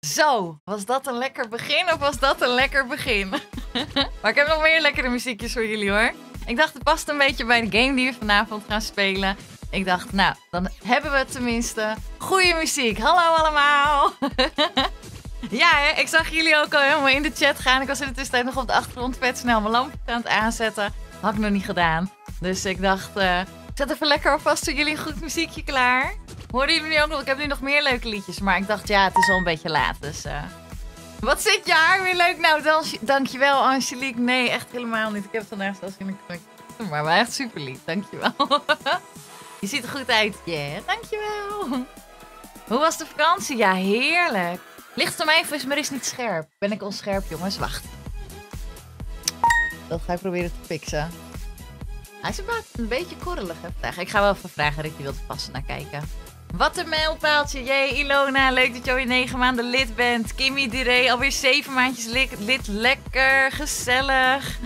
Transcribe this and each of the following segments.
Zo, was dat een lekker begin of was dat een lekker begin? Maar ik heb nog meer lekkere muziekjes voor jullie hoor. Ik dacht, het past een beetje bij de game die we vanavond gaan spelen. Ik dacht, nou, dan hebben we tenminste goede muziek. Hallo allemaal! Ja, hè, ik zag jullie ook al helemaal in de chat gaan. Ik was in de tussentijd nog op de achtergrond vet snel mijn lampje aan het aanzetten. Had ik nog niet gedaan. Dus ik dacht, zet even lekker alvast voor jullie een goed muziekje klaar. Hoorden jullie nu ook nog? Ik heb nu nog meer leuke liedjes. Maar ik dacht, ja, het is al een beetje laat. Dus, wat zit je haar weer leuk? Nou, dankjewel Angelique. Nee, echt helemaal niet. Ik heb het vandaag zelfs in een knokje. Maar echt super lief. Dankjewel. Je ziet er goed uit. Yeah, dankjewel. Hoe was de vakantie? Ja, heerlijk. Ligt het aan mij of is Maris niet scherp? Ben ik onscherp, jongens? Wacht. Dat ga ik proberen te fixen. Hij is een beetje korrelig hè, vandaag. Ik ga wel even vragen, Rick, die wil er passen naar kijken. Wat een mijlpaaltje. Jee, Ilona, leuk dat je alweer 9 maanden lid bent. Kimmy Diree, alweer 7 maandjes lid. Lekker, gezellig.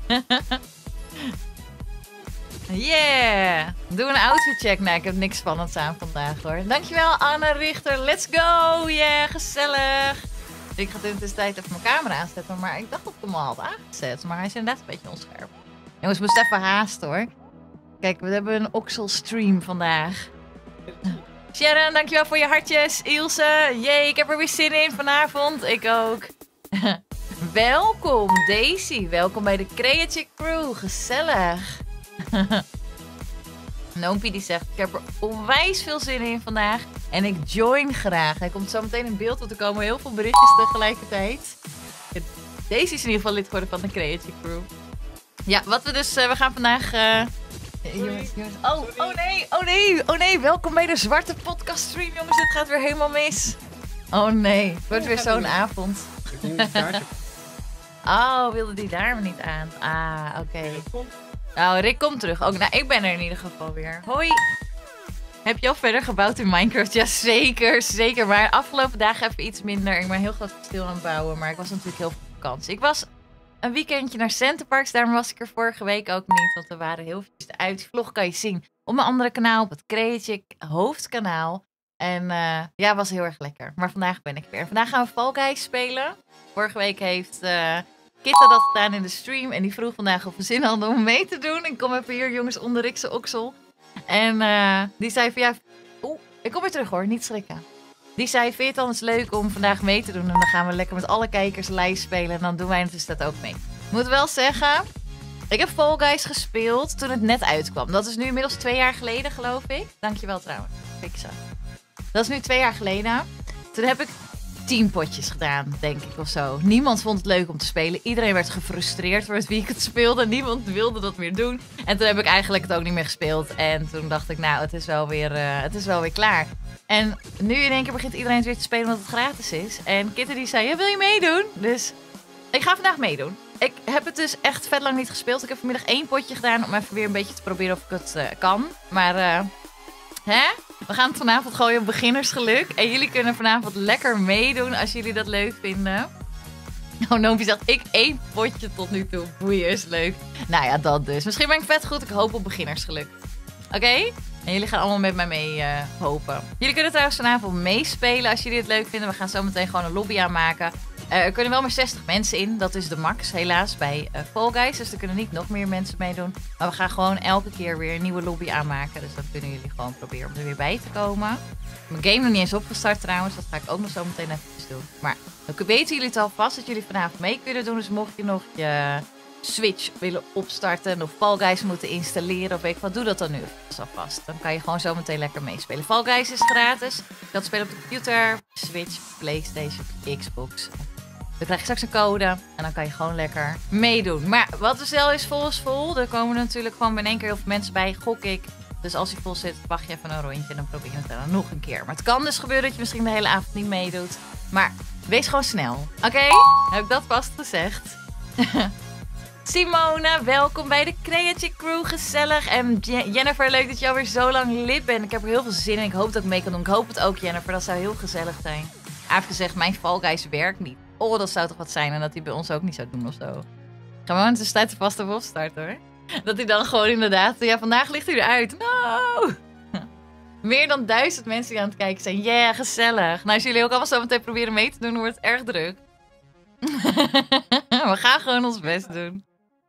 Yeah. Doe een outfitcheck. Nou, ik heb niks spannends aan vandaag hoor. Dankjewel Anne Richter. Let's go. Yeah, gezellig. Ik ga in de tussentijd even mijn camera aanzetten. Maar ik dacht dat ik hem al had aangezet. Maar hij is inderdaad een beetje onscherp. Jongens, moest even haasten hoor. Kijk, we hebben een Oxel stream vandaag. Sharon, dankjewel voor je hartjes. Ilse, jee, ik heb er weer zin in vanavond. Ik ook. Welkom Daisy, welkom bij de Creative Crew. Gezellig. Noompie die zegt, ik heb er onwijs veel zin in vandaag. En ik join graag. Hij komt zo meteen in beeld, want er komen heel veel berichtjes tegelijkertijd. Daisy is in ieder geval lid geworden van de Creative Crew. Ja, wat we dus, we gaan vandaag... jongens. Oh nee, welkom bij de Zwarte Podcast Stream, jongens. Dit gaat weer helemaal mis. Oh nee, het wordt weer zo'n avond. Oh, wilde die daar maar niet aan? Ah, oké. Nou, Rick komt terug. Ook, nou, ik ben er in ieder geval weer. Hoi. Heb je al verder gebouwd in Minecraft? Ja, zeker. Maar de afgelopen dagen even iets minder. Ik ben heel groot stil aan het bouwen, maar ik was natuurlijk heel veel op vakantie. Ik was een weekendje naar Centerparks, daarom was ik er vorige week ook niet, want we waren heel veel uit. Die vlog kan je zien op mijn andere kanaal, op het Creative hoofdkanaal. En ja, was heel erg lekker. Maar vandaag ben ik weer. Vandaag gaan we Fall Guys spelen. Vorige week heeft Kitta dat gedaan in de stream en die vroeg vandaag of we zin hadden om mee te doen. Ik kom even hier, jongens, onder Rikse Oksel. En die zei van ja, ik kom weer terug hoor, niet schrikken. Die zei, vind je het dan eens leuk om vandaag mee te doen? En dan gaan we lekker met alle kijkers live spelen. En dan doen wij dus dat ook mee. Ik moet wel zeggen, ik heb Fall Guys gespeeld toen het net uitkwam. Dat is nu inmiddels 2 jaar geleden, geloof ik. Dankjewel trouwens. Fixa. Dat is nu 2 jaar geleden. Toen heb ik 10 potjes gedaan, denk ik, of zo. Niemand vond het leuk om te spelen. Iedereen werd gefrustreerd met wie ik het speelde. Niemand wilde dat meer doen. En toen heb ik eigenlijk het ook niet meer gespeeld. En toen dacht ik, nou, het is wel weer klaar. En nu in één keer begint iedereen het weer te spelen omdat het gratis is. En Kitty die zei, ja, wil je meedoen? Dus ik ga vandaag meedoen. Ik heb het dus echt vet lang niet gespeeld. Ik heb vanmiddag 1 potje gedaan om even weer een beetje te proberen of ik het kan. Maar we gaan het vanavond gooien op beginnersgeluk. En jullie kunnen vanavond lekker meedoen als jullie dat leuk vinden. Oh, Noompie zegt, ik 1 potje tot nu toe. Boeien, is leuk. Nou ja, dat dus. Misschien ben ik vet goed. Ik hoop op beginnersgeluk. Oké? En jullie gaan allemaal met mij mee hopen. Jullie kunnen trouwens vanavond meespelen als jullie het leuk vinden. We gaan zo meteen gewoon een lobby aanmaken. Er kunnen wel maar 60 mensen in. Dat is de max helaas bij Fall Guys. Dus er kunnen niet nog meer mensen meedoen. Maar we gaan gewoon elke keer weer een nieuwe lobby aanmaken. Dus dan kunnen jullie gewoon proberen om er weer bij te komen. Mijn game nog niet eens opgestart trouwens. Dat ga ik ook nog zo meteen even doen. Maar dan weten jullie het alvast dat jullie vanavond mee kunnen doen. Dus mocht je nog je Switch willen opstarten of Fall Guys moeten installeren of weet ik wat, doe dat dan nu alvast. Dan kan je gewoon zo meteen lekker meespelen. Fall Guys is gratis. Dat spelen op de computer, Switch, PlayStation, Xbox. Dan krijg je straks een code en dan kan je gewoon lekker meedoen. Maar wat de cel is vol. Er komen natuurlijk gewoon in één keer heel veel mensen bij, gok ik. Dus als hij vol zit, wacht je even een rondje en dan probeer je het dan nog een keer. Maar het kan dus gebeuren dat je misschien de hele avond niet meedoet. Maar wees gewoon snel. Oké? Heb ik dat vast gezegd? Simone, welkom bij de Creative Crew. Gezellig. En Jennifer, leuk dat je alweer zo lang lid bent. Ik heb er heel veel zin in. Ik hoop dat ik mee kan doen. Ik hoop het ook, Jennifer. Dat zou heel gezellig zijn. Hij heeft gezegd, mijn Fall Guys werkt niet. Oh, dat zou toch wat zijn. En dat hij bij ons ook niet zou doen of zo. Gewoon, het is tijd te vast op start hoor. Dat hij dan gewoon inderdaad... Ja, vandaag ligt hij eruit. No! Meer dan 1000 mensen die aan het kijken zijn. Yeah, gezellig. Nou, als jullie ook allemaal zo meteen proberen mee te doen, wordt het erg druk. We gaan gewoon ons best doen.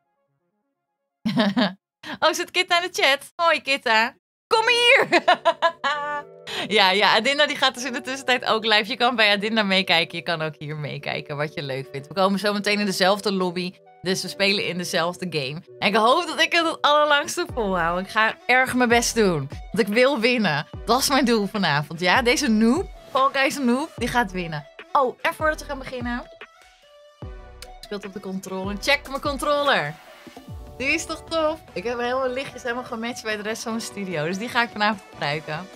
Oh, zit Kitta in de chat? Hoi Kitta. Kom hier! Ja, Adinda die gaat dus in de tussentijd ook live. Je kan bij Adinda meekijken. Je kan ook hier meekijken wat je leuk vindt. We komen zo meteen in dezelfde lobby. Dus we spelen in dezelfde game. En ik hoop dat ik het allerlangste volhoud. Ik ga erg mijn best doen. Want ik wil winnen. Dat is mijn doel vanavond. Ja, deze noob, Fall Guys noob, die gaat winnen. Oh, en voordat we gaan beginnen. Speelt op de controller. Check mijn controller. Die is toch tof? Ik heb helemaal lichtjes helemaal gematcht bij de rest van mijn studio. Dus die ga ik vanavond gebruiken.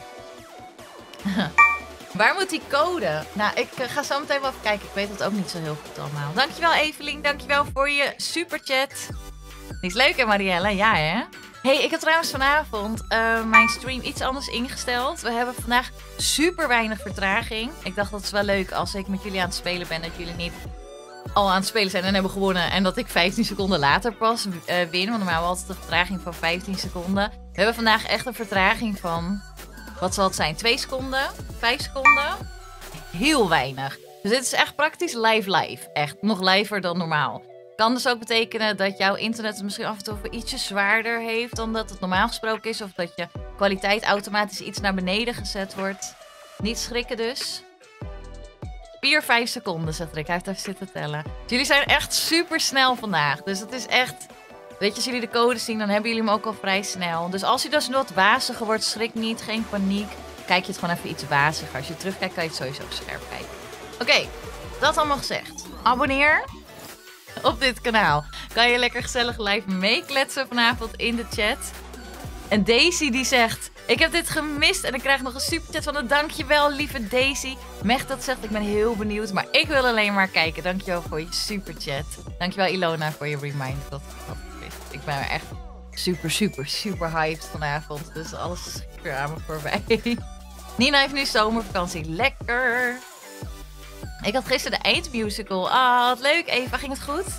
Waar moet die code? Nou, ik ga zo meteen wel even kijken. Ik weet het ook niet zo heel goed allemaal. Dankjewel Evelien. Dankjewel voor je superchat. Die is leuk hè Marielle? Ja hè? Hey, ik heb trouwens vanavond mijn stream iets anders ingesteld. We hebben vandaag super weinig vertraging. Ik dacht dat is wel leuk als ik met jullie aan het spelen ben. Dat jullie niet al aan het spelen zijn en hebben gewonnen. En dat ik 15 seconden later pas win. Want normaal hebben we altijd een vertraging van 15 seconden. We hebben vandaag echt een vertraging van... Wat zal het zijn? 2 seconden? 5 seconden? Heel weinig. Dus dit is echt praktisch live. Echt nog liver dan normaal. Kan dus ook betekenen dat jouw internet het misschien af en toe ietsje zwaarder heeft dan dat het normaal gesproken is. Of dat je kwaliteit automatisch iets naar beneden gezet wordt. Niet schrikken dus. 4, 5 seconden, zegt Rick. Hij heeft even zitten tellen. Jullie zijn echt super snel vandaag. Dus het is echt... Weet je, als jullie de code zien, dan hebben jullie hem ook al vrij snel. Dus als je dus wat waziger wordt, schrik niet, geen paniek. Kijk je het gewoon even iets waziger. Als je terugkijkt, kan je het sowieso scherp kijken. Oké, dat allemaal gezegd. Abonneer op dit kanaal. Kan je lekker gezellig live meekletsen vanavond in de chat. En Daisy die zegt... Ik heb dit gemist en ik krijg nog een superchat van een dankjewel, lieve Daisy. Meg dat zegt, ik ben heel benieuwd, maar ik wil alleen maar kijken. Dankjewel voor je superchat. Dankjewel Ilona voor je reminder dat ik wist. Ik ben echt super hyped vanavond. Dus alles schiet weer aan me voorbij. Nina heeft nu zomervakantie. Lekker. Ik had gisteren de eindmusical. Ah, wat leuk Eva. Ging het goed?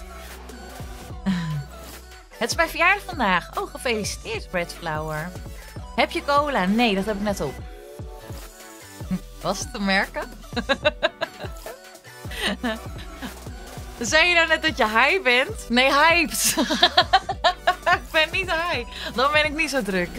Het is mijn verjaardag vandaag. Oh, gefeliciteerd Breadflower. Heb je cola? Nee, dat heb ik net op. Was het te merken? Zei je nou net dat je high bent? Nee, hyped. Ik ben niet high. Dan ben ik niet zo druk.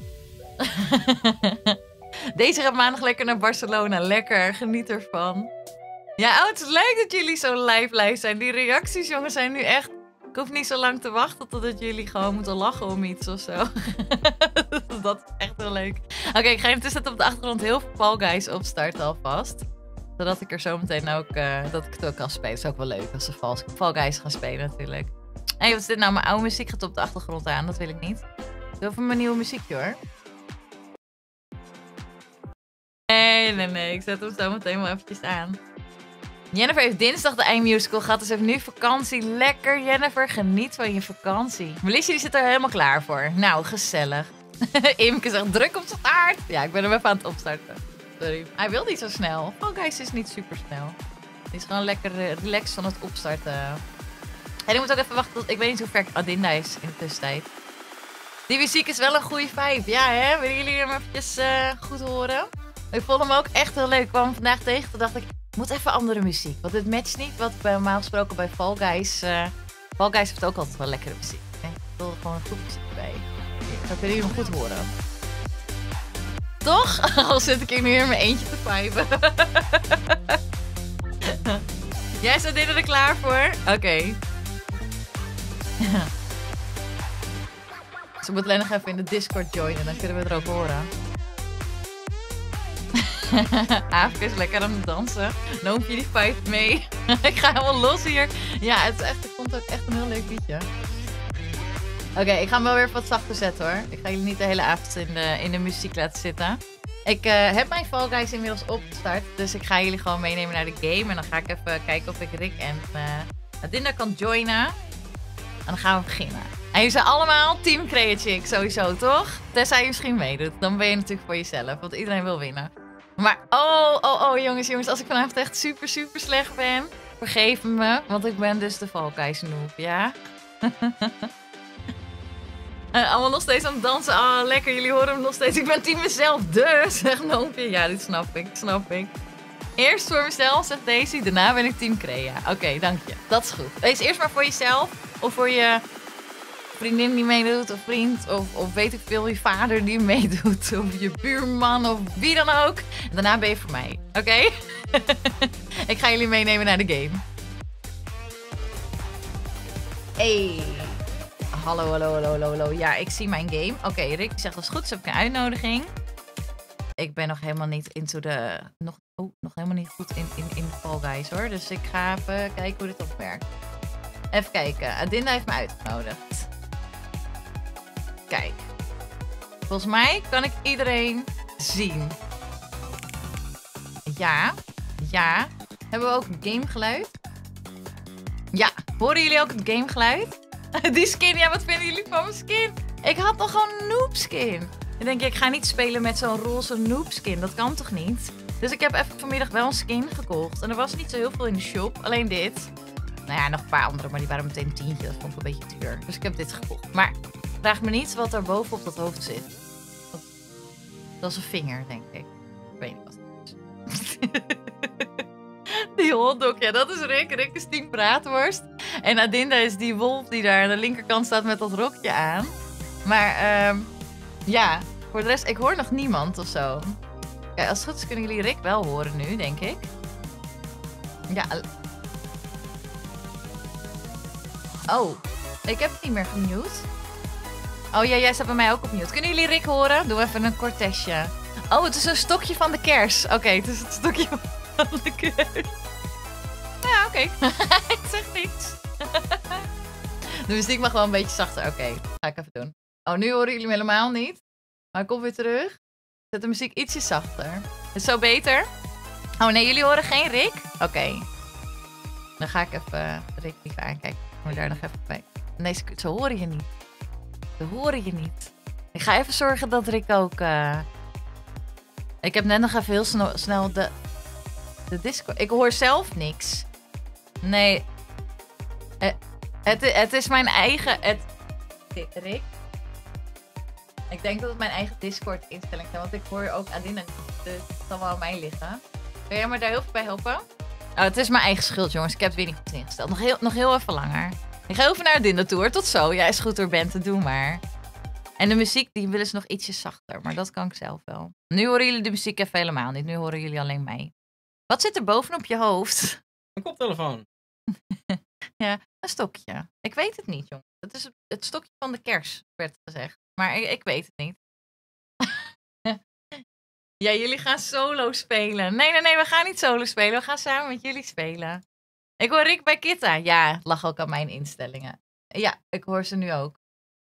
Deze gaat maandag lekker naar Barcelona. Lekker, geniet ervan. Ja, oh, het is leuk dat jullie zo live zijn. Die reacties, jongens, zijn nu echt... Ik hoef niet zo lang te wachten totdat jullie gewoon moeten lachen om iets of zo. Dat is echt heel leuk. Oké, ik ga intussen op de achtergrond heel veel Fall Guys opstarten alvast. Zodat ik er zo meteen ook, dat ik het ook kan spelen. Dat is ook wel leuk als ze Fall Guys gaan spelen natuurlijk. Hé, wat is dit nou? Mijn oude muziek gaat op de achtergrond aan. Dat wil ik niet. Doe even mijn nieuwe muziekje hoor. Nee. Ik zet hem zo meteen wel eventjes aan. Jennifer heeft dinsdag de eindmusical gehad, dus heeft nu vakantie. Lekker, Jennifer. Geniet van je vakantie. Melissa die zit er helemaal klaar voor. Nou, gezellig. Imke zegt druk op zijn taart. Ja, ik ben hem even aan het opstarten. Sorry. Hij wil niet zo snel. Fall Guys is niet super snel. Die is gewoon lekker relaxed van het opstarten. En ik moet ook even wachten tot... Ik weet niet hoe ver Adinda is in de tussentijd. Die muziek is wel een goede vibe. Ja, hè? Willen jullie hem eventjes goed horen? Ik vond hem ook echt heel leuk. Ik kwam hem vandaag tegen. Toen dacht ik... Moet even andere muziek. Want het matcht niet wat bij normaal gesproken bij Fall Guys. Fall Guys heeft ook altijd wel lekkere muziek. Hè? Ik wil er gewoon een goed muziek bij. Dan kunnen jullie hem goed horen. Toch? Al zit ik hier nu in mijn eentje te viben. Jij staat dit er klaar voor? Oké. Ze moet alleen nog even in de Discord joinen. Dan kunnen we er ook horen. Aafke is lekker aan het dansen. Noem jullie vibe mee. Ik ga helemaal los hier. Ja, het is echt, ik vond het ook echt een heel leuk liedje. Oké, ik ga hem wel weer wat zachter zetten hoor. Ik ga jullie niet de hele avond in de muziek laten zitten. Ik heb mijn Fall Guys inmiddels opgestart. Dus ik ga jullie gewoon meenemen naar de game. En dan ga ik even kijken of ik Rick en Adinda kan joinen. En dan gaan we beginnen. En jullie zijn allemaal Team Creachick sowieso, toch? Tenzij je misschien meedoet. Dan ben je natuurlijk voor jezelf. Want iedereen wil winnen. Maar jongens, als ik vanavond echt super slecht ben, vergeef me, want ik ben dus de Fall Guys noob, ja? Allemaal nog steeds aan het dansen. Ah, lekker. Jullie horen hem nog steeds. Ik ben team mezelf. Zegt Noompje. Ja, dit snap ik. Eerst voor mezelf, zegt Daisy. Daarna ben ik team Crea. Oké, dank je. Dat is goed. Wees eerst maar voor jezelf. Of voor je vriendin die meedoet. Of vriend. Of weet ik veel, je vader die meedoet. Of je buurman. Of wie dan ook. En daarna ben je voor mij. Oké? Ik ga jullie meenemen naar de game. Hey. Hallo. Ja, ik zie mijn game. Oké, Rick zegt als het goed is heb ik een uitnodiging. Ik ben nog helemaal niet into de... Nog helemaal niet goed in de Fall Guys hoor. Dus ik ga even kijken hoe dit opwerkt. Even kijken. Adinda heeft me uitgenodigd. Kijk. Volgens mij kan ik iedereen zien. Ja. Hebben we ook een gamegeluid? Ja. Horen jullie ook het gamegeluid? Die skin, ja, wat vinden jullie van mijn skin? Ik had nog gewoon een noob skin. Dan denk ik ga niet spelen met zo'n roze noob skin. Dat kan toch niet? Dus ik heb even vanmiddag wel een skin gekocht. En er was niet zo heel veel in de shop. Alleen dit. Nou ja, nog een paar andere, maar die waren meteen $10. Dat vond ik een beetje duur. Dus ik heb dit gekocht. Maar vraag me niet wat er boven op dat hoofd zit. Dat is een vinger, denk ik. Ik weet niet wat het is. Die hotdog, ja, dat is Rick. Rick is team braadworst. En Adinda is die wolf die daar aan de linkerkant staat met dat rokje aan. Maar ja, voor de rest, ik hoor nog niemand of zo. Ja, als het goed is kunnen jullie Rick wel horen nu, denk ik. Ja. Oh, ik heb het niet meer gemute. Oh ja, jij staat bij mij ook op mute. Kunnen jullie Rick horen? Doe even een kort testje. Oh, het is een stokje van de kers. Oké, het is het stokje van de kers. Ja, oké. Ik zeg niks. De muziek mag wel een beetje zachter. Oké, ga ik even doen. Oh, nu horen jullie me helemaal niet. Maar ik kom weer terug. Zet de muziek ietsje zachter. Is zo beter? Oh nee, jullie horen geen Rick? Oké. Dan ga ik even Rick even aankijken. Maar daar nog even bij. Nee, ze horen je niet. Ze horen je niet. Ik ga even zorgen dat Rick ook... Ik heb net nog even heel snel de Discord... Ik hoor zelf niks. Nee. Het is mijn eigen... Rick? Ik denk dat het mijn eigen Discord instelling zijn. Want ik hoor ook Adina niet. Dus het zal wel aan mij liggen. Wil jij me daar heel veel bij helpen? Oh, het is mijn eigen schuld, jongens. Ik heb het weer niet goed ingesteld. Nog heel even langer. Ik ga even naar Adinda toe. Tot zo. Ja, is goed hoor, Bente. Doe maar. En de muziek, die willen ze nog ietsje zachter. Maar dat kan ik zelf wel. Nu horen jullie de muziek even helemaal niet. Nu horen jullie alleen mij. Wat zit er bovenop je hoofd? Een koptelefoon. Ja, een stokje. Ik weet het niet, jongens. Het is het stokje van de kers, werd gezegd. Maar ik weet het niet. Ja, jullie gaan solo spelen. Nee, we gaan niet solo spelen. We gaan samen met jullie spelen. Ik hoor Rick bij Kitta. Ja, het lag ook aan mijn instellingen. Ja, ik hoor ze nu ook.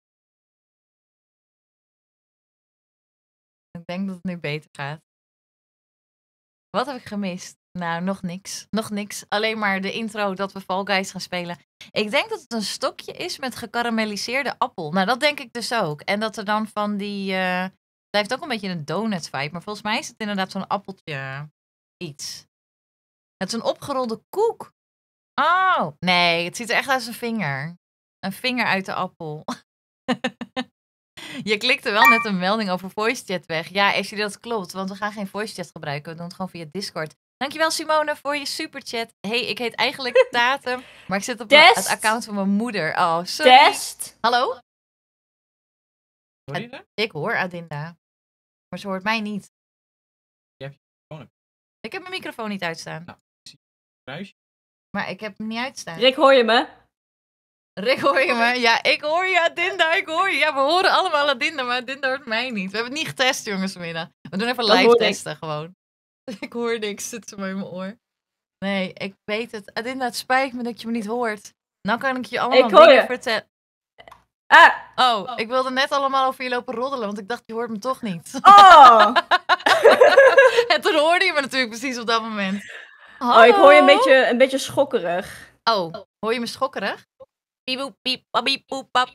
Ik denk dat het nu beter gaat. Wat heb ik gemist? Nou, nog niks. Nog niks. Alleen maar de intro dat we Fall Guys gaan spelen. Ik denk dat het een stokje is met gekarameliseerde appel. Nou, dat denk ik dus ook. En dat er dan van die... Het heeft ook een beetje een donut vibe. Maar volgens mij is het inderdaad zo'n appeltje iets. Het is een opgerolde koek. Oh, nee. Het ziet er echt uit als een vinger. Een vinger uit de appel. Je klikte wel net een melding over voice chat weg. Ja, Ashley, dat klopt. Want we gaan geen voice chat gebruiken. We doen het gewoon via Discord. Dankjewel Simone voor je superchat. Hey, ik heet eigenlijk Tatum. Maar ik zit op het account van mijn moeder. Oh, sorry. Test. Hallo? Hoor je dat? Ik hoor Adinda. Maar ze hoort mij niet. Je hebt je microfoon. Ik heb mijn microfoon niet uitstaan. Nou, ik zie een kruisje. Maar ik heb hem niet uitstaan. Rick, hoor je me? Rick, hoor je me? Ja, ik hoor je, Adinda. Ik hoor je. Ja, we horen allemaal Adinda, maar Adinda hoort mij niet. We hebben het niet getest, jongens, vanmiddag. We doen even live testen, gewoon. Ik hoor niks, zit ze maar in mijn oor. Nee, ik weet het. Adinda, het spijt me dat je me niet hoort. Nou kan ik je allemaal dingen vertellen. Oh, ik wilde net allemaal over je lopen roddelen, want ik dacht, je hoort me toch niet. Oh! En toen hoorde je me natuurlijk precies op dat moment. Hallo? Oh, ik hoor je een beetje schokkerig. Oh, hoor je me schokkerig? Piep, boep, piep, piep, poep, pap.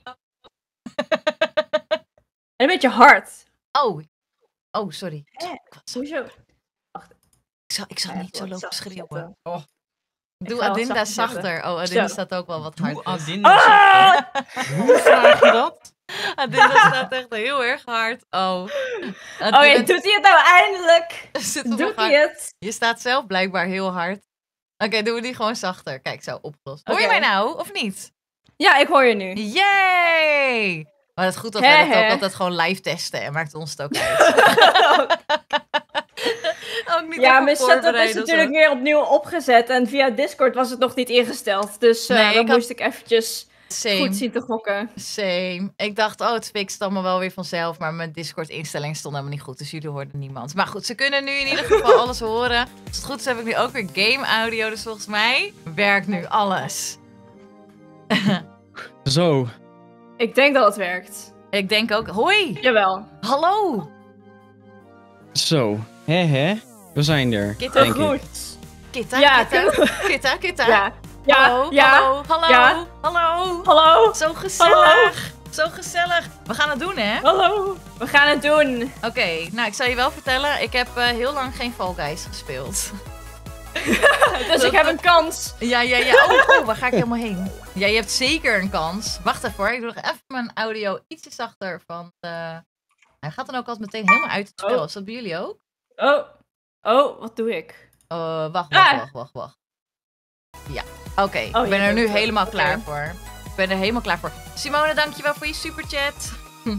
En een beetje hard. Oh, sorry. Hoezo? Ik zal niet zo lopen schreeuwen. Oh. Doe Adinda zachter. Oh, Adinda staat ook wel wat hard. Doe Adinda zachter. Hoe vraag je dat? Adinda staat echt heel erg hard. Oh. Oh ja, doet hij het nou eindelijk? Zit er nog Doet hard. hij het? Je staat zelf blijkbaar heel hard. Oké, doen we die gewoon zachter. Kijk, zo opgelost. Hoor je Oké. mij nou, of niet? Ja, ik hoor je nu. Yay! Maar het is goed dat wij dat ook altijd gewoon live testen. En maakt ons het ook uit. Ook niet Ja, even mijn setup is voorbereiden of natuurlijk zo. weer opnieuw opgezet. En via Discord was het nog niet ingesteld. Dus Nee, dan ik had- moest ik eventjes Same. goed zien te gokken. Same. Ik dacht, oh, het fixt allemaal wel weer vanzelf. Maar mijn Discord-instelling stond helemaal niet goed. Dus jullie hoorden niemand. Maar goed, ze kunnen nu in ieder geval alles horen. Als het goed is, heb ik nu ook weer game-audio. Dus volgens mij werkt nu alles. Zo. Ik denk dat het werkt. Ik denk ook, hoi, Jawel. hallo. Zo. Hè? We zijn er. Kitta, Denk ik. Goed. Kitta, Ja, Kitta, Kitta. Ja. Ja. Hallo, Ja. hallo, hallo, Ja. hallo. Hallo. Zo gezellig. Zo gezellig. We gaan het doen, hè? Hallo. We gaan het doen. Oké, nou, ik zal je wel vertellen. Ik heb heel lang geen Fall Guys gespeeld. Dus ik heb een kans. Ja. Oh, waar ga ik helemaal heen? Ja, je hebt zeker een kans. Wacht even hoor. Ik doe nog even mijn audio ietsje zachter van Hij gaat dan ook altijd meteen helemaal uit het spel. Oh. Is dat bij jullie ook? Oh. Oh, wat doe ik? Wacht. Ja, oké. Ik ben je er nu bent er. helemaal Oké. klaar voor. Ik ben er helemaal klaar voor. Simone, dankjewel voor je superchat.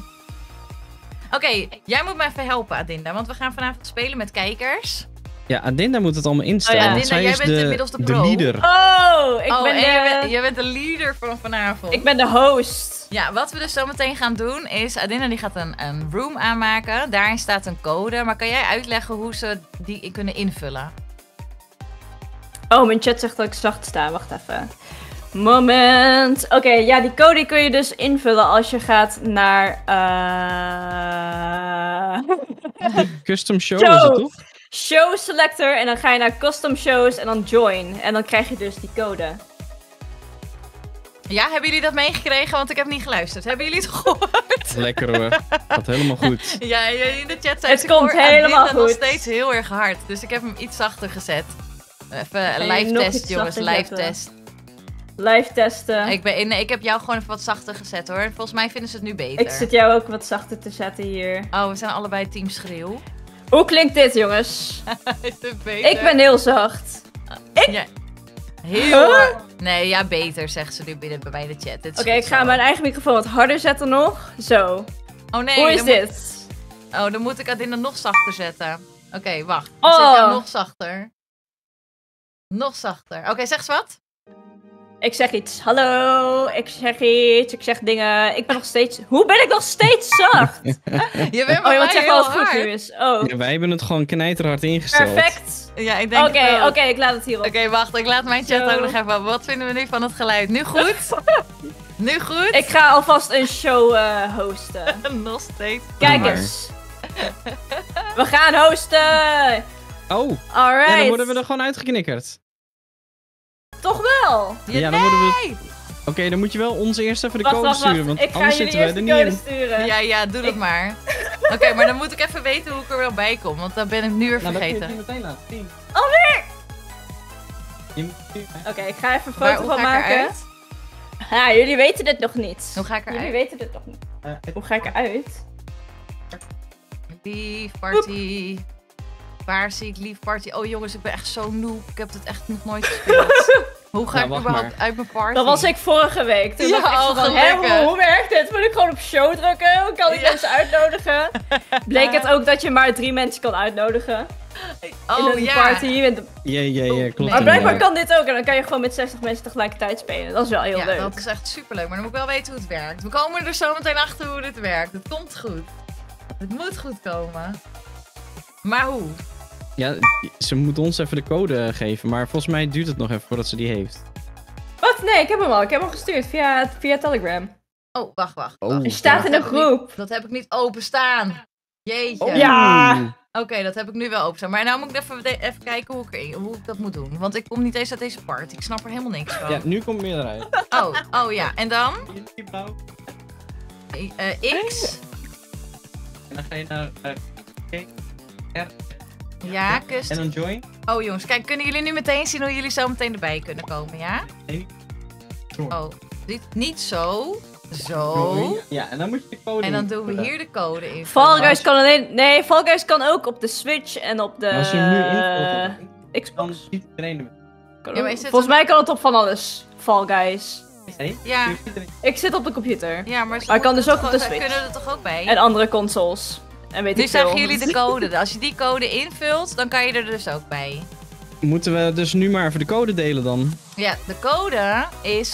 Oké, jij moet me even helpen, Adinda. Want we gaan vanavond spelen met kijkers. Ja, Adinda moet het allemaal instellen. Oh ja, want Adinda, zij jij is bent inmiddels de de pro. leader. Oh, ik Oh, ben en de... jij bent de leader van vanavond. Ik ben de host. Ja, wat we dus zo meteen gaan doen is... Adinda die gaat een room aanmaken. Daarin staat een code. Maar kan jij uitleggen hoe ze die kunnen invullen? Oh, mijn chat zegt dat ik zacht sta. Wacht even. Moment. Oké, ja, die code kun je dus invullen als je gaat naar... Custom show Show. is het toch? Show Selector. En dan ga je naar Custom Shows en dan Join. En dan krijg je dus die code. Ja, hebben jullie dat meegekregen? Want ik heb niet geluisterd. Hebben jullie het gehoord? Lekker hoor. Gaat helemaal goed. Ja, in de chat zei Het ze, komt ik hoor helemaal Adinda nog goed. steeds heel erg hard. Dus ik heb hem iets zachter gezet. Even je live nog test, iets jongens. zachter Live zetten? test. Live testen. Ik heb jou gewoon even wat zachter gezet, hoor. Volgens mij vinden ze het nu beter. Ik zit jou ook wat zachter te zetten hier. Oh, we zijn allebei team schreeuw. Hoe klinkt dit, jongens? Is het beter? Ik ben heel zacht. Ja. Heel hard. Nee, ja, beter, zegt ze nu binnen bij de chat. Dit is Oké, goed ik ga zo. mijn eigen microfoon wat harder zetten nog. Zo. Oh nee, Hoe is dan dit? dan moet ik Adinda nog zachter zetten. Oké, wacht. Ik Oh. zet jou nog zachter. Nog zachter. Oké, zeg eens wat. Ik zeg iets. Hallo. Ik zeg iets. Ik zeg dingen. Ik ben nog steeds... Hoe ben ik nog steeds zacht? Je bent Oh, bij je mij moet zeggen heel wat goed hard. nu is. Oh. Ja, wij hebben het gewoon knijterhard ingesteld. Perfect. Ja, ik denk Oké, het wel. oké, ik laat het hierop. Oké, wacht. Ik laat mijn chat Zo. ook nog even. Wat vinden we nu van het geluid? Nu goed? Nu goed? Ik ga alvast een show hosten. Nog steeds. Kijk maar. eens. We gaan hosten. Oh, Alright. ja, dan worden we er gewoon uitgeknikkerd. Toch wel. Ja, dan worden we... Oké, dan moet je wel ons eerst even de Wacht, code wacht, wacht. sturen, want Ik ga anders jullie zitten wij eerst er de niet code in. sturen. Ja, doe dat maar. Oké, maar dan moet ik even weten hoe ik er wel bij kom. Want dan ben ik nu weer vergeten. meteen laten zien. Alweer. Je moet- Oké, ik ga even een Maar foto hoe van ga ik maken. eruit? Ja, jullie weten dit nog niet. Hoe ga ik Jullie eruit? weten dit nog niet. Hoe ga ik eruit? Lief party. Waar zie ik lief party? Oh jongens, ik ben echt zo noob. Ik heb het echt nog nooit gespeeld. Hoe ga Nou, ik wacht überhaupt uit mijn party? Dat was ik vorige week. Toen Ja, dacht ik echt zo van, gelukkig. hè, hoe werkt dit? Moet ik gewoon op show drukken? Hoe kan ik Ja. mensen uitnodigen? Bleek het ook dat je maar 3 mensen kan uitnodigen in Oh een ja. party. Ja, klopt. Nee. Maar blijkbaar inderdaad. kan dit ook en dan kan je gewoon met 60 mensen tegelijkertijd spelen. Dat is wel heel Ja, leuk. dat is echt superleuk. Maar dan moet ik wel weten hoe het werkt. We komen er zo meteen achter hoe dit werkt. Het komt goed. Het moet goed komen. Maar hoe? Ja, ze moet ons even de code geven, maar volgens mij duurt het nog even voordat ze die heeft. Wat? Nee, ik heb hem al. Ik heb hem gestuurd via Telegram. Oh, wacht. Oh, Je staat in een heb ik groep. Dat heb ik niet openstaan. Jeetje. Oh. Ja. Oké, dat heb ik nu wel openstaan. Maar nou moet ik even kijken hoe ik dat moet doen. Want ik kom niet eens uit deze party. Ik snap er helemaal niks van. Ja, nu komt meer eruit. Oh ja. En dan? Blauw. X. En dan ga je naar R. Ja, kust. En dan join. Oh jongens, kijk, kunnen jullie nu meteen zien hoe jullie zo meteen erbij kunnen komen, ja? Nee. Zo. Oh, niet zo. Zo. Ja, en dan moet je de code En dan doen we invullen. hier de code in. Fall Guys kan alleen... Nee, Fall Guys kan ook op de Switch en op de... Als je hem nu invult, dan Xbox. ziet iedereen hem. Kan Ja, maar ook. is het Volgens mij kan het op van alles. Fall Guys. Nee? Ja. Nu ziet iedereen- Ik zit op de computer. Ja, maar Maar ik kan dus ook op de Switch. kunnen er toch ook bij? En andere consoles. En weet Nu ik veel. zeggen jullie de code. Als je die code invult, dan kan je er dus ook bij. Moeten we dus nu maar even de code delen dan? Ja, de code is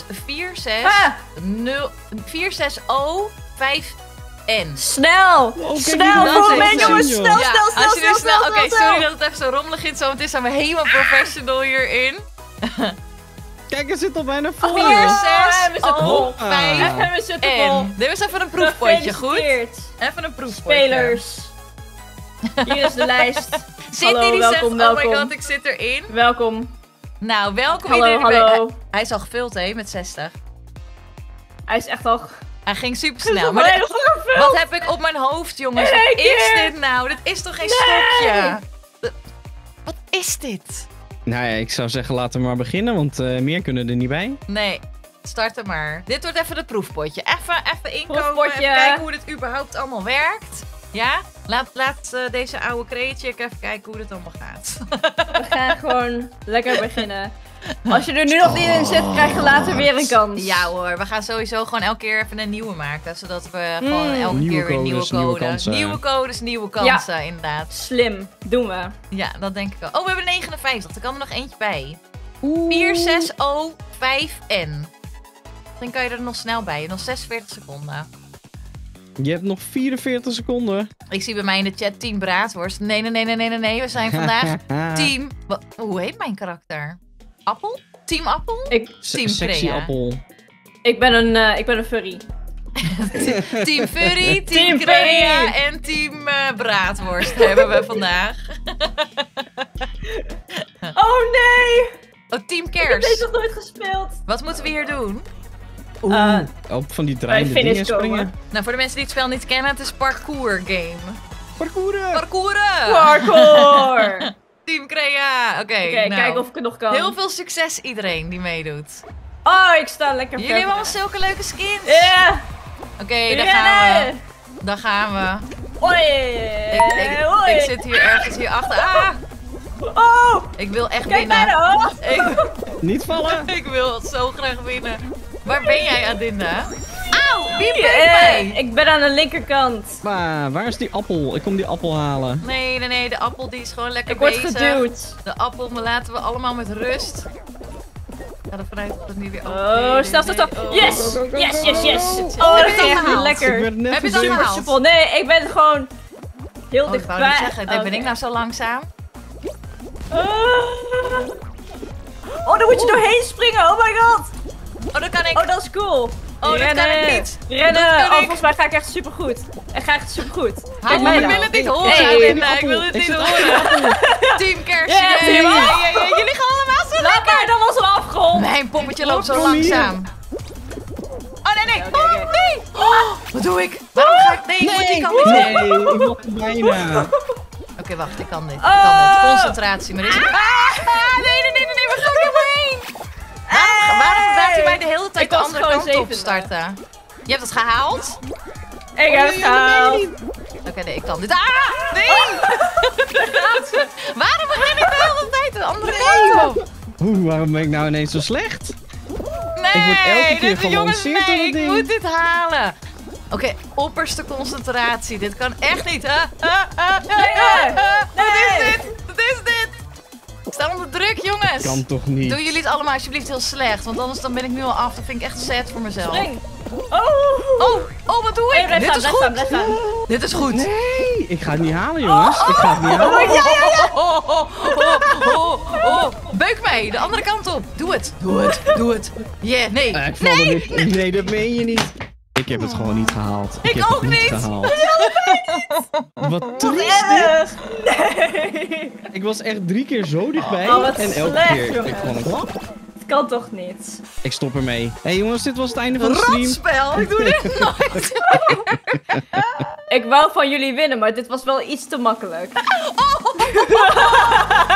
46005N. Snel! kijk, Snel! dat Voor is me, het. jongens! Snel, Ja, snel, snel, als je nu snel, snel, Oké, snel, sorry snel. dat het even zo rommelig is. Zo, het is we helemaal professional hierin. Kijk, er zit al bijna vol. 4, 6, we zitten vol. 0, 5 En we zitten vol. N. Dit was even een proefpotje, goed? Gefeliciteerd. Even een proefpotje. Spelers. Hier is de lijst. Sydney Hallo, die welkom, zegt, oh welkom. my god, ik zit erin. Welkom. Nou, welkom Hallo, iedereen. die bij- hallo. Hij is al gevuld, hè, met 60. Hij is echt al... Hij ging super Hij is snel. al Maar helemaal gevuld. wat heb ik op mijn hoofd, jongens? In Wat één is keer. dit nou? Dit is toch geen Nee. stokje? Wat is dit? Nou ja, ik zou zeggen laten we maar beginnen, want meer kunnen er niet bij. Nee, start er maar. Dit wordt even het proefpotje. Even inkomen, Proefpotje. even kijken hoe dit überhaupt allemaal werkt. Ja? Laat deze oude kreetje even kijken hoe dit allemaal gaat. We gaan gewoon lekker beginnen. Als je er nu nog niet in zit, krijg je later weer een kans. Ja hoor, we gaan sowieso gewoon elke keer even een nieuwe maken. Zodat we gewoon elke Nieuwe keer weer nieuwe codes, nieuwe codes. kansen. Nieuwe codes, nieuwe kansen, inderdaad. Slim. Doen we. Ja, dat denk ik wel. Oh, we hebben 59. Er kan er nog eentje bij. 46005N. Dan kan je er nog snel bij. Nog 46 seconden. Je hebt nog 44 seconden. Ik zie bij mij in de chat Team Braadworst. Nee. We zijn vandaag Team... Hoe heet mijn karakter? Appel? Team Appel? Team Sexy Freya. appel. Ik ben een furry. Team Furry, Team Team Freya Furry. en Team Braadworst hebben we vandaag. Oh nee! Oh, Team Ik heb deze Kers. nog nooit gespeeld. Wat moeten we hier doen? Op van die draaiende Bij dingen finish komen. springen. Nou, voor de mensen die het spel niet kennen, het is parkour game. Parcouren! Parcouren! Parkour! Team Crea. Oké, Oké, nou. kijken of ik het nog kan. Heel veel succes iedereen die meedoet. Oh, ik sta lekker Jullie hebben allemaal zulke leuke skins. Ja! Oké, daar gaan we. Rennen! Daar gaan we. Hoi! Ik zit hier ergens hier achter. Ah, Oh! ik wil echt Kijk winnen. naar de hoogte! Niet vallen! Ik wil zo graag winnen. Waar ben jij, Adinda? Auw, wie ben jij? Ik ben aan de linkerkant. Maar waar is die appel? Ik kom die appel halen. Nee, de appel die is gewoon lekker Ik word bezig. geduwd. De appel laten we allemaal met rust. Ga ervan uit dat het nu weer Oh, snel. Oh. Yes! Yes! Oh, heb dat je het ging echt gehaald? lekker. Ik werd net Heb je het al geduwd. gehaald? Soepel. Nee, ik ben gewoon heel Oh, ik wou dichtbij. net zeggen, ben ik Oké. nou zo langzaam? Oh, daar moet je doorheen springen. Oh my god. Oh, dat kan ik. Oh, dat is cool. Oh, dat kan ik niet. Rennen. Dat kan Oh, ik. volgens mij ga ik echt supergoed. Ik ga echt supergoed. Hou mij op, ik nou. wil het niet horen, Hey, Adinda. die Ik wil appel. het Ik niet zit horen. Team Kersje. Ja, team Ja, Kersje. ja, ja, jullie gaan allemaal zo Laat maar, dat was al afgerond. Mijn poppetje loopt zo Kom hier. langzaam. Oh, nee. Oké. Oh, nee. Oh, wat doe ik? Waarom ga ik... Nee, ik moet die kant niet op. Nee, ik was er bijna. Oké, wacht. Ik kan dit. Oh. Concentratie. Maar dit is... Nee. Waar ga ik helemaal heen? Waarom laat hij mij de hele tijd Ik de was andere gewoon kant op zevende. starten? Je hebt het gehaald? Ik heb het gehaald. Oké, nee, ik kan dit. Ah! Nee! Daar gaat ze. Waarom begin ik de hele tijd de andere kant op? Oeh, waarom ben ik nou ineens zo slecht? Nee, Ik word elke keer jongens, gelanceerd door nee, dat ik ding. moet dit halen. Oké, opperste concentratie. Dit kan echt niet. Wat is dit? Wat is dit? Ik sta onder druk, jongens. Kan toch niet? Doen jullie het allemaal alsjeblieft heel slecht, want anders dan ben ik nu al af. Dat vind ik echt sad voor mezelf. Spring. Oh, wat doe ik? Blijf Dit staan, is blijf goed. staan, blijf staan. Dit is goed. Nee, ik ga het niet halen, jongens. Ik ga het niet halen. Oh. Beuk mij, de andere kant op. Doe het. Doe het. Yeah, nee. Ik val er niet. Nee, dat meen je niet. Ik heb het gewoon niet gehaald. Ik heb ook het niet niet. gehaald. Wat triest dit. Erg. Nee. Ik was echt 3 keer zo dichtbij. Oh, wat en elke slecht, keer jongens. ik gewoon een klap. Het kan toch niet? Ik stop ermee. Hé jongens, dit was het einde van de stream. Rotspel, ik doe dit nooit. Ik wou van jullie winnen, maar dit was wel iets te makkelijk.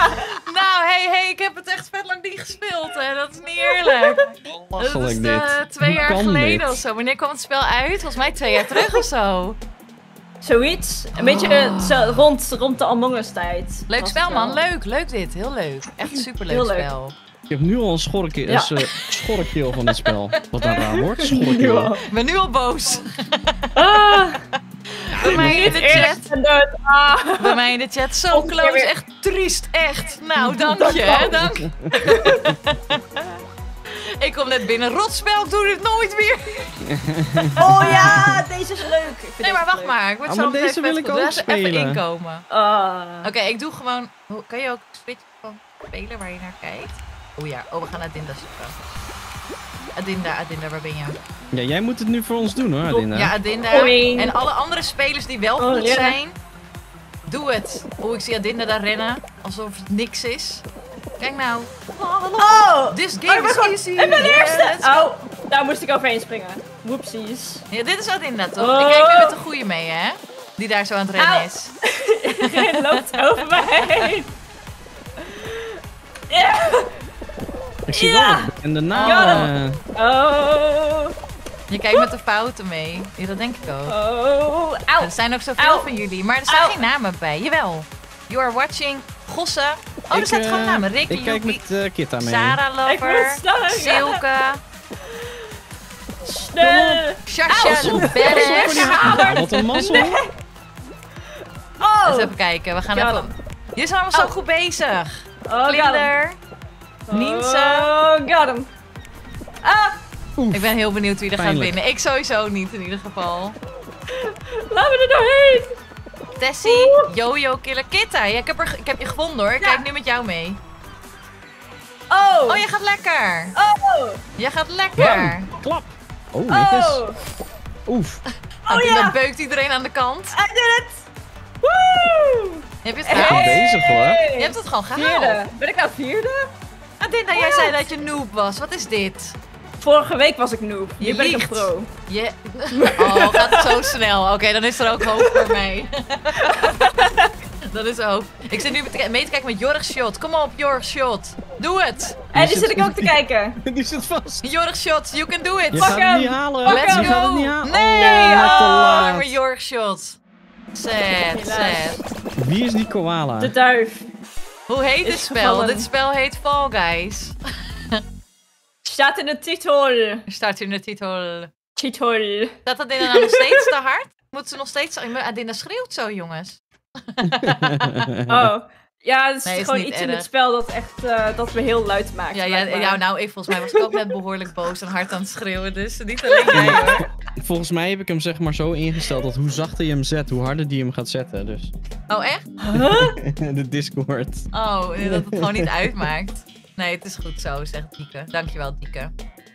Nou, hey, ik heb het echt vet lang niet gespeeld, hè. Dat is niet eerlijk. Dat is Belachelijk de dit. 2 jaar kan geleden dit? of zo. Wanneer kwam het spel uit? Volgens mij 2 jaar terug of zo. Zoiets. Een beetje zo, rond de Among Us tijd. Leuk was spel, het wel. man. Leuk dit. Heel leuk. Echt superleuk Heel leuk. spel. Ik heb nu al een Ja. schorrekeel van dit spel. Wat een raar woord, schorrekeel. Ik ben nu al boos. Ah, Bij mij in de eerlijk chat. en dood. Ah. Bij mij in de chat. Zo Volgende keer close. weer. Echt triest. Echt. Nou, dank je. Hè. Dank. Ik kom net binnen. Rotspel. Ik doe dit nooit weer. Oh ja, deze is leuk. Ik vind Nee, maar deze wacht leuk. maar. Ik word Ah, zo maar meteen deze wil vet ik goed. ook Laat eens even spelen. inkomen. Ah. Oké, ik doe gewoon... Kan je ook switchen van spelen waar je naar kijkt? Oh ja, we gaan Adinda zoeken. Adinda, waar ben je? Ja, jij moet het nu voor ons doen hoor, Adinda. Ja, Adinda. Oing. En alle andere spelers die wel Oh, goed leren. zijn, doe het. Oh, ik zie Adinda daar rennen, alsof het niks is. Kijk nou. Oh! This Oh, game ik ben is gewoon- easy. Ik ben de Yeah, eerste! let's go. Oh, daar moest ik overheen springen. Whoopsies. Ja, dit is Adinda toch? Oh. Ik kijk nu met de goeie mee, hè? Die daar zo aan het rennen Au. is. Iedereen loopt over mij heen. Ja. Ik zie Ja. wel en de naam. Ja. Oh. Je kijkt met de fouten mee. Ja, dat denk ik ook. Oh. Auw. Er zijn ook zoveel Au. van jullie, maar er staan Au. geen namen bij. Jawel. You are watching. Gosse. Oh, er staan gewoon namen. Ricky, Ik kijk Yuki, met Kitta mee. Sarah Ik Lover, moet sneller gaan. Silke, Snel. Shasha, Voor Beres. die hamer. Wat een mazzel. Oh. Eens even kijken, we gaan Got even... Jullie zijn allemaal zo goed bezig. Oh, got him. Vlinder, Niense. Oh, got him. Ah, Ik ben heel benieuwd wie er gaat Pijnlijk. winnen. Ik sowieso niet in ieder geval. laat me er doorheen. Tessie, Jojo, Killer, Kitta. Ja, ik heb je gevonden hoor. Ik Ja. kijk nu met jou mee. Oh. Oh, jij gaat lekker. Oh. Jij gaat lekker. Klap. Oh, netjes. Oh. Oef. Nou, ja. Dan beukt iedereen aan de kant. I did it. Woo. Heb je het Hey. gehaald? bezig, hoor. Je hebt het gewoon gehaald. Vierde. Ben ik nou vierde? Adinda, jij zei dat je noob was. Wat is dit? Vorige week was ik noob. Nu Je ben ik een liegt. pro. Je... Oh, gaat het zo snel. Oké, dan is er ook hoop voor mij. Dat is hoop. Ik zit nu mee te kijken met Jorg Shot. Kom op, Jorg Shot. Doe het. En die zit ik ook te kijken. Die zit vast. Jorg Shot, you can do it. Je gaat het hem. niet halen. Fuck Let's hem. Je gaat het go. niet halen. Nee, Oh, te oh, laat. arme Jorg Shot. Sad, Helaas. sad. Wie is die koala? De duif. Hoe heet Is dit spel? gevallen. Dit spel heet Fall Guys. Staat in de titel. Er staat in de titel. Titel. Staat Adinda nou nog steeds te hard? Moet ze nog steeds... Adinda schreeuwt zo, jongens. Oh. Ja, het is Nee, is gewoon niet iets in erg. het spel dat echt dat me heel luid maakt. Ja, blijkbaar. nou, volgens mij was ik ook net behoorlijk boos en hard aan het schreeuwen. Dus niet alleen jij hoor. Volgens mij heb ik hem zeg maar zo ingesteld dat hoe zachter je hem zet, hoe harder die hem gaat zetten. Dus Oh, echt? de Discord. Oh, dat het gewoon niet uitmaakt. Nee, het is goed zo, zegt Dieke. Dankjewel, Dieke.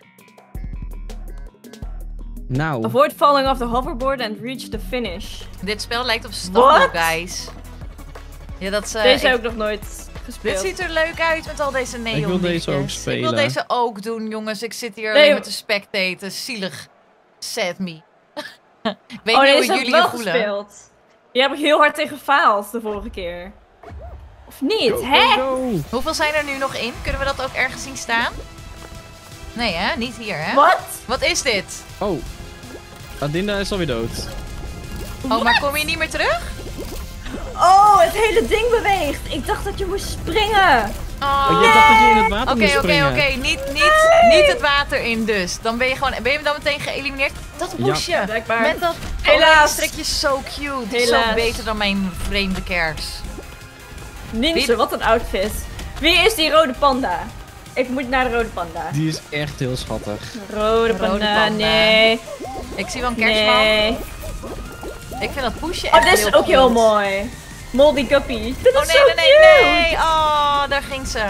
Nou, Avoid falling off the hoverboard and reach the finish. Dit spel lijkt op Stumble What? Guys. Ja, dat is... Deze heb ik nog nooit gespeeld. Dit ziet er leuk uit met al deze neon Ik wil deze ook lichtjes. Ik wil spelen. deze ook doen, jongens. Ik zit hier Nee, alleen joh. met de spectaten. Zielig. Sad me. Ik weet Oh, niet deze hoe heb ik jullie wel je voelen. gespeeld. Hier heb ik heel hard tegen gefaald de vorige keer. Of niet, hè? Go. Hoeveel zijn er nu nog in? Kunnen we dat ook ergens zien staan? Nee, hè? Niet hier, hè? Wat? Wat is dit? Oh, Adinda is alweer dood. Oh, maar kom je niet meer terug? Oh, het hele ding beweegt. Ik dacht dat je moest springen. Oh, jij dacht dat je in het water moest Oké, springen. niet het water in dus. Dan ben je gewoon, ben je dan meteen geëlimineerd? Dat hoesje. Blijkbaar. Met dat Helaas. strikje zo cute. Zo Helaas. beter dan mijn vreemde kers. Ninja, Wie- wat een outfit. Wie is die rode panda? Ik moet naar de rode panda. Die is echt heel schattig. Rode panda, panda. nee. Ik zie wel een kerstman. Nee. Ik vind dat poesje Oh, echt dit is heel ook heel cute. mooi. Moldy Guppy. Dit Oh is nee, zo nee, nee, cute. nee. Oh, daar ging ze.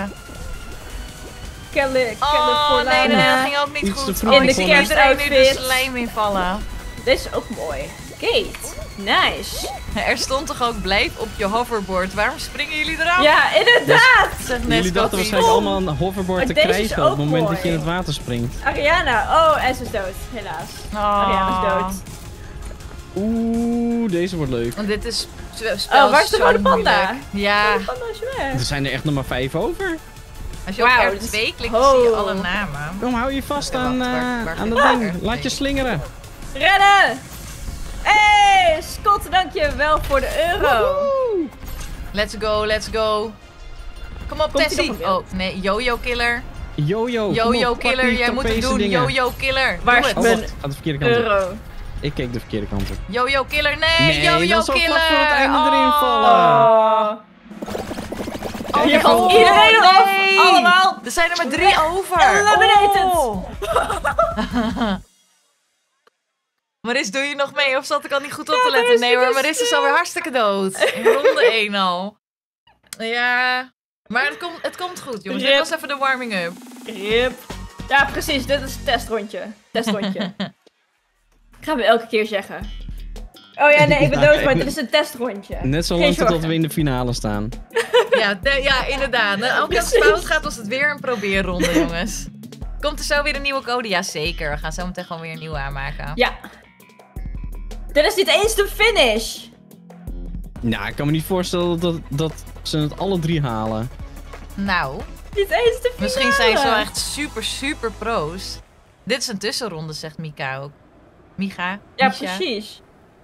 Oh, nee, nee, dat ging ook niet Iets te goed. vroeg Oh, in ik de zie iedereen nu de kerstoutfit. slijm invallen. Dit is ook mooi. Kate. Nice. Er stond toch ook blijf op je hoverboard. Waarom springen jullie eraf? Ja, inderdaad. Zegt Jullie Nesco dachten Fiets. waarschijnlijk allemaal een hoverboard Maar te deze is krijgen op ook het moment mooi. dat je in het water springt. Ariana. Oh, en ze is dood. Helaas. Ariana is dood. Oeh, deze wordt leuk. Want dit is spel Oh, waar is de zo rode panda? moeilijk. Ja, De panda is weg. Er zijn er echt nog maar 5 over. Als je op Wauw, R2 dus- klikt, zie je Oh. alle namen. Kom, hou je vast Ja, aan, wacht, waar aan vind dat ik ding. het? Laat je slingeren. Rennen! Hey, Scott, dankjewel voor de euro. Let's go, let's go. Kom op, Komt-ie Tessie. nog een beeld? Oh, nee, Yo-Yo Killer. Yo-yo, kom Yo-Yo op, pak Killer, die jij moet het trapeze doen. dingen. Yo-Yo Killer. Waar Doe is Oh, het. mijn wacht, gaat de verkeerde kant op. euro? Ik keek de verkeerde kant op. Yo-Yo Killer, nee, Nee, Yo-Yo dan zal Killer. vlak voor het einde erin vallen. Oh. Oh, Hier nee. valt iedereen eraf. Nee. Allemaal. Er zijn er maar 3 over. Eliminated. Oh. Maris, doe je nog mee of zat ik al niet goed op te letten? Nee hoor, Maris is alweer hartstikke dood. In ronde 1 al. Ja, maar het komt goed jongens. Dit Rip. was even de warming-up. Rip. Ja, precies. Dit is het testrondje. Testrondje. Gaan we elke keer zeggen. Oh ja, nee, ik ben dood, maar dit is een testrondje. Net zo Geen lang totdat zorgen. we in de finale staan. Ja, inderdaad. Als het Precies. fout gaat, was het weer een probeerronde, jongens. Komt er zo weer een nieuwe code? Jazeker. We gaan zo meteen gewoon weer een nieuwe aanmaken. Ja. Dit is niet eens de finish. Nou, ik kan me niet voorstellen dat ze het alle 3 halen. Nou, Niet eens de finale. misschien zijn ze wel echt super pro's. Dit is een tussenronde, zegt Mika ook. Micha? Ja, Misha? precies.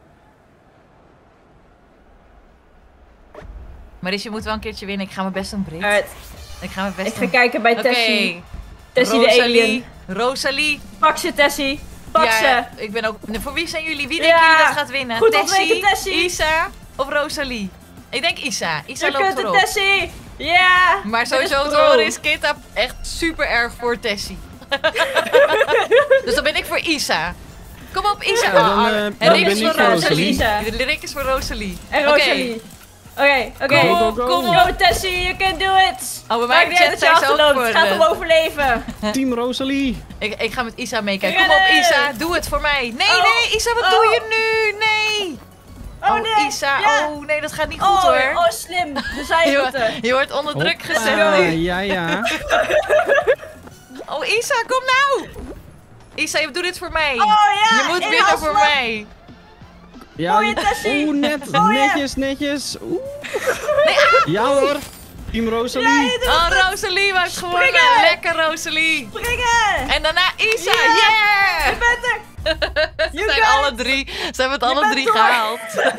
Maris, je moet wel een keertje winnen. Ik ga mijn best doen, Brit. Alright. Ik ga mijn best Ik ga doen. kijken bij Oké. Tessie. Tessie de alien. Rosalie. Pak ze, Tessie. Pak ze. Ja, ik ben ook... Voor wie zijn jullie? Wie Ja. denken jullie dat gaat winnen? Goed ontweken, Tessie. Isa of Rosalie? Ik denk Isa. Isa Je loopt kunt het, voorop. Tessie. Ja. Maar Dit is sowieso te pro. horen is Kitta echt super erg voor Tessie. Dus dan ben ik voor Isa. Kom op, Isa. Ja, dan, en dan Rick ben is ik voor voor Rosalie. Rosalie. De Rick is voor Rosalie. En Oké. Rosalie. Oké. Kom Go, op, go, go. kom op. Go, Tessie, you can do it. Oh, bij mij Maakt in niet de uit chat dat je zijn ze ook achterloopt. voor... Het gaat om overleven. Team Rosalie. Ik ga met Isa meekijken. Kom op, Rennen. Isa. Doe het voor mij. Nee, Oh. nee, Isa, wat doe je nu? Nee. Oh nee. Isa. Ja. Oh, nee, dat gaat niet goed hoor. Oh, slim. De zijroute. Je wordt onder druk Hoppa, gezet nu. ja. Oh, Isa, kom nou. Isa, doe dit voor mij. Oh ja. Je moet winnen inhaalslag. voor mij. Ja, Mooie Tessie. Oeh, Oh, ja. netjes. Oeh. Ja hoor. Team Rosalie. Oh, Rosalie heeft gewonnen. Springen. Lekker, Rosalie. Springen. En daarna Isa. Ja. Yeah! Je bent er. Ze You zijn got alle it. 3. Ze hebben het alle bent 3 door. gehaald.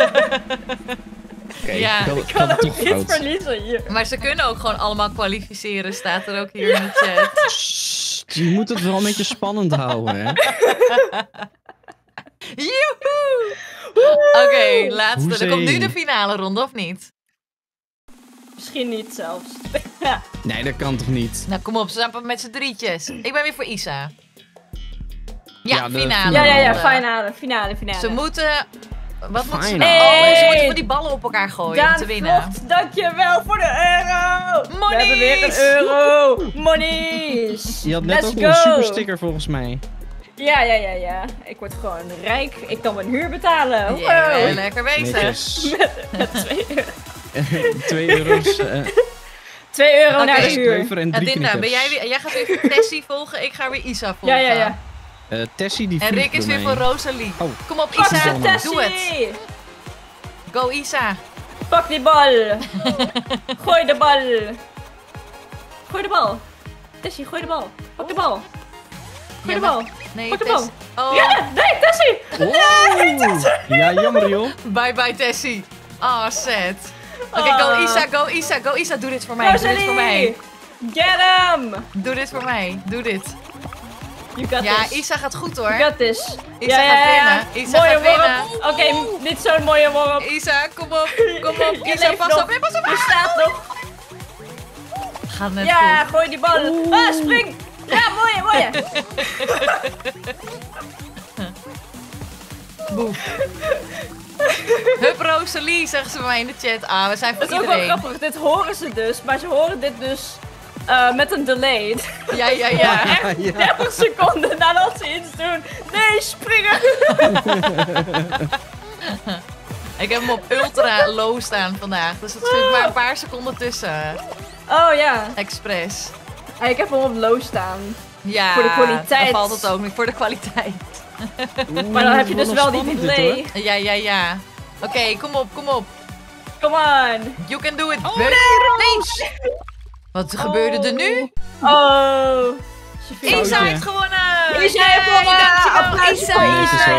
Oké, Ja. ik had het toch Niet fout. verliezen hier. Maar ze kunnen ook gewoon allemaal kwalificeren, staat er ook hier in de chat. Sst, je moet het wel een beetje spannend houden, hè? Joehoe! Oké, laatste. Er komt nu Hoezee. de finale ronde, of niet? Misschien niet zelfs. Ja. Nee, dat kan toch niet? Nou, kom op, ze zijn met z'n drietjes. Ik ben weer voor Isa. Ja, Ja, de finale. Ja, ronde. finale. Ze moeten... Wat moeten ze Finale. nou? Oh, ze Hey. moeten van die ballen op elkaar gooien om Daan te winnen. Vlocht, dankjewel voor de euro! Monies! We hebben weer een euro! Monies! Je had net Let's ook go! nog een super sticker volgens mij. Ja. Ik word gewoon rijk. Ik kan mijn huur betalen. Wow. Yeah, lekker bezig. Netjes. Met 2 euro. 2 euro's. 2 euro Oké. naar de huur. Kleuver en 3 Adinda, knikkers. jij gaat weer voor Tessie volgen, ik ga weer Isa volgen. Ja. Tessie die En vliegt Rick is door weer mij. voor Rosalie. Oh. Kom op Pak Isa, ze, Zonne. Tessie! doe het. Go Isa. Pak die bal! Gooi de bal! Gooi de bal! Tessie, gooi de bal! Pak de bal! Gooi de bal! Nee, Pak de Tess. bal! Oh, Ja, nee, Tessie! Wow. Ja, jammer joh. bye bye Tessie. Oh, sad. Oké, Ah. go Isa, doe dit voor mij, doe dit voor mij. Get him! Doe dit voor mij, doe dit. You got Ja, this. Isa gaat goed You hoor. got this. Isa gaat winnen. Isa mooie gaat winnen. worp. Oké, niet zo'n mooie worp. Isa, kom op. Je Isa, leeft pas nog. op. Nee, pas op. Je staat nog. Gaat net Ja, goed. gooi die bal. Ah, spring. Ja, mooie. Hup Rosalie, zegt ze bij mij in de chat. Ah, we zijn voor Dat is ook wel iedereen. grappig. Dit horen ze dus. Maar ze horen dit dus met een delay. Ja. Ja. 30 seconden nadat ze iets doen. Nee, springen. Ik heb hem op ultra low staan vandaag. Dus het zit maar een paar seconden tussen. Oh ja. Expres. Ik heb hem op low staan. Ja, Voor de kwaliteit. dan valt het ook niet. Voor de kwaliteit. Maar dan heb je dus Wat wel een die spannend dit, delay. hoor. Ja. Oké, kom op. Come on. You can do it. Oh, nee! Wat gebeurde er nu? Oh. Sophie. Isa Foutje. heeft gewonnen! Isa heeft gewonnen! Dankjewel, Applaus Isa! voor Isa.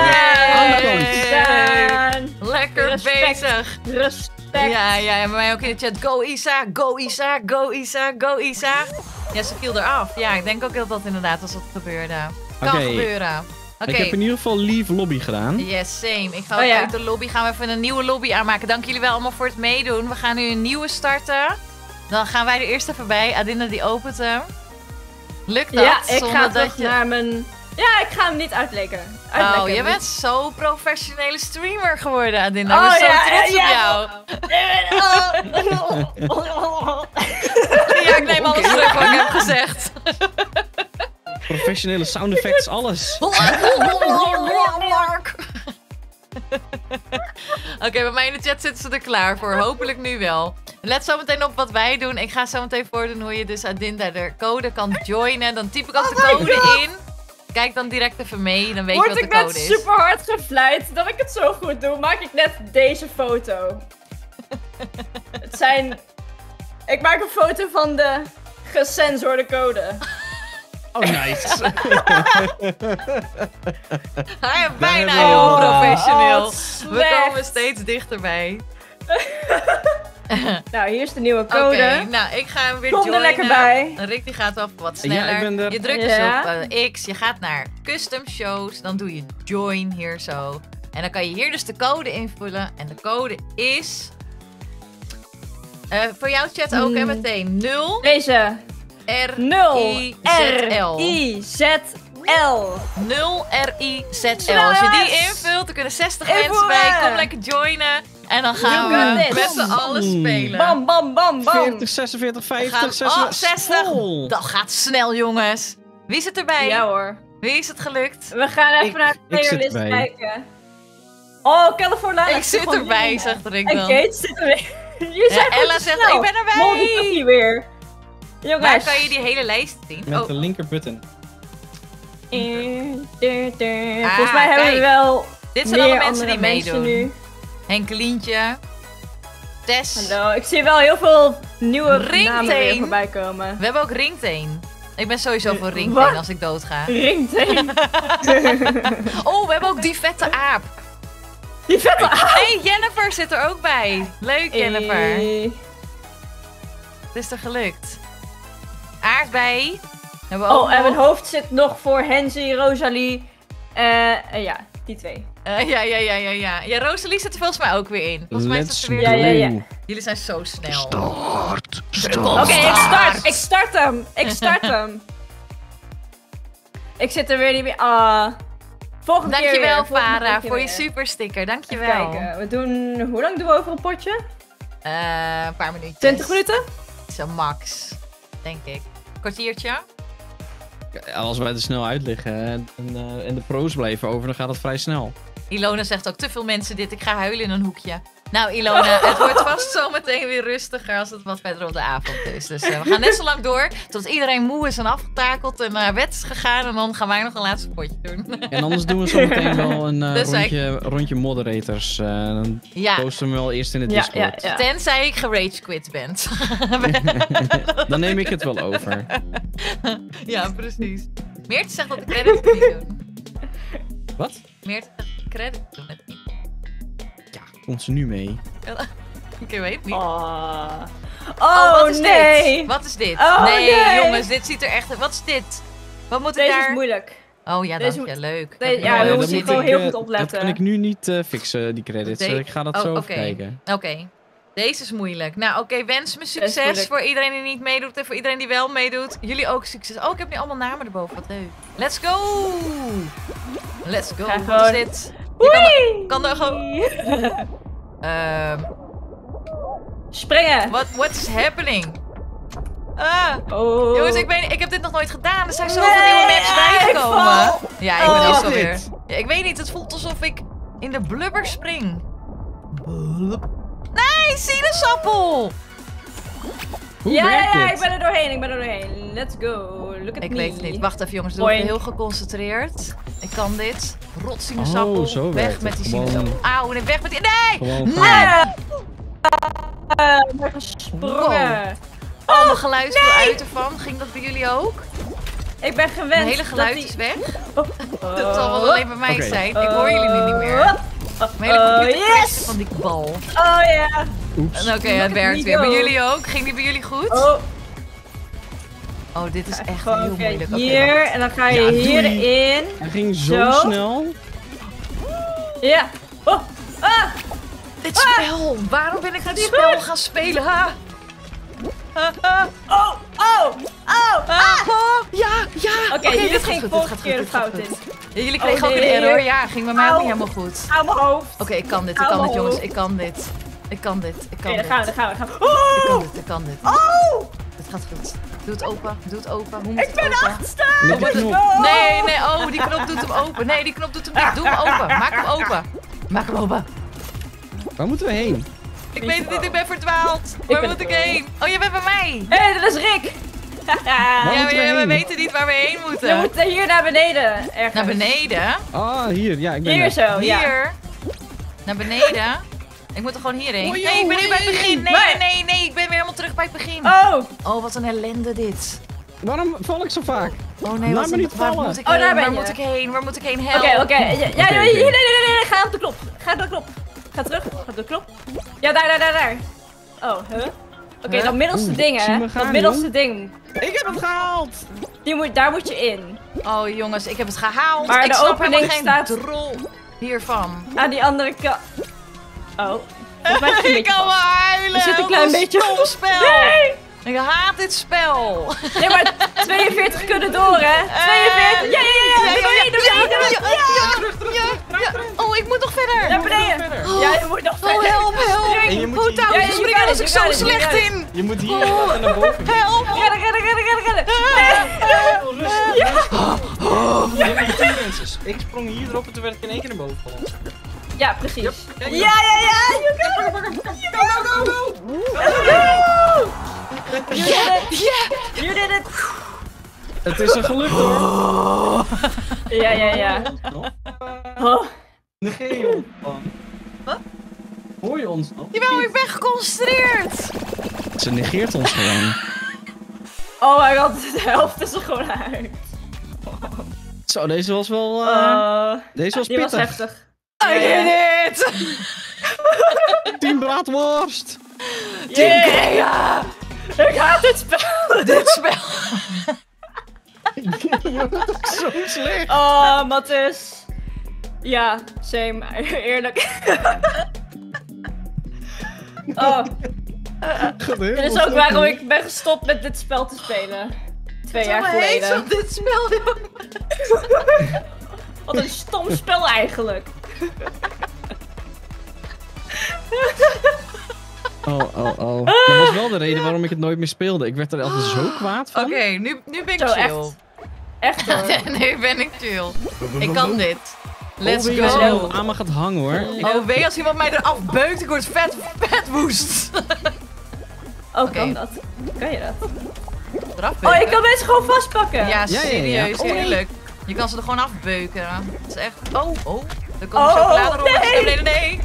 Yay. Isa. Lekker Respect. bezig! Respect. Ja, en bij mij ook in de chat. Go Isa, go Isa, go Isa, go Isa. Ja, ze viel eraf. Ja, ik denk ook dat dat inderdaad was wat gebeurde. Kan Oké. gebeuren. Oké. Ik heb in ieder geval Leave Lobby gedaan. Yes, same. Ik ga Oh, ook ja. uit de lobby. Gaan we even een nieuwe lobby aanmaken. Dank jullie wel allemaal voor het meedoen. We gaan nu een nieuwe starten. Dan gaan wij er eerst even bij. Adinda die opent hem. Lukt dat? Ja, ik Zonder ga dat terug je... naar mijn... Ja, ik ga hem niet uitlekken. Oh, je bent zo professionele streamer geworden, Adinda. Ik Oh, ben zo ja, trots ja, op jou. Ja, ik neem alles terug wat ik heb gezegd. Professionele sound effects, alles. Oké, bij mij in de chat zitten ze er klaar voor. Hopelijk nu wel. Let zo meteen op wat wij doen. Ik ga zo meteen voordoen hoe je dus Adinda de code kan joinen. Dan typ ik ook de code in. Kijk dan direct even mee, dan weet je Word wat de ik net code is. super hard gefluit dat ik het zo goed doe, maak ik net deze foto. Het zijn... Ik maak een foto van de gesensorde code. Oh, nice. Hij is bijna hebben we heel al. professioneel. Oh, We slecht. komen steeds dichterbij. Nou, hier is de nieuwe Oké, code. nou ik ga hem weer Kom er joinen. lekker bij. Rick die gaat wel wat Ja, sneller. ik ben er. Je drukt Ja. dus op X, je gaat naar custom shows, dan doe je join hier zo. En dan kan je hier dus de code invullen. En de code is... voor jouw chat ook en meteen 0 Deze. R 0 I Z L. R-I-Z-L. 0 R-I-Z-L. Snel, Als je die jongens. invult, dan kunnen 60 Invullen. mensen bij. Kom lekker joinen. En dan gaan You got we this. met z'n allen spelen. Bam, bam, bam, bam. 40, 46, We 50, gaan, 60. 60. Vol. Dat gaat snel, jongens. Wie zit erbij? Ja hoor. Wie is het gelukt? We gaan even Ik- naar de ik zit playlist erbij. kijken. Oh, California. Ik zit erbij, zegt Rick En dan. Kate zit er weer. Je Ja, zegt Ella zegt, ik ben erbij. Moldy weer. Waar Jongens. kan je die hele lijst zien? Met Oh, de linker button. Volgens mij hebben we kijk. wel dit zijn alle meer mensen andere die mensen meedoen. nu. Henkelientje. Tess. Hallo, ik zie wel heel veel nieuwe Ringtone. namen weer voorbij komen. We hebben ook Ringtone. Ik ben sowieso voor Wat? Ringtone als ik doodga. Ringtone. Oh, we hebben ook die vette aap. Die vette Hey, Jennifer zit er ook bij. Leuk, Jennifer. Het is er gelukt. Aardbei. Hebben we ook Oh, en mijn nog. hoofd zit nog voor Hensie, Rosalie. Ja, die twee. Ja. Ja, Rosalie zit er volgens mij ook weer in. Volgens mij Let's zit ze weer Ja, ja, ja. go. Jullie zijn zo snel. Oké, ik start hem. Ik start hem. Ik zit er weer niet meer. Volgende keer Dankjewel, weer. Volgende Farah, keer voor je weer. super sticker. Even Dankjewel. kijken. We doen... Hoe lang doen we over een potje? Een paar minuutjes. 20 minuten? Zo max, denk ik. Kwartiertje. Ja, als wij er snel uit liggen en de pro's blijven over, dan gaat het vrij snel. Ilona zegt ook te veel mensen dit. Ik ga huilen in een hoekje. Nou Ilona, het wordt vast zometeen weer rustiger als het wat verder op de avond is. Dus we gaan net zo lang door tot iedereen moe is en afgetakeld en naar bed is gegaan. En dan gaan wij nog een laatste potje doen. En anders doen we zo meteen wel een Dus rondje moderators. Dan Ja, posten we hem wel eerst in het Ja, Discord. ja, ja. tenzij ik gerage quit ben. Dan neem ik het wel over. Ja, precies. Meertje zegt dat de credits het niet doen. Wat? Meertje zegt dat de credits doen het niet. Komt ze nu mee? Ik weet het niet. Oh, wat is nee. dit? Wat is dit? Oh, nee, nee. jongens, dit ziet er echt... Wat is dit? Wat moet ik Deze daar... is moeilijk. Oh ja, Deze dank je. Leuk. deze- Heb ja, je we mooi moeten gezien. gewoon heel goed opletten. Dat kan ik nu niet fixen, die credits. De- Ik ga dat Oh, zo oké. even kijken. Oké. Deze is moeilijk. Nou, oké, wens me is succes moeilijk. voor iedereen die niet meedoet en voor iedereen die wel meedoet. Jullie ook succes. Oh, ik heb nu allemaal namen erboven. Wat leuk. Let's go! Let's go. Ga Wat gewoon- is dit? Je Oei! kan er gewoon... Springen! What is happening? Ah, Oh. jongens, ik heb dit nog nooit gedaan. Er zijn zoveel Nee, nieuwe maps ik bijgekomen. val. Ja, ik ben Oh. ook Wat is alweer. dit? Ja, ik weet niet, het voelt alsof ik in de blubber spring. Nee, sinaasappel! Hoe Ja, werkt ja, dit? ik ben er doorheen. Let's go. Look at Ik me. weet het niet. Wacht even jongens, doe Boing. even heel geconcentreerd. Ik kan dit. Rot sinaasappel. Oh, zo weg werkt met het. die Gewoon- sinaasappel. Auw, nee, weg met die... Nee! Gewoon Nee! gaan. Ik ben gesprongen. Allemaal geluid viel uit ervan. Ging dat bij jullie ook? Ik ben gewend. Mijn hele geluid dat is die... weg. Oh. Dat zal wel alleen bij mij Oké. zijn. Ik hoor jullie nu niet meer. Mijn hele computer crashte van die bal. Oh ja. Oeps. Oké, het werkt niet weer. Bij go. jullie ook? Ging die bij jullie goed? Oh. Oh, dit is echt Gewoon heel via moeilijk. Oké, hier wacht. en dan ga je Ja, doei. hierin. Hij ging zo Zo. snel. Ja. Oh. Ah. Dit spel! Waarom ben ik dit spel gaan spelen? Ha? Oh. Oh. Oh. Ah. Ja, ja! Oké, hier dit ging gaat vorige goed, keer de dit gaat fout goed. in. Ja, jullie kregen Oh, ook een nee. error. Ja, ging bij mij ook niet Au. helemaal goed. Aan mijn hoofd. Oké, ik kan dit, Au. jongens. Ik kan dit. Ik kan dit. Oké, dan gaan we, dan gaan we. Ik Oh. kan dit, ik kan dit. Oh. Het gaat goed. Doe het open, doe het open. Hoe moet Ik het ben open? achtste. Met de knop. Oh. Nee, nee, oh, die knop doet hem open. Nee, die knop doet hem dicht. Doe hem open. Maak hem open. Maak hem open. Waar moeten we heen? Ik weet het niet, ik ben verdwaald. Waar ben moet ik het wel. heen? Oh, je bent bij mij. Hé, hey, dat is Rick. Waar Ja, moeten we maar we heen? weten niet waar we heen Je moeten. moet hier naar beneden. Ergens. Naar beneden. Ah, hier. Ja, ik ben Hier er. zo, ja. Hier. Naar beneden. Ik moet er gewoon hierheen. Oh, joh, Nee, ik ben nu bij het begin. Nee, Maar- nee, nee. Ik ben weer helemaal terug bij het begin. Oh. Oh, wat een ellende dit. Waarom val ik zo vaak? Oh nee, Laat wat me een, niet waar vallen. moet ik Oh, heen? daar ben Waar je. moet ik heen? Waar moet ik heen? Oké, Help. oké. Ja, Oké, nee, oké. nee. Ga op de knop. Ga op de knop. Ga terug. Ga op de knop. Ja, daar. Oh, huh? Oké, Huh? dat middelste Oeh, ding, zie hè? me gaan, Dat middelste ding. Ik heb het gehaald! Daar moet je in. Oh jongens, ik heb het gehaald. Maar ik de snap opening helemaal geen staat- drol hiervan. Aan die andere kant. Oh. Volgens mij is het een Ik beetje kan wel vast. huilen. Er zit een Wat klein beetje- stom spel. Nee! Ik haat dit spel. Nee, maar 42 kunnen door, hè? 42. Ja. Naar beneden. Ja. Oh, ik moet nog verder. Naar beneden. Oh. Ja, je moet nog Oh, verder. help. En je moet Hoe hier- touw Ja, je je springen, kan daar het, was ik je kan zo het, je slecht kan het. in. Je moet hier en naar boven. Help. Rennen. Ik sprong hier erop en toen werd ik in één keer naar boven geland. Ja, precies. Ja. Ja. You did it. Het is een geluk hoor. Ja. Oh. Negeer je ons dan? Wat? Hoor je ons nog? Jawel, ik ben geconcentreerd. Ze negeert ons gewoon. Oh my god, de helft is er gewoon uit. Zo, deze was wel... deze was Die was pittig. heftig. I did it. 10 braadworst! Yeah. Ik haat dit spel. Dit spel. Je bent ook zo slecht. Oh, Matthis. Ja, same. Eerlijk. Oh, dit is ook waarom ik ben gestopt met dit spel te spelen. 2 jaar geleden. Op dit spel. Wat een stom spel eigenlijk. Oh. Dat was wel de reden waarom ik het nooit meer speelde. Ik werd er altijd zo kwaad van. Oké, nu ben ik Zo, chill. Echt hoor. Nu ben ik chill. Ik kan dit. Let's Oh, go. go. Aan me gaat hangen hoor. Oh, wee als iemand mij eraf beukt, ik word vet woest. Oh, kan dat? Kan je dat? Eraf Oh, beuken? ik kan mensen gewoon vastpakken. Ja, Ja. serieus, Oh, nee. heerlijk. Je kan ze er gewoon afbeuken. Het is echt... Oh. Er komt Oh, chocoladerolletjes. nee. Nee.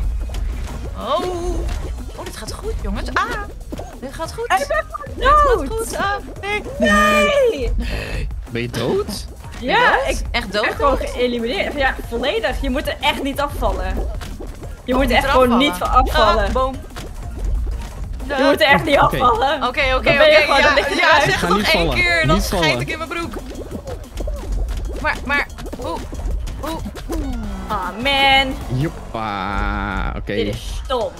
Oh, dit gaat goed, jongens. Ah, dit gaat goed. Ik ben gewoon Dit gaat dood. goed. Ah, nee. Nee. Ben je dood? Ja, ik Echt dood? echt gewoon geëlimineerd. Ja, volledig. Je moet er echt niet afvallen. Je moet niet echt eraf gewoon vallen. niet van afvallen. Ah, boom. Je moet er echt niet Oké. afvallen. Oké. Dan ben je gewoon- dan lig je eruit. Zeg Ga het nog niet één vallen. keer, dan Niet schijt vallen. ik in mijn broek. Maar, oeh. Ah man, Joppa. Oké. dit is stom.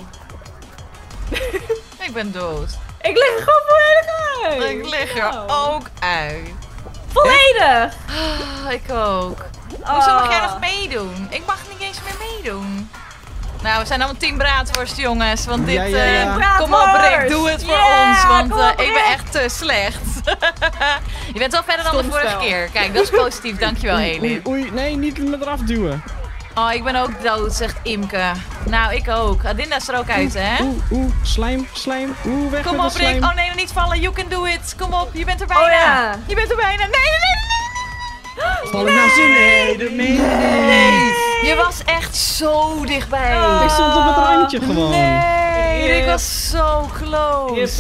Ik ben dood. Ik lig er gewoon volledig uit. Ik lig er Oh. ook uit. Volledig. Ah, ik ook. Hoezo mag jij nog meedoen? Ik mag niet eens meer meedoen. Nou, we zijn allemaal team braadworst, jongens. Want dit... Ja. kom op, Rick, doe het voor Ja, ons. Want kom op, ik ben Rick. echt te slecht. Je bent wel verder dan de Stom vorige spel. keer. Kijk, dat is positief. Dankjewel, Elin. Oei, nee, niet me eraf duwen. Oh, ik ben ook dood, zegt Imke. Nou, ik ook. Adinda is er ook uit, hè? Oeh, slijm. Weg Kom met op, de Rick. slijm. Oh nee, niet vallen. You can do it. Kom op, je bent er bijna. Oh ja. Je bent er bijna. Nee. Val ik nou zin? Nee, dat meen je niet. Je was echt zo dichtbij. Ik stond op het randje gewoon. Nee, ik was zo Hier is close. Rick.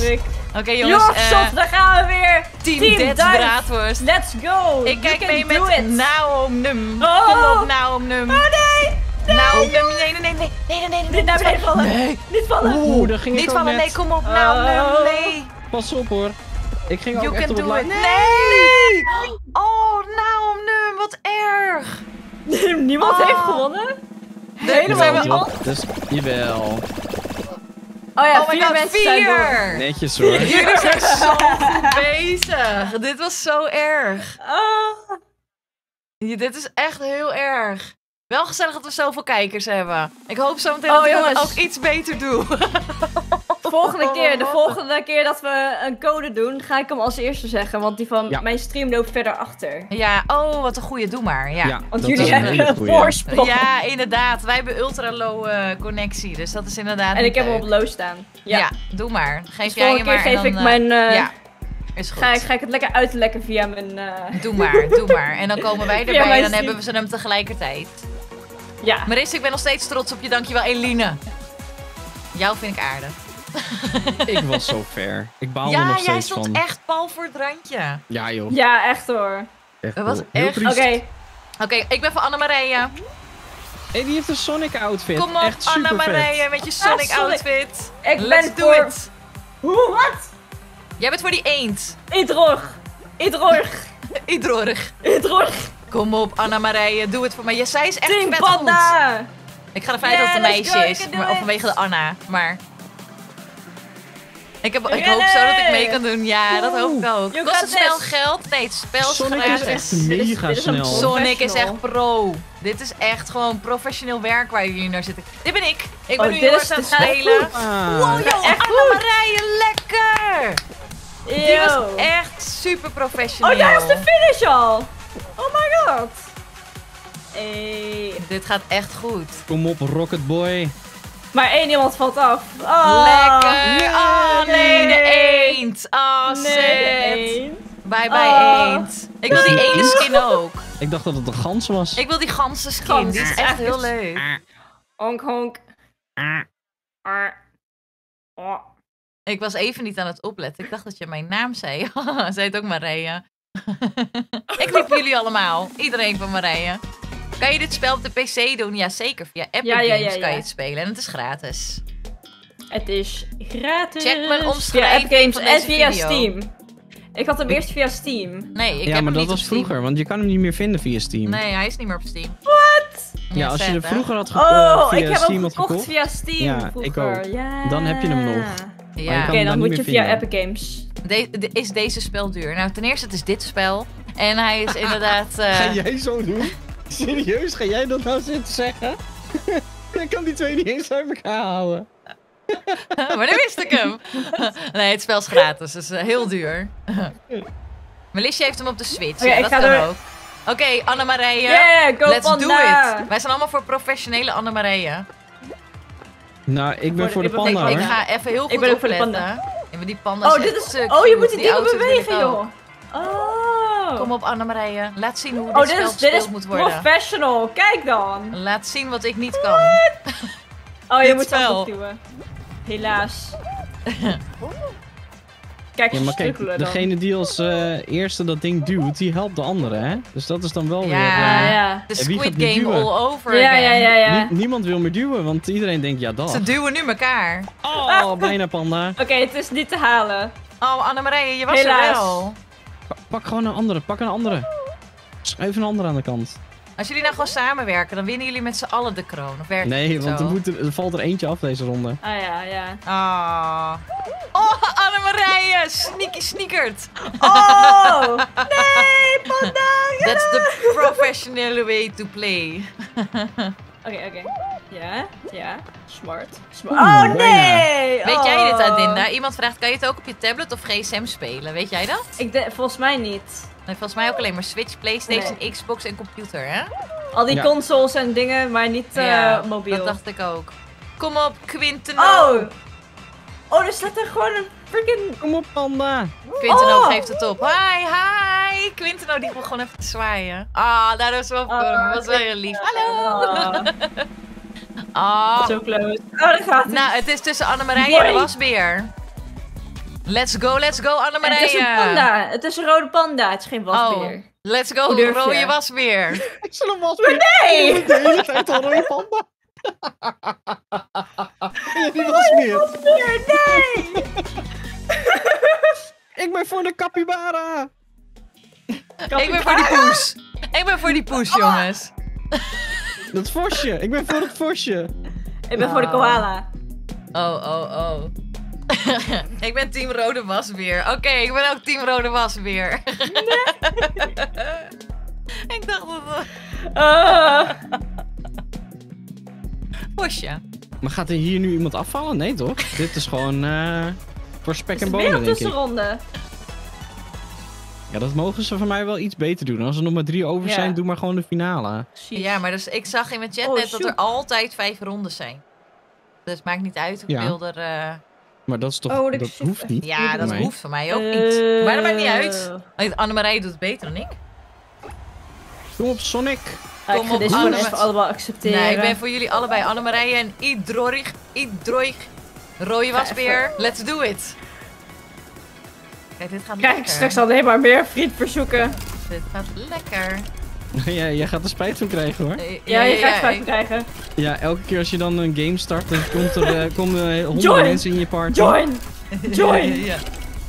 Oké, jongens. Yorkshot, daar gaan we weer. Team Dead Duif. Braadworst. Let's go. Ik kijk You mee can do met it. Naomnum. Oh. Kom op, Naomnum. Oh nee. Naomnum. Nee. Niet naar beneden vallen. Nee. Niet vallen. Oeh, daar ging ik Niet ook vallen, net. nee, kom op, Naomnum. Nee. Pas op hoor. Ik ging You ook echt can op het do it. lijn. Nee. Oh, Naomnum, wat erg. Niemand Oh. heeft gewonnen. Helemaal Zijn we niet. al? Dus, jawel. Oh ja, Oh my 4 god, mensen zijn door. 4. Netjes hoor. Jullie zijn zo goed bezig. Dit was zo erg. Oh. Dit is echt heel erg. Wel gezellig dat we zoveel kijkers hebben. Ik hoop zo meteen Oh, dat ik jongens. ook iets beter doe. De volgende keer dat we een code doen, ga ik hem als eerste zeggen. Want die van Ja. mijn stream loopt verder achter. Ja, oh, wat een goede. Doe maar. Ja, Want dat jullie is een hebben hele een goeie. voorsprong. ja inderdaad. Wij hebben ultra low connectie. Dus dat is inderdaad En ik heb hem leuk. op low staan. Ja. Ja, doe maar. Geef Dus jij je volgende keer maar. geef en ik dan, mijn... ja, is goed. Ga ik het lekker uitlekken via mijn... Doe maar. En dan komen wij Via erbij mijn en dan stream. hebben we ze hem tegelijkertijd. Ja. Marissa, ik ben nog steeds trots op je. Dankjewel, Eline. Jou vind ik aardig. Ik was zo ver. Ik baal er Ja, nog jij steeds stond van. echt pal voor het randje. Ja joh. Ja, echt hoor. Echt Dat was cool. Heel echt- triest. Oké. Oké, ik ben van Annemarije. Hey, die heeft een Sonic outfit. Kom op, Echt super vet. Annemarije, met je Sonic Sonic. outfit. Ik Let's ben do voor... it. Hoe, wat? Jij bent voor die eend. Idrog. Idrorig. Idrog. Kom op, Annemarije, doe het voor mij. Ja, zij is echt Team vet goed. Panda. Ik ga ervan uit dat het een Yeah, let's meisje go, is. you can do Maar, of it. vanwege de Anna. Maar... Ik hoop Rennen. zo dat ik mee kan doen. Ja, dat hoop ik ook. You Kost got het snel this. geld? Nee, het spel is Sonic is gratis. echt Dit is- mega dit is een snel. pro- Sonic is Professional. echt pro. Dit is echt gewoon professioneel werk waar jullie naar zitten. Dit ben ik. Ik ben Oh, nu dit heel is- hard aan het dit is echt spelen. goed. Ah, Wow, joh, echt Annemarije, lekker! Die was Eeuw. echt super professioneel. Oh, daar is de finish al. Oh my god. Hey. Dit gaat echt goed. Kom op, Rocket Boy. Maar één iemand valt af. Oh. Lekker! Nee. Oh nee, de eend! Oh, Nee. sad. Bye bye Oh. eend. Ik wil die ene skin ook. Ik dacht dat het een gans was. Ik wil die ganse skin. Gans. Die is echt heel leuk. Honk honk. Ah. Oh. Ik was even niet aan het opletten. Ik dacht dat je mijn naam zei. Zei het ook Marije. Ik riep jullie allemaal. Iedereen van Marije. Kan je dit spel op de PC doen? Ja, zeker. Via Epic Ja, Games ja. kan je het spelen. En het is gratis. Het is gratis. Check mijn Via omschrijving Epic Games van en deze via video. Steam. Ik had hem eerst via Steam. Nee, ik Ja, heb maar hem dat niet was op Steam. vroeger, want je kan hem niet meer vinden via Steam. Nee, hij is niet meer op Steam. Ja, als je sad, er hè? vroeger had Oh, via ik heb Steam hem had gekocht gekocht. via Steam Ja, ik vroeger. ook. Ja. Dan heb je hem nog. Ja. je kan Oké, hem dan niet moet meer je via vinden. Epic Games. Is deze spel duur? Nou, ten eerste, het is dit spel. En hij is inderdaad... Ga jij zo doen? Serieus, ga jij dat nou zitten zeggen? Ik kan die twee niet eens uit elkaar houden. maar dan wist ik hem. Nee, het spel is gratis. Dus heel duur. Melisje heeft hem op de Switch. Oké, Ja, ik dat ga kan door. ook. Oké, Annemarije. Yeah, go Let's do Panda. it. Wij zijn allemaal voor professionele Annemarije. Nou, ik ben voor de Ik ben- panda Ik hoor. ga even heel goed ben ook voor de opletten. panda. Ja, maar die panda Oh, is dit echt is... te Oh, je cute. moet die dingen auto's wil ik bewegen, ook. joh. Oh. Kom op, Annemarije. Laat zien hoe Oh, dit spel dit gespeeld is moet worden. professional. Kijk dan. Laat zien wat ik niet kan. Oh, je Dit moet spel. zelf opduwen. Helaas. Kijk, Ja, maar kijk, strukkelen dan. degene die als eerste dat ding duwt, die helpt de andere, hè? Dus dat is dan wel weer... Ja. Ja. De En wie Squid gaat nu Game duwen? all over Ja, again. ja. Niemand wil meer duwen, want iedereen denkt, ja dat. Ze duwen nu elkaar. Oh, bijna panda. Oké, het is niet te halen. Oh, Annemarije, je was Helaas. er wel. Pak gewoon een andere, pak een andere. Schuif een andere aan de kant. Als jullie nou gewoon samenwerken, dan winnen jullie met z'n allen de kroon. Of werkt het Nee, niet want zo? er valt er eentje af deze ronde. Ah ja. Ah. Oh, Annemarije, sneaky sneakert. Oh! Nee, panda! That's the professional way to play. Oké. Ja. Smart. Oeh, Oh bijna. nee! Weet jij dit, Oh. Adinda? Iemand vraagt, kan je het ook op je tablet of gsm spelen? Weet jij dat? Volgens mij niet. Nee, volgens mij ook alleen maar Switch, PlayStation, Xbox en computer, hè? Al die Ja. consoles en dingen, maar niet mobiel. dat dacht ik ook. Kom op, Quintino. Oh, er staat er gewoon een freaking... Kom op, panda. Quintino Oh. geeft het op. Hi. Quintino die wil gewoon even te zwaaien. Ah, dat was wel voor hem. Dat was wel heel lief. Hallo. Oh, Ah. zo close. Oh, daar gaat het. Nou, het is tussen Annemarije en de Mooi. wasbeer. Let's go, Annemarije. Het is een panda. Het is een rode panda. Het is geen wasbeer. Let's go, Hoe durf je? rode wasbeer. Ik zal hem wasbeer. Nee! De hele tijd al rode panda. Ja, die wasbeer. Nee! Ik ben voor de capybara. Ik ben voor die poes. Ik ben voor die poes, jongens. Dat vosje. Ik ben voor het vosje. Ik ben voor de koala. Oh. Ik ben team rode wasbeer. Oké, ik ben ook team rode wasbeer. Ik dacht dat... Posje. Maar gaat er hier nu iemand afvallen? Nee, toch? Dit is gewoon voor spek Is en het weer bonen, een denk ik. tussenronde? Ja, dat mogen ze van mij wel iets beter doen. Als er nog maar 3 over Ja. zijn, doe maar gewoon de finale. Precies. Ja, maar dus, ik zag in mijn chat Oh, net dat er shoot. altijd 5 rondes zijn. Dus het maakt niet uit hoeveel er... Maar dat is toch... Oh, dat hoeft niet. Ja, dat Nee. hoeft van mij ook niet. Maar dat maakt niet uit. Annemarije doet het beter dan ik. Kom op, Sonic. Ik Kom ga op, dit gewoon Anne. even allemaal accepteren. Nee, ik ben voor jullie allebei Annemarije en Idroig. Rode wasbeer. Let's do it. Kijk, dit gaat Krijg ik lekker. straks alleen maar meer frietverzoeken. Dit gaat lekker. Ja, jij gaat er spijt van krijgen, hoor. Ja, je gaat spijt ik- krijgen. Ja, elke keer als je dan een game start, dan komen er honderden Join! mensen in je party. Join! Join! Ja.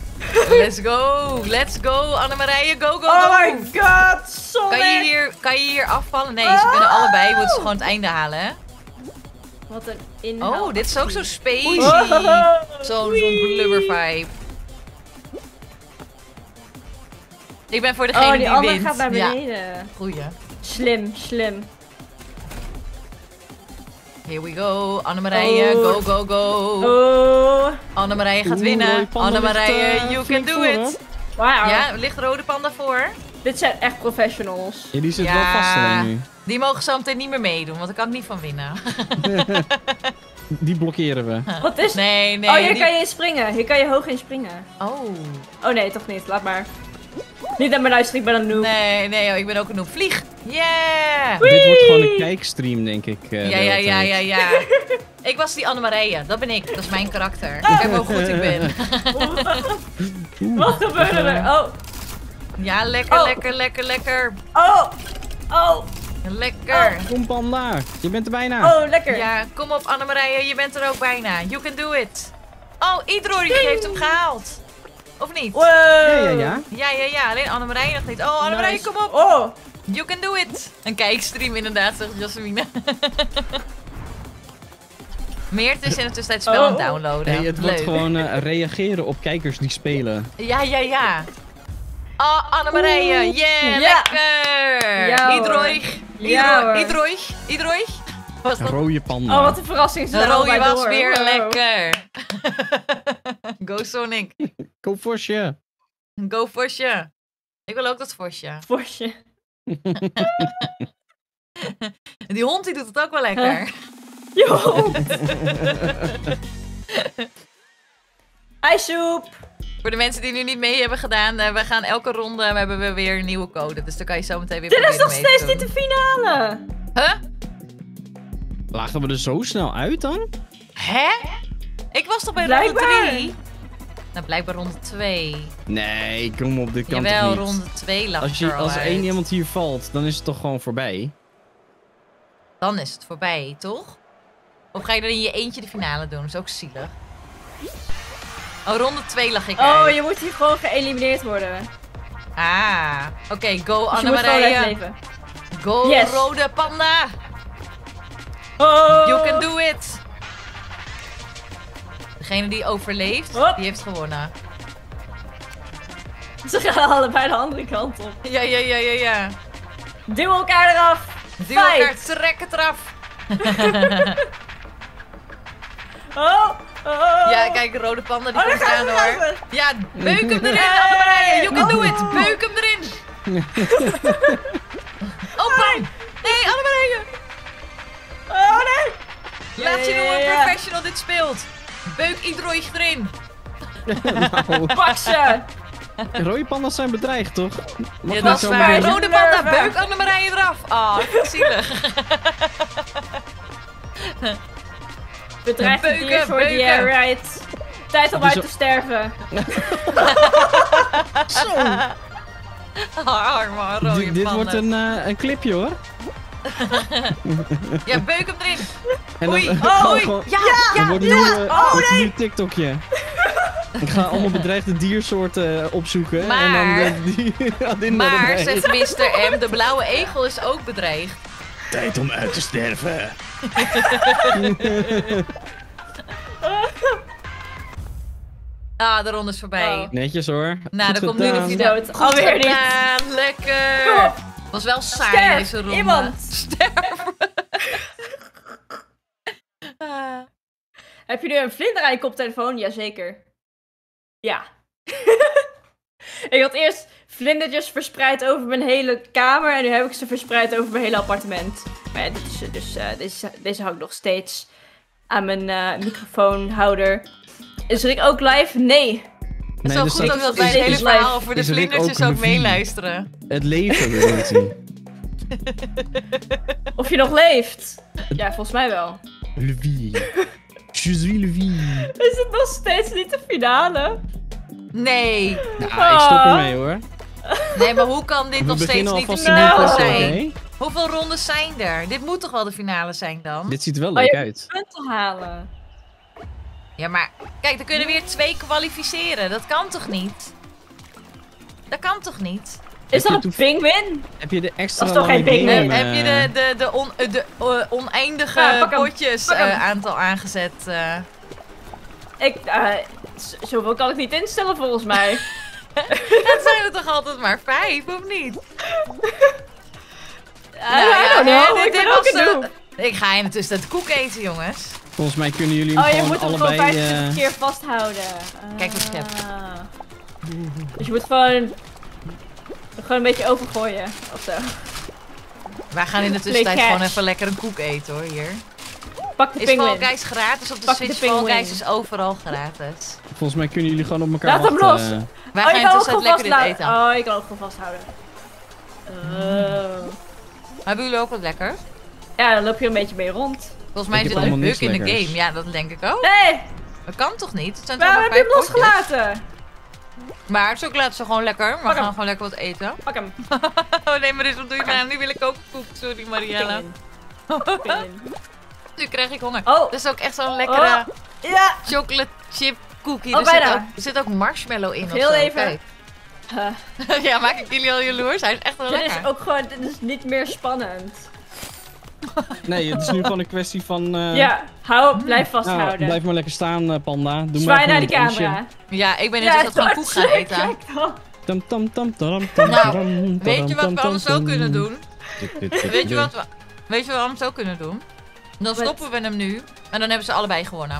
Let's go, Annemarije, go. Oh my god, Sonic! Kan je hier afvallen? Nee, ze kunnen allebei, moeten ze gewoon het einde halen, hè? Wat een inhoud. Oh, dit is ook zo spacey. Oh. Zo'n blubber vibe. Ik ben voor degene Oh, die die andere wint. gaat naar Ja, beneden. goeie. Slim. Here we go. Annemarije, Oh. go. Oh, Annemarije gaat Oeh, winnen. rode panda Annemarije, ligt, you can flink do voor, it. wauw. Ja, ligt rode panda voor. Dit zijn echt professionals. Ja, die zit Ja. wel vast erin nu. Die mogen zo meteen niet meer meedoen, want daar kan ik niet van winnen. Die blokkeren we. Wat is... Nee. oh, hier die- kan je in springen. Hier kan je hoog in springen. Oh. Oh nee, toch niet. Laat maar. Niet naar me luisteren, ik ben een noob. Nee, ik ben ook een noob. Vlieg! Yeah! Dit wordt gewoon een kijkstream, denk ik. de hele tijd. Ja. Ik was die Annemarije. Dat ben ik. Dat is mijn karakter. Kijk hoe goed ik ben. Wat gebeurde er? Oh. Ja, lekker, Oh. lekker. Oh. Lekker. Kom, panda. Je bent er bijna. Oh, lekker. Ja, kom op Annemarije. Je bent er ook bijna. You can do it. Oh, Idrorik heeft hem gehaald. Of niet? Wow. Ja. Alleen Annemarije nog niet. Oh, Annemarije, Nice. kom op. Oh. You can do it. Een kijkstream inderdaad, zegt Jasmine. Meert is in de tussentijd spel aan het downloaden. Hey, het wordt Leuk. gewoon reageren op kijkers die spelen. Ja. Oh, Annemarije. Yeah, Ja. lekker. Ja, hoor. Idroig. Was dat Rode panda. Oh, wat een verrassing. Ze de zijn rode allebei was door. weer Wow. lekker. Go Sonic. Kom, vosje. Go Vosje. Ik wil ook dat Vosje. Vosje. Die hond die doet het ook wel lekker. Yo. IJssoep. Voor de mensen die nu niet mee hebben gedaan, we gaan elke ronde hebben we weer een nieuwe code. Dus dan kan je zo meteen weer Dit is proberen nog mee te steeds doen. niet de finale. Huh? Lagen we er zo snel uit dan? Hè? Ik was toch bij Blijkbaar. ronde 3? Nou, blijkbaar ronde 2. Nee, kom op, dit kan Jawel, toch niet? ronde 2 lag Als, er al als uit. één iemand hier valt, dan is het toch gewoon voorbij? Dan is het voorbij, toch? Of ga je dan in je eentje de finale doen? Dat is ook zielig. Oh, ronde 2 lag ik Oh, uit. je moet hier gewoon geëlimineerd worden. Ah, oké, go Dus je moet gewoon Annemarije. leven. Go Yes. rode panda. Oh. You can do it. Degene die overleeft, Hop. die heeft gewonnen. Ze gaan allebei de andere kant op. Ja. Duw elkaar eraf. Duw Fight. elkaar, trek het eraf. Oh. Ja, kijk, rode panda die Oh, daar komt gaan aan ze, hoor. daar Ja, beuk hem erin, Hey. Annemarije. You can do Oh. it. Beuk hem erin. Oh, bam. Nee, Annemarije. Oh nee. Laat zien hoe een Ja. professional dit speelt. Beuk Idroig erin. Nou, Pak ze. rode panda's zijn bedreigd, toch? Mag Ja, niet dat is zo waar. doen. Rode panda, Nerven. beuk Annemarije eraf. Ah, dat is zielig. Bedreigd Beuken, dier voor the beuken. air right. Tijd om Dus uit te sterven. Zo! Arme rode Dit pannen. wordt een clipje hoor. Ja, beuk hem erin. En Oei, dan, oei. gewoon- Ja, dan wordt een ja. nieuwe, wordt een nieuw TikTokje. Ik ga allemaal bedreigde diersoorten opzoeken. Maar- En dan die Adinda Maar, erbij. zegt Mr. M, de blauwe egel is ook bedreigd. Tijd om uit te sterven. Ah, de ronde is voorbij. Oh. Netjes hoor. Nou, Goed dan komt nu de gedaan. finale. Dood. Alweer niet. gedaan, lekker. Kom op. Was wel saai Sterf, deze ronde. iemand. Sterf. Ah. Heb je nu een vlinder aan je koptelefoon? Jazeker. Ja. Ik had eerst vlindertjes verspreid over mijn hele kamer. En nu heb ik ze verspreid over mijn hele appartement. Maar ja, deze hou ik nog steeds aan mijn microfoonhouder. Is Rick ook live? Nee. Het is Nee, zo dus goed dat ook dat wij het is hele live. verhaal over de Is Rick vlindertjes ook ook een vie? meeluisteren. Het leven wil zien. Of je nog leeft? Ja, volgens mij wel. Le vie. Je suis le vie. Is het nog steeds niet de finale? Nee. Nou, ik stop ermee hoor. Nee, maar hoe kan dit We nog steeds beginnen niet de alvast Nou, een finale nieuw potje, zijn? oké? Hoeveel rondes zijn er? Dit moet toch wel de finale zijn dan? Dit ziet er wel Oh, leuk je- uit. Punten halen. Ja, maar kijk, er kunnen weer 2 kwalificeren. Dat kan toch niet? Dat kan toch niet? Is Heb dat je een pinguïn? Heb je de extra Dat is toch lange geen game, ding, hè? Heb je de oneindige Ja, pak hem, potjes pak hem. aantal aangezet? Zoveel kan ik niet instellen volgens mij. Dat zijn er toch altijd maar 5, of niet? I don't know, ik ben ook een noob. Ik ga in de tussentijd koek eten, jongens. Volgens mij kunnen jullie hem Oh, je gewoon moet hem gewoon allebei... 25 keer vasthouden. Kijk wat je hebt. Dus je moet gewoon een beetje overgooien, of zo. Wij gaan in de tussentijd Play gewoon catch. even lekker een koek eten, hoor, hier. Pak de Is Fall pinguïn. Guys gratis op de Pak de Switch? Fall pinguïn. Guys is overal gratis. Volgens mij kunnen jullie gewoon op elkaar Laat hem wachten. los. Wij Oh, gaan je in de kan ook tussentijd gewoon lekker dit vasthouden. eten. Oh, je kan ook gewoon vasthouden. Oh. Hebben jullie ook wat lekker? Ja, dan loop je een beetje mee rond. Volgens mij Ik zit heb er een allemaal bug in de niks game. lekkers. Ja, dat denk ik ook. Nee, Dat kan toch niet? Het zijn toch waarom maar heb je 5 hem potjes? losgelaten? Maar chocolade is toch gewoon lekker? We Pak gaan hem. gewoon lekker wat eten. Pak hem. Oh nee, maar dit, wat doe je nou? Nu wil ik ook koek. Sorry, Mariella. Pinguïn. Pinguïn. Nu krijg ik honger. Oh. Dat is ook echt zo'n lekkere Ja. chocolate chip cookie. Oh, Er zit, bijna. er zit ook marshmallow in of Heel zo. even. Kijk. Huh. Ja, maak ik jullie al jaloers? Hij is echt wel Dit lekker. is ook gewoon, dit is niet meer spannend. Nee, het is nu gewoon een kwestie van... Ja, blijf vasthouden. Nou, blijf maar lekker staan, Panda. Doe Zwaai maar naar even die een dansje. camera. Ja, ik ben Ja, intussen gewoon koek gaan eten. Kijk dan. Tam, tam, tam, taram, tam, Nou, taram, weet je wat taram, we anders tam, ook kunnen tam. doen? Weet je wat we anders ook kunnen doen? Dan Wat? stoppen we hem nu. En dan hebben ze allebei gewonnen.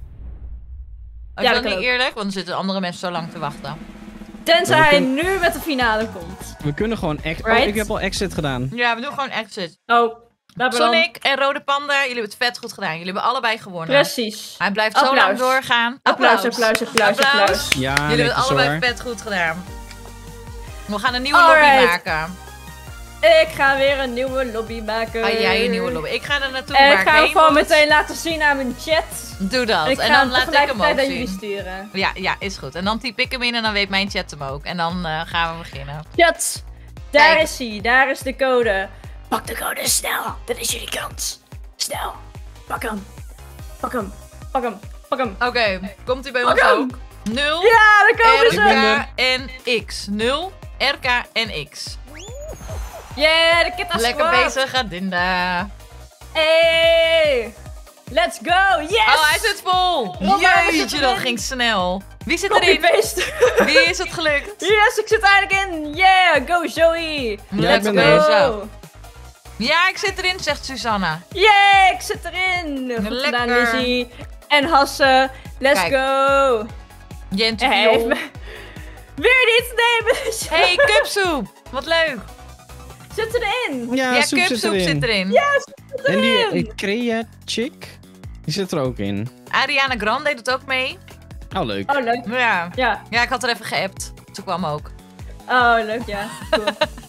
Is Ja, dat dat niet kan ook. eerlijk? Want dan zitten andere mensen zo lang te wachten. Tenzij Ja, we hij kunnen- nu met de finale komt. We kunnen gewoon... Oh, Right? ik heb al exit gedaan. Ja, we doen gewoon exit. Oh, laten we dan. Sonic en Rode Panda, jullie hebben het vet goed gedaan. Jullie hebben allebei gewonnen. Precies. Hij blijft zo Applaus. lang doorgaan. Applaus, applaus, applaus, applaus. Ja, Jullie hebben het netjes allebei hoor. vet goed gedaan. We gaan een nieuwe Alright. lobby maken. Ik ga weer een nieuwe lobby maken. Ga jij een nieuwe lobby? Ik ga er naartoe En waar ik ik ga hem heen gewoon moet. meteen laten zien aan mijn chat. Doe dat. En ik En ga dan hem laat ik hem ook tegelijkertijd aan jullie zien. sturen. Ja, is goed. En dan typ ik hem in en dan weet mijn chat hem ook. En dan gaan we beginnen. Chat, daar Kijk. is hij. Daar is de code. Pak de code snel. Dat is jullie kans. Snel. Pak hem. Pak hem. Pak hem. Pak hem. Oké, komt hij bij Pak ons hem. ook? 0 Ja, daar komen ze. RK en X. 0 RK en X. Yeah, de Kitta Lekker Squad. bezig, Adinda. Hey. Let's go. Yes. Oh, hij zit vol. Robert, hij zit Jeetje, dat erin. ging snel. Wie zit erin? Copy-paste. Wie is het gelukt? Yes, ik zit eindelijk in. Yeah, go Zoe. Ja, ik Let's ben go. er. Zo. Ja, ik zit erin, zegt Susanna. Yeah, ik zit erin. Goed Lekker. gedaan, Lizzie. En Hasse. Let's Kijk. go. Jentje Hij heeft me weer niet nemen. Hey, cupsoep. Wat leuk. Zit erin. Ja, Ja, soep cupsoep zit erin. En die erin. Crea Chick, die zit er ook in. Ariana Grande doet ook mee. Oh, leuk. Oh, leuk. Ja. Ja. Ja, ik had er even geappt. Ze kwam ook. Oh, leuk, ja. Cool.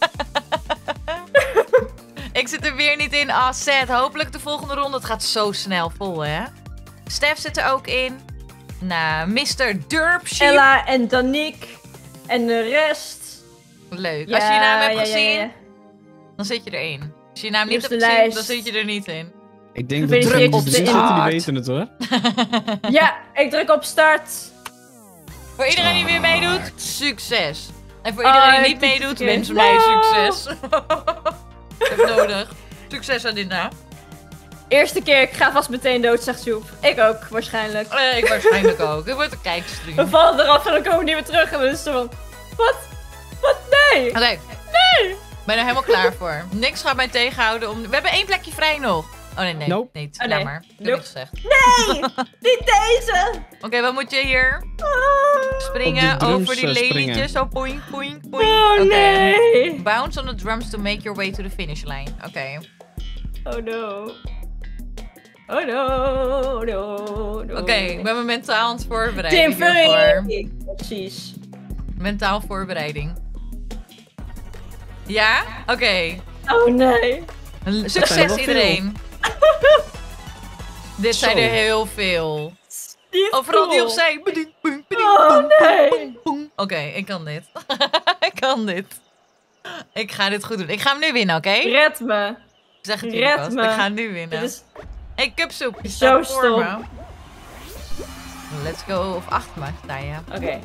Ik zit er weer niet in. Ah, sad. Hopelijk de volgende ronde. Het gaat zo snel vol, hè? Stef zit er ook in. Nou, Mr. Derpsheep. Ella en Danique. En de rest. Leuk. Als je je naam hebt gezien, ja. dan zit je erin. Als je je naam Hier niet is hebt de gezien, lijst. dan zit je er niet in. Ik denk dat Gefeliciteerd de op de zitten, die start. weten het hoor. Ja, ik druk op start. Voor iedereen die weer meedoet, succes. En voor iedereen die niet meedoet, wens mij No. succes. Ik heb nodig. Succes, Adinda. Eerste keer, ik ga vast meteen dood, zegt Joep. Ik ook, waarschijnlijk. Ik waarschijnlijk ook. Ik word een We kijkstream. vallen eraf en dan komen we niet meer terug. En we zijn zo van... Wat? Wat? Nee! Oké. Nee! Ik ben er helemaal klaar voor. Niks gaat mij tegenhouden om... We hebben 1 plekje vrij nog. Oh nee, Nope. niet. Oh, Laat nee. maar. Ik heb Nope. niks gezegd. Nee! Niet deze! Oké, wat moet je hier? Springen Op de drums, over die lelietjes. springen. Zo poing, poing, poing. Oh Oké. nee! Bounce on the drums to make your way to the finish line. Oké. Oh no. Oh no, no, no. Oké, ik ben me mentaal aan het voorbereiden Tim hiervoor. Furry! Precies. Mentaal voorbereiding. Ja? Oké. Oh nee. zijn er Succes wel iedereen. Dit zijn Zo. er heel veel. Die is Overal die cool. opzij. Beding, boing, beding, Oh boing, nee. boing, boing. Oké, ik kan dit. Ik kan dit. Ik ga dit goed doen. Ik ga hem nu winnen, oké? Red me. Ik zeg het Red jullie vast. me. Ik ga hem nu winnen. Dit is... Hey, Cupsoep, je Zo staat voor stom. me. Let's go. Of 8 maar, sta je. Oké.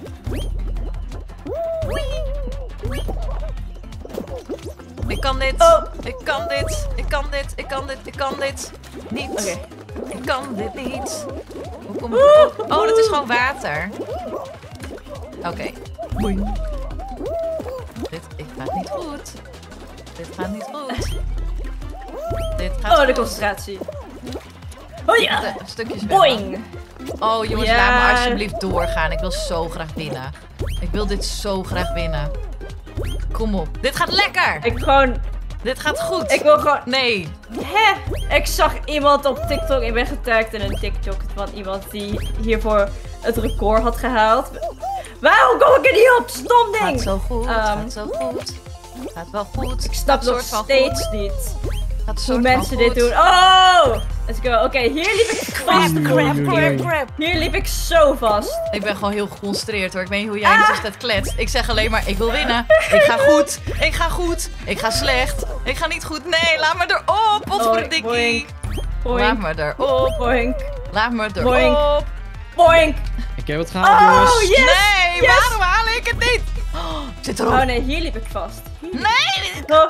Ik kan dit. Oh. Ik kan dit. Ik kan dit. Ik kan dit. Ik kan dit. Niet. Oké. Ik kan dit niet. Hoe kom ik erop? Oh, dat is gewoon water. Oké. Boing. Dit gaat niet goed. Dit gaat niet goed. Dit gaat Oh, de goed. concentratie. Oh ja. Stukjes weg. Boing. Oh jongens, Ja. laat me alsjeblieft doorgaan. Ik wil zo graag winnen. Ik wil dit zo graag winnen. Kom op. Dit gaat lekker. Ik gewoon... Dit gaat goed. Ik wil gewoon... Nee. Hè? Ik zag iemand op TikTok. Ik ben getagd in een TikTok van iemand die hiervoor het record had gehaald. Waarom kom ik er niet op? Stom Gaat ding! zo goed. Ehm, Gaat zo goed. Gaat wel goed. Ik snap Gaat nog soort van steeds goed. niet Gaat hoe soort mensen van dit goed. doen. Oh! Let's go. Oké, hier liep ik vast. Crap. Hier liep ik zo vast. Ik ben gewoon heel geconcentreerd hoor. Ik weet niet hoe jij in zo'n tijd kletst. Ik zeg alleen maar, ik wil winnen. Ik ga goed. Ik ga goed. Ik ga slecht. Ik ga niet goed. Nee, laat me erop. Wat voor een dikkie. Boink. Laat Boink. me erop. Boink. Laat me erop. Boink. Boink. Ik heb het gehaald, jongens. Oh, yes! Nee, Yes! waarom haal ik het niet? Oh, ik zit erop. Oh nee, hier liep ik vast. Nee. Oh,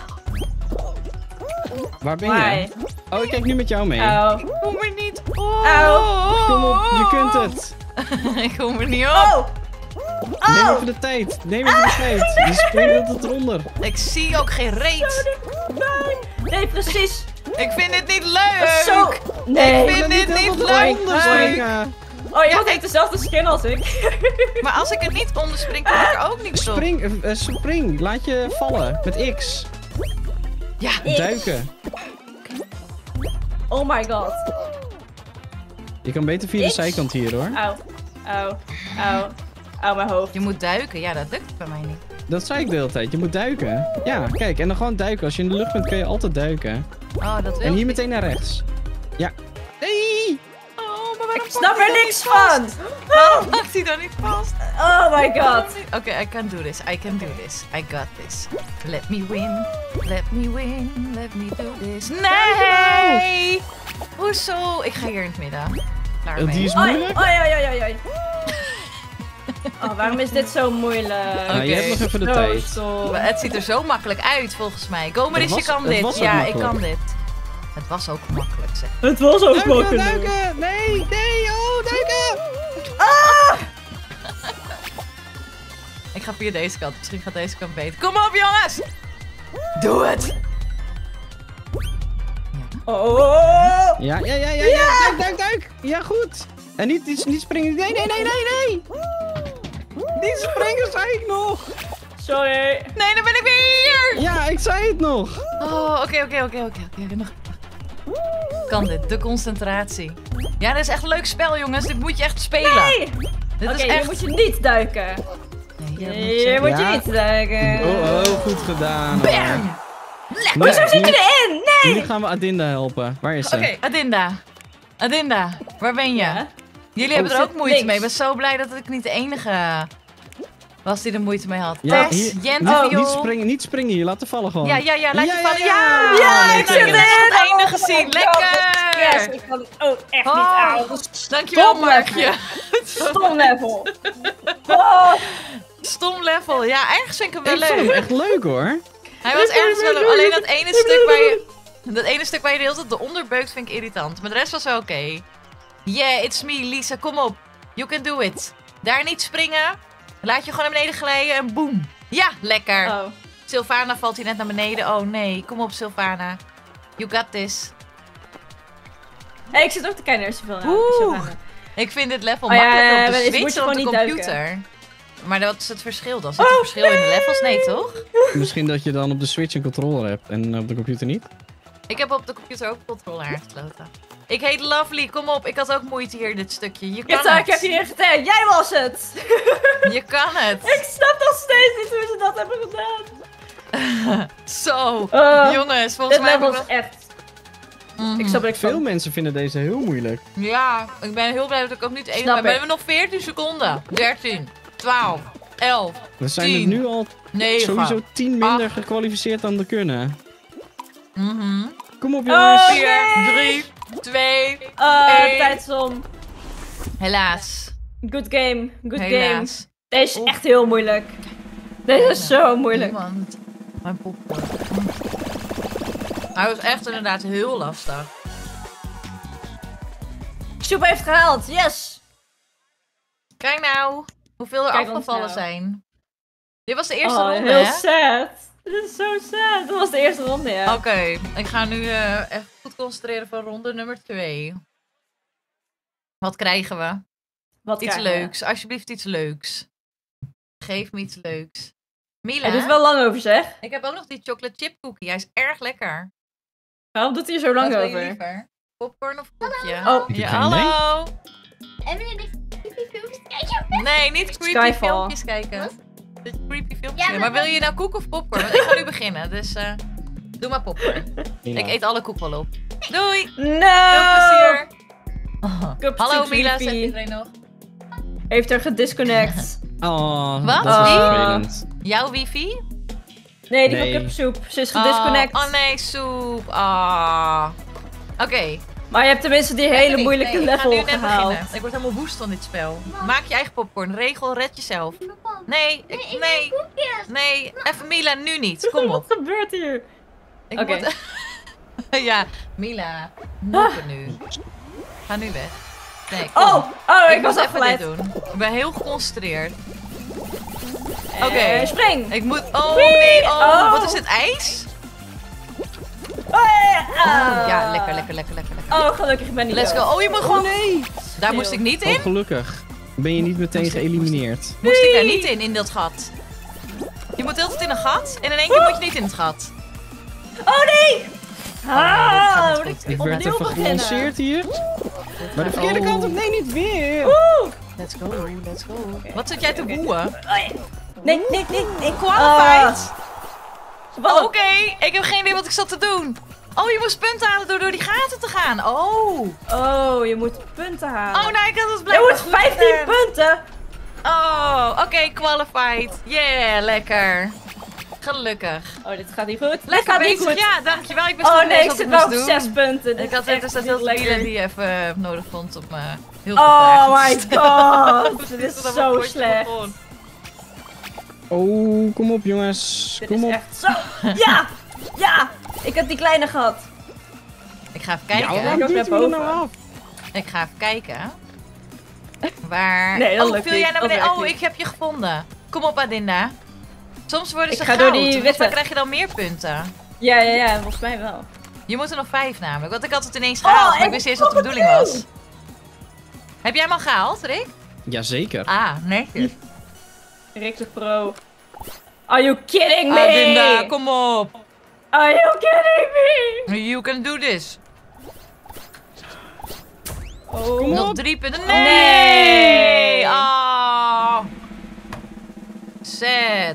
Waar ben why? je? Oh, ik kijk nu met jou mee. Auw. Ik kom er niet op. Auw. Kom op, je kunt het. Ik kom er niet op. Oh! Neem Oh! even de tijd. Neem even de tijd. Je springt tot eronder. Ik zie ook geen reet. Nee, precies. Ik vind dit niet Dat leuk. is zo... Nee. Ik vind dit niet leuk. Springen. Oh, iemand heeft dezelfde skin als ik. Maar als ik het niet onderspring, kom ik er ook niet op. Spring. Laat je vallen. Met X. Ja. Duiken. Oh my god. Je kan beter via de X? zijkant hier hoor. Auw. Auw. Auw. Auw, mijn hoofd. Je moet duiken. Ja, dat lukt bij mij niet. Dat zei ik de hele tijd. Je moet duiken. Ja, kijk. En dan gewoon duiken. Als je in de lucht bent kun je altijd duiken. Oh, dat wil En hier ik meteen naar rechts. Ja. Nee! Oh, maar Ik snap er niks van. Waarom pakt hij dan niet vast? Oh my god. Oké, I can do this. I can do this. I got this. Let me win. Let me win. Let me do this. Nee! Hoezo? Ik ga hier in het midden. Klaar Die mee. is Oi, moeilijk. oi, oi, oi, oi. Oh, waarom is dit zo moeilijk? Nou, je hebt nog even de Zo tijd. stom. Maar het ziet er zo makkelijk uit volgens mij. Go maar eens, je kan het dit. was ook Ja, ik makkelijk. kan dit. Het was ook makkelijk zeg. Het was ook Duiken! Nee! Oh, duiken! Ik ga via deze kant. Misschien gaat deze kant beter. Kom op jongens! Doe het! Oh. Ja. Duik! Ja, goed! En niet springen. Nee! Niet springen, zei ik nog! Sorry. Nee, dan ben ik weer hier! Ja, ik zei het nog! Oh, oké. Nog. Kan dit? De concentratie. Ja, dit is echt een leuk spel jongens. Dit moet je echt spelen. Nee. Dit Oké, is hier echt... moet je niet duiken. Nee, Hier moet je Ja. niet duiken. Oh, goed gedaan. Bam! Nee, Zo zit je erin? Nee. nu gaan we Adinda helpen. Waar is ze? Oké, Adinda. Adinda, waar ben je? Ja. Jullie hebben er ook moeite links. mee. Ik ben zo blij dat ik niet de enige was die er moeite mee had. Ja, Tess, hier- Jenteviol. Niet springen hier, laat het vallen gewoon. Ja, laat je vallen. Ja, Ja, ik ik zit heb net erin. het einde Oh gezien. my Lekker. Yes, ik kan het ook echt niet Oh. aan. Dankjewel, Stom Markje. Stom level. Oh, Stom level. Ja, ergens vind ik hem wel Ik vond hem leuk. echt leuk hoor. Hij was ergens wel leuk. Alleen dat ene stuk waar je... Dat ene stuk waar je de hele tijd eronder beukt vind ik irritant. Maar de rest was wel oké. Yeah, it's me, Lisa. Kom op. You can do it. Daar niet springen. Laat je gewoon naar beneden glijden en boem. Ja, lekker. oh. Sylvana valt hier net naar beneden. Oh nee, kom op Sylvana. You got this. Hey, ik zit ook te kijken naar Oeh. Sylvana. Ik vind dit level Oh ja, makkelijker op maar de dit moet Switch je dan op de gewoon niet computer. Maar wat is het verschil dan? Zit er verschil in de levels? Nee, toch? Misschien dat je dan op de Switch een controller hebt en op de computer niet. Ik heb op de computer ook een controller aangesloten. Ik heet Lovely, kom op. Ik had ook moeite hier, dit stukje. Je kan Ik heb het. je hier getagd. Jij was het. Je kan het. Ik snap nog steeds niet hoe ze dat hebben gedaan. Zo. Oh, Jongens, volgens Dit mij heb level ik is echt... Mhm. Ik snap er niks Veel van. mensen vinden deze heel moeilijk. Ja, ik ben heel blij dat ik ook niet de enige Snap ben. We ik. hebben nog 14 seconden. 13, 12, 11, We zijn 10, er nu al 9. sowieso 10 minder gekwalificeerd dan we kunnen. Mhm. Kom op jongens. Oh, 4, nee. 3, 2. Eén. Tijdsom. Helaas. Good game. Good game. Helaas. Deze is Oef. echt heel moeilijk. Deze is zo moeilijk. Niemand. Mijn popcorn. Hij was echt inderdaad heel lastig. Soep heeft gehaald. Yes. Kijk nou hoeveel er Kijk ons afgevallen nou. zijn. Dit was de eerste Oh, ronde, heel hè? sad. Dit is zo sad. Dat was de eerste ronde, ja. Oké, ik ga nu echt goed concentreren voor ronde nummer 2. Wat krijgen we? Wat Iets krijgen we? leuks. Alsjeblieft iets leuks. Geef me iets leuks. Mila, Hij doet wel lang over, zeg. ik heb ook nog die chocolate chip cookie. Hij is erg lekker. Waarom doet hij er zo lang Wat wil je over? liever? Popcorn of koekje? Oh. Ik heb Ja, geen idee. hallo. En wil je die filmpjes kijken? Nee, niet creepy Skyfall. filmpjes kijken. De creepy filmpjes. Ja, maar maar wil je nou koek of popcorn? Want ik ga nu beginnen, dus doe maar popcorn. Ja. Ik eet alle koek wel op. Doei! No! Veel plezier! Oh. Cup Hallo soup Mila, wifi. zegt iedereen nog? Heeft er gedisconnect. Oh, Wat? dat is Wie? vervelend. Jouw wifi? Nee, die Nee. van cupsoep. Ze is gedisconnect. Oh nee, soep. Ah. Oké. Maar je hebt tenminste die hele moeilijke Ik ga level nu net gehaald. beginnen. Ik word helemaal woest van dit spel. Maak je eigen popcorn. Regel, red jezelf. Nee, nee, nee. Even Mila, nu niet. Kom op. Wat gebeurt hier? Ik Oké. moet... ja, Mila. Noppen nu. Ga nu weg. Nee, kom. Oh, ik ik was moet even afgeleid. dit doen. Ik ben heel geconcentreerd. Oké. Spring. Ik moet... Oh Wee! nee, Oh. Wat is dit, ijs? Ja, lekker, lekker, lekker, lekker, lekker. Oh, gelukkig, ik ben niet Let's dood. go. Oh, je moet gewoon... nee! Daar moest ik niet in. Oh, gelukkig. Ben je niet meteen geëlimineerd. Moest ik daar niet in dat gat. Je moet altijd in een gat en in één keer moet je niet in het gat. Oh nee! dit gaat niet moet goed. Ik werd opnieuw even beginnen. gelanceerd hier. Maar de verkeerde kant op. Nee, niet weer. Oeh. Let's go, let's go. Wat zit jij te boeien? Nee. Qualified. Wat? Oké, ik heb geen idee wat ik zat te doen. Oh, je moest punten halen door die gaten te gaan. Oh. Oh, je moet punten halen. Oh, nou, ik had het je blijkbaar moet goed 15 gedaan. punten. Oh, oké, qualified. Yeah, lekker. Gelukkig. Oh, dit gaat niet goed. Dit Lekker gaat niet bezig. goed. Ja, dankjewel. Ik ben Oh zo nee, ik wat zit ik wel moest op doen. 6 punten. Dit Ik had is net echt dus dat niet heel lekker. Mila die even nodig vond om heel veel Oh vragen my te stellen. god. Dit is zo slecht. Oh, kom op jongens. Dit Kom is op. echt zo... Ja! Ja! Ik heb die kleine gehad. Ik ga even Ja, kijken. waarom Ik doet was hij me net nou af? Ik ga even kijken. Waar... Nee, dat oh, lukt viel niet. jij naar Dat beneden? werkt Oh, niet. ik heb je gevonden. Kom op, Adinda. Soms worden Ik ze ga goud. door die Volgens mij witte. krijg je dan meer punten. Ja, volgens mij wel. Je moet er nog 5 namelijk. Want ik had het ineens gehaald, maar ik ik wist eerst wat de moet bedoeling het was. Heb jij hem al gehaald, Rick? Jazeker. Ah, netjes. Rick de Pro. Are you kidding me? Adinda, kom op. Are you kidding me? You can do this. Oh. Nog 3 punten. Nee. Nee! Oh. Sad.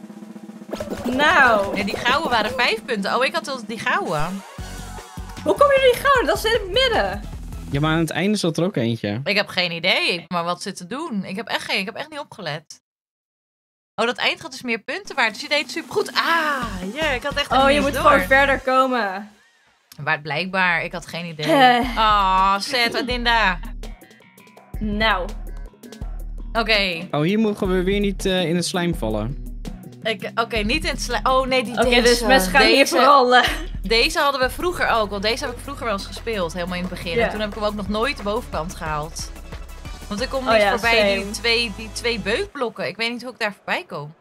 Nou. Nee, die gouden waren 5 punten. Oh, ik had al die gouden. Hoe kom je die gouden? Dat is in het midden. Ja, maar aan het einde zat er ook eentje. Ik heb geen idee, maar wat zit te doen? Ik heb echt niet opgelet. Oh, dat eind gaat dus meer punten waard. Dus je deed supergoed. Ah, yeah, ik had echt Oh, je niet moet door. gewoon verder komen. Waard blijkbaar, ik had geen idee. Zet, Adinda. Nou. Oké. Oh, hier mogen we weer niet in het slijm vallen. Oké, niet in het Oh nee, Oké, dus mensen gaan hier vooral... Deze hadden we vroeger ook. Want deze heb ik vroeger wel eens gespeeld. Helemaal in het begin. Ja. En toen heb ik hem ook nog nooit de bovenkant gehaald. Want ik kom Oh niet ja, voorbij same. die twee beukblokken. Ik weet niet hoe ik daar voorbij kom.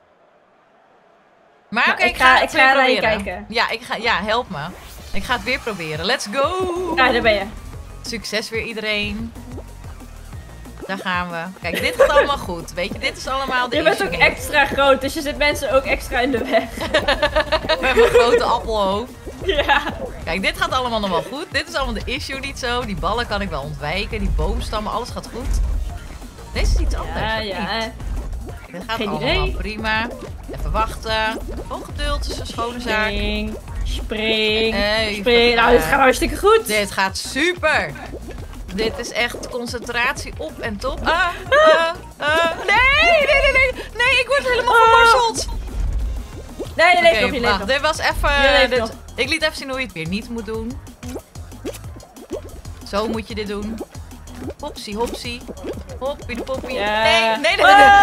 Maar Nou, oké, ik ga het weer naar je proberen. kijken. Ja, help me. Ik ga het weer proberen. Let's go! Ja, daar ben je. Succes weer iedereen. Daar gaan we. Kijk, dit gaat allemaal goed. Weet je, dit is allemaal de Je bent ook issue. extra groot, dus je zit mensen ook extra in de weg. Met mijn grote appelhoofd. Ja. Kijk, dit gaat allemaal nog wel goed. Dit is allemaal de issue niet zo. Die ballen kan ik wel ontwijken. Die boomstammen, alles gaat goed. Deze is iets anders. Ja, of ja. niet? Dit gaat Geen allemaal idee. prima. Even wachten. Gewoon geduld, is een schone zaak. Spring. Even Spring. Nou, dit gaat hartstikke goed. Dit gaat super. Dit is echt concentratie op en top. Nee, ik word helemaal vermorseld. Nee, je leeft Oké, nog, je leeft wacht, nog. dit was Je even... leeft nog. Ik liet even zien hoe je het weer niet moet doen. Zo moet je dit doen. Hopsie, hopsie. Hoppie de poppie. Ja. Nee.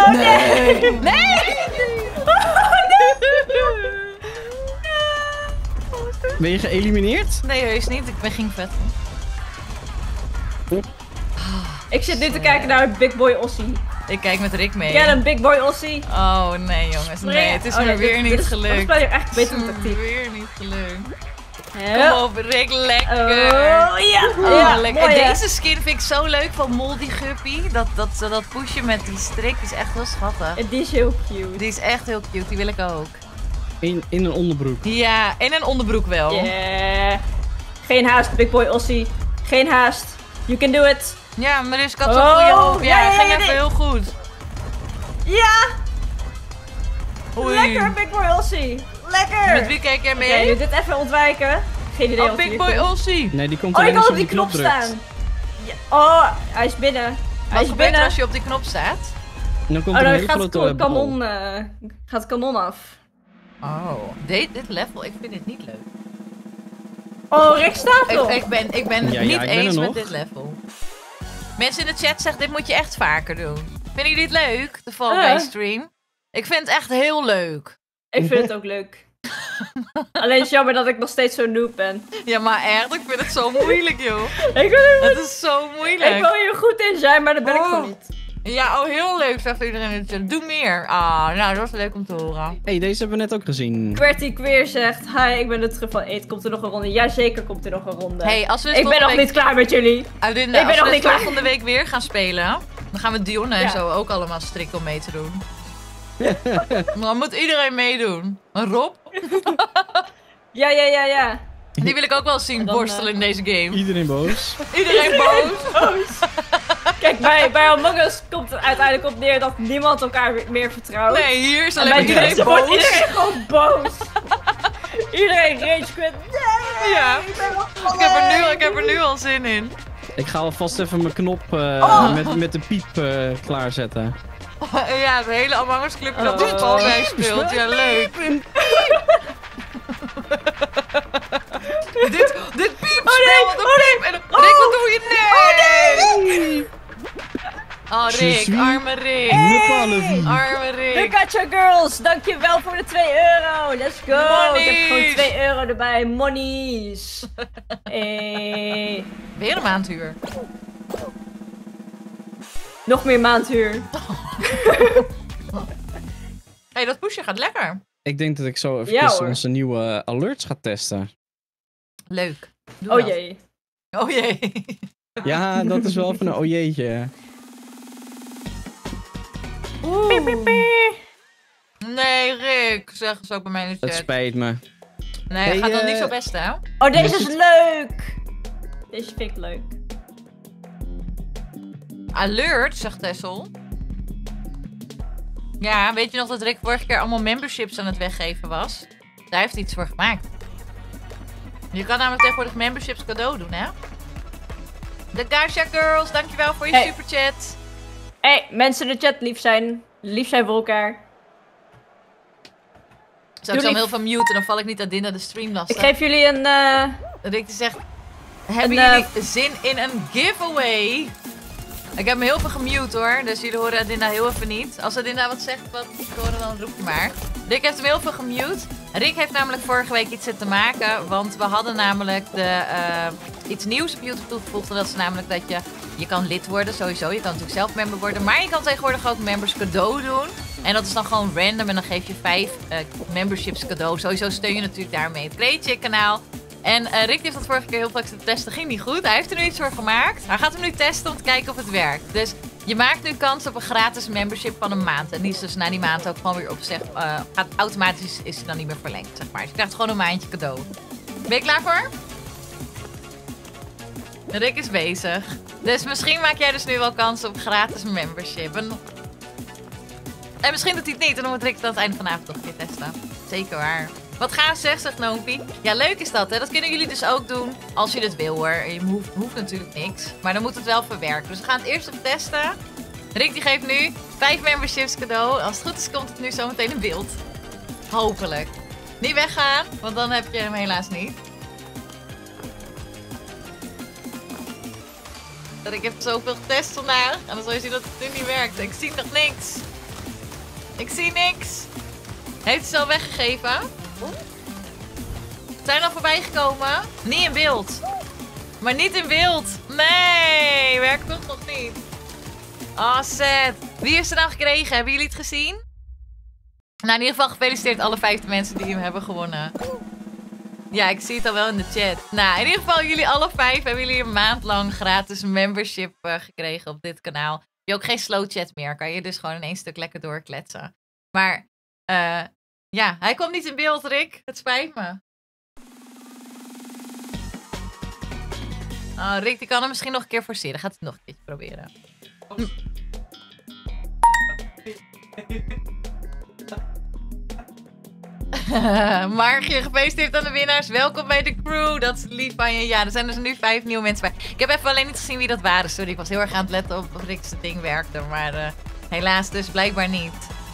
Ben je geëlimineerd? Nee, heus niet. Ik ben geen vet. Ik zit nu te kijken naar Big Boy Ossie. Ik kijk met Rick mee. Ken een Big Boy Ossie? Oh nee jongens, nee, het is me weer niet gelukt. Dat is echt Het beter is dan me tactiek. weer niet gelukt. Ja. Kom op Rick, lekker. Oh, ja. Oh, lekker. mooi, En hè? deze skin vind ik zo leuk van Moldy Guppy. Dat pushen met die strik is echt heel schattig. En die is heel cute. Die is echt heel cute, die wil ik ook. In een onderbroek. Ja, en een onderbroek wel. Yeah. Geen haast, Big Boy Ossie. Geen haast. You can do it. Ja, maar dus ik had zo'n Oh, goede hoop. Ja, ja, ging ja, even nee. heel goed. Ja! Oei. Lekker, Big Boy Ossie. Lekker! Met wie kijk jij Oké, mee? nu dit even ontwijken. Geen idee Oh, wat Big hier Boy komt. Ossie. Nee, die komt Oh, ik alleen kan als op je die knop drukt. staan. Ja. Oh, hij is binnen. Hij Wat is gebeurt er binnen. als je op die knop staat? En dan komt Oh, er een dan hele gaat het grote bal. kanon af. Oh, dit level, ik vind dit niet leuk. Oh, Rick staat erop. Ik ben Ja, niet ik ben eens er met nog. dit level. Mensen in de chat zeggen, dit moet je echt vaker doen. Vinden jullie het leuk, de Fall Guys stream? Ik vind het echt heel leuk. Ik vind het ook leuk. Alleen is het jammer dat ik nog steeds zo noob ben. Ja, maar echt, ik vind het zo moeilijk, joh. Ik wil, Het is zo ik moeilijk. wil hier goed in zijn, maar dat ben ik Oh. gewoon niet. Ja, heel leuk, zegt iedereen in de chat. Doe meer. Ah, nou, dat was leuk om te horen. Hey, deze hebben we net ook gezien. QWERTY Queer zegt, hi, ik ben de terug van Eet. Komt er nog een ronde? Jazeker komt er nog een ronde. Hey, als we dus ik ben nog volgende niet klaar met jullie. Adinda, ik ben als nog we niet dus klaar. volgende week weer gaan spelen, dan gaan we Dionne en Ja. zo ook allemaal strikt om mee te doen. Dan moet iedereen meedoen. Rob, Ja. die wil ik ook wel zien En dan, borstelen in deze game. Iedereen boos. Iedereen boos. Kijk, bij Among Us komt het uiteindelijk op neer dat niemand elkaar meer vertrouwt. Nee, hier is En alleen bij maar iedereen deze wordt boos. iedereen gewoon boos. Iedereen rage quit. Nee, Ja. ik ben wel Ik heb er nu al zin in. Ik ga alvast even mijn knop met de piep klaarzetten. Ja, het hele Among Us clubje dat Oh. op Fall Guys speelt. Ja, leuk. dit piepspel, wat een piep. En Rick, wat doe je? Nee! Oh, Je Rick, suis arme Rick. Ne pas le vie. Arme Rick. Gacha Girls, dankjewel voor de 2 euro. Let's go. Ik heb gewoon Monies. 2 euro erbij. Monies. Weer een maandhuur. Nog meer maandhuur. Hey, dat pushje gaat lekker. Ik denk dat ik zo even Ja, hoor. onze nieuwe alerts ga testen. Leuk. Doe Oh dat. jee. Oh jee. Ja, dat is wel even een ojeetje. Nee, Rick, zeggen ze ook bij mij in de Het chat. spijt me. Nee, Hey, gaat dan niet zo best, hè? Oh, deze is leuk. Deze vind ik leuk. Alert, zegt Tessel. Ja, weet je nog dat Rick vorige keer allemaal memberships aan het weggeven was? Daar heeft hij iets voor gemaakt. Je kan namelijk tegenwoordig memberships cadeau doen, hè? De Gacha Girls, dankjewel voor je Hey. superchat. Hey, mensen in de chat lief zijn. Lief zijn voor elkaar. Zo, ik zal hem heel veel muten, dan val ik niet Adinda de stream lastig. Ik geef jullie een... Rick die zegt, hebben En, jullie zin in een giveaway? Ik heb me heel veel gemute hoor, dus jullie horen Adinda heel even niet. Als Adinda wat zegt, wat horen, dan roep je maar. Rick heeft hem heel veel gemute. Rick heeft namelijk vorige week iets zitten maken, want we hadden namelijk iets nieuws op YouTube toegevoegd. En dat is namelijk dat je kan lid worden, sowieso. Je kan natuurlijk zelf member worden, maar je kan tegenwoordig ook members cadeau doen. En dat is dan gewoon random en dan geef je 5 memberships cadeau. Sowieso steun je natuurlijk daarmee het Creatje kanaal. En Rick heeft dat vorige keer heel vaak te testen. Ging niet goed. Hij heeft er nu iets voor gemaakt. Hij gaat hem nu testen om te kijken of het werkt. Dus je maakt nu kans op een gratis membership van een maand. En die is dus na die maand ook gewoon weer opgezegd. Gaat automatisch is hij dan niet meer verlengd, zeg maar. Dus je krijgt gewoon een maandje cadeau. Ben je klaar voor? Rick is bezig. Dus misschien maak jij dus nu wel kans op gratis membership. En misschien doet hij het niet. En dan moet Rick het aan het einde van de avond toch een keer testen. Zeker waar. Wat gaaf zeg, zegt Noompie. Ja, leuk is dat, hè. Dat kunnen jullie dus ook doen als je het wil, hoor. Je hoeft natuurlijk niks. Maar dan moet het wel verwerken. Dus we gaan het eerst even testen. Rick die geeft nu 5 memberships cadeau. Als het goed is, komt het nu zometeen in beeld. Hopelijk. Niet weggaan, want dan heb je hem helaas niet. Ik heb zoveel getest vandaag. En dan zal je zien dat het nu niet werkt. Ik zie nog niks. Ik zie niks. Heeft hij ze al weggegeven? Zijn al voorbij gekomen? Niet in beeld. Maar niet in beeld. Nee, werkt toch nog niet. Oh, sad. Wie heeft ze nou gekregen? Hebben jullie het gezien? Nou, in ieder geval gefeliciteerd alle 5 mensen die hem hebben gewonnen. Ja, ik zie het al wel in de chat. Nou, in ieder geval jullie alle 5 hebben jullie een maand lang gratis membership gekregen op dit kanaal. Heb je ook geen slow chat meer. Kan je dus gewoon in 1 stuk lekker doorkletsen. Maar, ja, hij kwam niet in beeld, Rick. Het spijt me. Oh, Rick, die kan hem misschien nog een keer forceren. Gaat het nog een keertje proberen. Margje, gefeliciteerd aan de winnaars. Welkom bij de crew. Dat is lief van je. Ja, er zijn dus nu 5 nieuwe mensen bij. Ik heb even alleen niet gezien wie dat waren. Sorry, ik was heel erg aan het letten op of Rick's ding werkte. Maar helaas dus blijkbaar niet.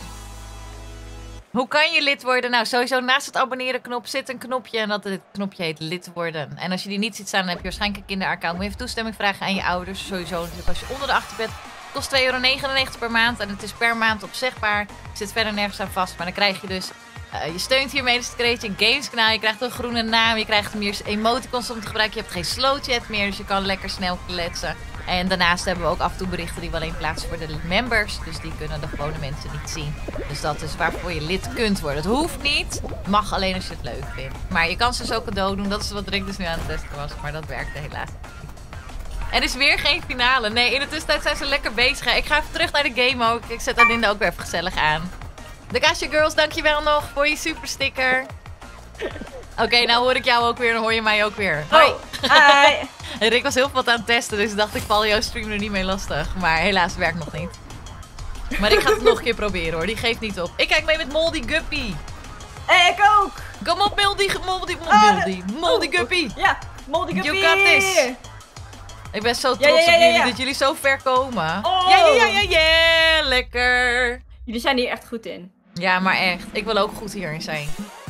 Hoe kan je lid worden? Nou, sowieso naast het abonneren knop zit een knopje. En dat knopje heet lid worden. En als je die niet ziet staan, dan heb je waarschijnlijk een kinderaccount. Moet je even toestemming vragen aan je ouders. Sowieso natuurlijk als je onder de 18 bent. Kost €2,99 per maand. En het is per maand opzegbaar. Zit verder nergens aan vast. Maar dan krijg je dus... je steunt hiermee dus het Creatje Games kanaal. Je krijgt een groene naam. Je krijgt meer emoticons om te gebruiken. Je hebt geen slow chat meer. Dus je kan lekker snel kletsen. En daarnaast hebben we ook af en toe berichten die we alleen plaatsen voor de members. Dus die kunnen de gewone mensen niet zien. Dus dat is waarvoor je lid kunt worden. Het hoeft niet. Mag alleen als je het leuk vindt. Maar je kan ze dus ook cadeau doen. Dat is wat Rick dus nu aan het testen was. Maar dat werkte helaas niet. Er is weer geen finale. Nee, in de tussentijd zijn ze lekker bezig. Ik ga even terug naar de game ook. Ik zet Adinda ook weer even gezellig aan. De Gacha Girls, dankjewel nog voor je super sticker. Oké, nou hoor ik jou ook weer en hoor je mij ook weer. Hoi. Hi. Rick was heel veel wat aan het testen, dus ik dacht ik val jouw stream er niet mee lastig. Maar helaas, het werkt nog niet. Maar ik ga het nog een keer proberen hoor, die geeft niet op. Ik kijk mee met Moldy Guppy. Ik ook. Kom op Moldy Guppy. Ja, Moldy Guppy. You got this. Ik ben zo trots op jullie dat jullie zo ver komen. Oh. Ja, lekker. Jullie zijn hier echt goed in. Ja, maar echt. Ik wil ook goed hierin zijn.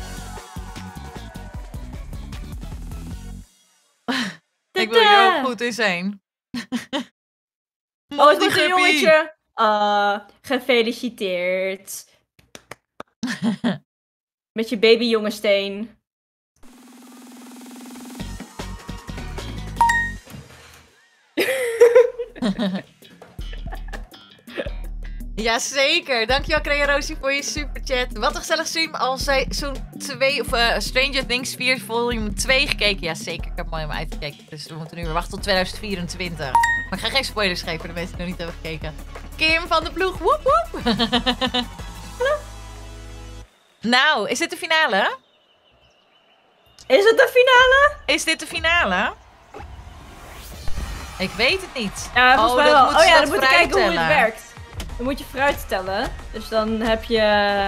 Ik wil hier ook goed in zijn. Oh, het is een jongetje. Gefeliciteerd. Met je baby jongensteen. Jazeker. Dankjewel Crearosie voor je superchat. Wat een gezellig stream. Al seizoen 2 of Stranger Things 4 volume 2 gekeken. Jazeker. Ik heb hem al helemaal uitgekeken. Dus we moeten nu weer wachten tot 2024. Maar ik ga geen spoilers geven voor de mensen die nog niet hebben gekeken. Kim van de ploeg. Woep woep. Nou, is dit de finale? Is het de finale? Is dit de finale? Ik weet het niet. Ja, volgens mij wel. Dan moet je kijken hoe het tellen. werkt. Dan moet je fruit tellen. Dus dan heb je...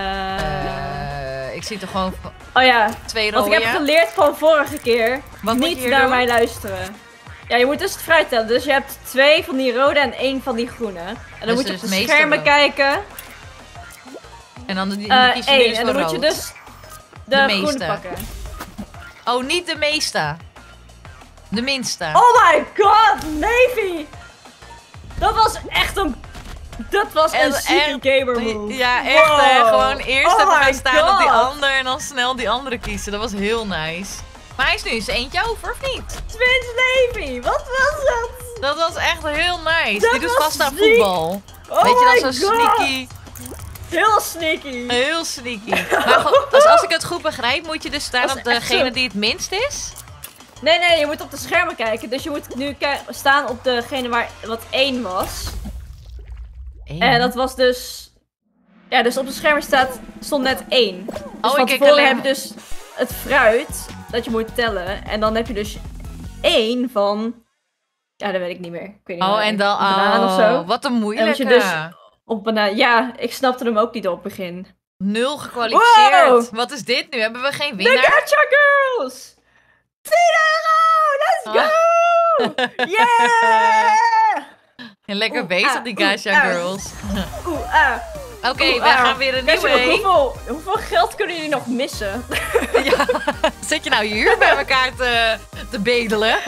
Ik zie toch gewoon Oh ja, 2 want rode. ik heb geleerd van vorige keer. Wat moet je niet hier naar doen? mij luisteren. Ja, je moet dus het fruit tellen. Dus je hebt 2 van die rode en 1 van die groene. En dan Dus moet je dus op de meeste schermen rood. kijken. En dan kies je 1. dus En voor dan moet je rood. dus De de meeste. groene pakken. Oh, niet de meeste. De minste. Oh my god, Navy! Dat was echt een... Dat was een zieke gamer move. Ja, echt hè. Wow. Gewoon eerst Oh even my gaan staan op die God. ander en dan snel die andere kiezen. Dat was heel nice. Maar hij is nu eens eentje over, of niet? Twins Navy, wat was dat? Dat was echt heel nice. Dat Die doet was vast aan ziek. voetbal. Oh Weet je my dat, zo God. sneaky. Heel sneaky. Heel sneaky. Maar als ik het goed begrijp, moet je dus staan Dat op is echt degene zo. die het minst is? Nee, je moet op de schermen kijken. Dus je moet nu staan op degene waar wat 1 was. En dat was dus... Ja, dus op de schermen stond net 1. Dus Oh, van ik tevoren alleen- heb je dus het fruit dat je moet tellen. En dan heb je dus 1 van... Ja, dat weet ik niet meer. Ik weet niet Oh, meer. en dan... Een banaan of zo. Wat een En moeilijke. moet je dus op banaan... Ja, ik snapte hem ook niet op het begin. 0 gekwalificeerd. Wow. Wat is dit nu? Hebben we geen De winnaar? Gacha Girls! 10 euro! Let's go! Yeah! Ja, lekker Oeh, bezig, ah, die oeh, Gacha ah. Girls. Oké, Oeh, wij gaan weer een Gacha nieuwe Girls, heen. hoeveel geld kunnen jullie nog missen? Ja, zit je nou hier bij elkaar te bedelen?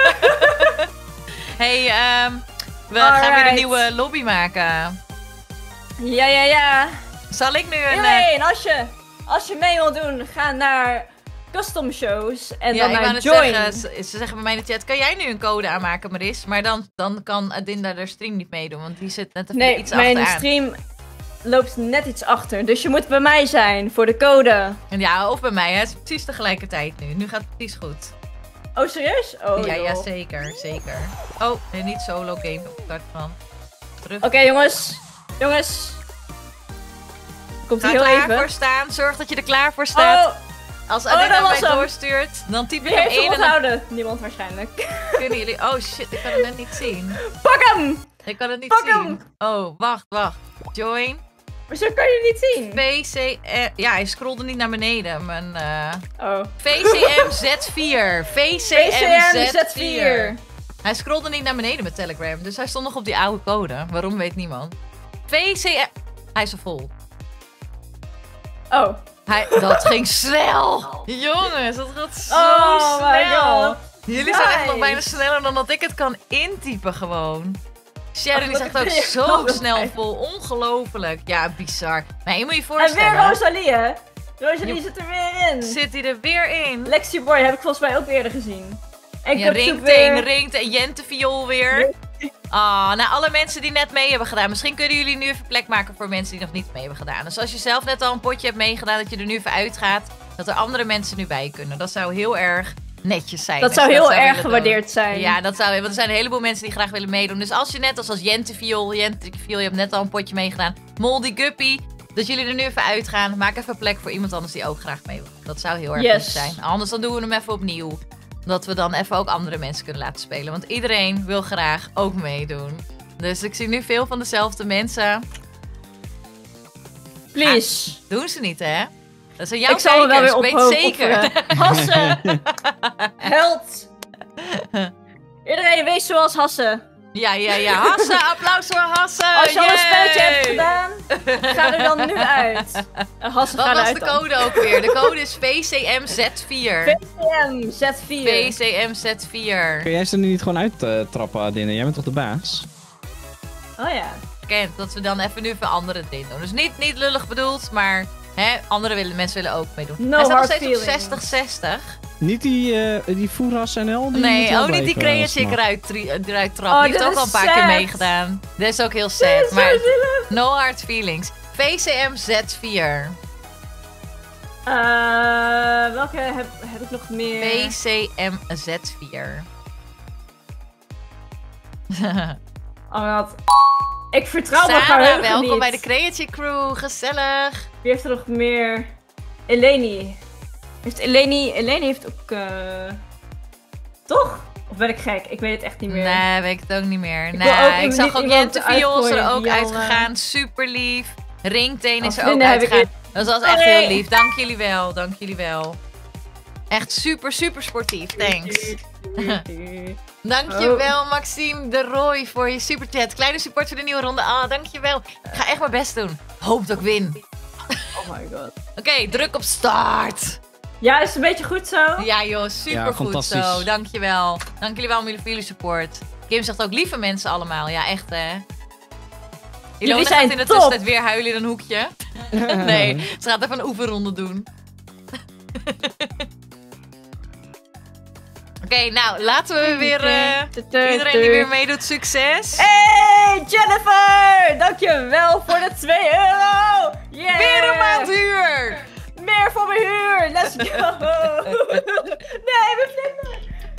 Hey, we gaan weer een Alright. nieuwe lobby maken. Ja. Zal ik nu een... Iedereen, als je mee wilt doen, ga naar custom shows en ja, dan ik wou naar net join. zeggen, ze zeggen bij mij in de chat, kan jij nu een code aanmaken, Maris? Maar dan kan Adinda de stream niet meedoen, want die zit net even Nee, iets mijn achteraan. stream loopt net iets achter. Dus je moet bij mij zijn voor de code. En ja, of bij mij, hè. Het is precies tegelijkertijd nu. Nu gaat het precies goed. Oh, serieus? Oh, ja, joh. ja, zeker, zeker. Oh, nee, niet solo game op start van. Terug. Oké, jongens. Komt Ga ie er heel klaar even. voor staan. Zorg dat je er klaar voor staat. Oh, Als dat Adinda was mij hem. doorstuurt, dan typ ik wie hem heeft hem in en dan onthouden? Niemand waarschijnlijk. kunnen jullie... Oh shit, ik kan het net niet zien. Pak hem! Ik kan het niet Pak zien. hem! Oh, wacht. Join. Hoezo kan je het niet zien? VCM... Ja, hij scrolde niet naar beneden. Mijn... Oh. VCM Z4. VCM Z4. Z4. Hij scrolde niet naar beneden met Telegram. Dus hij stond nog op die oude code. Waarom weet niemand. VCM... Hij is er vol. Oh. Dat ging snel. Jongens, dat gaat zo Oh snel. my god. Jullie zijn echt nog Nice. bijna sneller dan dat ik het kan intypen gewoon. Sharon die Oh, zegt wat ook ben je zo geweldig. snel vol. Ongelooflijk. Ja, bizar. Maar je moet je En weer voorstellen. Rosalie, hè? Rosalie Jo- zit er weer in. Zit hij er weer in? Lexi Boy heb ik volgens mij ook eerder gezien. En ik Ja, heb ringt en Jenteviool weer. Ah, nou, alle mensen die net mee hebben gedaan. Misschien kunnen jullie nu even plek maken voor mensen die nog niet mee hebben gedaan. Dus als je zelf net al een potje hebt meegedaan, dat je er nu even uitgaat. Dat er andere mensen nu bij kunnen. Dat zou heel erg netjes zijn. Dat als zou je heel willen erg doen. gewaardeerd zijn. Ja, dat zou. Want er zijn een heleboel mensen die graag willen meedoen. Dus als je net als Jenteviool, je hebt net al een potje meegedaan. Moldy Guppy. Dat jullie er nu even uitgaan. Maak even plek voor iemand anders die ook graag mee wil. Dat zou heel erg Yes. goed zijn. Anders dan doen we hem even opnieuw. Dat we dan even ook andere mensen kunnen laten spelen. Want iedereen wil graag ook meedoen. Dus ik zie nu veel van dezelfde mensen. Please. Doen ze niet, hè? Dat zijn jouw Ik zal me wel weer kijkers, weet zeker. Hasse. Held. Iedereen wees zoals Hasse. Ja. Hasse, applaus voor Hasse. Als je al een Yay! spelletje hebt gedaan, ga er dan nu uit. Hasse, Wat ga was eruit de dan. code ook weer? De code is VCMZ4. VCM Z4. VCMZ4. Kun jij ze er niet gewoon uittrappen, Adine? Jij bent toch de baas? Oh ja. Kent dat we dan even nu veranderen erin doen. Dus niet lullig bedoeld, maar hè, mensen willen ook meedoen. No Hij staat nog hard steeds op feelings. 60-60. Niet die Voerras NL? Nee, ook niet die creatie eruit trappen. Die heeft dit ook al een is paar keer sad. meegedaan. Dit is ook heel sad. Maar no hard feelings. VCMZ4. Welke heb ik nog meer? VCMZ4. Oh my god. Ik vertrouw mijn Sarah, geheugen welkom niet. bij de Creative Crew. Gezellig. Wie heeft er nog meer? Eleni. Eleni heeft ook... Toch? Of ben ik gek? Ik weet het echt niet meer. Nee, weet ik het ook niet meer. Ik wil ook Nee, ik zag ook iemand Jente Viool is er uitgooien ook die al, uitgegaan. Super lief. Ringteen is Als er ook vrienden heb ik uitgegaan. Dat was echt Sorry. heel lief. Dank jullie wel. Echt super, super sportief. Thanks. Dankjewel, Maxime de Roy, voor je superchat. Kleine support voor de nieuwe ronde. Ah, dankjewel. Ik ga echt mijn best doen. Hoop dat ik win. Oh my god. Oké, druk op start. Ja, is het een beetje goed zo? Ja joh, super goed fantastisch. zo. Dankjewel. Dank jullie wel voor jullie support. Kim zegt ook lieve mensen allemaal. Ja, echt hè. Ilona zijn gaat in de top. tussentijd weer huilen in een hoekje. Nee, ze gaat even een oefenronde doen. Oké, nou, laten we weer... iedereen die weer meedoet, succes. Hey, Jennifer! Dankjewel voor de 2 euro! Yeah! Weer een maand huur. Meer voor mijn huur! Let's go! Nee, mijn vlinder!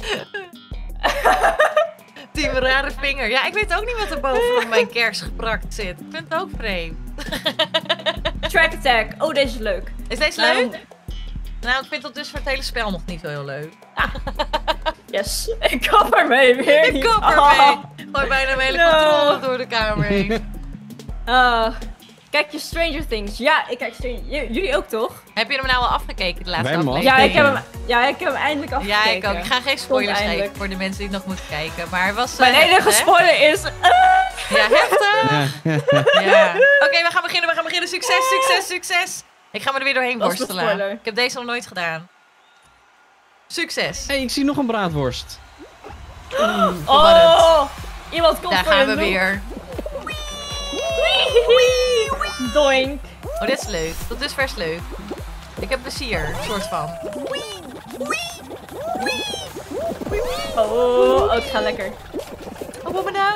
Die rare vinger. Ja, ik weet ook niet wat er bovenop mijn kers geprakt zit. Ik vind het ook vreemd. Track attack. Oh, deze is leuk. Is deze leuk? Nou, ik vind dat dus voor het hele spel nog niet zo heel leuk. Yes. Ik kap ermee weer. Ik kap ermee. Gooi bijna mijn hele controle door de kamer heen. Kijk je Stranger Things? Ja, ik kijk Stranger Jullie ook toch? Heb je hem nou al afgekeken de laatste Wij hebben hem aflevering? Ja, ik heb hem eindelijk afgekeken. Ja, ik ook. Ik ga geen spoilers Eindelijk. geven voor de mensen die het nog moeten kijken. Maar het was Mijn enige heftig. spoiler is... Ja, heftig. Ja. Ja. Oké, we gaan beginnen. Succes, succes, succes. Ik ga me er weer doorheen Dat is de worstelen. spoiler. Ik heb deze nog nooit gedaan. Succes. Hey, ik zie nog een braadworst. Oh! Iemand komt Daar voor gaan je we weer. Doink. Oh, dit is leuk. Tot dusver is leuk. Ik heb plezier, soort van. Oh, het gaat lekker. Oh, mama.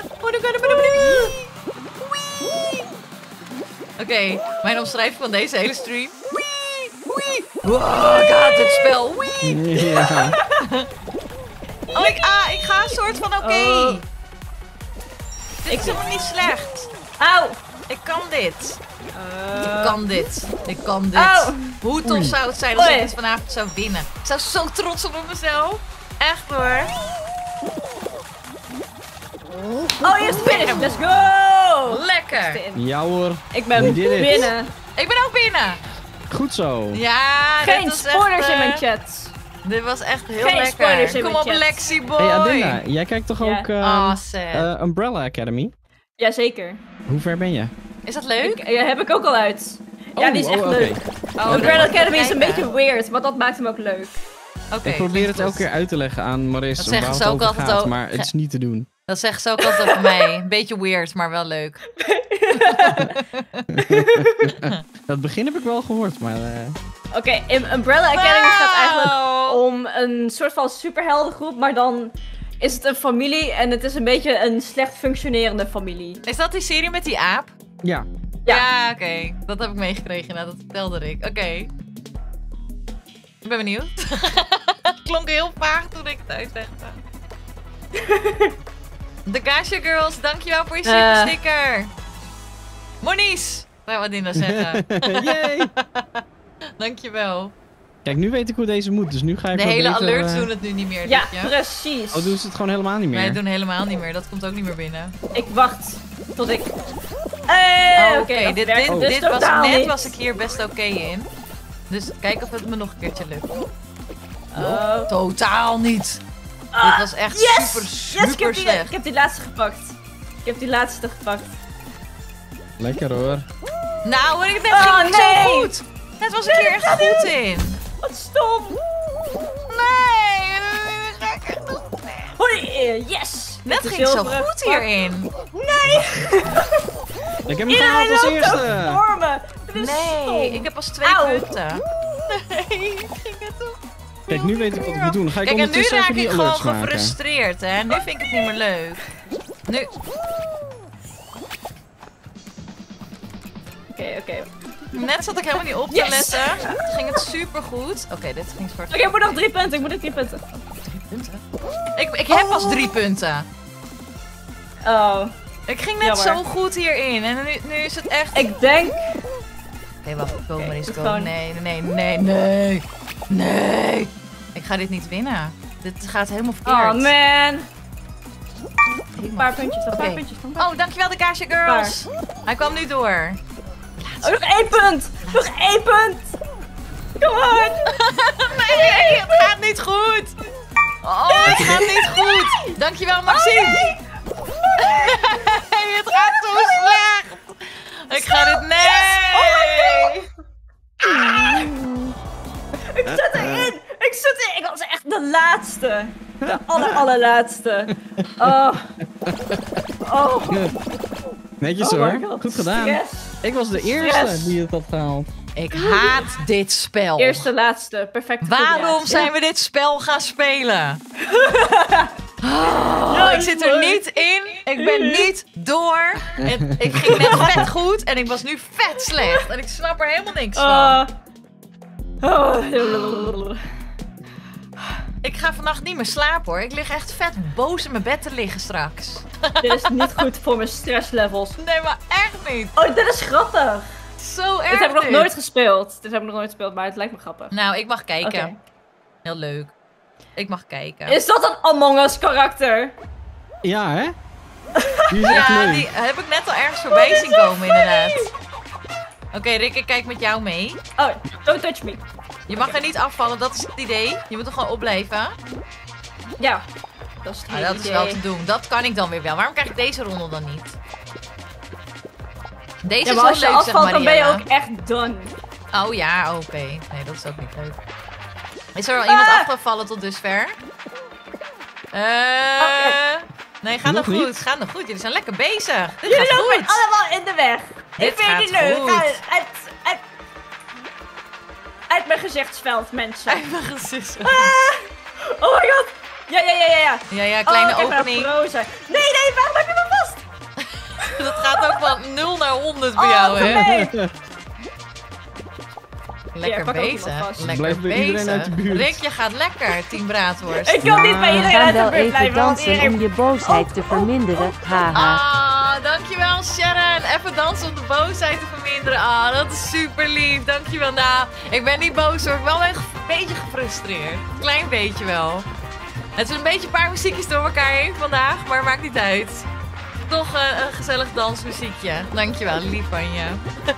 Oké, mijn omschrijving van deze hele stream. Wow, ik haat dit spel. Ja. Oh, ik ga een soort van oké. Oh. Dit is helemaal niet slecht. Auw. Ik kan dit. Ik kan dit. Auw. Hoe tof zou het zijn als Oei. ik dit vanavond zou winnen? Ik zou zo trots zijn op mezelf. Echt hoor. Oh, eerst finish. Let's go. Lekker. Ja hoor. Ik ben We did it. binnen. Ik ben ook binnen. Goed zo. Ja, dit Geen was spoilers echt, in mijn chat. Dit was echt heel Geen spoilers lekker. in Kom mijn op, chat. Lexi boy. Hey Adinda, jij kijkt toch Ja. ook Oh, sad. Umbrella Academy? Jazeker. Hoe ver ben je? Is dat leuk? Heb ik ook al uit. Ja, die is echt oké. leuk. Oh, Umbrella dat moet ik Academy is een kijken. beetje weird, maar dat maakt hem ook leuk. Oké, Ik probeer het elke keer uit te leggen aan Maris Dat waar zeggen het ze ook over altijd gaat, ook. maar het is niet te doen. Dat zeggen ze ook altijd over mij. Een beetje weird, maar wel leuk. Dat begin heb ik wel gehoord, maar... Oké, Umbrella Academy gaat eigenlijk Wauw. om een soort van superheldengroep, maar dan is het een familie en het is een beetje een slecht functionerende familie. Is dat die serie met die aap? Ja. Ja, oké. Dat heb ik meegekregen. Nou, dat vertelde ik. Oké. Ik ben benieuwd. Klonk heel vaag toen ik het uitlegde. De Gasha Girls, dankjewel voor je super sticker. Monies, zou Adinda zeggen. Yay! Dankjewel. Kijk, nu weet ik hoe deze moet, dus nu ga ik De wel hele beter, alerts doen het nu niet meer. Ja, dit, precies. Oh, doen ze het gewoon helemaal niet meer? Wij doen helemaal niet meer. Dat komt ook niet meer binnen. Ik wacht tot ik... Oh, Oké, oké. dat Dit, werkt dit, dus dit was totaal net niet. was ik hier best oké in. Dus kijk of het me nog een keertje lukt. Oh. Totaal niet. Dit was echt Yes! super, Yes, super slecht. ik heb die laatste gepakt. Ik heb die laatste gepakt. Lekker hoor. Nou, ik net Oh, ging nee! zo goed. Net was ik hier echt goed in. Wat stom. Nee, ga ik echt doen. Hoi, yes. Net Dit is ging ik zo zilveren goed gepakt. hierin. Ik heb hem Iedereen gehaald als loopt ook eerste! voor me. Dit is Nee, stom. ik heb pas 2 Auw. punten. Nee, ik ging het doen. Kijk, nu weet ik wat ik moet doen. Ga ik Kijk, en nu ondertussen raak even die ik gewoon alerts maken. gefrustreerd, hè. Nu vind ik het niet meer leuk. Nu... Oké. Net zat ik helemaal niet op te Yes! letten. Toen ging het super goed. Oké, dit ging zwart. Oké, ik moet nog 3 punten. Ik moet nog 3 punten. 3 punten? Ik heb pas 3 punten. Oh. Ik ging net Jammer. zo goed hierin. En nu is het echt... Ik denk... Oké, wacht. Kom maar eens. doe Kom. gewoon- Nee. Ik ga dit niet winnen. Dit gaat helemaal verkeerd. Oh, man. Een paar puntjes, nog een paar Oké. puntjes. Oh, dankjewel de Gasha Girls. Hij kwam nu door. Oh, nog 1 punt. Nog 1 punt. Come on. Nee, het gaat niet goed. Oh, het gaat niet goed. Dankjewel, Maxime. Nee, het gaat zo slecht. Ik ga dit... Nee. Ik zit erin! Ik was echt de laatste! De allerlaatste! Oh. Netjes Oh hoor. my God. Goed gedaan. Stress. Ik was de eerste die het had gehaald. Ik haat dit spel. Eerste, laatste. Perfecte Waarom combinatie. zijn we dit spel gaan spelen? Oh, ik zit er niet in. Ik ben niet door. Ik ging net vet goed en ik was nu vet slecht. En ik snap er helemaal niks van. Ik ga vannacht niet meer slapen hoor. Ik lig echt vet boos in mijn bed te liggen straks. Dit is niet goed voor mijn stresslevels. Nee, maar echt niet. Oh, dit is grappig. Zo erg Dit heb ik nog dit. nooit gespeeld. Maar het lijkt me grappig. Nou, ik mag kijken. Oké. Heel leuk. Ik mag kijken. Is dat een Among Us karakter? Ja, hè? Die is echt Ja, leuk. die heb ik net al ergens voorbij zien komen inderdaad. Oké, Rick, ik kijk met jou mee. Oh, don't touch me. Je mag er niet afvallen, dat is het idee. Je moet er gewoon opblijven. Ja, dat is het hele Dat is idee. wel te doen. Dat kan ik dan weer wel. Waarom krijg ik deze ronde dan niet? Deze Ja, is maar wel als je leuk, afvalt, zegt dan ben je Marielle. ook echt done. Oh ja, oké. Nee, dat is ook niet leuk. Is er al iemand afgevallen tot dusver? Nee, gaat nog Nog goed. niet. Gaat nog goed. Jullie zijn lekker bezig. Dit Jullie gaat lopen goed. allemaal in de weg. Dit Ik vind het niet gaat leuk. goed. Uit mijn gezichtsveld, mensen. Even gezissen. Oh my god. Ja. Ja, kleine oh, ik heb opening. een frozen. Nee, waarom heb je me vast? Dat gaat ook van 0 naar 100 bij jou, hè? nee. Lekker Ja, pak ook iemand bezig. vast. Lekker Blijf bij iedereen bezig. uit de buurt. Rick, je gaat lekker. Team Braadworst. Ik kan niet bij We iedereen gaan uit de wel buurt even blijven. Want dansen iedereen... om je boosheid te verminderen. Haha. Ah, dankjewel Sharon. Even dansen om de boosheid te verminderen. Ah, dat is super lief. Dankjewel. Nou, ik ben niet boos hoor. Ik ben wel een beetje gefrustreerd. Klein beetje wel. Het is een beetje een paar muziekjes door elkaar heen vandaag, maar maakt niet uit. Toch een gezellig dansmuziekje. Dankjewel, lief van je.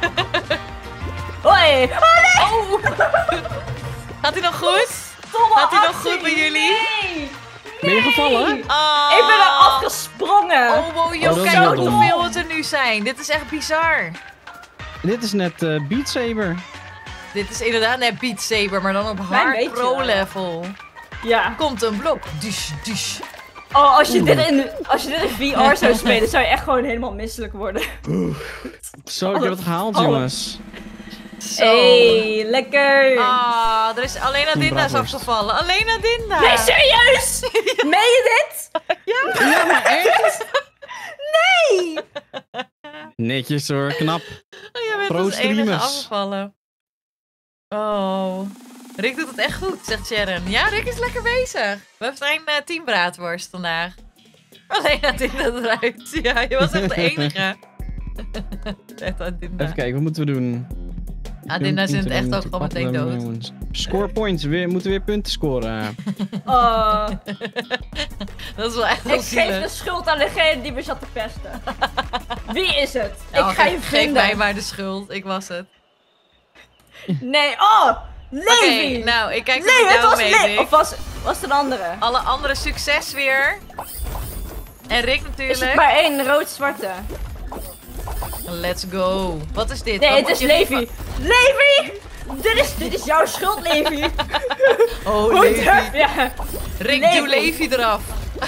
Hoi. Oh, Oh! Gaat hij nog goed? domme Gaat hij nog actie. goed bij jullie? Nee. Ben je gevallen? Ah. Ik ben er afgesprongen. Oh, wow, joh, Oh, dat is kijk wel dom. hoeveel het er nu zijn. Dit is echt bizar. Dit is net Beat Saber. Dit is inderdaad net Beat Saber, maar dan op Klein hard beetje, pro ja. level. Ja. Komt een blok. Dush, dush. Oh, als je dit in VR zou spelen, zou je echt gewoon helemaal misselijk worden. Zo, ik heb het gehaald, Oh. jongens. Zo. Hey, lekker. Ah, er is alleen Team Adinda is Bratwurst. afgevallen. Alleen Adinda. Nee, serieus? Meen je dit? Ja, maar echt? Nee. Netjes hoor, knap. Oh, jij bent Pro als enige streamers. afgevallen. Oh. Rick doet het echt goed, zegt Sharon. Ja, Rick is lekker bezig. We zijn team Braadworst vandaag. Alleen Adinda eruit. Ja, je was echt de enige. Echt Adinda. Even kijken, wat moeten we doen? Adinda is in het echt ook gewoon meteen dood. Score points, we moeten weer punten scoren. Oh. Dat is wel echt heel Ik geef de zielig. schuld aan degene die me zat te pesten. Wie is het? Oh, Ik ga je geef vinden. mij maar de schuld. Ik was het. Nee, oh! Levi! Oké, nou, ik kijk nee, met het jou was mee, Levi. Rick. Of was het een andere? Alle andere succes weer. En Rick Is het natuurlijk. maar één rood-zwarte? Let's go. Wat is dit? Nee, Wat het moet is je- Levi. Levi! Dit is jouw schuld, Levi. Oh, Hoe Levi. durf je? Rick, Levi. doe Levi eraf.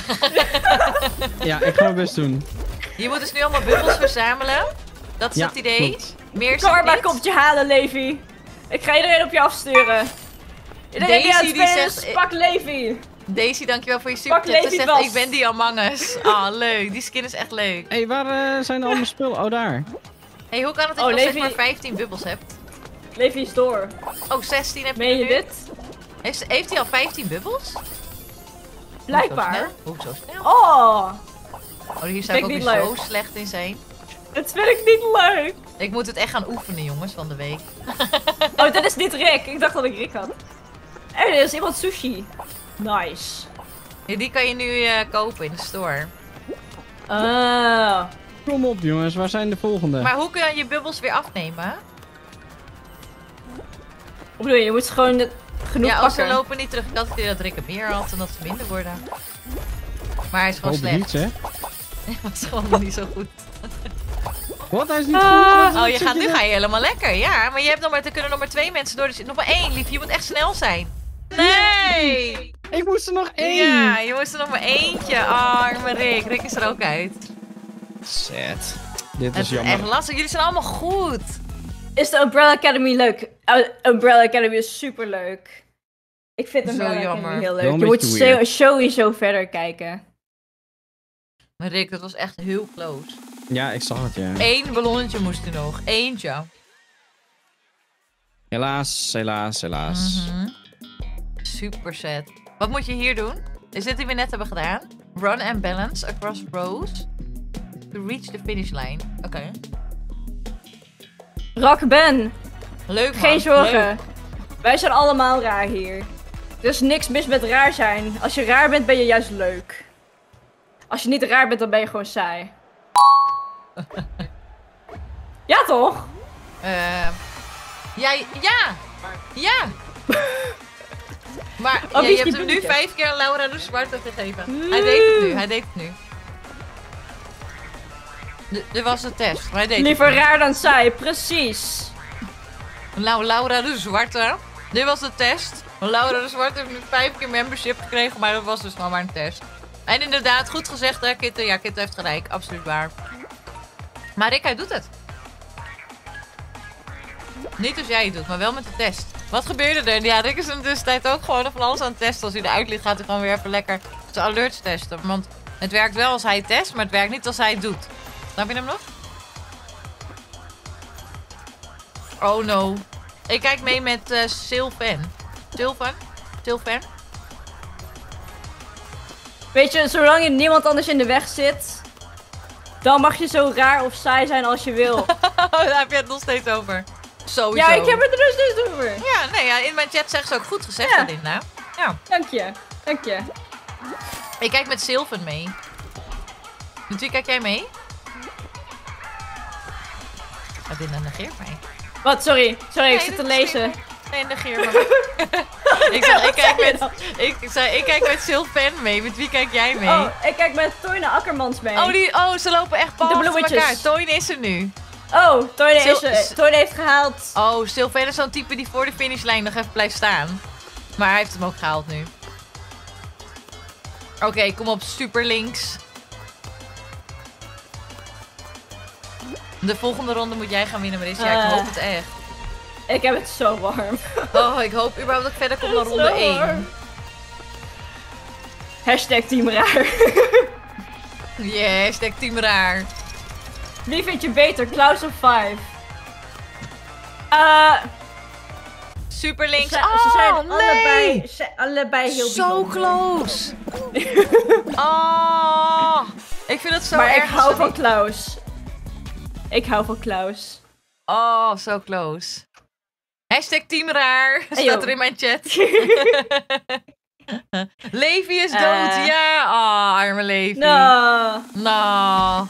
Ja, ik ga mijn best doen. Je moet dus nu allemaal bubbels verzamelen. Dat is Ja, het idee. klopt. Meer is het Karma niet. komt je halen, Levi. Ik ga iedereen op je afsturen. Iedereen die aan het Daisy die spelen is, zegt- pak Levi. Daisy, dankjewel voor je Pak superchat. Ze Levi zegt, vast. ik ben die Among Us. Ah, leuk. Die skin is echt leuk. Hé, waar zijn allemaal spullen? Oh, daar. Hey, hoe kan het dat Oh, je nog steeds Levi- maar 15 bubbels hebt? Levi is door. Oh, 16 heb je Meen je nu. dit? Heeft hij al 15 bubbels? Blijkbaar. Hoe zo snel? Oh, Oh, hier zou ik ook Vind ik weer niet zo leuk. slecht in zijn. dat vind ik niet leuk. Ik moet het echt gaan oefenen, jongens, van de week. Oh, dit is niet Rick. Ik dacht dat ik Rick had. Er is iemand sushi. Nice. Ja, die kan je nu kopen in de store. Ah. Kom op, jongens, waar zijn de volgende? Maar hoe kun je je bubbels weer afnemen? Hoe bedoel je? Je moet ze gewoon genoeg Ja, als ze pakken. lopen niet terug. Ik had het idee dat Rick er meer had en dat ze minder worden. Maar hij is gewoon Hoop slecht. niet, hè? Hij was gewoon niet zo goed. Wat? Hij is niet goed? Oh, nu ga je helemaal lekker. Ja, maar je hebt er kunnen nog maar 2 mensen door. Dus nog maar 1, lief. Je moet echt snel zijn. Nee! Ik moest er nog 1. Ja, je moest er nog maar eentje. Oh, arme Rick. Rick is er ook uit. Sad. Dit Het was is jammer. echt lastig. Jullie zijn allemaal goed. Is de Umbrella Academy leuk? Umbrella Academy is super leuk. Ik vind Zo Umbrella jammer. Academy heel Wel leuk. een Je moet beetje weird. sowieso verder kijken. Maar Rick, dat was echt heel close. Ja, ik zag het, ja. 1 ballonnetje moest er nog. Eentje. Helaas, helaas, helaas. Mhm. Super sad. Wat moet je hier doen? Is dit die we net hebben gedaan? Run and balance across rows to reach the finish line. Oké. Rak Ben, Leuk man. geen zorgen. Leuk. Wij zijn allemaal raar hier. Er is niks mis met raar zijn. Als je raar bent, ben je juist leuk. Als je niet raar bent, dan ben je gewoon saai. Ja, toch? Ja. Ja. Maar Oh, ja, wie je is die hebt hem nu bloemetje? 5 keer aan Laura de Zwarte gegeven. Hij deed het nu. Dit was de test. Maar hij deed Liever het nu. raar dan saai, precies. Nou, Laura de Zwarte. Dit was de test. Laura de Zwarte heeft nu 5 keer membership gekregen, maar dat was dus gewoon maar een test. En inderdaad, goed gezegd hè, Kitte. Ja, Kitte heeft gelijk. Absoluut waar. Maar Rick, hij doet het. Niet als jij het doet, maar wel met de test. Wat gebeurde er? Ja, Rick is in de tussentijd ook gewoon van alles aan het testen. Als hij eruit ligt, gaat hij gewoon weer even lekker zijn alerts testen. Want het werkt wel als hij test, maar het werkt niet als hij het doet. Snap je hem nog? Oh no. Ik kijk mee met Sylvan. Sylvan? Weet je, zolang je niemand anders in de weg zit, dan mag je zo raar of saai zijn als je wil. Daar heb je het nog steeds over. Sowieso. Ja, ik heb het er dus steeds over. Ja, nee, ja, in mijn chat zegt ze ook goed gezegd, Ja. Adinda. Ja. Dank je, dank je. Ik kijk met Sylvan mee. Met wie kijk jij mee? Adinda negeert mij. Wat, sorry, ik Nee, zit te dit is lezen. Nee, negeer me. Ik kijk met Sylvan mee. Met wie kijk jij mee? Oh, ik kijk met Toyne Akkermans mee. Ze lopen echt bal De achter bloemetjes. elkaar. Toyne is er nu. Oh, Toyne Sil- Toyne heeft gehaald. Oh, Sylvan is zo'n type die voor de finishlijn nog even blijft staan. Maar hij heeft hem ook gehaald nu. Oké, kom op, super links. De volgende ronde moet jij gaan winnen, Marissa. Ik hoop het echt. Ik heb het zo warm. Oh, ik hoop überhaupt dat ik verder kom naar ronde Zo 1. warm. Hashtag team raar. Yeah, hashtag team raar. Wie vind je beter, Klaus of 5? Super links. Ze zijn nee! allebei heel Zo bijzonder. close. Oh, ik vind het zo Maar erg. ik als hou ze van niet- Klaus. Ik hou van Klaus. Oh, zo close. Hashtag team raar. Staat joh. er in mijn chat. Levi is dood. Eh. Ja. Oh, arme Levi. No. No.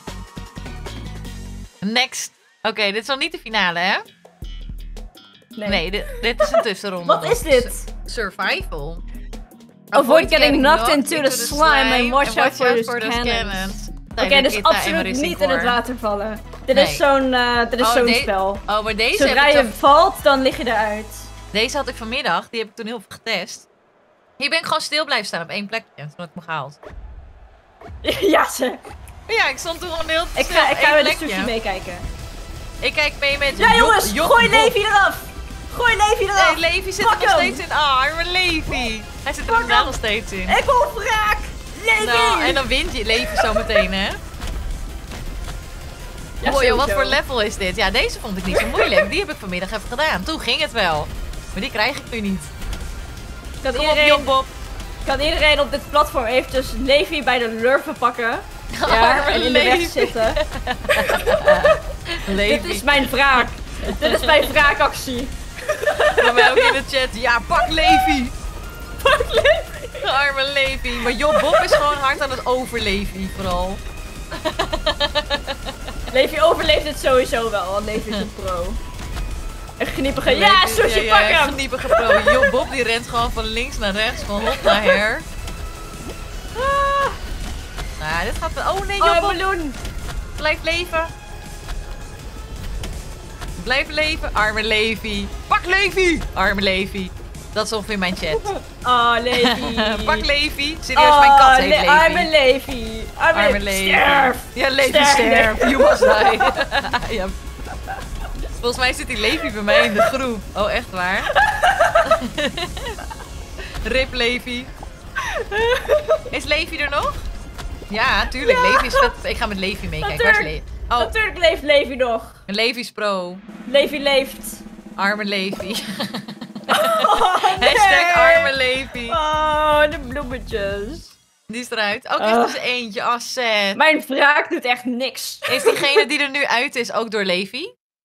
Next. Oké, dit is nog niet de finale, hè? Nee, dit is een tussenronde. Wat is dit? Survival. Avoid getting knocked into the slime and watch out for those cannons. Oké, dus absoluut niet in het water vallen. Dit is zo'n spel. Oh, maar deze Zodra heb ik je valt, dan lig je eruit. Deze had ik vanmiddag. Die heb ik toen heel veel getest. Hier ben ik gewoon stil blijven staan op één plekje. Toen had ik me gehaald. Ja, zeg. Ja, ik stond toen gewoon heel Ik stil op ga één met de plekje. sushi meekijken. Ik kijk mee met Ja, jongens, gooi Bob. Levi eraf! Gooi Levi eraf! Nee, Levi zit er Pak nog hem. steeds in. Ah, arme Levi. Hij zit er Pak inderdaad hem. nog steeds in. Ik wil wraak! Levi! Nou, en dan wint je Levi zo meteen, hè? Ja, Boy, joh, wat sowieso. voor level is dit? Ja, deze vond ik niet zo moeilijk. Die heb ik vanmiddag even gedaan. Toen ging het wel. Maar die krijg ik nu niet. Kan Kom op, Jon Bob. kan iedereen op dit platform eventjes Levi bij de lurven pakken? Ja, Arme en in de weg Levi. zitten. Levi. Dit is mijn wraak. Dit is mijn wraakactie. Van mij ook in de chat. Ja, pak Levi. Pak Levi. Arme Levi. Maar Jon Bob is gewoon hard aan het overleven, vooral. Levi overleeft het sowieso wel, want Levi is een pro. Een gniepige. Ja, Sushi, pak hem! Geniepige pro. Job Bob die rent gewoon van links naar rechts, van hot naar her. Nou, dit gaat... Oh nee, Job Oh, Bob. een meloen! Blijf leven. Blijf leven. Arme Levi. Pak Levi. Arme Levi. Dat is ongeveer mijn chat. Oh, Levi. Pak Levi. Serieus, mijn kat heet Levi. Arme Levi. Arme Levi. Sterf. Ja, Levi sterf. You must die. Ja. Volgens mij zit die Levi bij mij in de groep. Oh, echt waar? Rip Levi. Is Levi er nog? Ja, tuurlijk. Ja. Levi is vet. Ik ga met Levi meekijken. Waar is Levi? Oh. Natuurlijk leeft Levi nog. Levi is pro. Levi leeft. Arme Levi. Oh, nee. Hashtag arme Levi. Oh, de bloemetjes. Die is eruit. Ook echt eens eentje. Oh, sad. Mijn wraak doet echt niks. Is diegene die er nu uit is ook door Levi?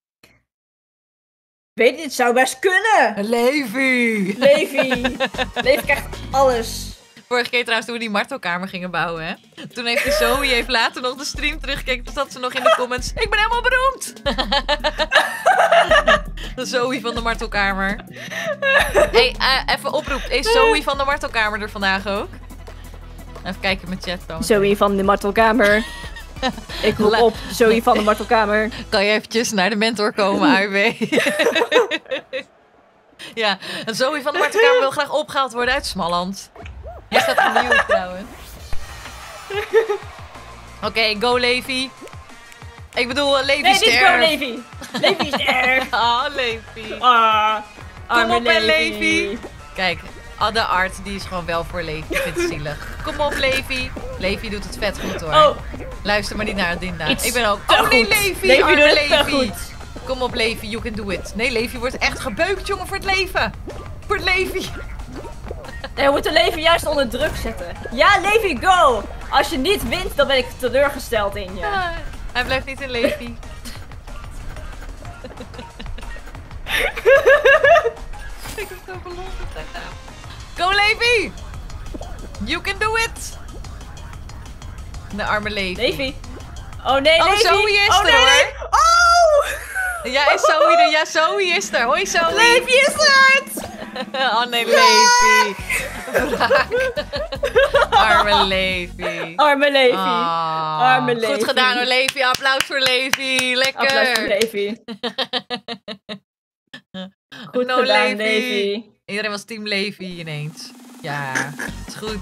Weet je, het zou best kunnen. Levi. Levi. Levi krijgt alles. Vorige keer trouwens toen we die martelkamer gingen bouwen, hè. Toen heeft die Zoe heeft later nog de stream teruggekeken. Toen zat ze nog in de comments. Ik ben helemaal beroemd. De Zoe van de martelkamer. Hey, even oproep. Is Zoe van de martelkamer er vandaag ook? Even kijken in mijn chat dan. Zoe van de martelkamer. Ik roep op, Zoe van de martelkamer. Kan je eventjes naar de mentor komen, AUB? Ja, en Zoe van de martelkamer wil graag opgehaald worden uit Smalland. Hij staat vernieuwd trouwens. Oké, go Levi. Ik bedoel, Levi sterf. Nee, niet go Levi. Levi sterf. Ah, Levi. Kom op, Levi. Kijk, de art die is gewoon wel voor Levi. Ik vind het zielig. Kom op, Levi. Levi doet het vet goed hoor. Oh. Luister maar niet naar Dinda. Ik ben ook... Oh nee, Levi. Levi Arme doet het Levi. te goed. Kom op, Levi. You can do it. Nee, Levi wordt echt gebeukt, jongen, voor het leven. Voor het Levi. Nee, we moeten Levi juist onder druk zetten. Ja, Levi, go! Als je niet wint, dan ben ik teleurgesteld in je. Ah, hij blijft niet in Levi. Ik heb zo beloofd. Go Levi! You can do it! De arme Levi. Levi. Oh nee, Oh, Levi. Zoe is er nee, hoor. nee. Oh! Ja, is Zoe er? Ja, Zoe is er. Hoi Zoe. Levi is eruit! Oh nee, Levi. Wraak. Arme Levi. Arme Levi. Oh, Arme Levi. Goed gedaan hoor, Levi. Applaus voor Levi. Lekker. Applaus voor Levi. Goed No, gedaan, Levi. Levi. Iedereen was team Levi ineens. Ja, is goed.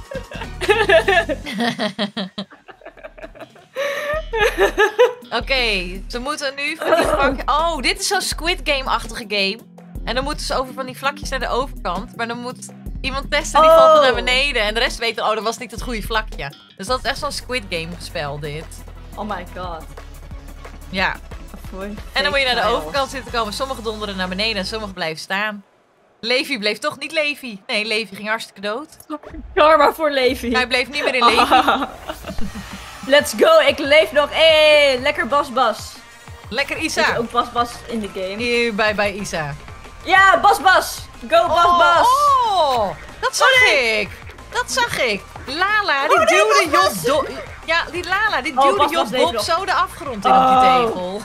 Oké, ze moeten nu van die vlakjes... Oh, dit is zo'n Squid Game-achtige game. En dan moeten ze over van die vlakjes naar de overkant. Maar dan moet iemand testen die valt dan naar beneden. En de rest weet, oh, dat was niet het goede vlakje. Dus dat is echt zo'n Squid Game-spel, dit. Oh my god. Ja. En dan moet je naar de overkant zitten komen. Sommigen donderen naar beneden en sommigen blijven staan. Levi bleef toch niet Levi. Nee, Levi ging hartstikke dood. Karma voor Levi. Hij bleef niet meer in Levi. Let's go, ik leef nog. Hey, lekker Bas. Lekker Is Isa. ook Bas in de game. Hier bij Isa. Ja, Bas. Go Bas. Oh, dat zag ik. Dat zag ik. Lala, die duwde Job... Ja, die Lala, die duwde Job Bob zo de afgrond in op die tegel.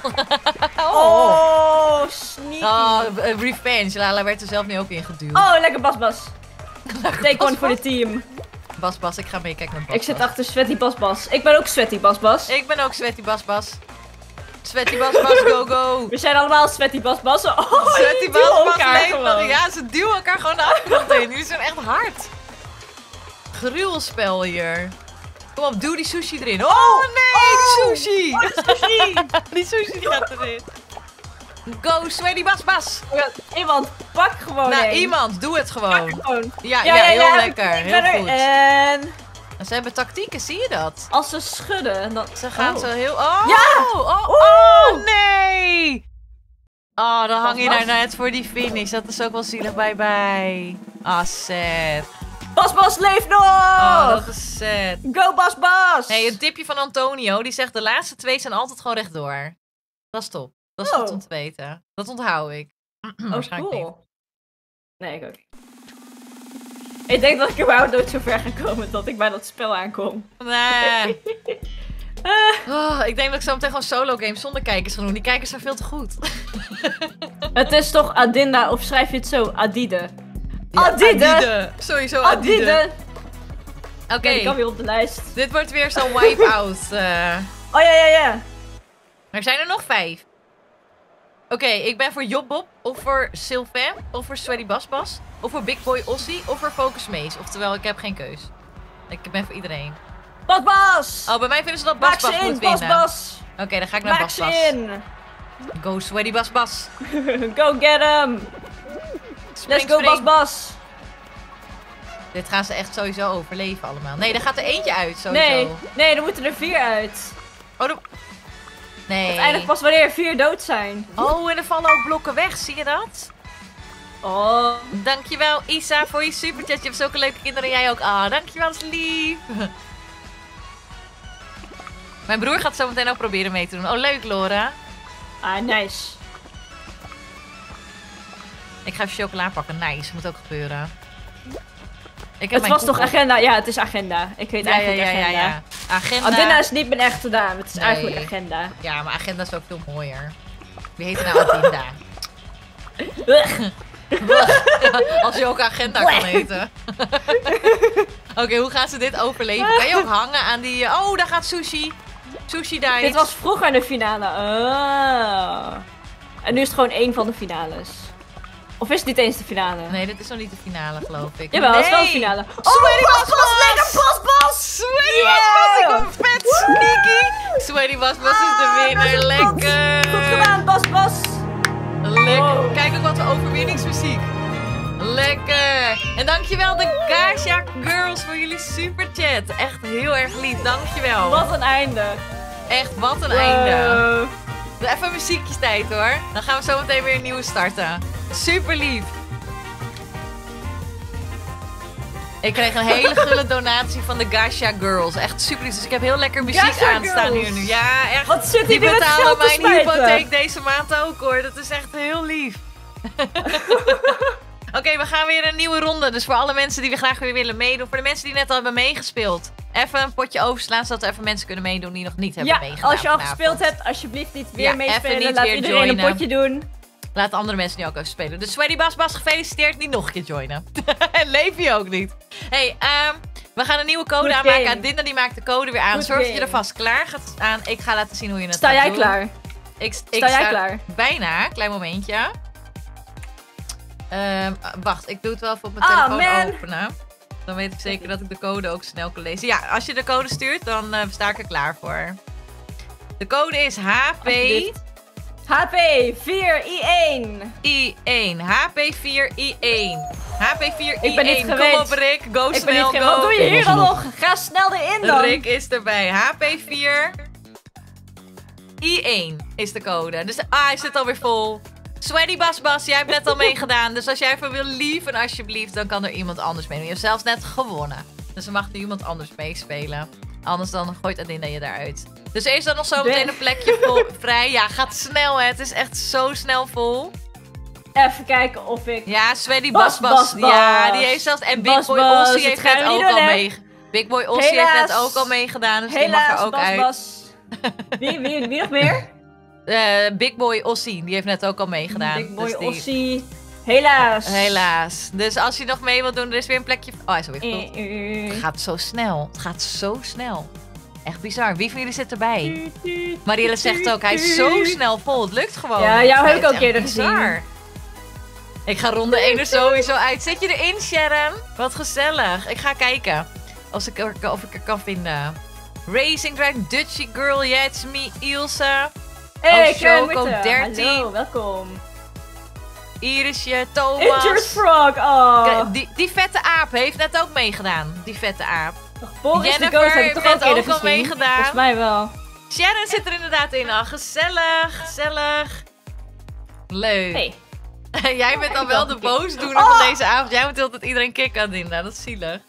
Oh, sneaky. Oh, revenge. Lala werd er zelf nu ook in geduwd. Oh, lekker Bas. Take one voor de team. Bas, ik ga meekijken met Bas. Ik zit achter Sweaty Bas. Ik ben ook Sweaty Bas. Ik ben ook Sweaty Bas. Sweaty Bas, go. We zijn allemaal Sweaty Bas. Oh, Sweaty die duwen Bas elkaar leeft nog. gewoon. Ja, ze duwen elkaar gewoon de achtergrond in. Jullie zijn echt hard. Gruwelspel hier. Kom op, doe die sushi erin. Oh nee, die sushi. Die sushi die gaat erin. Go, Sweaty Bas. Iemand, pak gewoon Nou, één. iemand, doe het gewoon. Gewoon. Ja, heel lekker. ik Heel ben er. goed. En Ze hebben tactieken, zie je dat? als ze schudden, dan... Ze gaan zo heel... Ja! Oh, nee! Oh, dan hang je Bas. daar net voor die finish. Dat is ook wel zielig. Bye. Ah, sad. Bas leeft nog! Oh, dat is sad. Go Bas! Hey, een tipje van Antonio. Die zegt de laatste 2 zijn altijd gewoon rechtdoor. Dat is top. Dat is goed om te weten. Dat onthoud ik. Waarschijnlijk niet. Cool. Nee, ik ook niet. Ik denk dat ik überhaupt nooit zo ver ga komen dat ik bij dat spel aankom. Nee. Oh, ik denk dat ik zo meteen gewoon solo games zonder kijkers ga doen. Die kijkers zijn veel te goed. Het is toch Adinda, of schrijf je het zo? Adide. Ja, Adide! Sowieso Adide. Adide! Oké, Ik kan weer op de lijst. dit wordt weer zo'n wipe-out. Oh ja. Er zijn er nog 5. Oké, ik ben voor Jobbob, of voor Sylvain, of voor Sweaty Basbas, of voor Big Boy Ossie, of voor Focus Mees. Oftewel, ik heb geen keus. Ik ben voor iedereen. Basbas! Oh, bij mij vinden ze dat Maak Basbas ze in, moet winnen. Basbas! Oké, dan ga ik naar Maak ze Basbas. in! Go Sweaty Basbas. Go get him! Let's go Basbas! Dit gaan ze echt sowieso overleven allemaal. Nee, er gaat er eentje uit, sowieso. Nee, er moeten er 4 uit. Oh, nee. Het eindigt pas wanneer er 4 dood zijn. Oh, en er vallen ook blokken weg, zie je dat? Oh. Dankjewel Isa voor je superchat. Je hebt zulke leuke kinderen, jij ook. Ah, dankjewel, dat is lief. Mijn broer gaat zo meteen ook proberen mee te doen. Oh, leuk Laura. Ah, nice. Ik ga even chocola pakken. Nice, moet ook gebeuren. Ik heb Het mijn was toch koepel. agenda? Ja, het is agenda. Ik weet eigenlijk agenda. Ja. Agenda. Adinda is niet mijn echte naam. Het is Nee. eigenlijk agenda. Ja, maar agenda is ook veel mooier. Wie heet er nou Adinda? Als je ook agenda kan heten. Oké, hoe gaan ze dit overleven? Kan je ook hangen aan die... Oh, daar gaat Sushi. Sushi died. Dit was vroeger de finale. Oh. En nu is het gewoon 1 van de finales. Of is het niet eens de finale? Nee, dit is nog niet de finale, geloof ik. Jawel, het is wel de Nee. finale. Sweaty Basbas! Lekker Basbas! Sweaty Basbas! Ik ben vet sneaky! Sweaty Basbas is de winnaar. Lekker! Goed gedaan, Basbas! Lekker. Oh. Kijk ook wat voor overwinningsmuziek. Lekker. En dankjewel de Gasha Girls voor jullie superchat. Echt heel erg lief. Dankjewel. Wat een einde. Echt, wat een einde. Wow. Even muziekjestijd hoor. Dan gaan we zo meteen weer een nieuwe starten. Super lief. Ik kreeg een hele gulle donatie van de Gasha Girls. Echt super lief. Dus ik heb heel lekker muziek Gasha aanstaan hier Girls. nu. Ja, echt. Wat zit Die hier met betalen geld te mijn smijten? hypotheek deze maand ook hoor. Dat is echt heel lief. Oké, we gaan weer een nieuwe ronde. Dus voor alle mensen die we graag weer willen meedoen. Voor de mensen die net al hebben meegespeeld. Even een potje overslaan, zodat er even mensen kunnen meedoen die nog niet hebben Ja, meegedaan als je al vanavond. gespeeld hebt, alsjeblieft niet weer Ja, meespelen. even niet Laat weer iedereen joinen. een potje doen. Laat andere mensen nu ook even spelen. Dus Sweaty Basbas, gefeliciteerd. Niet nog een keer joinen. En leef je ook niet. Hey, we gaan een nieuwe code Good aanmaken. game. Adinda die maakt de code weer aan. Good Zorg dat je game. er vast klaar gaat aan. Ik ga laten zien hoe je het Sta gaat jij doen. klaar? Ik Sta jij klaar? Bijna. Klein momentje. Wacht, ik doe het wel even op mijn Ah, telefoon man. openen. Dan weet ik zeker dat ik de code ook snel kan lezen. Ja, als je de code stuurt, dan sta ik er klaar voor. De code is HP Alsjeblieft. HP 4I1. I1. HP4I1. HP4I1. Ik ben niet Kom gewend. op Rick, go Ik ben snel, niet go. Wat doe je hier Ik dan was nog? Ga snel erin dan. Rick is erbij. HP4 I1 is de code. Dus hij zit alweer vol. Sweaty Basbas, jij hebt net al meegedaan. Dus als jij even wil lieven alsjeblieft, dan kan er iemand anders meedoen. Je hebt zelfs net gewonnen. Dus er mag er iemand anders meespelen. Anders dan gooit Adinda je daaruit. Dus er is dan nog zo meteen een plekje vrij. Ja, gaat snel hè. Het is echt zo snel vol. Even kijken of ik... Ja, Sweaty Bas, Basbas. Bas, Ja, Bas. die heeft zelfs... En Big Bas, Boy Bas, Ossie dat heeft gaan net we niet ook doen, al hè? mee. Big Boy Ossie heeft Helaas. net ook al meegedaan. Dus die mag Helaas, er ook Bas, uit. Bas. Wie nog meer? Big Boy Ossie, die heeft net ook al meegedaan. Big Boy dus die... Ossie. Helaas. Helaas. Dus als je nog mee wilt doen, er is weer een plekje... Oh, hij is alweer gevuld. Het Eh. gaat zo snel. Het gaat zo snel. Echt bizar. Wie van jullie zit erbij? Marielle zegt ook, hij is zo snel vol. Het lukt gewoon. Ja, jou heb ik Het is ook eerder echt gezien. bizar. Ik ga ronde 1 er sowieso uit. Zit je erin, Sharon? Wat gezellig. Ik ga kijken of ik er kan vinden. Racing Dragon, Dutchy Girl, yeah, it's me, Ilse. Hey, Choco Kermit. 13. Hallo, welkom. Irisje, Thomas. Injured Frog. Oh. Die vette aap heeft net ook meegedaan. Die vette aap. Boris de Jennifer Ghost heb ik toch heeft ook eerder ook al gezien? meegedaan. Volgens mij wel. Sharon zit er inderdaad in al. Gezellig, gezellig. Leuk. Hey. Jij bent dan ik wel wel de gekikt. boosdoener van deze avond. Jij moet altijd iedereen kicken, Adinda. Dat is zielig.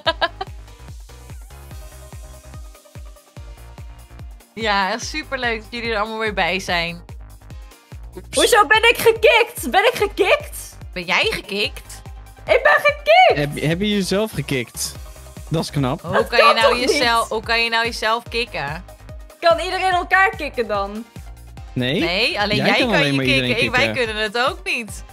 Ja, echt superleuk dat jullie er allemaal weer bij zijn. Hoezo ben ik gekikt? Ben ik gekikt? Ben jij gekikt? Ik ben gekikt! Heb je jezelf gekikt? Dat is knap. Hoe kan je kan nou toch niet? jezelf kicken? Kan iedereen elkaar kicken dan? Nee? Nee, alleen Jij jij kan kan alleen je maar iedereen kicken. Wij kicken. kunnen het ook niet.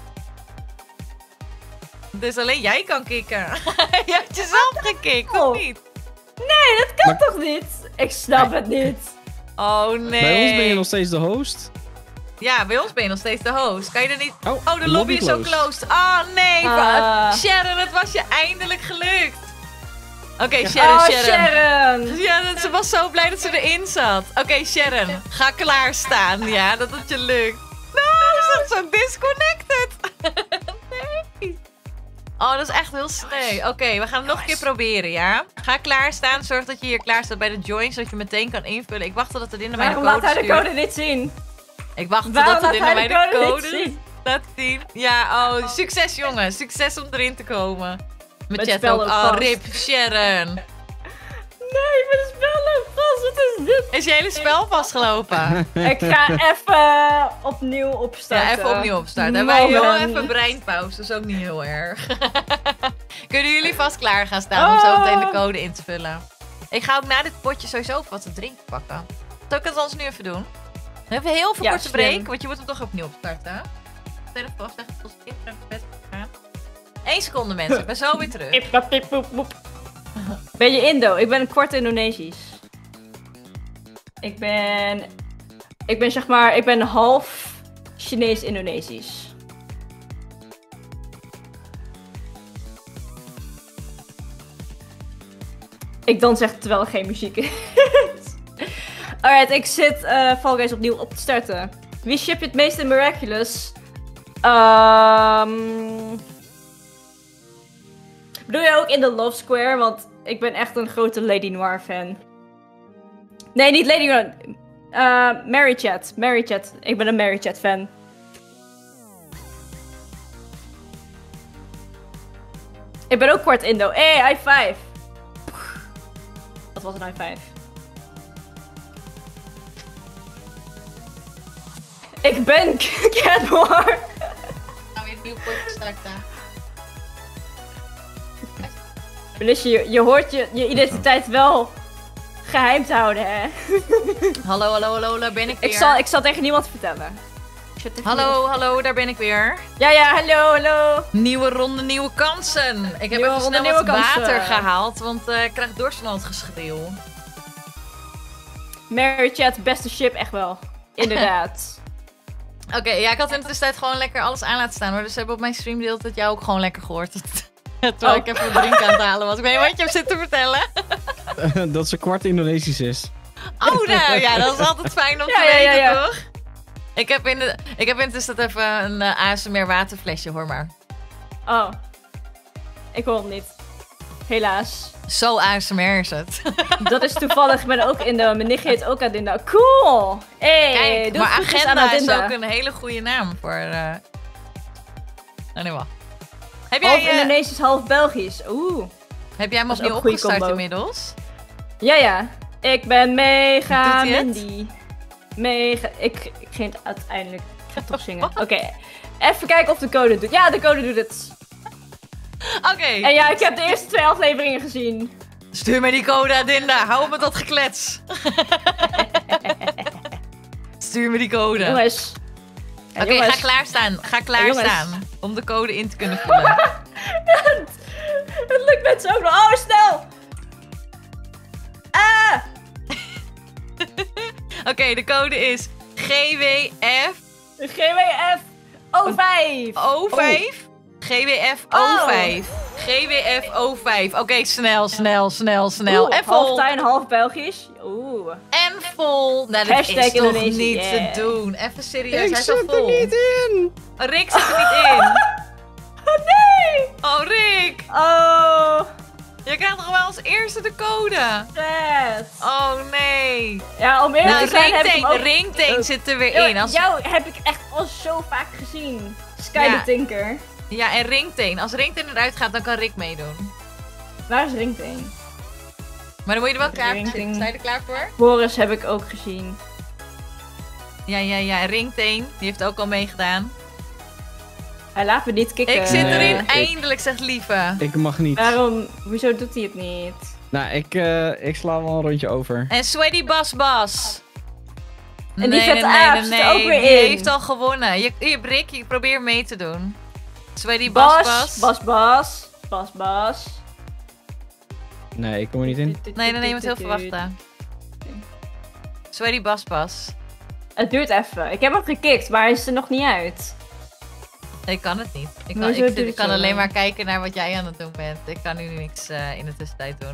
Dus alleen jij kan kicken. Je hebt jezelf gekikt, of niet? Nee, dat kan toch niet? Ik snap het niet. Oh nee. Bij ons ben je nog steeds de host. Ja, bij ons ben je nog steeds de host. Kan je er niet... Oh, Oh, de lobby is ook closed. Oh nee. Sharon, het was je eindelijk gelukt. Oké, Sharon. Sharon. Ja, ze was zo blij dat ze erin zat. Oké, Sharon, ga klaarstaan, ja, dat het je lukt. Nou, ze is zo disconnected. Nee. Oh, dat is echt heel sneu. Oké, we gaan het nog een keer proberen, ja? Ga klaarstaan, zorg dat je hier klaar staat bij de join, zodat je meteen kan invullen. Ik wacht tot het in de mij de Waarom code laat hij de stuurt. code niet zien? Ik wacht Waarom tot het laat in hij de de mij de code code niet zien? laat zien. Ja, oh, succes jongen. Succes om erin te komen. Mijn Met chat spel ook. ook Oh, vast. rip Sharon. Nee, mijn spel loopt vast. Wat is dit? Is je hele spel vastgelopen? Ik ga even opnieuw opstarten. Ja, even opnieuw opstarten. En wij heel Moment. even breinpauze, dat is ook niet heel erg. Kunnen jullie vast klaar gaan staan om zo meteen de code in te vullen? Ik ga ook na dit potje sowieso even wat te drinken pakken. Zal ik het anders nu even doen? Even heel veel Ja, korte slim. break, want je moet hem toch opnieuw opstarten. Even afzeggen tot ik even bed gaan. 1 seconde mensen, ik ben zo weer terug. Pip, pap, pip, poep, poep. Ben je Indo? Ik ben kwart Indonesisch. Ik ben zeg maar, ik ben half Chinees-Indonesisch. Ik dans echt terwijl er geen muziek is. Alright, ik zit Fall Guys opnieuw op te starten. Wie ship je het meest in Miraculous? Bedoel je ook in de Love Square? Want ik ben echt een grote Lady Noir fan. Nee, niet Lady Noir. Mary Chat. Mary Chat. Ik ben een Mary Chat fan. Ik ben ook kwart Indo. Hey, high five. Dat was een high five. Ik ben Catmore. Nou, weer een nieuw potje starten. Melisje, je hoort je identiteit wel geheim te houden, hè? Hallo, hallo, hallo, daar ben ik weer. Ik zal tegen niemand vertellen. Hallo, hallo, daar ben ik weer. Ja, hallo, hallo. Nieuwe ronde, nieuwe kansen. Ik heb Nieuwe even ronde, snel nieuwe wat kansen. water gehaald, want ik krijg dorst van al het geschreeuw. Mary Chat, beste ship, echt wel. Inderdaad. Oké, ja, ik had in de tussentijd gewoon lekker alles aan laten staan hoor. Dus ze hebben op mijn stream deelt het jou ook gewoon lekker gehoord. Terwijl ik even een drink aan het halen was. Ik weet niet wat je hebt zitten vertellen. Dat ze kwart Indonesisch is. Oh, nou ja, dat is altijd fijn om te Ja, weten, ja. toch? Ik heb intussen even een ASMR waterflesje, hoor maar. Oh. Ik hoor hem niet. Helaas. Zo ASMR is het. Dat is toevallig, ik ben ook Indo. Mijn nicht heet ook Adinda. Cool! Hey, Kijk, doe maar groetjes aan Agenda is Adinda. ook een hele goede naam voor... Oh, nee, wacht. Heb Half jij, Indonesisch, half Belgisch. Oeh. heb jij hem Dat is opnieuw ook een goede opgestart combo. inmiddels? Ja. Ik ben mega Doet hij het? Mindy. Mega... Ik ging het uiteindelijk... Ik ga toch zingen. Oké. Even kijken of de code doet. Ja, de code doet het. Oké. En ja, ik heb de eerste 2 afleveringen gezien. Stuur mij die code, Adinda. Hou op met dat geklets. Stuur me die code. Jongens. Ja, Oké, jongens. ga klaarstaan. Ga jongens. klaarstaan. Om de code in te kunnen vullen. Het lukt met zo. Oh, snel! Ah! Oké, de code is GWF GWF O5. O5. GWF O5. GWF O5. Oké, snel. Oeh, En half vol. Thai en half Belgisch. Oeh. En vol. Nou, dat Hashtag is toch Indonesië, niet yeah. te doen. Even serieus, Ik hij is al zit er vol. niet in! Oh, Rick zit er niet in. Oh nee! Oh, Rick. Oh, Je krijgt nog wel als eerste de code. vet. Oh, nee. Ja, om eerlijk Nou, te zijn heb ik hem ook... Ringtank zit er weer in. Als... Jou heb ik echt al zo vaak gezien. Sky Ja. the Tinker. Ja, en Ringtain. Als Ringtain eruit gaat, dan kan Rick meedoen. Waar is Ringtain? Maar dan moet je er wel klaar voor Ringtain. zitten. Sta je er klaar voor? Boris heb ik ook gezien. Ja. En Ringtain, die heeft ook al meegedaan. Hij laat me niet kicken. Ik zit erin, ik- eindelijk, zegt Lieve. Ik mag niet. Waarom? Hoezo doet hij het niet? Nou, ik sla wel een rondje over. En Sweaty Bas. En die vette aap zit er ook weer die in. heeft al gewonnen. Je Brik, je probeert mee te doen. Sweaty Bas. Bas. Nee, ik kom er niet in. Nee, je moet heel veel wachten. Sweaty Bas. Het duurt even. Ik heb hem gekikt, maar hij is er nog niet uit. Ik kan het niet. Hoezo duurt Ik het kan zo alleen lang? maar kijken naar wat jij aan het doen bent. Ik kan nu niks in de tussentijd doen.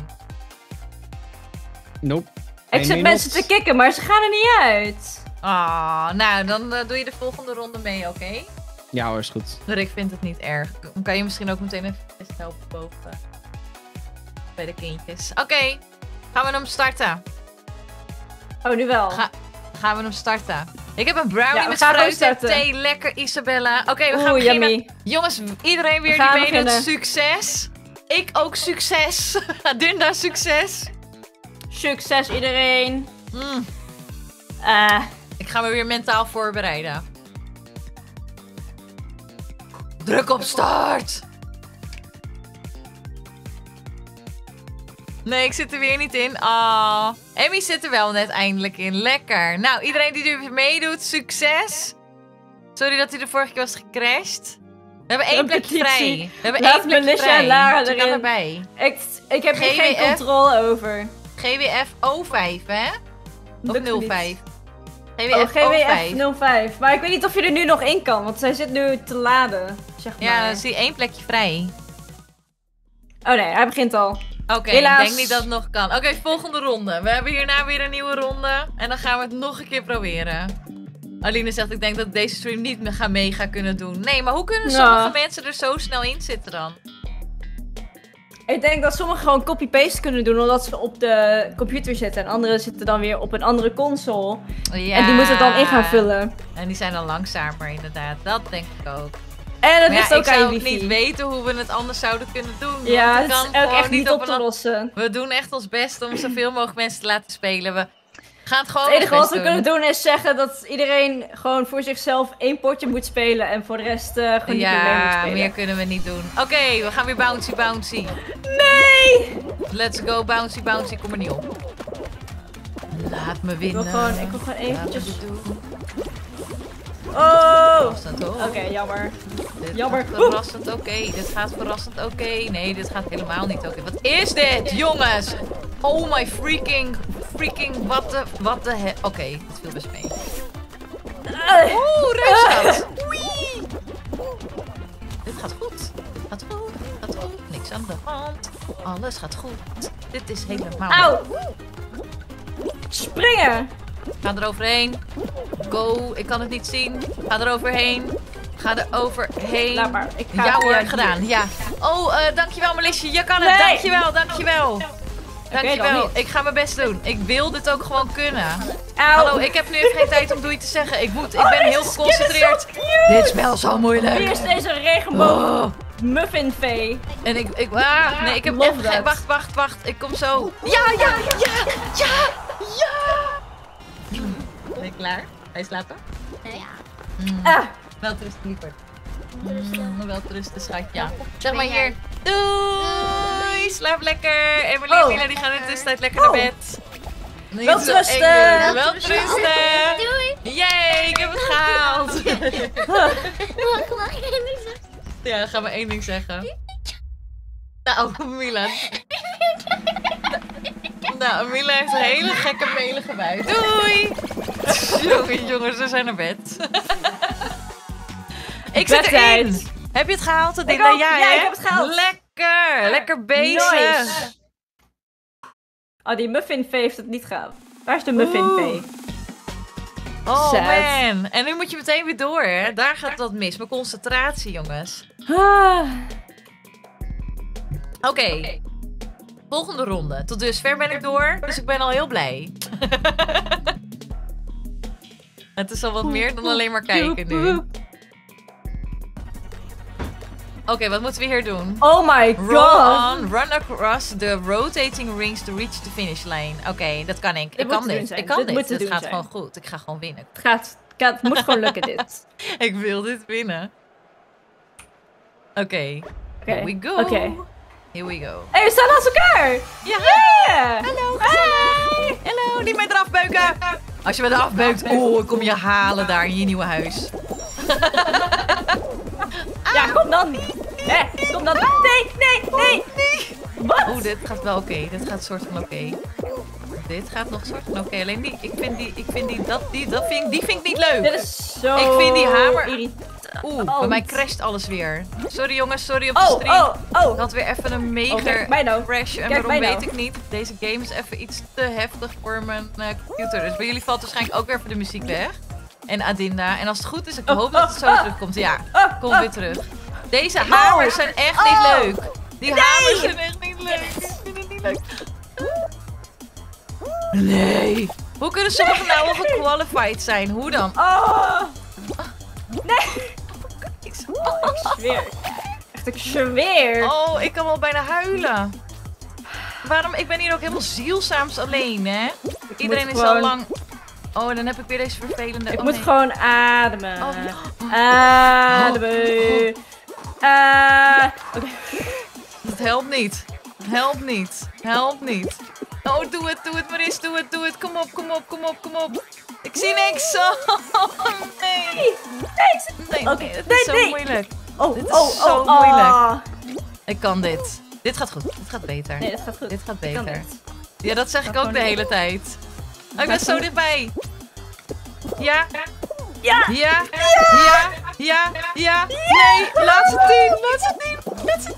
Nope. Ik zit mensen te kicken, maar ze gaan er niet uit. Nou, dan doe je de volgende ronde mee, oké? Ja hoor, is goed. Rick vindt het niet erg. Dan kan je misschien ook meteen even helpen boven. Bij de kindjes. Oké, gaan we hem starten. Oh, nu wel. Gaan we hem starten. Ik heb een brownie Ja, we met gaan hem fruit en starten. thee. Lekker, Isabella. Oké, we gaan Oeh, beginnen. yummy. Jongens, iedereen weer We gaan die meedoet. beginnen. Succes. Ik ook succes. Dunda, succes. Succes iedereen. Mm. Ik ga me weer mentaal voorbereiden. Druk op start. Nee, ik zit er weer niet in. Emmy zit er wel net eindelijk in. Lekker. Nou, iedereen die er weer meedoet, succes. Sorry dat hij de vorige keer was gecrashed. We hebben één plekje vrij. We hebben Laat één plekje Melissa vrij. en Lara Ze kan erin. erbij. Ik heb hier geen GWF. controle over. GWF 05, hè? Of Lukt me 05? niet. GWF 05. GWF 05. Maar ik weet niet of je er nu nog in kan, want zij zit nu te laden, zeg maar. Ja, dan is die één plekje vrij. Oh nee, hij begint al. Oké, Helaas. ik denk niet dat het nog kan. Oké, volgende ronde. We hebben hierna weer een nieuwe ronde. En dan gaan we het nog een keer proberen. Aline zegt, ik denk dat ik deze stream niet mee ga kunnen doen. Nee, maar hoe kunnen sommige mensen er zo snel in zitten dan? Ik denk dat sommigen gewoon copy-paste kunnen doen, omdat ze op de computer zitten. En anderen zitten dan weer op een andere console. Ja. En die moeten het dan in gaan vullen. En die zijn dan langzamer inderdaad. Dat denk ik ook. En het Maar ligt ja, ook ik aan je zou ook wifi. niet weten hoe we het anders zouden kunnen doen. Ja, Want het kan is ook gewoon echt niet op te een- lossen. We doen echt ons best om zoveel mogelijk mensen te laten spelen. We gaan het gewoon Het enige ons wat best we kunnen doen is zeggen dat iedereen gewoon voor zichzelf 1 potje moet spelen. En voor de rest gewoon niet meer mee moet Ja, spelen. meer kunnen we niet doen. Oké, we gaan weer bouncy. Nee! Let's go, bouncy. Kom er niet op. Laat me Ik winnen. wil gewoon Laat me eventjes... dit doen. Oh! Verrassend, hoor. Oké, jammer. Dit jammer. gaat verrassend oké. Dit gaat verrassend oké. Nee, dit gaat helemaal niet oké. Wat is dit, jongens? Oh my freaking, wat de he... Oké, het viel best mee. Oeh, reusgat. Oei. Dit gaat goed. Gaat goed. Niks aan de hand. Alles gaat goed. Dit is helemaal... Auw! Springen! Ga er overheen. Go. Ik kan het niet zien. Ga er overheen. Laat maar. Ik ga Ja hoor, hier. gedaan. Ja. Oh, dankjewel Melissa. Je kan het. Nee. Dankjewel. dan niet. Ik ga mijn best doen. Ik wil dit ook gewoon kunnen. Auw! Hallo, ik heb nu even geen tijd om doei te zeggen. Ik ben heel geconcentreerd. Dit spel is zo moeilijk. Hier is deze regenboog Oh. muffin vee. En nee, ik heb Love even geen... that. Wacht. Ik kom zo. Ja. Ben je klaar? Ga je slapen? Ah! Wel trusten, lieverd. Wel trusten, schatje. Zeg maar hier. Doei! Slaap lekker. Emily en Oh. Mila die gaan in de tussentijd lekker naar bed. Niet Wel zo trusten. eng doen. Wel trusten. Doei. Yay, ik heb het gehaald. Mag ik er niet zeggen? Ja, dan gaan we één ding zeggen. Nou, Mila. Nou, Mila heeft een hele gekke melige buik. Doei! Jongens, we zijn naar bed. Ik zit Bedtijd. erin. Heb je het gehaald, Ik Adina? ook. Ja, hè? ik heb het gehaald. Lekker bezig. Nice. Oh, die muffin vee heeft het niet gehaald. Waar is de muffin Oeh. vee? Oh Sad. man. En nu moet je meteen weer door, hè? Daar gaat wat mis. Mijn concentratie, jongens. Ah. Oké. Volgende ronde. Tot dusver ben ik door, dus ik ben al heel blij. Het is al wat meer dan alleen maar kijken nu. Oké, wat moeten we hier doen? Oh my Roll god. on, run across the rotating rings to reach the finish line. Oké, dat kan ik. Dit Ik moet kan te doen dit. zijn. Ik kan Dit dit. moet te Het doen gaat zijn. gewoon goed. Ik ga gewoon winnen. Het moet gewoon lukken dit. Ik wil dit winnen. Oké. Here we go. Oké. Here we go. Hey, we staan naast elkaar! Ja! Als je me eraf beukt, ik kom je halen daar in je nieuwe huis. Ja, kom dan. Kom dan. Nee. Wat? Oeh, dit gaat wel oké. Dit gaat soort van oké. Dit gaat nog soort van oké. Alleen die vind ik niet leuk. Dit is zo... Ik vind die hamer... irritant. Oeh, bij mij crasht alles weer. Sorry jongens, sorry op de stream. Ik had weer even een mega crash. En waarom weet ik niet. Deze game is even iets te heftig voor mijn computer. Dus bij jullie valt waarschijnlijk ook weer even de muziek weg. En Adinda. En als het goed is, ik hoop dat het zo terugkomt. Ja, kom weer terug. Deze hamers zijn echt niet leuk. Die hamers zijn echt niet leuk. Ik vind het niet leuk. Nee. Hoe kunnen sommigen nou wel gequalified zijn? Hoe dan? Nee. Ik zweer. Echt, ik zweer. Oh, ik kan wel bijna huilen. Waarom? Ik ben hier ook helemaal zielzaams alleen, hè? Iedereen is al lang... Oh, dan heb ik weer deze vervelende... Ik moet gewoon ademen. Ademen. Oké. Dat helpt niet. Helpt niet. Oh, doe het, Maris. Doe het. Kom op. Ik zie niks. Nee. Nee, het is zo moeilijk. Dit is zo moeilijk. Ik kan dit. Dit gaat goed. Dit gaat beter. Nee, dit gaat goed. Dit gaat beter. Ja, dat zeg ik ook de hele tijd. Oh, ik ben zo dichtbij. Ja. Nee, laatste 10.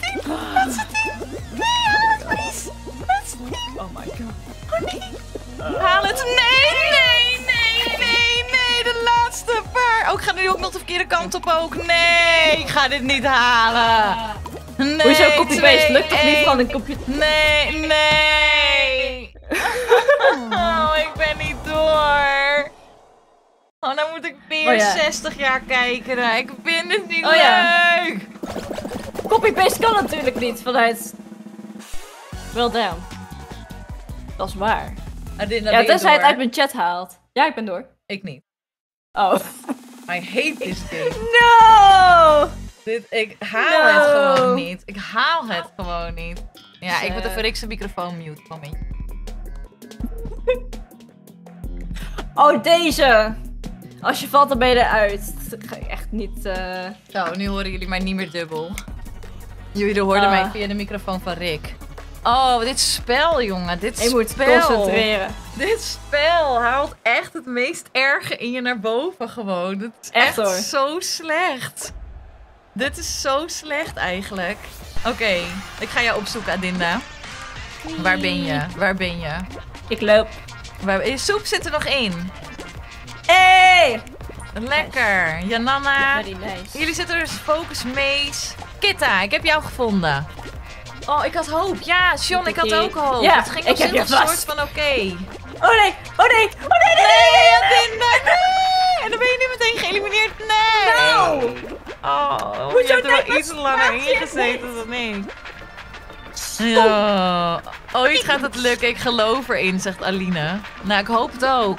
Nee, haal het, please. Laatste 10. Oh my god. Oh nee. Haal het. Nee, de laatste paar. Oh, ik ga nu ook nog de verkeerde kant op ook. Nee, ik ga dit niet halen. Nee, hoezo copy-paste? Lukt toch niet van een computer? Nee. Oh, ik ben niet door. Oh, dan moet ik weer 60 jaar kijken. Ik vind het niet leuk. Copy-paste kan natuurlijk niet vanuit... Well down. Dat is waar. Ja, tenzij hij het uit mijn chat haalt. Ja, ik ben door. Ik niet. Oh. I hate this game. No! Ik haal het gewoon niet. Ja, ik moet even Rick's microfoon mute. Momentje. Oh, deze! Als je valt, dan ben je eruit. Dat ga ik echt niet... Zo, nu horen jullie mij niet meer dubbel. Jullie hoorden mij via de microfoon van Rick. Oh, dit spel, jongen. Je moet concentreren. Dit spel haalt echt het meest erge in je naar boven gewoon. Het is echt zo slecht. Dit is zo slecht eigenlijk. Oké, ik ga jou opzoeken, Adinda. Waar ben je? Ik loop. Je soep zit er nog in. Hey! Lekker. Jananna. Nice. Jullie zitten dus focus Mees. Kitta, ik heb jou gevonden. Oh, ik had hoop. Ja, Sean, ik had ook hoop. Ja, het ging nog een soort van oké. Oh nee! Nee, Adinda, nee! En dan ben je nu meteen geëlimineerd. Nee! No! Oh, je hebt er wel iets langer ingezeten dan ik. Ja. Ooit gaat het lukken, ik geloof erin, zegt Aline. Nou, ik hoop het ook.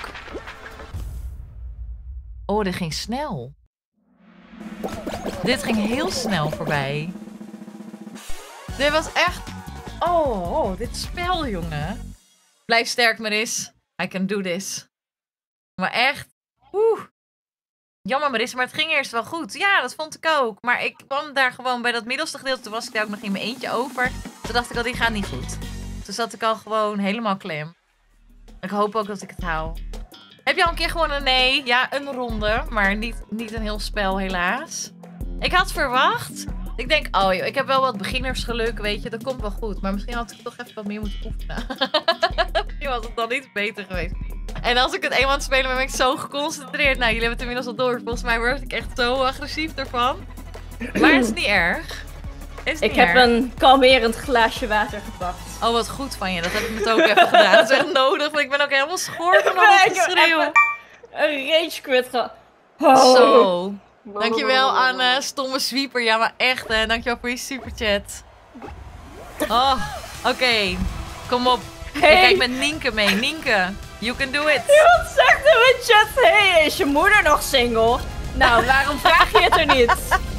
Oh, dit ging snel. Dit ging heel snel voorbij. Dit was echt... Oh, dit spel, jongen. Blijf sterk, Maris. I can do this. Maar echt... Jammer, Maris, maar het ging eerst wel goed. Ja, dat vond ik ook. Maar ik kwam daar gewoon bij dat middelste gedeelte. Toen was ik daar ook nog in mijn eentje over. Toen dacht ik al, die gaat niet goed. Toen zat ik al gewoon helemaal klem. Ik hoop ook dat ik het haal. Heb je al een keer gewonnen? Nee. Ja, een ronde. Maar niet een heel spel, helaas. Ik had verwacht... Ik denk, oh joh, ik heb wel wat beginnersgeluk, weet je. Dat komt wel goed. Maar misschien had ik toch even wat meer moeten oefenen. Misschien was het dan iets beter geweest. En als ik het eenmaal aan het spelen ben ik zo geconcentreerd. Nou, jullie hebben het inmiddels al door. Volgens mij word ik echt zo agressief ervan. Maar het is niet erg. Ik heb een kalmerend glaasje water gepakt. Oh, wat goed van je. Dat heb ik net ook even gedaan. Dat is echt nodig, want ik ben ook helemaal schor van al het geschreeuw. Een rage quit gehad. Zo. Dankjewel aan stomme sweeper. Ja, maar echt hè. Dankjewel voor je superchat. Oh, oké. Kom op. Hey. Ik kijk met Nienke mee. Nienke, you can do it. Iemand zegt in mijn chat, hey, is je moeder nog single? Nou, waarom vraag je het er niet?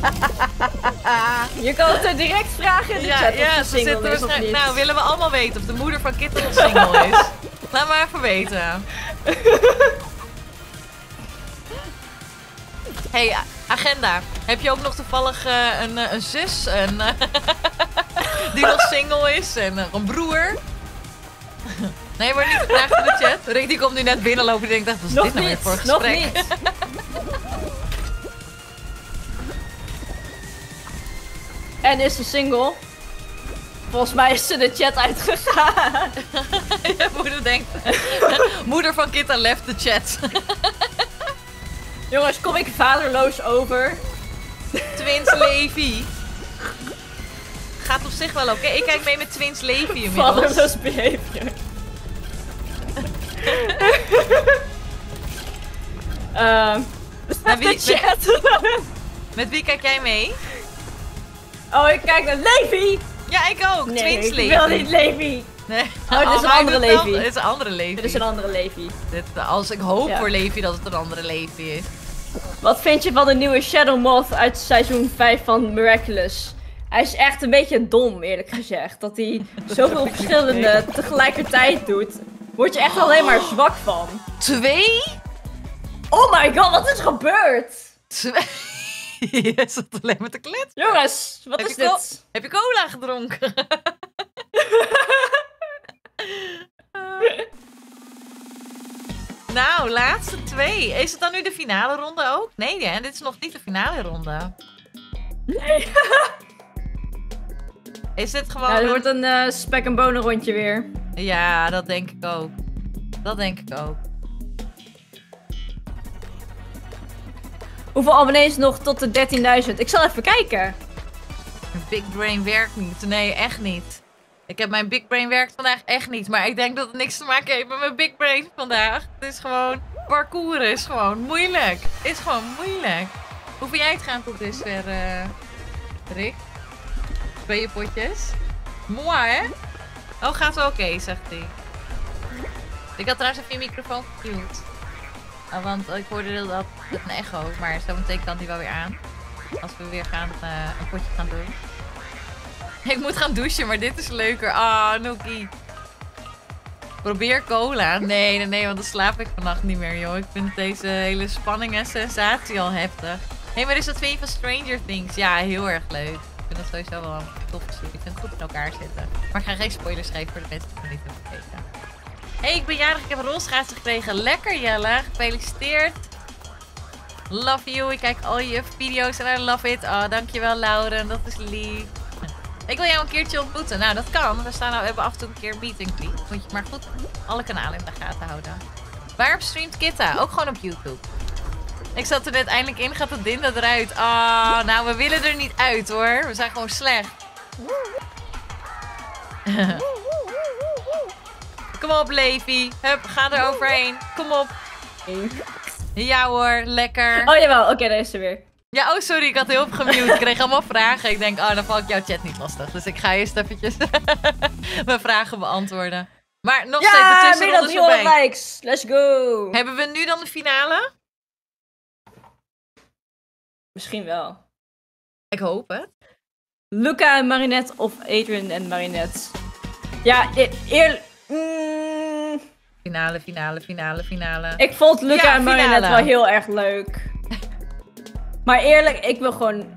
Je kan het er direct vragen in de chat of ze single is of niet. Nou, willen we allemaal weten of de moeder van Kitten nog single is. Laat maar even weten. Hey, agenda. Heb je ook nog toevallig een zus die nog single is en een broer? Nee, wordt niet gevraagd in de chat. Rick die komt nu net binnenlopen en denkt, wat is dit nou weer voor gesprek? Nog niet. En is ze single? Volgens mij is ze de chat uitgegaan. Je moeder denkt... Moeder van Kitta left the chat. Jongens, kom ik vaderloos over? Twins Levi. Gaat op zich wel oké. Ik kijk mee met Twins Levi inmiddels. Vaderloos behavior. Met wie, de chat. met wie kijk jij mee? Oh, ik kijk naar Levi. Ja, ik ook. Nee, Twins ik Levi. wil niet Levi. Nee. Oh, dit is een maar andere ik doe het wel. Levi. Dit is een andere Levi. Dit is een andere Levi. Als ik hoop Ja. voor Levi dat het een andere Levi is. Wat vind je van de nieuwe Shadow Moth uit seizoen 5 van Miraculous? Hij is echt een beetje dom, eerlijk gezegd. Dat hij zoveel verschillende tegelijkertijd doet. Word je echt alleen maar zwak van. 2? Oh my god, wat is er gebeurd? 2? Je zat alleen met de klet. Jongens, wat Heb is je dit? Heb je cola gedronken? Nou, laatste 2. Is het dan nu de finale ronde ook? Nee, hè? Dit is nog niet de finale ronde. Nee. Is dit gewoon... Ja, er een- wordt een spek en bonen rondje weer. Ja, dat denk ik ook. Dat denk ik ook. Hoeveel abonnees nog tot de 13.000? Ik zal even kijken. Mijn Big Brain werkt niet. Nee, echt niet. Mijn Big Brain werkt vandaag echt niet. Maar ik denk dat het niks te maken heeft met mijn Big Brain vandaag. Het is gewoon... Parcouren is gewoon moeilijk. Is gewoon moeilijk. Hoe vind jij het gaan tot dusver, Rick? 2 potjes. Mooi, hè? Oh, gaat wel oké, zegt hij. Ik had trouwens even je microfoon gemuteerd. Want ik hoorde dat het een echo. Maar zo meteen kan die wel weer aan. Als we weer gaan een potje gaan doen. Ik moet gaan douchen, maar dit is leuker. Ah, Noki. Probeer cola. Nee, want dan slaap ik vannacht niet meer, joh. Ik vind deze hele spanning en sensatie al heftig. Hé, maar is dat vind je van Stranger Things? Ja, heel erg leuk. Ik vind dat sowieso wel tof te zien. Ik vind het goed in elkaar zitten. Maar ik ga geen spoilers geven voor de mensen die het niet hebben gekeken. Hé, ik ben jarig. Ik heb een rolschaatsen gekregen. Lekker, Jelle. Gefeliciteerd. Love you. Ik kijk al je video's en I love it. Oh, dankjewel, Lauren. Dat is lief. Ik wil jou een keertje ontmoeten. Nou, dat kan. We hebben af en toe een keer een meet and greet. Moet je maar goed alle kanalen in de gaten houden. Waarop streamt Kitta? Ook gewoon op YouTube. Ik zat er net eindelijk in. Gaat het Dinda eruit? Ah, nou, we willen er niet uit, hoor. We zijn gewoon slecht. Kom op, Levi. Hup, ga er overheen. Kom op. Ja hoor, lekker. Oh jawel, oké, daar is ze weer. Ja, oh sorry, ik had heel veel gemute. Ik kreeg allemaal vragen. Ik denk, oh, dan val ik jouw chat niet lastig. Dus ik ga eerst eventjes mijn vragen beantwoorden. Maar nog steeds, de Ja, meer tussenronde dan is 300 voorbij. likes. Let's go. Hebben we nu dan de finale? Misschien wel. Ik hoop het. Luca en Marinette of Adrian en Marinette? Ja, eerlijk... Finale. Ik vond Luca Ja, en Marinette finale. wel heel erg leuk. Maar eerlijk, ik wil gewoon...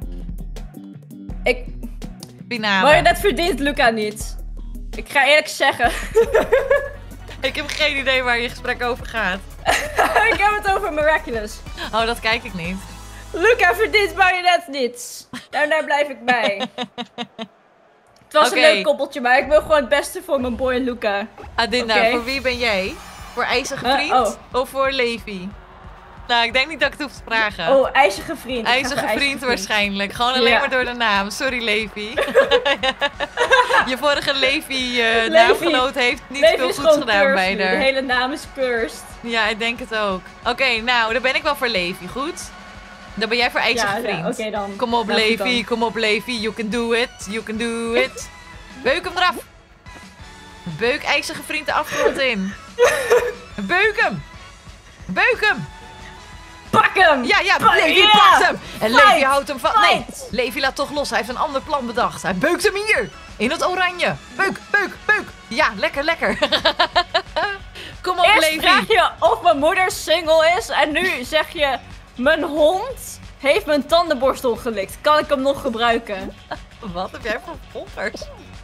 Finale. Marinette verdient Luca niet. Ik ga eerlijk zeggen. Ik heb geen idee waar je gesprek over gaat. Ik heb het over Miraculous. Oh, dat kijk ik niet. Luca verdient Marinette niet. Daar blijf ik bij. Het was Oké. een leuk koppeltje, maar ik wil gewoon het beste voor mijn boy Luca. Adinda, Oké. voor wie ben jij? Voor IJzige Vriend oh. of voor Levi? Nou, ik denk niet dat ik het hoef te vragen. Oh, ijzige vriend. Ik ga voor IJzige Vriend waarschijnlijk. Gewoon alleen Ja. maar door de naam. Sorry, Levi. Je vorige Levi-naamgenoot heeft niet Levi veel is goeds gewoon gedaan cursed bij nu. De haar. hele naam is cursed. Ja, ik denk het ook. Oké, nou, dan ben ik wel voor Levi, goed? Dan ben jij voor IJzige Vriend. Ja, oké dan. Kom op, Nou, goed Levi. dan. Kom op, Levi. You can do it. You can do it. Beuk hem eraf. Beuk IJzige Vriend de afgrond in. Beuk hem. Beuk hem. Pak hem! Ja, Levi ja! pakt hem. En Fight! Levi houdt hem vast. Nee, Fight! Levi laat toch los. Hij heeft een ander plan bedacht. Hij beukt hem hier. In het oranje. Beuk. Ja, lekker. Kom op, Eerst Levi. vraag je of mijn moeder single is en nu zeg je mijn hond. heeft mijn tandenborstel gelikt. Kan ik hem nog gebruiken? Wat heb jij voor volgers?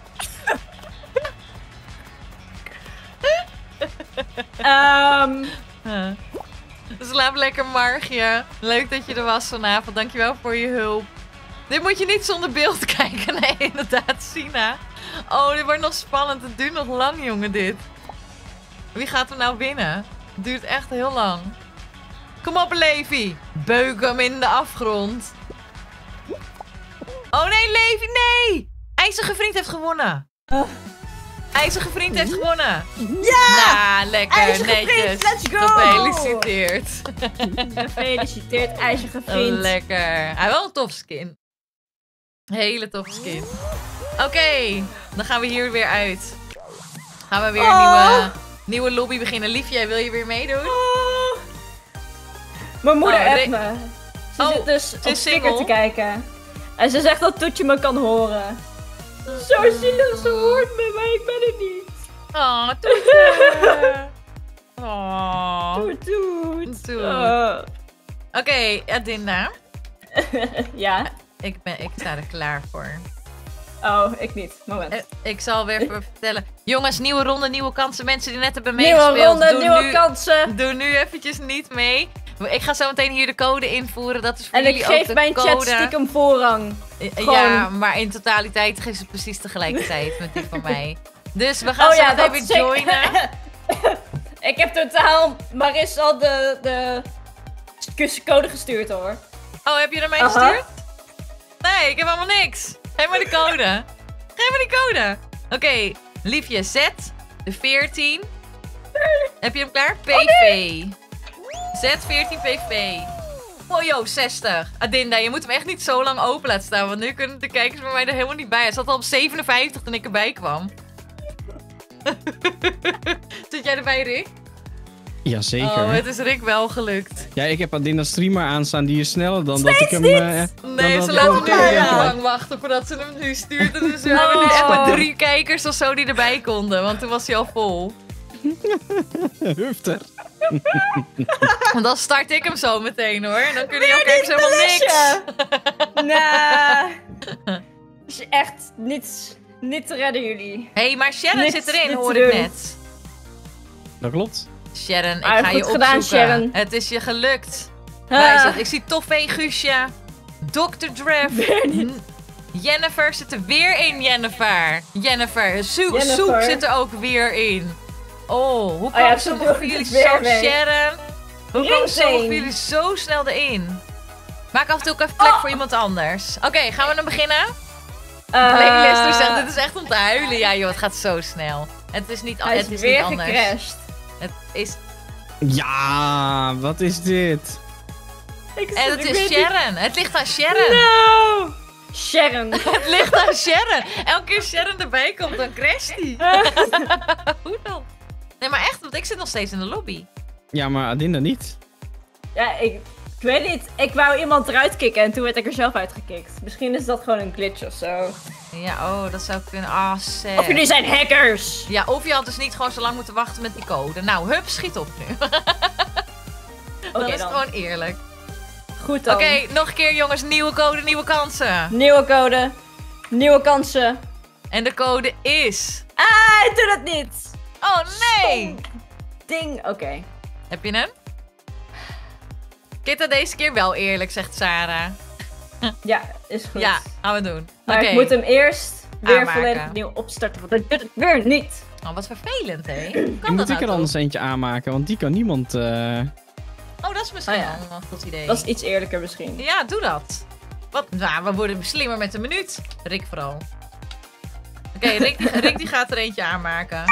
Slaap lekker, Margje. Leuk dat je er was vanavond. Dankjewel voor je hulp. Dit moet je niet zonder beeld kijken. Nee, inderdaad, Sina. Oh, dit wordt nog spannend. Het duurt nog lang, jongen, dit. Wie gaat hem nou winnen? Het duurt echt heel lang. Kom op, Levi. Beuk hem in de afgrond. Oh nee, Levi, nee! IJzige vriend heeft gewonnen. IJzige vriend heeft gewonnen. Ja! Nou, lekker, IJzige netjes. vriend, let's go! Gefeliciteerd. Gefeliciteerd, IJzige vriend. Lekker. Hij heeft wel een tof skin. Hele toffe skin. Oké, dan gaan we hier weer uit. Gaan we weer een nieuwe lobby beginnen. Liefje, wil je weer meedoen? Mijn moeder Oh, appt me. Ze zit dus op is sticker single. te kijken. En ze zegt dat Toetje me kan horen. Zo zielig, ze hoort me, maar ik ben het niet. Oh, Toetje. Oh. Toet, toet. Toet. Oh. Oké, Adinda. Ja? Ik sta er klaar voor. Oh, ik niet. Moment. Ik zal weer even vertellen. Jongens, nieuwe ronde, nieuwe kansen. Mensen die net hebben Nieuwe meegespeeld. ronde, doe nieuwe nu, kansen. Doe nu eventjes niet mee. Ik ga zo meteen hier de code invoeren. Dat is voor En jullie ik ook geef de mijn code. chat stiekem voorrang. Ja, Gewoon. maar in totaliteit geeft ze precies tegelijkertijd met die van mij. Dus we gaan Oh zo ja, meteen dat weer is zeker. joinen. Ik heb totaal Maris al de code gestuurd hoor. Oh, heb je er mij Aha. gestuurd? Nee, ik heb helemaal niks. Geef me de code. Geef me die code. Oké, Liefje, Z, de 14. Heb je hem klaar? PV. Z14 PV. Oh joh, 60. Adinda, je moet hem echt niet zo lang open laten staan. Want nu kunnen de kijkers bij mij er helemaal niet bij. Hij zat al op 57 toen ik erbij kwam. Zit jij erbij, Rick? Jazeker. Oh, het is Rick wel gelukt. Ja, ik heb Adinda streamer aanstaan. Die is sneller dan dat ik hem... Nee, ze laten nu heel lang wachten voordat ze hem nu stuurt. Dus we hebben nu echt maar 3 kijkers of zo die erbij konden. Want toen was hij al vol. Hufter. Want dan start ik hem zo meteen hoor. En dan kunnen jouw kijkers helemaal niks. Nou, is echt niet te redden jullie. Hé, maar Sharon Niks- zit erin, niks hoor te ik doen. net. Dat klopt. Sharon, ik Ah, ga goed je opzoeken. gedaan, Sharon. Het is je gelukt. Waar is het? Ik zie Toffee, Guusje, Dr. Drev, Jennifer zit er weer in, Jennifer. Jennifer. Soep zit er ook weer in. Oh, hoe ja, komen Soep sommige van doet jullie het weer zo, mee. Sharon? Hoe komen sommige van jullie zo snel erin? Maak af en toe ook even plek voor iemand anders. Oké, gaan we dan beginnen? Playlist zegt, dit is echt om te huilen. Ja joh, het gaat zo snel. Het is niet, Hij het is is weer niet anders. gecrashed. Het is... Ja, wat is dit? En het is Sharon. Het ligt aan Sharon. No! Sharon. Het ligt aan Sharon. Elke keer Sharon erbij komt, dan crasht hij. Hoe dan? Nee, maar echt, want ik zit nog steeds in de lobby. Ja, maar Adinda niet. Ja, ik weet niet. Ik wou iemand eruit kicken en toen werd ik er zelf uitgekikt. Misschien is dat gewoon een glitch of zo. Ja, oh, dat zou kunnen. Ah, sad. Of jullie zijn hackers! Ja, of je had dus niet gewoon zo lang moeten wachten met die code. Nou, hup, schiet op nu. Dat Oké is dan. gewoon eerlijk. Goed dan. Oké, nog een keer jongens. Nieuwe code, nieuwe kansen. Nieuwe code. Nieuwe kansen. En de code is... Ah, ik doe dat niet! Oh, nee! Ding, oké. Heb je hem? Kitta deze keer wel eerlijk, zegt Sarah. Ja, is goed. Ja, gaan we doen. Maar Oké. ik moet hem eerst weer Aanmaken. volledig opnieuw opstarten, want ik doe het weer niet. Oh, wat vervelend, hè? Hoe Die kan moet dat ik er nou anders eentje aanmaken, want die kan niemand... toch? Oh, dat is misschien Oh, ja. wel een goed idee. Dat is iets eerlijker misschien. Ja, doe dat. Wat? Nou, we worden slimmer met de minuut. Rick vooral. Oké, Rick die gaat er eentje aanmaken.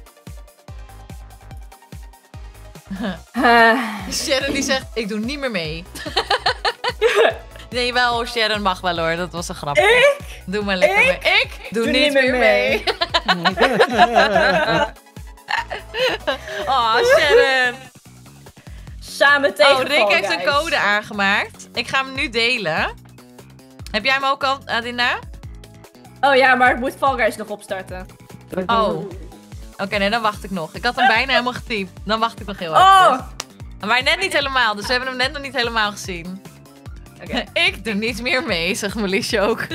Sharon die zegt, ik doe niet meer mee. Nee, wel hoor, Sharon mag wel hoor. Dat was een grapje. Ik? Doe maar lekker mee. Ik doe niet meer mee. Oh, Sharon. Samen tegen Oh, Rick Fall heeft een Guys. code aangemaakt. Ik ga hem nu delen. Heb jij hem ook al, Adinda? Oh ja, maar ik moet Fall Guys nog opstarten. Oh. Oké, nee, dan wacht ik nog. Ik had hem bijna helemaal getypt. Dan wacht ik nog heel Oh! even. Maar net niet helemaal, dus we hebben hem net nog niet helemaal gezien. Oké. Ik doe niet meer mee, zegt Melisje ook.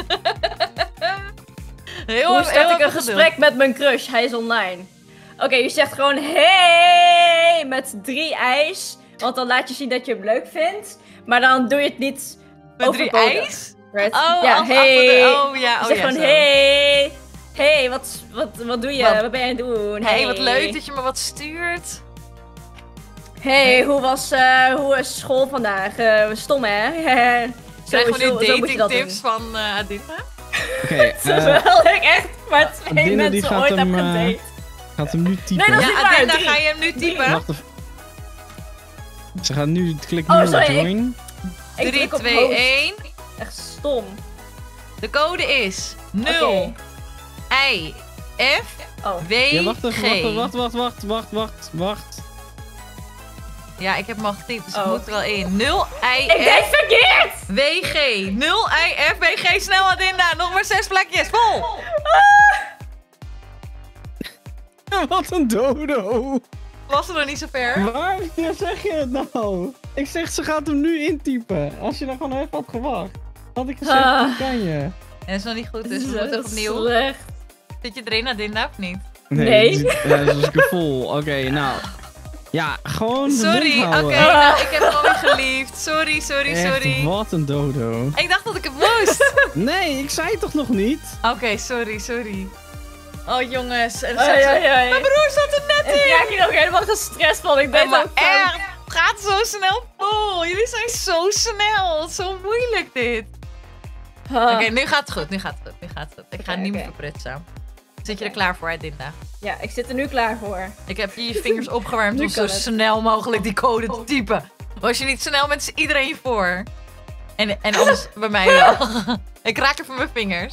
Hoe start ik een gesprek met mijn crush? Hij is online. Oké, je zegt gewoon hey met 3 ijs. Want dan laat je zien dat je hem leuk vindt. Maar dan doe je het niet Met 3 overbodig. ijs? Right? Oh, ja, als hey. achter de- Je zegt gewoon zo. hey. Hey, wat doe je? Wat? Wat ben je aan het doen? Hey, wat leuk dat je me wat stuurt. Hey, hoe is school vandaag? Stom hè? Krijg gewoon Zo nu moet je dat datingtips doen. van Adinda? Oké, Terwijl ik echt maar 2 Adinda, die mensen gaat ooit heb hem, gedate. gaat hem nu typen. Nee, dat is Ja, niet waar, Adinda, 3. ga je hem nu typen? Wacht even. Ze gaat nu, klik Oh, nu op sorry, join. Ik 3, druk op 2, host. 1. Echt stom. De code is 0 Oké. I F Oh. W Ja, wacht G. even, wacht. Ja, ik heb hem al getypt, dus Oh. het moet er wel in. 0 I Ik deed F verkeerd! W G. 0 I F W G. Snel Adinda, nog maar 6 plekjes, vol! Wat een dodo. Was er nog niet zo ver? Waarom zeg je het nou? Ik zeg, ze gaat hem nu intypen. Als je dan gewoon even had gewacht. Had ik gezegd, Ah. dat kan je. En dat is nog niet goed, dus we Zo moeten opnieuw. slecht. Zit je erin Adinda of niet? Nee. Ja, dat is vol. Oké, nou. Ja, gewoon de Sorry, mond oké, houden. nou, ik heb het alweer geliefd. Sorry. Echt, wat een dodo. Ik dacht dat ik het moest. Nee, ik zei het toch nog niet? Oké, sorry. Oh jongens, en Ai, ai, ai. mijn broer zat er net Ik in. raak hier nog helemaal gestrest van. Ik deed Maar ook fout. echt, het gaat zo snel vol. Jullie zijn zo snel. Het is zo moeilijk dit. Ah. Oké, nu gaat het goed. Ik ga Oké, niet meer oké. verprutsen. Zit je er klaar voor, Adinda? Ja, ik zit er nu klaar voor. Ik heb je vingers opgewarmd Nu om zo kan het. snel mogelijk die code te typen. Als je niet snel bent, is iedereen je voor. En anders bij mij wel. Ik raak even mijn vingers.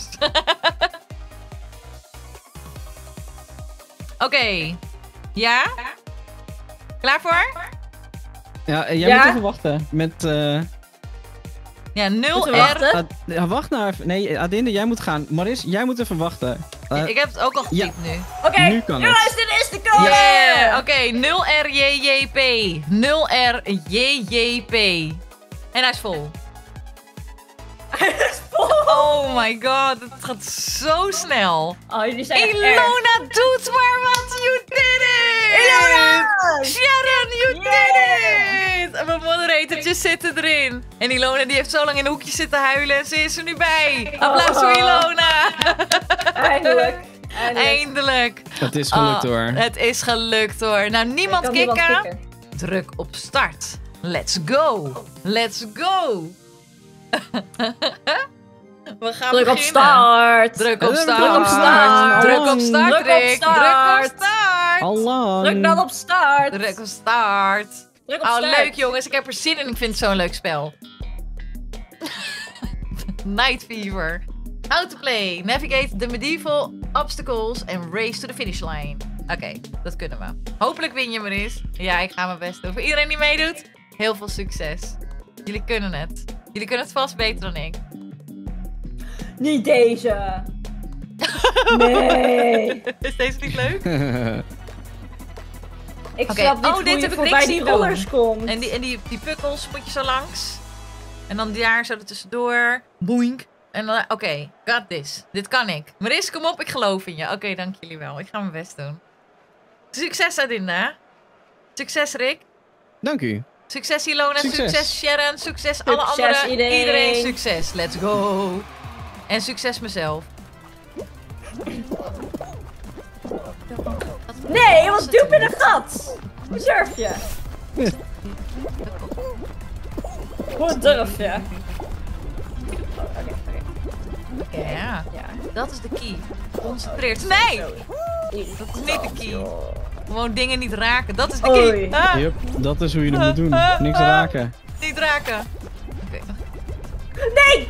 Oké. Ja? Klaar voor? Ja, jij Ja? moet even wachten. Met, Ja, 0 Moeten we R. wachten? ja, wacht nou even. Nee, Adinde, jij moet gaan. Maris, jij moet even wachten. Ik heb het ook al getypt nu. Oké, Nu kan het. jongens, dit is de code! Yeah! Oké, 0 R J J P. 0 R J J P. En hij is vol. Oh my god, het gaat zo snel. Oh, jullie zijn echt erg. Ilona doet maar wat. You did it! Ilona! Sharon, you Yeah! did it! En mijn moderatortjes zitten erin. En Ilona die heeft zo lang in een hoekje zitten huilen en ze is er nu bij. Applaus voor Ilona! Eindelijk. Eindelijk. Het is gelukt hoor. Het is gelukt hoor. Nou, niemand Kan niemand kikken. kikken. Druk op start. Let's go. Let's go. We gaan Druk op beginnen. start. Druk op Druk start. op start. Druk op start, Druk op Rick. start. Druk op start. Allang. Druk dan op start. Druk op start. Druk op Oh, start. leuk jongens. Ik heb er zin in. Ik vind het zo'n leuk spel. Night Fever. How to play. Navigate the medieval obstacles and race to the finish line. Oké, dat kunnen we. Hopelijk win je, Maris. Ja, ik ga mijn best doen. Voor iedereen die meedoet, heel veel succes. Jullie kunnen het. Jullie kunnen het vast beter dan ik. Niet deze. Nee. Is deze niet leuk? Ik Oké, snap niet oh, hoe dit je heb ik voorbij niks die zien doen. rollers komt. En die pukkels moet je zo langs. En dan daar zo er tussendoor. Boink. En dan, oké, got this. Dit kan ik. Maris, kom op, ik geloof in je. Oké, dank jullie wel. Ik ga mijn best doen. Succes, Adinda. Succes, Rick. Dank u. Succes, Ilona. Succes. Succes, Sharon. Succes, alle Succes, anderen. iedereen. Succes. Let's go. En succes mezelf. Nee, wat duw in een gat. Hoe durf je? Hoe durf je? Ja, Ja. dat is de key. Concentreerd. Nee! Dat is niet de key. Gewoon dingen niet raken. Dat is de key. Oei. Ah, Yup, dat is hoe je dat moet doen. Niks raken. niet raken. Oké. Nee!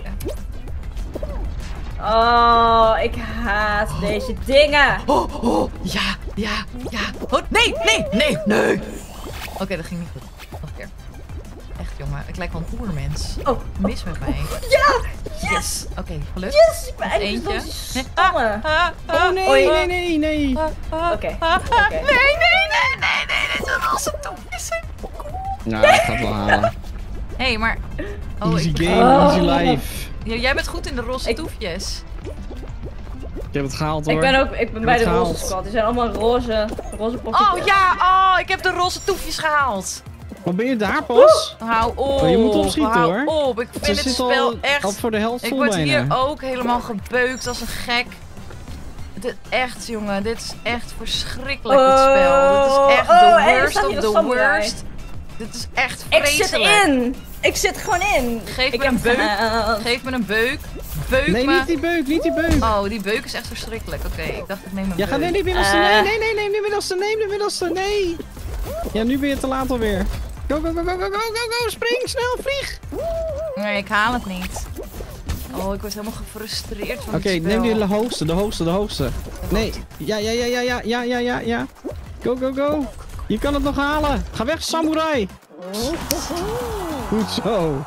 Oh, ik haat deze dingen. Oh, ja. Oh, nee. Oké, dat ging niet goed. Nog een keer. Echt, jongen. Ik lijk wel een oermens. Oh. Mis met mij. Ja! Yes. Oké, gelukt. Yes! Ik ben Nog eindelijk eentje. van die stomme. Oh nee, Oei. nee. Oké. Nee. Dat was een toepje. Nou, ik ga het wel halen. Hé, maar Oh, Easy ik- game, easy life. Ja, jij bent goed in de roze Ik- toefjes. Ik heb het gehaald hoor. Ik ben bij de het roze gehaald. squad. Die zijn allemaal roze poppetjes. Oh ja, oh, ik heb de roze toefjes gehaald. Wat ben je daar pas? Hou op. Oh, je moet opschieten, hou hoor. op. Ik vind Ze dit zit spel al echt... voor de helft Ik vol word bijna. hier ook helemaal gebeukt als een gek. Dit echt, jongen. Dit is echt verschrikkelijk, dit spel. Dit is echt en the er worst staat of hier the een samurai. worst. Dit is echt Ik zit vreselijk. in! Ik zit gewoon in! Geef ik me een beuk. gehaald. Geef me een beuk. Beuk Nee, me. niet die beuk, niet die beuk. Oh, die beuk is echt verschrikkelijk. Oké, ik dacht ik neem een Ja, beuk. ga nee, die middelste. Nee, de middelste, neem de middelste, nee. Ja, nu ben je te laat alweer. Go, go, go, go, go, go, go, go, spring, snel, vlieg. Nee, ik haal het niet. Oh, ik word helemaal gefrustreerd van Oké, dit spel. neem die de hoogste. Nee, ja. Go, go, go. Je kan het nog halen. Ga weg, samurai. Goed zo.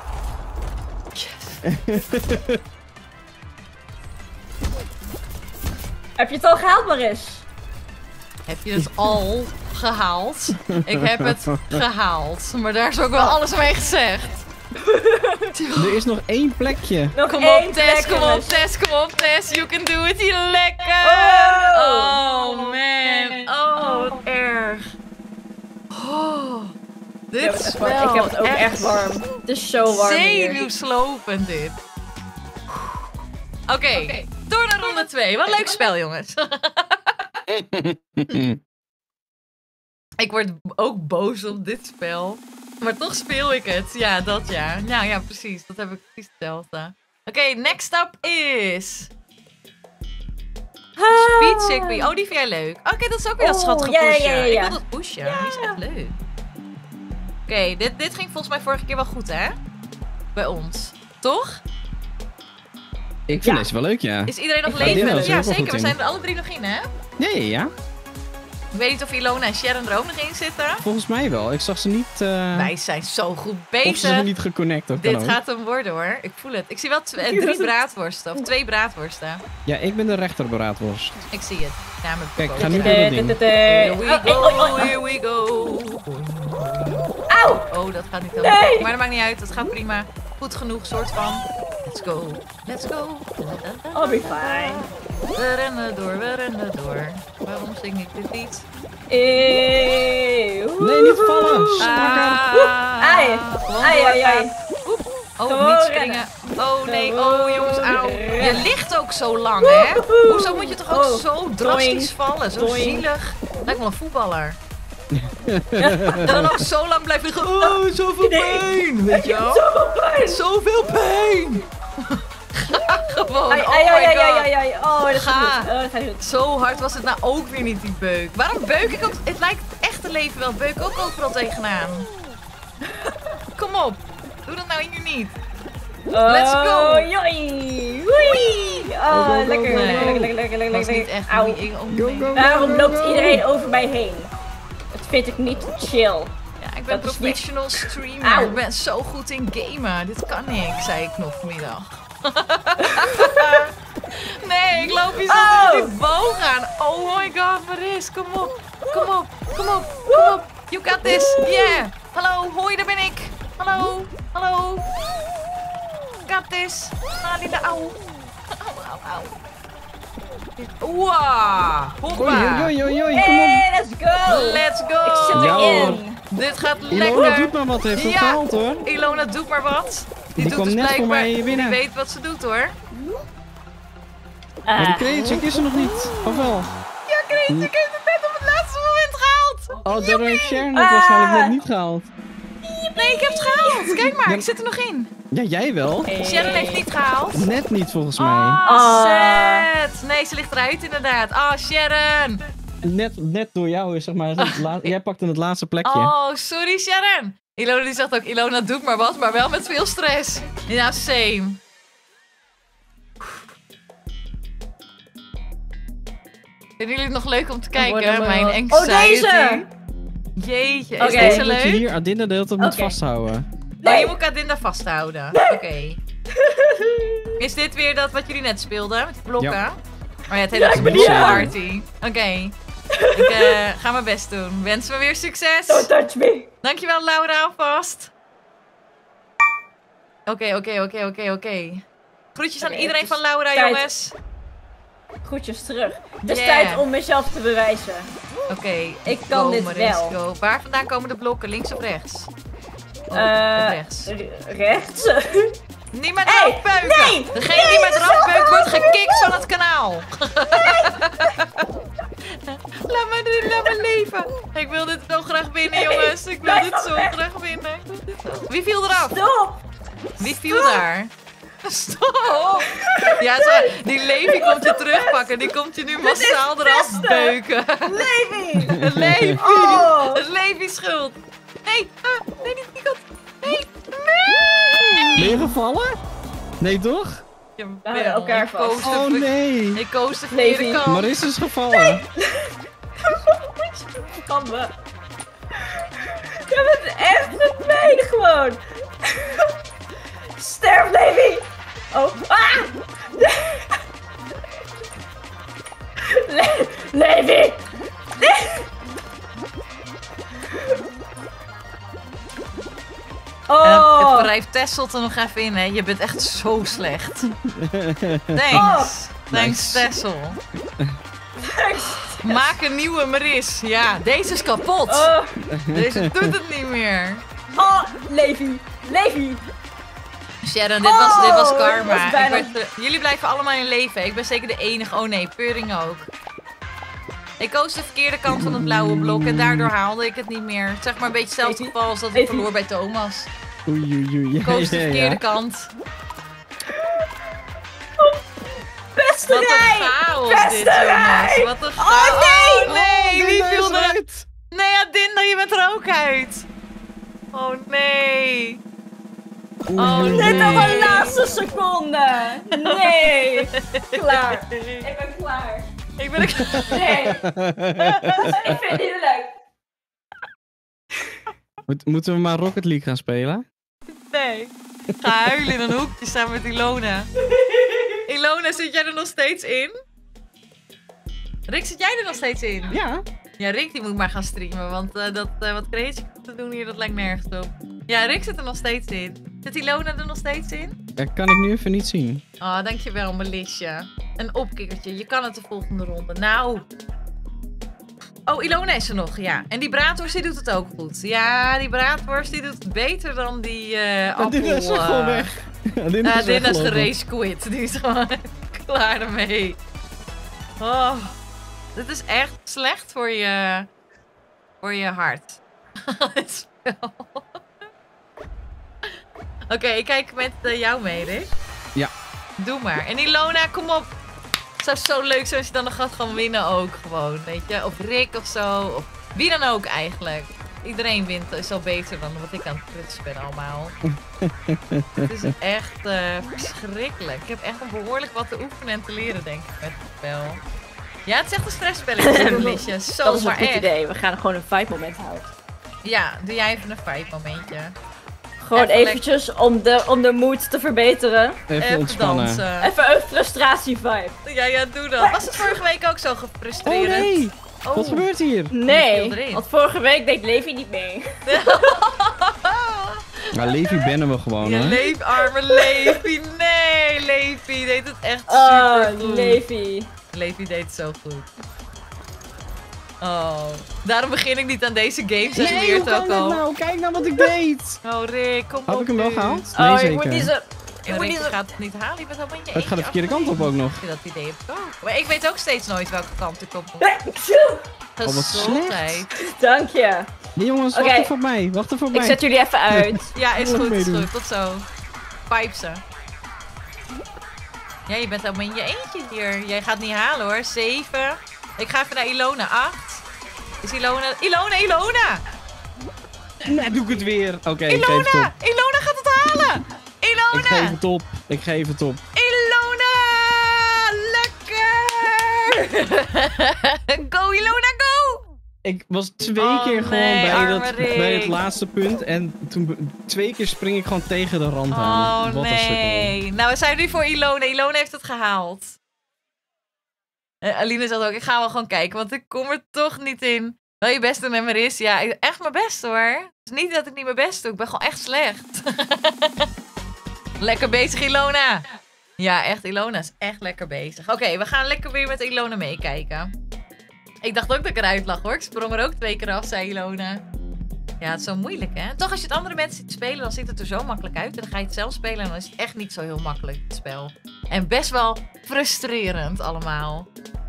Heb je het al gehaald, Maris? Heb je het al gehaald? Ik heb het gehaald. Maar daar is ook wel alles mee gezegd. Er is nog één plekje. Nog Kom één op, Tess, plek, kom op, jongens. Tess, kom op, Tess. You can do it, hier lekker. Oh. Oh, man. Oh, wat erg. Oh, dit Ik heb het is echt warm. Ik heb het ook echt warm. Het is zo warm hier. zenuwslopend, dit. Oké, door naar ronde 2. Wat een leuk spel, jongens. Ik word ook boos op dit spel. Maar toch speel ik het. Ja, dat ja. Nou ja, precies. Dat heb ik precies hetzelfde. Oké, next up is... Speed Chickpea. Oh, die vind jij leuk. Oké, dat is ook weer dat Oh, schattige ja, poesje. ja, ja, ja. Ik wil dat poesje. Die is echt leuk. Oké, dit ging volgens mij vorige keer wel goed, hè? Bij ons. Toch? Ik vind deze wel leuk, ja. Is iedereen nog Ik vind levend? het Ja, ook wel zeker. goed We in. zijn er alle drie nog in, hè? Ja. Ik weet niet of Ilona en Sharon er ook nog in zitten. Volgens mij wel. Ik zag ze niet... Wij zijn zo goed of ze bezig. zijn niet geconnect. Of kan Dit ook. gaat hem worden, hoor. Ik voel het. Ik zie wel 3 braadworsten. Of 2 braadworsten. Ja, ik ben de rechterberaadworst. Ik zie het. Ja, met Kijk, Poco. ga nu door dat ding. Here we go, here we go. Auw! Oh, dat gaat niet helemaal Nee. goed. Maar dat maakt niet uit. Dat gaat prima. Goed genoeg, soort van. Let's go. Let's go. I'll be fine. We rennen door, we rennen door. Waarom zing ik dit niet? Nee, niet vallen. Ai. Gewoon Ai, ai, ai. doorgaan. Oep. Oh, Gewoon niet springen. Oh nee, oh jongens, auw. Je ligt ook zo lang, hè? Hoezo moet je toch ook Oh, zo drastisch vallen? Zo doing. zielig. Lijkt wel een voetballer. En dan ook zo lang blijven liggen. Oh, zoveel pijn. Weet je wel? Zoveel pijn! Zoveel pijn. Ga gewoon. Ai, Oh ai, ai, my ai, god. ai, ai. Oh, dat Ga. gaat goed. Oh, dat gaat goed. Zo hard was het nou ook weer niet, die beuk. Waarom beuk ik ook? Het lijkt het echte leven wel. Beuk ook overal tegenaan. Kom op. Doe dat nou hier niet. Let's go. Oh, joi. Woei. Oh, Go, go, go, lekker, go. lekker. Dat was niet echt Auw. wie ik ook Go, denk. go. Waarom loopt iedereen over mij heen? Dat vind ik niet chill. Ja, ik ben Dat is professional streamer. Auw. Ik ben zo goed in gamen. Dit kan ik, zei ik nog vanmiddag. Nee, ik loop hier zo Oh. tegen die boog aan. Oh my god, Maris, kom op. Kom op, kom op, kom op. You got this. Yeah. Hallo, hoi, daar ben ik. Hallo, hallo. Got this. Haal in de auw. Auw, auw, auw. Wow. Hoppa. Oei, kom op. Hey, let's go. Let's go. Ik zit Ja, hoor. erin. Dit gaat Ilona lekker. doet maar wat, heeft het Ja. gehaald hoor. Ilona doet maar wat. Die doet kwam dus net voor blijkbaar. mij binnen. Die weet wat ze doet, hoor. Maar die Crazy is er nog niet. Of wel? Ja, Crazy, ik heb het net op het laatste moment gehaald. Oh, door Sharon het waarschijnlijk net niet gehaald. Nee, ik heb het gehaald. Kijk maar, ik zit er nog in. Ja, jij wel. Sharon heeft niet gehaald. Net niet volgens mij. Oh, sad. Nee, ze ligt eruit inderdaad. Oh, Sharon. Net door jou, zeg maar. Jij pakte het laatste plekje. Oh, sorry Sharon. Ilona die zegt ook, Ilona doet maar wat, maar wel met veel stress. Ja, same. Vinden jullie het nog leuk om te kijken? Mijn anxiety. Oh, deze! Jeetje, is Oké. deze Dat je leuk? hier Adinda de hele tijd moet Oké. vasthouden. Oh, je moet Kadinda vasthouden. Oké. Is dit weer dat wat jullie net speelden? Met die blokken? Ja. Maar ja, het heet Ja, ook ik ben Block hier. Party. Oké. Ik ga mijn best doen. Wensen we weer succes. Don't touch me. Dankjewel Laura alvast. Oké. Groetjes aan Oké, iedereen het is van Laura, tijd. jongens. Groetjes terug. Het is Yeah. tijd om mezelf te bewijzen. Oké. Ik kan dit Maris, wel. go. Waar vandaan komen de blokken? Links of rechts? Rechts. Rechts? Niet met Hey, rafbeuken! nee! Degene die met rafbeuk wordt gekikt van het kanaal. Laat me leven. Ik wil dit zo graag winnen, jongens. Ik wil dit zo graag winnen. Wie viel eraf? Stop! Wie viel daar? Stop! Ja, zo, die Levi komt je terugpakken. Die komt je nu massaal eraf beuken. Levi! Het Levi! Oh. Het Levi schuld. Nee, nee, niet die kant. Nee, Ben je gevallen? Nee, toch? nee! We houden elkaar vast. Oh nee. Ik koos de verkeerde Levi. kant. Maris is gevallen. Kan me. Je bent echt gemeen gewoon. Sterf, Levi! Oh. Ah! Levi! En Oh! het wrijft Tessel er nog even in, hè. Je bent echt zo slecht. Thanks. Thanks, Tessel. Maak een nieuwe Maris. Ja, deze is kapot. Oh! Deze doet het niet meer. Oh! Levi! Levi! Sharon, dit was Oh, karma. dat was bijna- Jullie blijven allemaal in leven. Ik ben zeker de enige. Oh nee, Peuring ook. Ik koos de verkeerde kant van het blauwe blok en daardoor haalde ik het niet meer. Zeg maar een beetje hetzelfde geval als dat ik Even- verloor bij Thomas. Oei. Ik koos de Ja. verkeerde kant. Beste Wat een rij! chaos Beste dit, jongens. rij! Wat een chaos. nee! Oh nee, wie Dinda viel is er uit? uit. Nee, ja, Dinda, je bent er ook uit. Oh nee. Oh Oei, Net op nee. de laatste seconde! Nee! Klaar. Ik ben klaar. Ik ben Nee! Ik vind het niet leuk. Moeten we maar Rocket League gaan spelen? Nee. Ga huilen in een hoekje samen met Ilona. Ilona, zit jij er nog steeds in? Rick, zit jij er nog steeds in? Ja. Ja, Rick die moet maar gaan streamen, want wat Crazy te doen hier, dat lijkt nergens op. Ja, Rick zit er nog steeds in. Zit Ilona er nog steeds in? Dat kan ik nu even niet zien. Oh, dankjewel, Melisje. Een opkikkertje, je kan het de volgende ronde. Nou. Oh, Ilona is er nog, ja. En die braadworst die doet het ook goed. Ja, die braadworst die doet het beter dan die appel. Dit is er gewoon weg. Dit Dit is weggelopen. gerace quit. Die is gewoon klaar ermee. Oh, dit is echt slecht voor je hart. Dit spel. Oké, ik kijk met jou mee, Rick. Ja. Doe maar. En Ilona, kom op. Het zou zo leuk zijn als je dan nog gaat gaan winnen ook gewoon, weet je. Of Rick of zo. Of wie dan ook eigenlijk. Iedereen wint is al beter dan wat ik aan het prutsen ben allemaal. Het is echt verschrikkelijk. Ik heb echt nog behoorlijk wat te oefenen en te leren, denk ik, met het spel. Ja, het is echt een stressspelletje, Melisje. Zo, Dat is een maar goed echt. idee. We gaan gewoon een fight moment houden. Ja, doe jij even een fight momentje. Gewoon Even eventjes om de moed te verbeteren. Even ontspannen. dansen. Even een frustratie-vibe. Ja, doe dat. Was het vorige week ook zo Oh gefrustreerd? nee. Oh. Wat gebeurt hier? viel Nee, erin. want vorige week deed Levi niet mee. Nou, Levi bannen we gewoon, Je hè? arme Levi. Nee, Levi deed het echt Oh, super goed. Levi. Levi deed het zo goed. Oh, daarom begin ik niet aan deze games en Nee, leert hoe kan ook dit al. nou? Kijk nou wat ik deed. Oh Rick, kom op. Had ik hem wel nu. gehaald? Oh, Nee, ik moet zeker. niet zo... Ik En moet Rick niet zo... gaat het niet halen, je bent helemaal in je Het gaat de eentje verkeerde kant op ook nog. achter. Dat idee heb ik ook. Maar ik weet ook steeds nooit welke kant ik op moet. Oh, wat Gezondheid. Dank je. Nee, jongens, Oké. wacht even op mij. Wacht even op Ik mij. zet jullie even uit. Ja, is Wil ik goed, is meedoen? goed. Tot zo. Pipe ze. Ja, je bent helemaal in je eentje hier. Jij gaat niet halen hoor. 7. Ik ga even naar Ilona. 8. Is Ilona... Ilona! Nee, doe ik het weer. Oké, ik geef het op. Ilona gaat het halen! Ik geef Ilona! het op. Ik geef het op. Ilona! Lekker! Go Ilona, go! Ik was 2 Oh, keer gewoon nee, arme bij het Rick. laatste punt. En toen 2 keer spring ik gewoon tegen de rand aan. Oh Wat een sukkel. nee. Nou, we zijn nu voor Ilona. Ilona heeft het gehaald. Aline zegt ook, ik ga wel gewoon kijken, want ik kom er toch niet in. Wel je best doen en Maris. Ja, echt mijn best hoor. Het is niet dat ik niet mijn best doe, ik ben gewoon echt slecht. Lekker bezig, Ilona. Ja, echt, Ilona is echt lekker bezig. Oké, we gaan lekker weer met Ilona meekijken. Ik dacht ook dat ik eruit lag, hoor. Ik sprong er ook 2 keer af, zei Ilona. Ja, het is zo moeilijk, hè? Toch, als je het andere mensen ziet spelen, dan ziet het er zo makkelijk uit. En dan ga je het zelf spelen en dan is het echt niet zo heel makkelijk, het spel. En best wel frustrerend allemaal.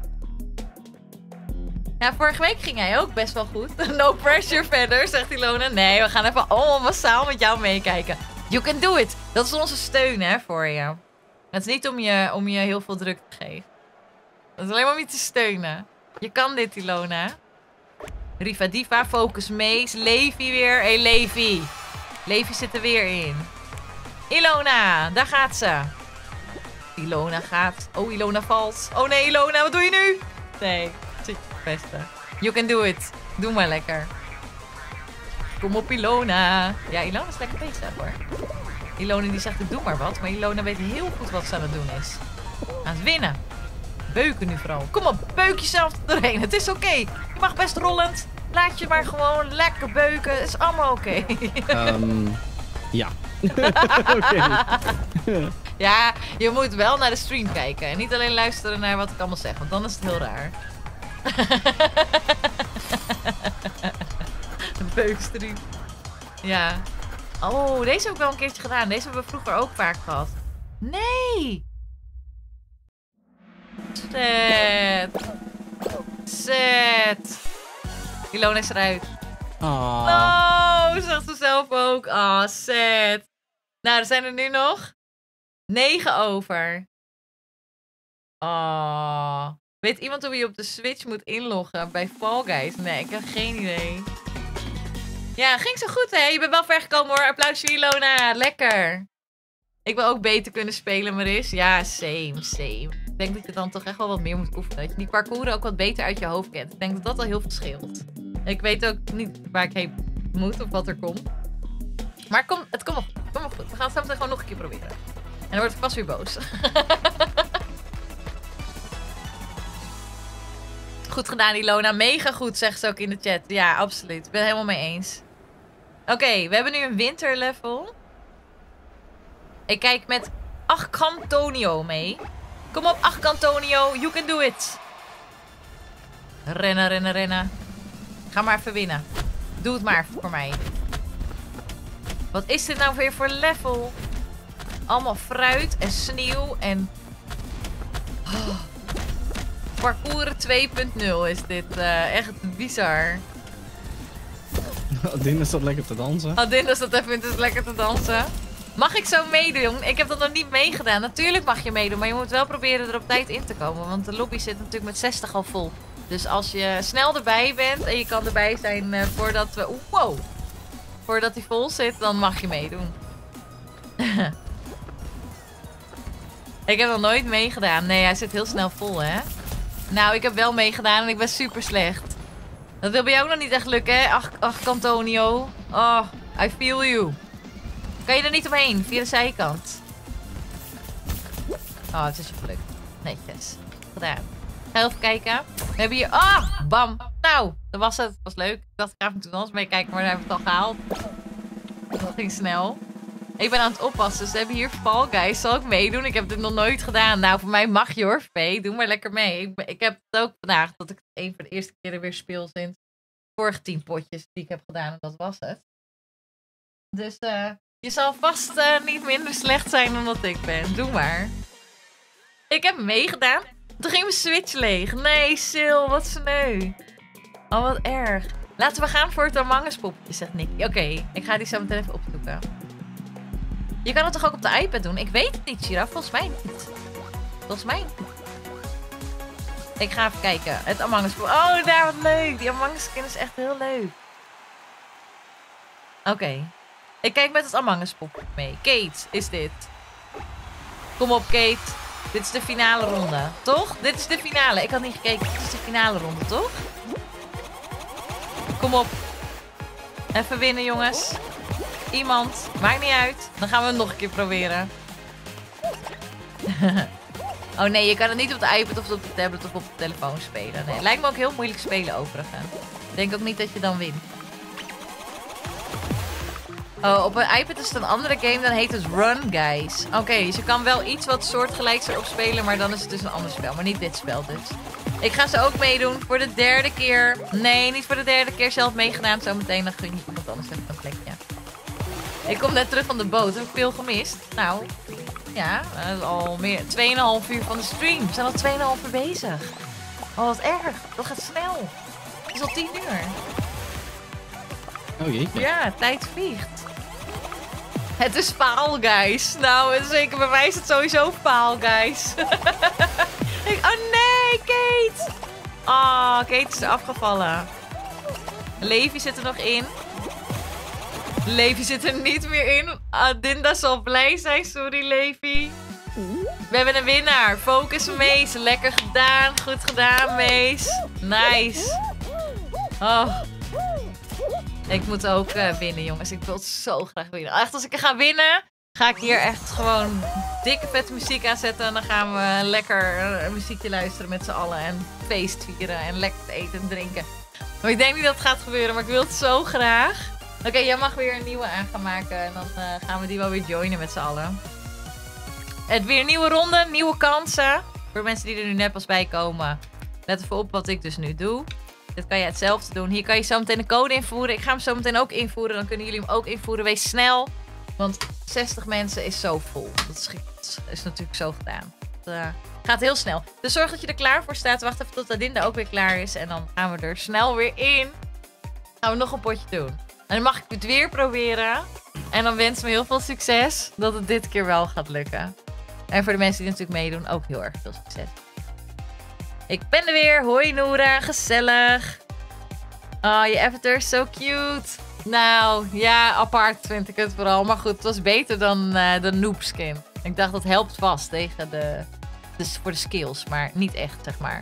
Ja, vorige week ging hij ook best wel goed. No pressure verder, zegt Ilona. Nee, we gaan even allemaal massaal met jou meekijken. You can do it. Dat is onze steun, hè, voor je. Het is niet om je heel veel druk te geven. Dat is alleen maar om je te steunen. Je kan dit, Ilona. Riva Diva, Focus Mees, Levi weer. Hé, Levi. Levi zit er weer in. Ilona, daar gaat ze. Ilona gaat. Oh, Ilona valt. Oh nee, Ilona, wat doe je nu? Nee, zit je het beste. You can do it. Doe maar lekker. Kom op, Ilona. Ja, Ilona is lekker bezig, hoor. Ilona die zegt, ik doe maar wat. Maar Ilona weet heel goed wat ze aan het doen is. Aan het winnen. Beuken nu vooral. Kom op, beuk jezelf doorheen. Het is oké. Je mag best rollend. Laat je maar gewoon lekker beuken. Het is allemaal oké. Ja. Oké. Ja, je moet wel naar de stream kijken. En niet alleen luisteren naar wat ik allemaal zeg. Want dan is het heel raar. Een beukstream. Ja. Oh, deze heb ik wel een keertje gedaan. Deze hebben we vroeger ook vaak gehad. Nee! Zet. Ilona is eruit. Oh. No, zegt ze zelf ook. Ah, zet. Nou, er zijn er nu nog 9 over. Oh. Weet iemand hoe je op de Switch moet inloggen bij Fall Guys? Nee, ik heb geen idee. Ja, ging zo goed, hè? Je bent wel ver gekomen, hoor. Applausje, Ilona. Lekker. Ik wil ook beter kunnen spelen, Maris. Ja, same. Ik denk dat je dan toch echt wel wat meer moet oefenen. Dat je die parcours ook wat beter uit je hoofd kent. Ik denk dat dat al heel veel scheelt. Ik weet ook niet waar ik heen moet of wat er komt. Maar het komt nog goed. We gaan het zo meteen gewoon nog een keer proberen. En dan word ik vast weer boos. Goed gedaan, Ilona. Mega goed, zegt ze ook in de chat. Ja, absoluut. Ik ben het helemaal mee eens. Oké, we hebben nu een winterlevel. Ik kijk met Arcantonio mee. Kom op, Arcantonio. You can do it. Rennen. Ga maar even winnen. Doe het maar voor mij. Wat is dit nou weer voor level? Allemaal fruit en sneeuw en... Oh. Parcours 2.0 is dit. Echt bizar. Adinda staat lekker te dansen. Adinda staat even dus lekker te dansen. Mag ik zo meedoen? Ik heb dat nog niet meegedaan. Natuurlijk mag je meedoen, maar je moet wel proberen er op tijd in te komen. Want de lobby zit natuurlijk met 60 al vol. Dus als je snel erbij bent en je kan erbij zijn voordat we... Wow! Voordat hij vol zit, dan mag je meedoen. Ik heb nog nooit meegedaan. Nee, hij zit heel snel vol, hè? Nou, ik heb wel meegedaan en ik ben super slecht. Dat wil bij jou ook nog niet echt lukken, hè? Ach, Antonio. Oh, I feel you. Kan je er niet omheen, via de zijkant? Oh, het is je gelukt. Netjes. Gedaan. Ga even kijken. We hebben hier... Ah, bam. Nou, dat was het. Dat was leuk. Ik dacht, ik ga even toen anders meekijken, maar daar hebben we het al gehaald. Dat ging snel. Ik ben aan het oppassen. Ze hebben hier Fall Guys. Zal ik meedoen? Ik heb dit nog nooit gedaan. Nou, voor mij mag je, hoor, Vee. Doe maar lekker mee. Ik heb het ook vandaag, dat ik het een van de eerste keren weer speel sinds vorige 10 potjes die ik heb gedaan. En dat was het. Dus je zal vast niet minder slecht zijn dan dat ik ben. Doe maar. Ik heb meegedaan. Toen ging mijn Switch leeg. Nee, Sil, wat sneu. Oh, wat erg. Laten we gaan voor het Among Us poppetje, zegt Nicky. Oké, ik ga die zo meteen even opzoeken. Je kan het toch ook op de iPad doen? Ik weet het niet, Shira. Volgens mij niet. Volgens mij niet. Ik ga even kijken. Het Among Us poppetje. Oh, daar, wat leuk. Die Among Us skin is echt heel leuk. Oké. Ik kijk met het Among Us poppetje mee. Kate, is dit. Kom op, Kate. Dit is de finale ronde, toch? Dit is de finale. Ik had niet gekeken. Dit is de finale ronde, toch? Kom op. Even winnen, jongens. Iemand. Maakt niet uit. Dan gaan we het nog een keer proberen. Oh nee, je kan het niet op de iPad of op de tablet of op de telefoon spelen. Nee, lijkt me ook heel moeilijk spelen overigens. Ik denk ook niet dat je dan wint. Oh, op een iPad is het een andere game, dan heet het Run Guys. Oké, dus je kan wel iets wat soortgelijks erop spelen, maar dan is het dus een ander spel. Maar niet dit spel dus. Ik ga ze ook meedoen voor de 3e keer. Nee, niet voor de 3e keer zelf meegedaan. Zometeen dan gun je iemand anders even een plekje. Ik kom net terug van de boot. Heb ik veel gemist? Nou, ja, al meer 2,5 uur van de stream. We zijn al 2,5 uur bezig. Oh, wat erg. Dat gaat snel. Het is al 10 uur. Oh jeetje. Ja, tijd vliegt. Het is Fall Guys. Nou, en zeker bij mij is het sowieso Fall Guys. Oh nee, Kate! Oh, Kate is er afgevallen. Levi zit er nog in. Levi zit er niet meer in. Adinda zal blij zijn. Sorry, Levi. We hebben een winnaar. Focus Mees. Lekker gedaan. Goed gedaan, Mees. Nice. Oh. Ik moet ook winnen, jongens. Ik wil het zo graag winnen. Echt, als ik ga winnen, ga ik hier echt gewoon dikke vette muziek aanzetten. En dan gaan we lekker een muziekje luisteren met z'n allen. En feest vieren en lekker eten en drinken. Maar ik denk niet dat het gaat gebeuren, maar ik wil het zo graag. Oké, jij mag weer een nieuwe aan gaan maken. En dan gaan we die wel weer joinen met z'n allen. Het weer een nieuwe ronde, nieuwe kansen. Voor mensen die er nu net pas bij komen. Let even op wat ik dus nu doe. Dit kan je hetzelfde doen. Hier kan je zo meteen de code invoeren. Ik ga hem zo meteen ook invoeren. Dan kunnen jullie hem ook invoeren. Wees snel. Want 60 mensen is zo vol. Dat is natuurlijk zo gedaan. Het gaat heel snel. Dus zorg dat je er klaar voor staat. Wacht even tot Adinda ook weer klaar is. En dan gaan we er snel weer in. Gaan we nog een potje doen. En dan mag ik het weer proberen. En dan wens ik me heel veel succes. Dat het dit keer wel gaat lukken. En voor de mensen die natuurlijk meedoen, ook heel erg veel succes. Ik ben er weer. Hoi Noora, gezellig. Oh, je avatar is zo cute. Nou, ja, apart vind ik het vooral. Maar goed, het was beter dan de noob skin. Ik dacht, dat helpt vast tegen voor de skills. Maar niet echt, zeg maar.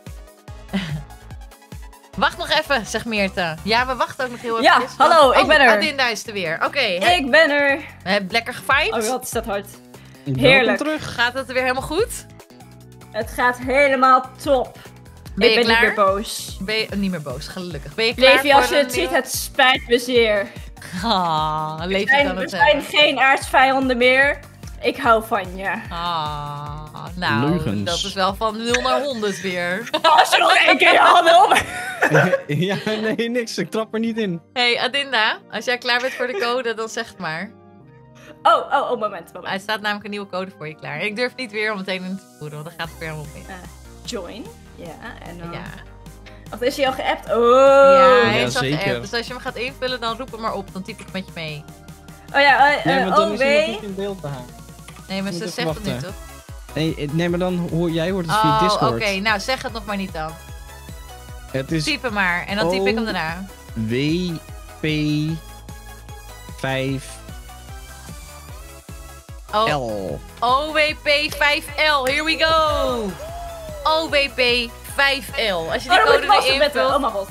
Wacht nog even, zegt Meerte. Ja, we wachten ook nog heel even. Ja, hallo, ik ben er. Adinda is er weer. Oké. Ik ben er. Heb lekker gevibed? Oh, wat is dat hard. Heerlijk. Heerlijk. Terug. Gaat het weer helemaal goed? Het gaat helemaal top. Ben je ik ben klaar? niet meer boos. Ben je niet meer boos, gelukkig. Ben je klaar Levi, als voor je een het ziet, nieuwe- het spijt me zeer. Ah, Levi kan We het zijn hebben. geen aardsvijanden meer. Ik hou van je. Ah, nou, Leugens. dat is wel van 0 naar 100 weer. Als je nog één keer je handen op. Ja, nee, niks. Ik trap er niet in. Hey Adinda, als jij klaar bent voor de code, dan zeg het maar. Oh, moment. Er staat namelijk een nieuwe code voor je klaar. Ik durf niet weer om meteen in te voeren, want dan gaat het weer helemaal mis. Join. Ja, en dan... Ja, Of is hij al geappt? ja, Oh. hij Ja, is al zeker. geappt. Dus als je hem gaat invullen, dan roep hem maar op. Dan typ ik met je mee. Oh ja, Nee, maar dan OW. is hij nog niet in beeld te halen. Nee, maar Moet ze even zegt het nu wachten. toch? Nee, maar dan jij hoort het via Oh, Discord. oké. Nou, zeg het nog maar niet dan. Het is Typ hem maar. En dan typ ik hem daarna. WP5L. Oh. OWP5L, here we go! OWP5L. Als je die Oh, dan moet code ik wassen erin met vult, Oh mijn god.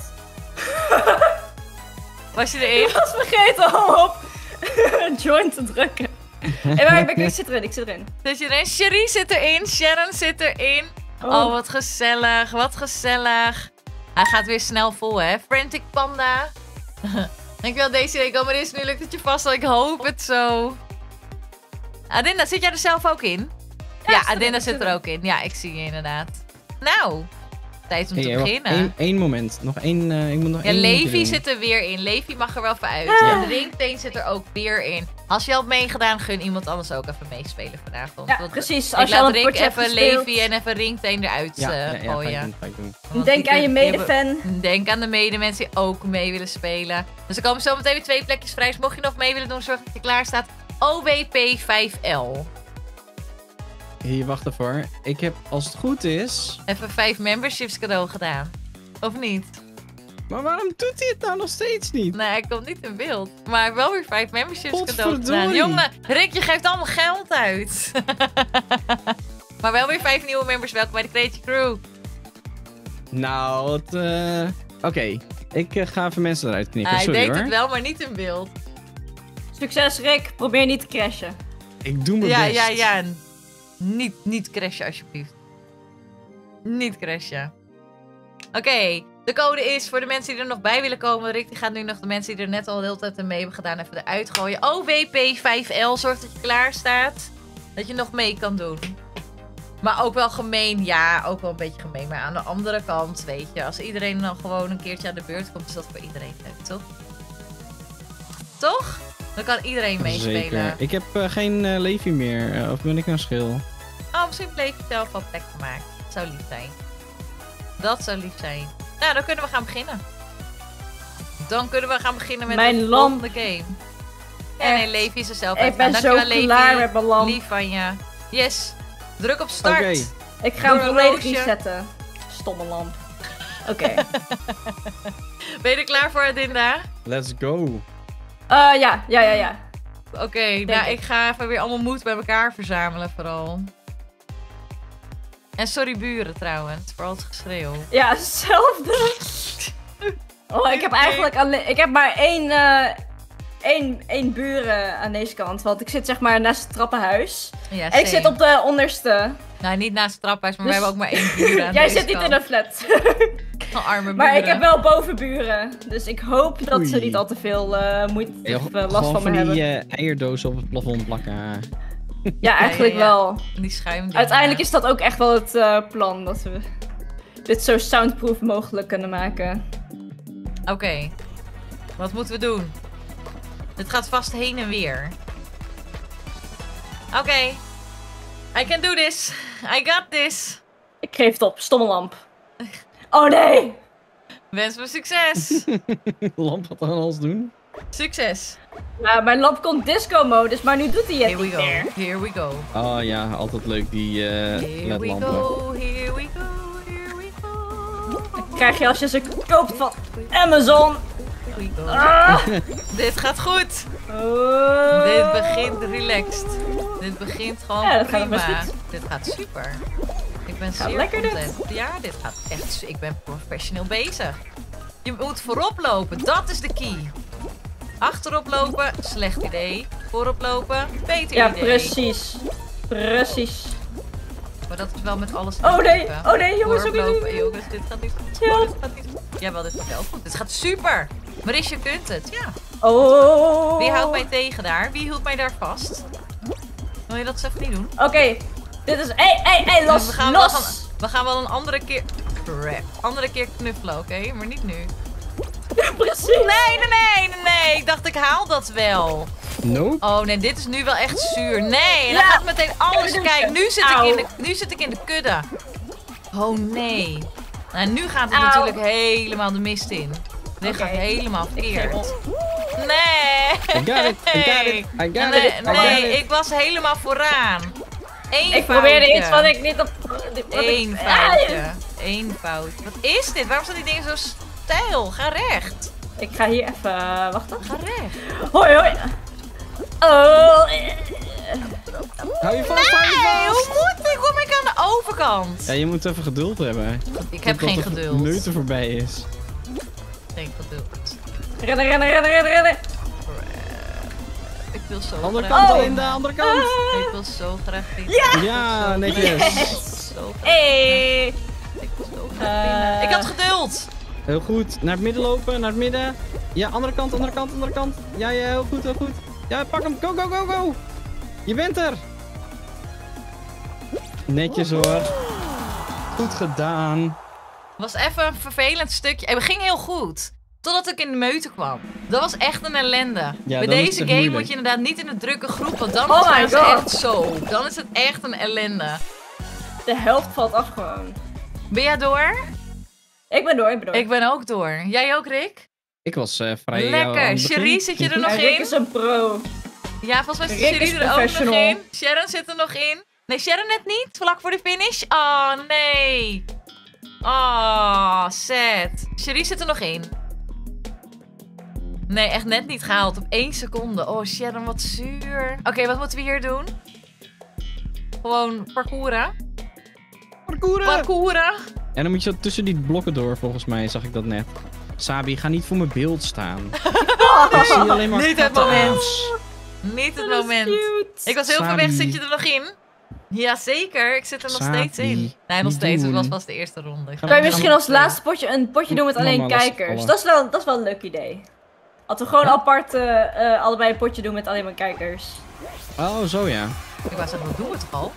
was je erin? Ik was vergeten om op join te drukken. Hey, maar ik zit erin, Zit je erin? Cherie zit erin, Sharon zit erin. Oh, wat gezellig, wat gezellig. Hij gaat weer snel vol, hè? Frantic Panda. Dankjewel, Desiree. Kom maar eens, nu lukt het je vast. Ik hoop het zo. Adinda, zit jij er zelf ook in? Ja, zit Adinda erin, zit er ook in. Ja, ik zie je inderdaad. Nou, tijd om te beginnen. Eén moment. Nog één. Ik moet nog Ja, één Levi doen. zit er weer in. Levi mag er wel voor uit. Ja. En Ringteen zit er ook weer in. Als je al hebt meegedaan, gun iemand anders ook even meespelen vanavond. Ja, Want precies. ik Als je al laat een Rick potje hebt even gespeeld. Levi en even Ringteen eruit Ja, ga gooien. ik doen. Want Denk die aan je kunnen- medefan. Denk aan de medemensen die ook mee willen spelen. Dus er komen zo meteen weer 2 plekjes vrij. Dus mocht je nog mee willen doen, zorg dat je klaar staat. OWP5L. Hier, wacht even. Ik heb, als het goed is... Even 5 memberships cadeau gedaan. Of niet? Maar waarom doet hij het nou nog steeds niet? Nee, hij komt niet in beeld. Maar hij heeft wel weer 5 memberships cadeau Potverdorie. gedaan. Jongen, Rick, je geeft allemaal geld uit. Maar wel weer 5 nieuwe members. Welkom bij de Creative Crew. Nou, oké. Ik ga even mensen eruit knikken. Hij Sorry deed hoor. het wel, maar niet in beeld. Succes Rick, probeer niet te crashen. Ik doe mijn Ja, best. ja, ja. Niet crashen, alsjeblieft. Niet crashen. Oké, De code is voor de mensen die er nog bij willen komen. Rick die gaat nu nog de mensen die er net al de hele tijd mee hebben gedaan even eruit gooien. OWP5L, zorg dat je klaar staat. Dat je nog mee kan doen. Maar ook wel gemeen, ja, ook wel een beetje gemeen. Maar aan de andere kant, weet je, als iedereen dan gewoon een keertje aan de beurt komt, is dat voor iedereen leuk, toch? Toch? Dan kan iedereen meespelen. Zeker. Ik heb geen Levi meer. Of ben ik een schil? Oh, misschien bleef je zelf al plek gemaakt. Dat zou lief zijn. Dat zou lief zijn. Nou, dan kunnen we gaan beginnen. Dan kunnen we gaan beginnen met Mijn de lamp. volgende game. Ja, nee, Levi is er zelf Ik ben zo Dankjewel, klaar Levi. met mijn lamp. Lief van je. Yes. Druk op start. Oké. Ik ga hem Doe een volledig roosje. resetten. Stomme lamp. Oké. Ben je er klaar voor, Adinda? Let's go. Ja. Oké, nou ik ga even weer allemaal moed bij elkaar verzamelen vooral. En sorry buren trouwens, voor al het geschreeuw. Ja, hetzelfde. Oh, ik heb eigenlijk alleen... Ik heb maar één buren aan deze kant. Want ik zit zeg maar naast het trappenhuis. Ja, En ik zit op de onderste. Nou, niet naast het traphuis, maar Dus- we hebben ook maar één buur aan Jij deze zit niet kant. in een flat. Oh, arme buren. Maar ik heb wel bovenburen. Dus ik hoop dat ze Oei. niet al te veel moeite Ja, of last gewoon van me van hebben. die eierdozen op het plafond plakken. Ja, eigenlijk ja. wel. Die schuimdingen. Uiteindelijk is dat ook echt wel het plan. Dat we dit zo soundproof mogelijk kunnen maken. Oké. Wat moeten we doen? Dit gaat vast heen en weer. Oké. I can do this. I got this. Ik geef het op. Stomme lamp. Oh nee! Wens me succes. Lamp wat dan alles doen? Succes. Ja, mijn lamp komt disco-modus, maar nu doet hij het Here we niet go. meer. Here we go. Oh ja, altijd leuk die Here we ledlampen. go. Here we go. Here we go. Krijg je als je ze koopt van Amazon. Here we go. Ah! Dit gaat goed. Oh. Dit begint relaxed. Dit begint gewoon Ja, dat gaat prima. best goed. Dit gaat super. Ik ben Gaat zeer lekker dit. content. Ja, dit gaat echt... Ik ben professioneel bezig. Je moet voorop lopen. Dat is de key. Achterop lopen, slecht idee. Voorop lopen, beter Ja, idee. precies. Precies. Maar dat is wel met alles in Oh het nee, leven. oh nee, jongens, Voorop ook niet lopen. doen. Jongens, dit gaat niet goed. Ja. Dit gaat niet goed. Jawel, dit gaat wel goed. Dit gaat super. Marisje kunt het, ja. Oh. Wie houdt mij tegen daar? Wie hield mij daar vast? Wil je dat eens even niet doen? Oké, dit is... Hey, los, We gaan wel een andere keer... Crap. Andere keer knuffelen, oké? Maar niet nu. Precies. Nee. Ik dacht, ik haal dat wel. Nope. Oh nee, dit is nu wel echt zuur. Nee, dan Ja. gaat meteen alles. Kijk, nu Auw. zit ik in de kudde. Oh nee. Nou, nu gaat het Auw. natuurlijk helemaal de mist in. Dit Oké. gaat helemaal Ik geef verkeerd. op. Nee. I got it, I got it, I got Nee, it, I got nee, it. ik was helemaal vooraan. Eén Ik probeerde foutje. iets wat ik niet op... Eén foutje. Eén fout. Wat is dit? Waarom staan die dingen zo stijl? Ga recht. Ik ga hier even... wachten. Ga recht. Hoi. Oh. Hou je vast, hou je Nee, vast. hoe kom ik aan de overkant? Ja, je moet even geduld hebben. Ik heb Tot geen de geduld. meute voorbij is. Geen geduld. Rennen. Ik wil zo Andere graag kant, winnen. de andere kant. Ik wil zo graag winnen. Ja! Ja, netjes. Zo graag. Hey. Ik wil zo graag winnen. Ik had geduld. Heel goed. Naar het midden lopen, naar het midden. Ja, andere kant. Ja, heel goed. Ja, pak hem. Go. Je bent er. Netjes hoor. Goed gedaan. Was even een vervelend stukje. En het ging heel goed. Totdat ik in de meute kwam. Dat was echt een ellende. Bij dan is deze het game moeilijk. moet je inderdaad niet in een drukke groep. Want dan Oh my is het God. echt zo. Dan is het echt een ellende. De helft valt af gewoon. Ben jij door? Ik ben door. Ik ben ook door. Jij ook, Rick? Ik was vrij aan het Lekker. begin. Cherie, zit je er nog En Rick in? is een pro. Ja, volgens mij zit Rick is Cherie er ook nog professional. in. Sharon zit er nog in. Nee, Sharon net niet. Vlak voor de finish. Oh, nee. Oh, sad. Cherie zit er nog in. Nee, echt net niet gehaald. Op 1 seconde. Oh, Sharon, wat zuur. Oké, wat moeten we hier doen? Gewoon parcouren. Parcouren. En dan moet je zo tussen die blokken door, volgens mij, zag ik dat net. Sabi, ga niet voor mijn beeld staan. Ik zie alleen maar Niet het foto's. moment. Niet het moment. Cute. Ik was heel ver Sabi. weg. Zit je er nog in? Jazeker, ik zit er nog Sabi, steeds in. Nee, nog niet steeds. Het doen. was pas de eerste ronde. Kan je misschien als laatste potje een potje doen met alleen Mama, lastig kijkers? vallen. Dat is wel een leuk idee. Dat we gewoon apart allebei een potje doen met alleen maar kijkers. Oh, zo ja. Ik wou zeggen, wat doen we toch al?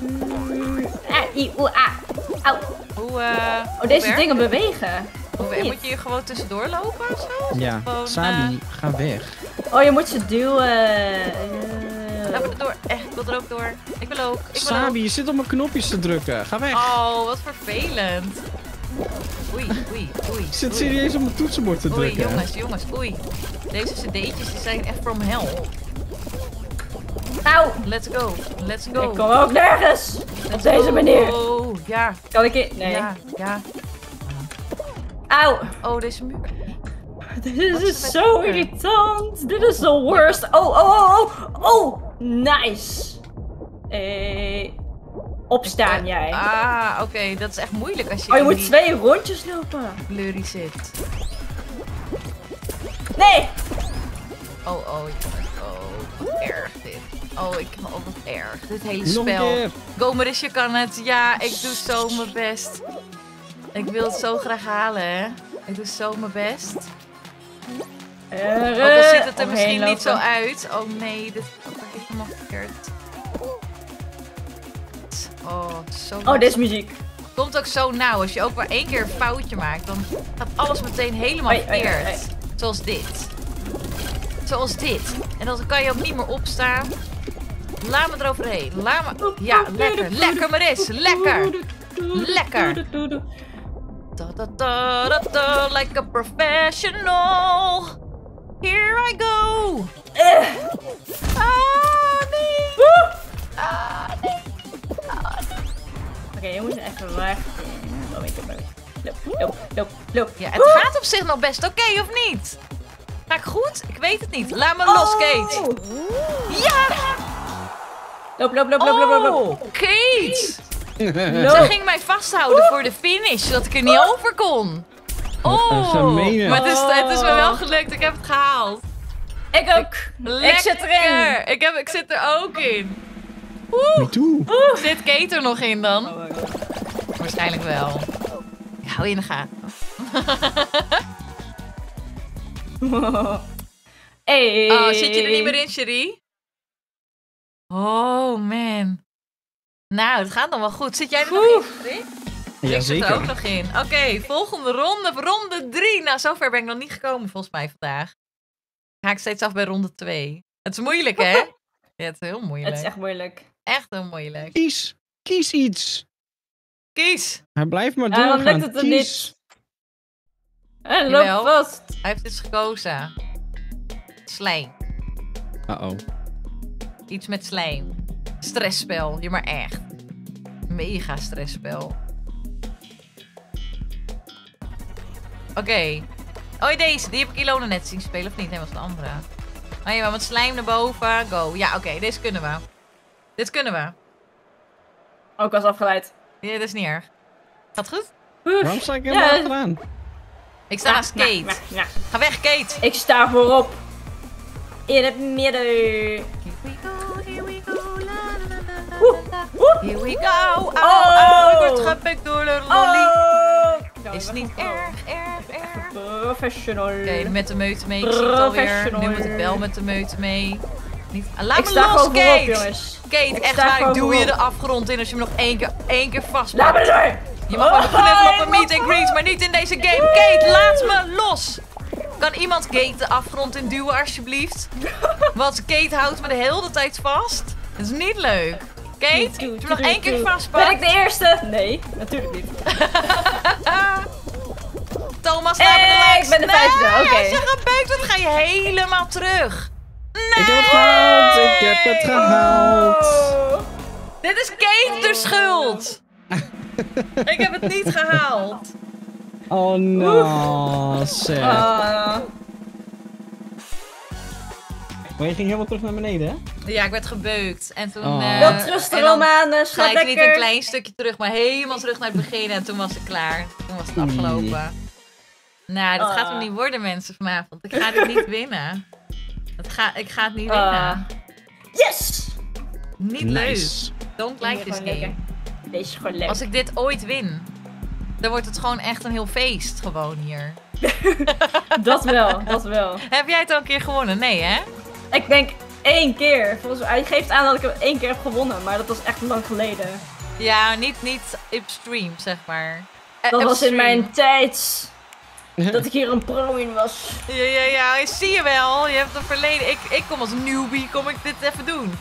Auw. Hoe, Oh, deze ver? dingen bewegen. Hoe moet je hier gewoon tussendoor lopen of zo? Ja. Gewoon, Sabi, ga weg. Oh, je moet ze duwen. Laten we er door. Ik wil er ook door. Ik wil ook. Sabi, je zit op mijn knopjes te drukken. Ga weg. Oh, wat vervelend. Oei. Ik zit serieus op mijn toetsenbord te Oei, drukken. jongens, oei. Deze cd'tjes die zijn echt from hell. Auw. Let's go. Ik kom ook nergens. Op deze manier. Oh, ja. Kan ik in? Nee. Ja. Auw. Oh, deze muur. Dit is zo irritant. Dit is the worst. Oh. Nice. Opstaan jij. Ah, oké. Dat is echt moeilijk als je Oh, je in moet die 2 rondjes lopen. blurry zit. Nee. Oh, jongens. Oh, wat erg dit. Oh, wat erg. Dit hele Nog een spel. keer. Gomeris, je kan het. Ja, ik doe zo mijn best. Ik wil het zo graag halen, hè. Ik doe zo mijn best. Ook al ziet het er misschien niet zo uit. Oh nee, dit gaat helemaal verkeerd. Oh, zo. Oh, dit is muziek. Komt ook zo nauw. Als je ook maar 1 keer een foutje maakt, dan gaat alles meteen helemaal verkeerd. Zoals dit. En dan kan je ook niet meer opstaan. Laat me eroverheen. Ja, lekker. Lekker maar eens. Lekker. Like a professional. Here I go. Nee. Oké, je moet even weg. Loop. Ja, het gaat op zich nog best oké, of niet? Ga ik goed? Ik weet het niet. Laat me los, Kate. Ja! Loop. Oh, Kate! Ze ging mij vasthouden voor de finish, zodat ik er niet over kon. Oh, gemene. maar het is me wel gelukt. Ik heb het gehaald. Ik ook. Lekker. Ik zit erin. Ik zit er ook in. Me too. Zit Kate er nog in dan? Waarschijnlijk wel. Ja, hou je in de gaten. Hey. Oh, zit je er niet meer in, Cherie? Oh, man. Nou, het gaat nog wel goed. Zit jij er nog in, Cherie? Ik zit er ook nog in. Oké, volgende ronde. Ronde 3. Nou, zover ben ik nog niet gekomen volgens mij vandaag. Ga ik steeds af bij ronde 2. Het is moeilijk, hè? Ja, het is heel moeilijk. Het is echt moeilijk. Echt heel moeilijk. Kies iets. Kies. Hij blijft maar Ja, doorgaan. dan lukt het er Kies. En Jawel. loop vast. Hij heeft iets gekozen. Slijm. Uh-oh. Iets met slijm. Stressspel. Ja, maar echt. Mega stressspel. Oké. Oh, deze. Die heb ik Ilona net zien spelen, of niet? Nee, was een andere. Oh ja, met slijm naar boven. Go. Ja, oké. Deze kunnen we. Dit kunnen we. Oh, ik was afgeleid. Ja, dat is niet erg. Gaat goed? Waarom sta ik helemaal achteraan? Ik sta naast Kate. Ja. Ga weg, Kate. Ik sta voorop. In het midden. Here we go, here we go, la la la la la. Here we go. Ik word gepikt door de lolly. Is niet erg. Professional. Oké, met de meute mee. Ik zie het alweer. Nu moet ik wel met de meute mee. Niet... Laat Ik me sta los, gewoon Kate. voorop, jongens. Kate, echt sta waar. gewoon Ik duw je voorop. de afgrond in als je me nog één keer vastpakt. Laat me door. Je mag me knuffelen op een meet and greet, maar niet in deze game. Kate, laat me los. Kan iemand Kate de afgrond in duwen, alsjeblieft? Want Kate houdt me de hele tijd vast. Dat is niet leuk. Kate, als je me nog 1 keer vastpakt. Ben ik de eerste? Nee, natuurlijk niet. Thomas, laat me de Ik ben de 5e, oké. Als je gebeukt, dan ga je helemaal terug. Nee! Ik heb het gehaald. Ik heb het gehaald. Oh. Dit is Kate de schuld. Ik heb het niet gehaald. Oh no, sad. Maar je ging helemaal terug naar beneden, hè? Ja, ik werd gebeukt. En toen... Oh. Wel trusten, en dan Romanus. Ga gelijk niet een lekker. klein stukje terug, maar helemaal terug naar het begin. En toen was het klaar. Toen was het afgelopen. Nou, dat gaat hem niet worden, mensen, vanavond. Ik ga dit niet winnen. Ik ga het niet winnen. Yes! Niet leuk. Nice. Don't like this game. Deze is gewoon leuk. Als ik dit ooit win, dan wordt het gewoon echt een heel feest gewoon hier. Dat wel, dat wel. Heb jij het al een keer gewonnen? Nee, hè? Ik denk 1 keer. Volgens mij, hij geeft aan dat ik hem 1 keer heb gewonnen, maar dat was echt lang geleden. Ja, niet upstream, zeg maar. Dat was in Upstream. mijn tijd dat ik hier een pro in was. Ja, zie je wel. Je hebt een verleden. Ik kom als newbie, kom ik dit even doen.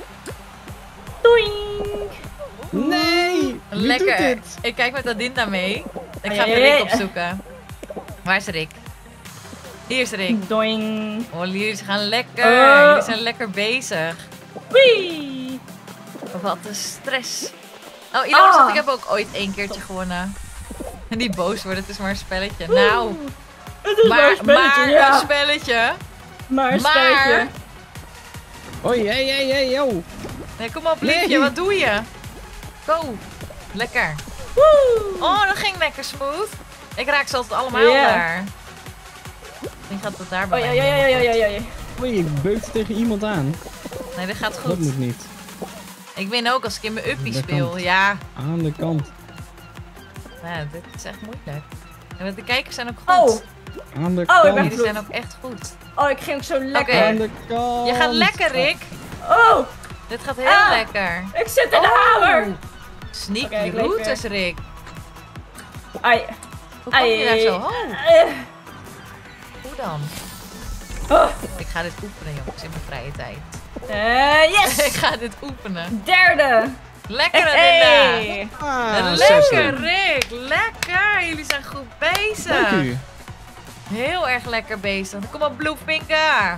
Doink! Nee! Wie Lekker. doet dit? Ik kijk met Adinda mee. Ik ga Ai, even ai, Rick ai. opzoeken. Waar is Rick? Hier is Rick. Doink! Oh, jullie gaan lekker. Oh. Jullie zijn lekker bezig. Wee! Wat een stress. Oh, Ilona zegt, Ah. ik heb ook ooit 1 keertje gewonnen. En die boos wordt, het is maar een spelletje. Nou, Het is maar een spelletje, ja. een spelletje. Maar een Maar- spelletje. Oei, hey, yo. Nee, kom op, Nee. liefje, wat doe je? Go. Lekker. Woe! Oh, dat ging lekker smooth. Ik raak ze altijd allemaal Ja. daar. Die gaat het daar bij Oh, mij ja. nemen. Oei, ik beukte tegen iemand aan. Nee, dit gaat Dat goed. moet niet. Ik win ook als ik in mijn uppie Dat speel. kan. Ja. Aan de kant. Ja, dit is echt moeilijk. En de kijkers zijn ook Oh, goed. Aan de ik kant. ben- Jullie zijn ook echt goed. oh, ik ging ook zo lekker. Oké. Aan de kant. Je gaat lekker, Rick. Oh, Dit gaat heel Ah. lekker. ik zit in de hamer. Sneaky Oké, ik leef routes, Rick. Ai. Hoe kom je daar Ai. zo hoog? Eh. Hoe dan? Oh. Ik ga dit oefenen, jongens, in mijn vrije tijd. Yes! Ik ga dit oefenen. Derde. Lekker, Hey. Adinda. Ah, Lekker, zesde. Rick. Lekker. Jullie zijn goed bezig. Dank u. Heel erg lekker bezig. Kom op, Bluefinger.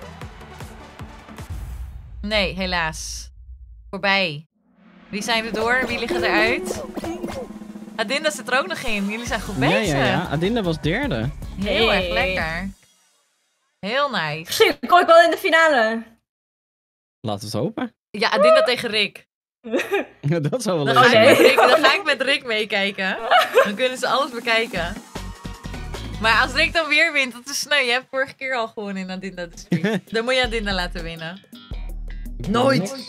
Nee, helaas. Voorbij. Wie zijn er door? Wie liggen eruit? Adinda zit er ook nog in. Jullie zijn goed bezig. Ja. Adinda was derde. Heel Hey. erg lekker. Heel nice. Misschien kom ik wel in de finale. Laten we het hopen. Ja, Adinda tegen Rick. Dat zou wel Dan, leuk ga ik zijn. met Rick, dan ga ik met Rick meekijken. Dan kunnen ze alles bekijken. Maar als Rick dan weer wint, dat is sneu. Je hebt vorige keer al gewonnen in Adinda de stream. Dan moet je Adinda laten winnen. Nooit.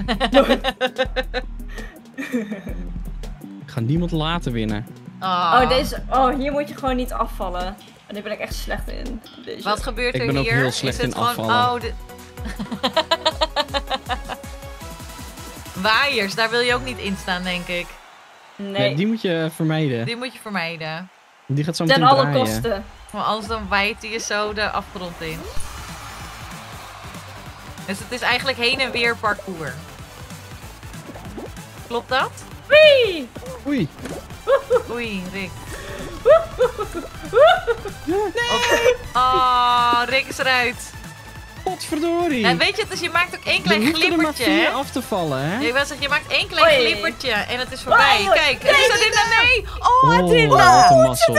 Ik ga niemand laten winnen. Oh, hier moet je gewoon niet afvallen. En daar ben ik echt slecht in. Deze. Wat gebeurt Ik er ben ook hier? heel slecht Is het in gewoon, afvallen. Oh, Waaiers, daar wil je ook niet in staan, denk ik. Nee, Nee, die moet je vermijden. Die moet je vermijden. Die gaat zo ten meteen alle draaien. kosten. Want anders dan waait hij je zo de afgrond in. Dus het is eigenlijk heen en weer parcours. Klopt dat? Wee! Oei. Oei, Rick. Oh, Rick is eruit. Potverdorie. En weet je, dus je maakt ook één Er klein hoefden er maar glippertje, 4 hè? af te vallen, hè? Je wil zeggen, je maakt één klein Oei. glippertje en het is voorbij. Oei, Kijk, het nee, is Adinda, nee! Oh, Oh, Adinda! wat een mazzel.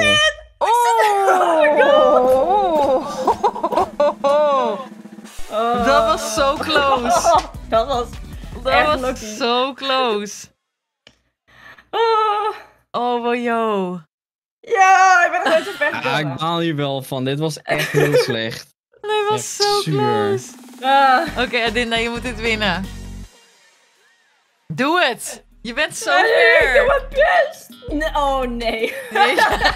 Oh. Dat was zo close. Oh, dat was... Dat Echt was lucky. zo close. Oh. Oh, wojo. Ja, ik ben er nooit zo ver Ah, gekomen. ik baal hier wel van. Dit was echt heel slecht. Dat was Echt zo zuur. close. Ah. Oké, Adinda, je moet dit winnen. Doe het. Je bent zo Ik doe ver. mijn best. Nee, oh nee. Nee,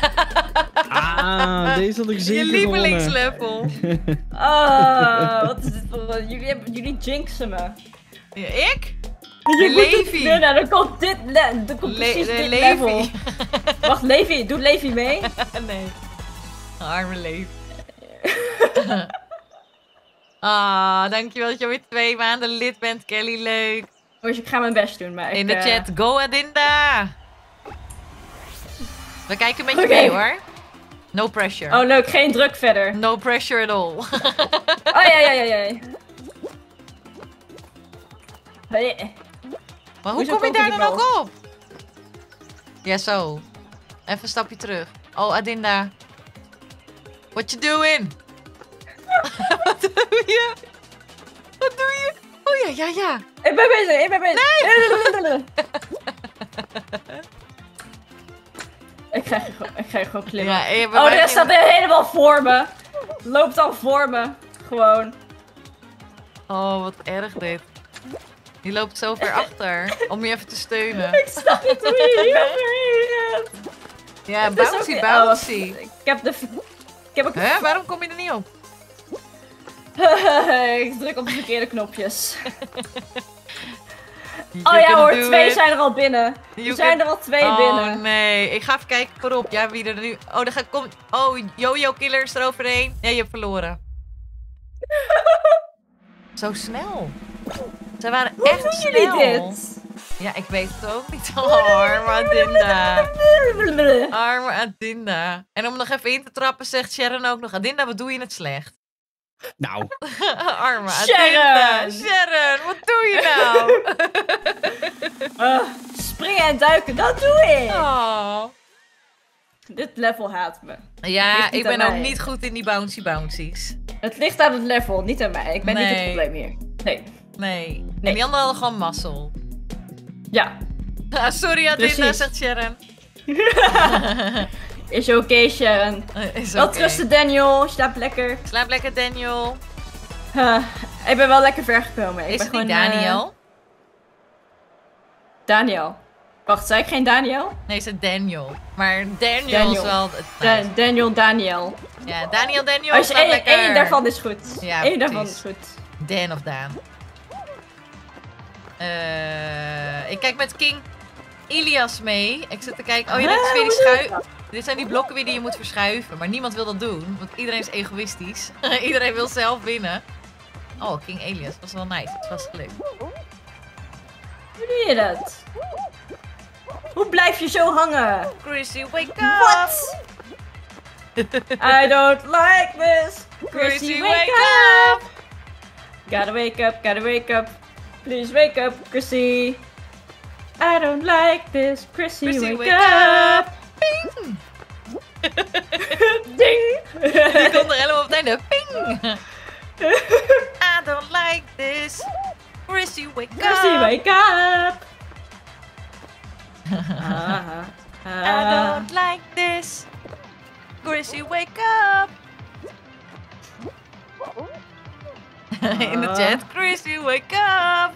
Ah, deze had ik je zeker gewonnen. lievelingslevel. Ah, wat is dit voor een... Jullie jinxen me. Ja, ik? Je moet het Levi. winnen, dan komt dit... Dan komt precies dit level. Levi. Wacht, Levi. Doet Levi mee? Nee. Arme Levi. Ah, dankjewel dat je weer 2 maanden lid bent, Kelly. Leuk. Dus ik ga mijn best doen, maar In ik, de chat, go Adinda! We kijken met je Oké. mee hoor. No pressure. Oh, leuk. Geen druk verder. No pressure at all. Oh, ja. Hey. Maar hoe Hoezo kom je kook je daar die dan ook bal? op? Ja, zo. Even een stapje terug. Oh, Adinda. What you doing? Wat doe je? Wat doe je? Oh ja. Ik ben bezig. Nee! Ik ga je gewoon klimmen. Ja, je Oh, de rest staat helemaal voor me. Loopt al voor me. Gewoon. Oh, wat erg dit. Die loopt zo ver achter om je even te steunen. Ik snap niet hoe je hier gaat. Ja, Het is bouncy, ook- bouncy. Ik heb ook... Hè, waarom kom je er niet op? Ik druk op de verkeerde knopjes. You Oh ja can hoor, do 2 it. zijn er al binnen. You Er zijn can- er al 2 Oh binnen. nee, ik ga even kijken voorop. Ja, wie er nu... Oh, daar komt... Oh, Jojo Killer is er overheen. Ja, je hebt verloren. Zo snel. Zij waren Hoe echt doen snel. jullie dit? Ja, ik weet het ook niet. Oh, arme Adinda. Arme Adinda. En om nog even in te trappen zegt Sharon ook nog... Adinda, wat doe je het slecht? Nou, Arme Sharon. Adinda. Sharon, wat doe je nou? Springen en duiken, dat doe ik. Oh. Dit level haat me. Ja, Ligt niet ik ben aan ook mij. niet goed in die bouncies. Het ligt aan het level, niet aan mij. Ik ben niet het Nee. probleem hier. Nee. Nee. En Nee. die anderen hadden gewoon mazzel. Ja. Ah, sorry Adinda, Precies. zegt Sharon. Is oké, Sharon. Is Wel oké. trusten, Daniel. Slaap lekker. Slaap lekker, Daniel. Ik ben wel lekker ver gekomen. Ik Is ben het niet gewoon, Daniel? Daniel. Wacht, zei ik geen Daniel? Nee, is het Daniel. Maar Daniel, Daniel. is wel het nice. Daniel. Ja, Daniel, Als slaap lekker. één daarvan is goed. Ja, Eén daarvan precies. is goed. Dan of Daan. Ik kijk met King Ilias mee. Ik zit te kijken. Oh ja, dit is weer die schuif. Dit zijn die blokken weer die je moet verschuiven. Maar niemand wil dat doen. Want iedereen is egoïstisch. Iedereen wil zelf winnen. Oh, King Elias. Dat was wel nice. Dat was gelukt. Hoe doe je dat? Hoe blijf je zo hangen? Chrissy, wake up! What? I don't like this. Chrissy, wake up! Gotta wake up. Please wake up, Chrissy. I don't like this. Chrissy, Chrissy, wake, wake up. Ping! Ding. Die komt er helemaal op het einde. Ping! I don't like this. Chrissy, wake up! Chrissy, wake up. I don't like this. Chrissy, wake up! In de chat, Chrissy, wake up!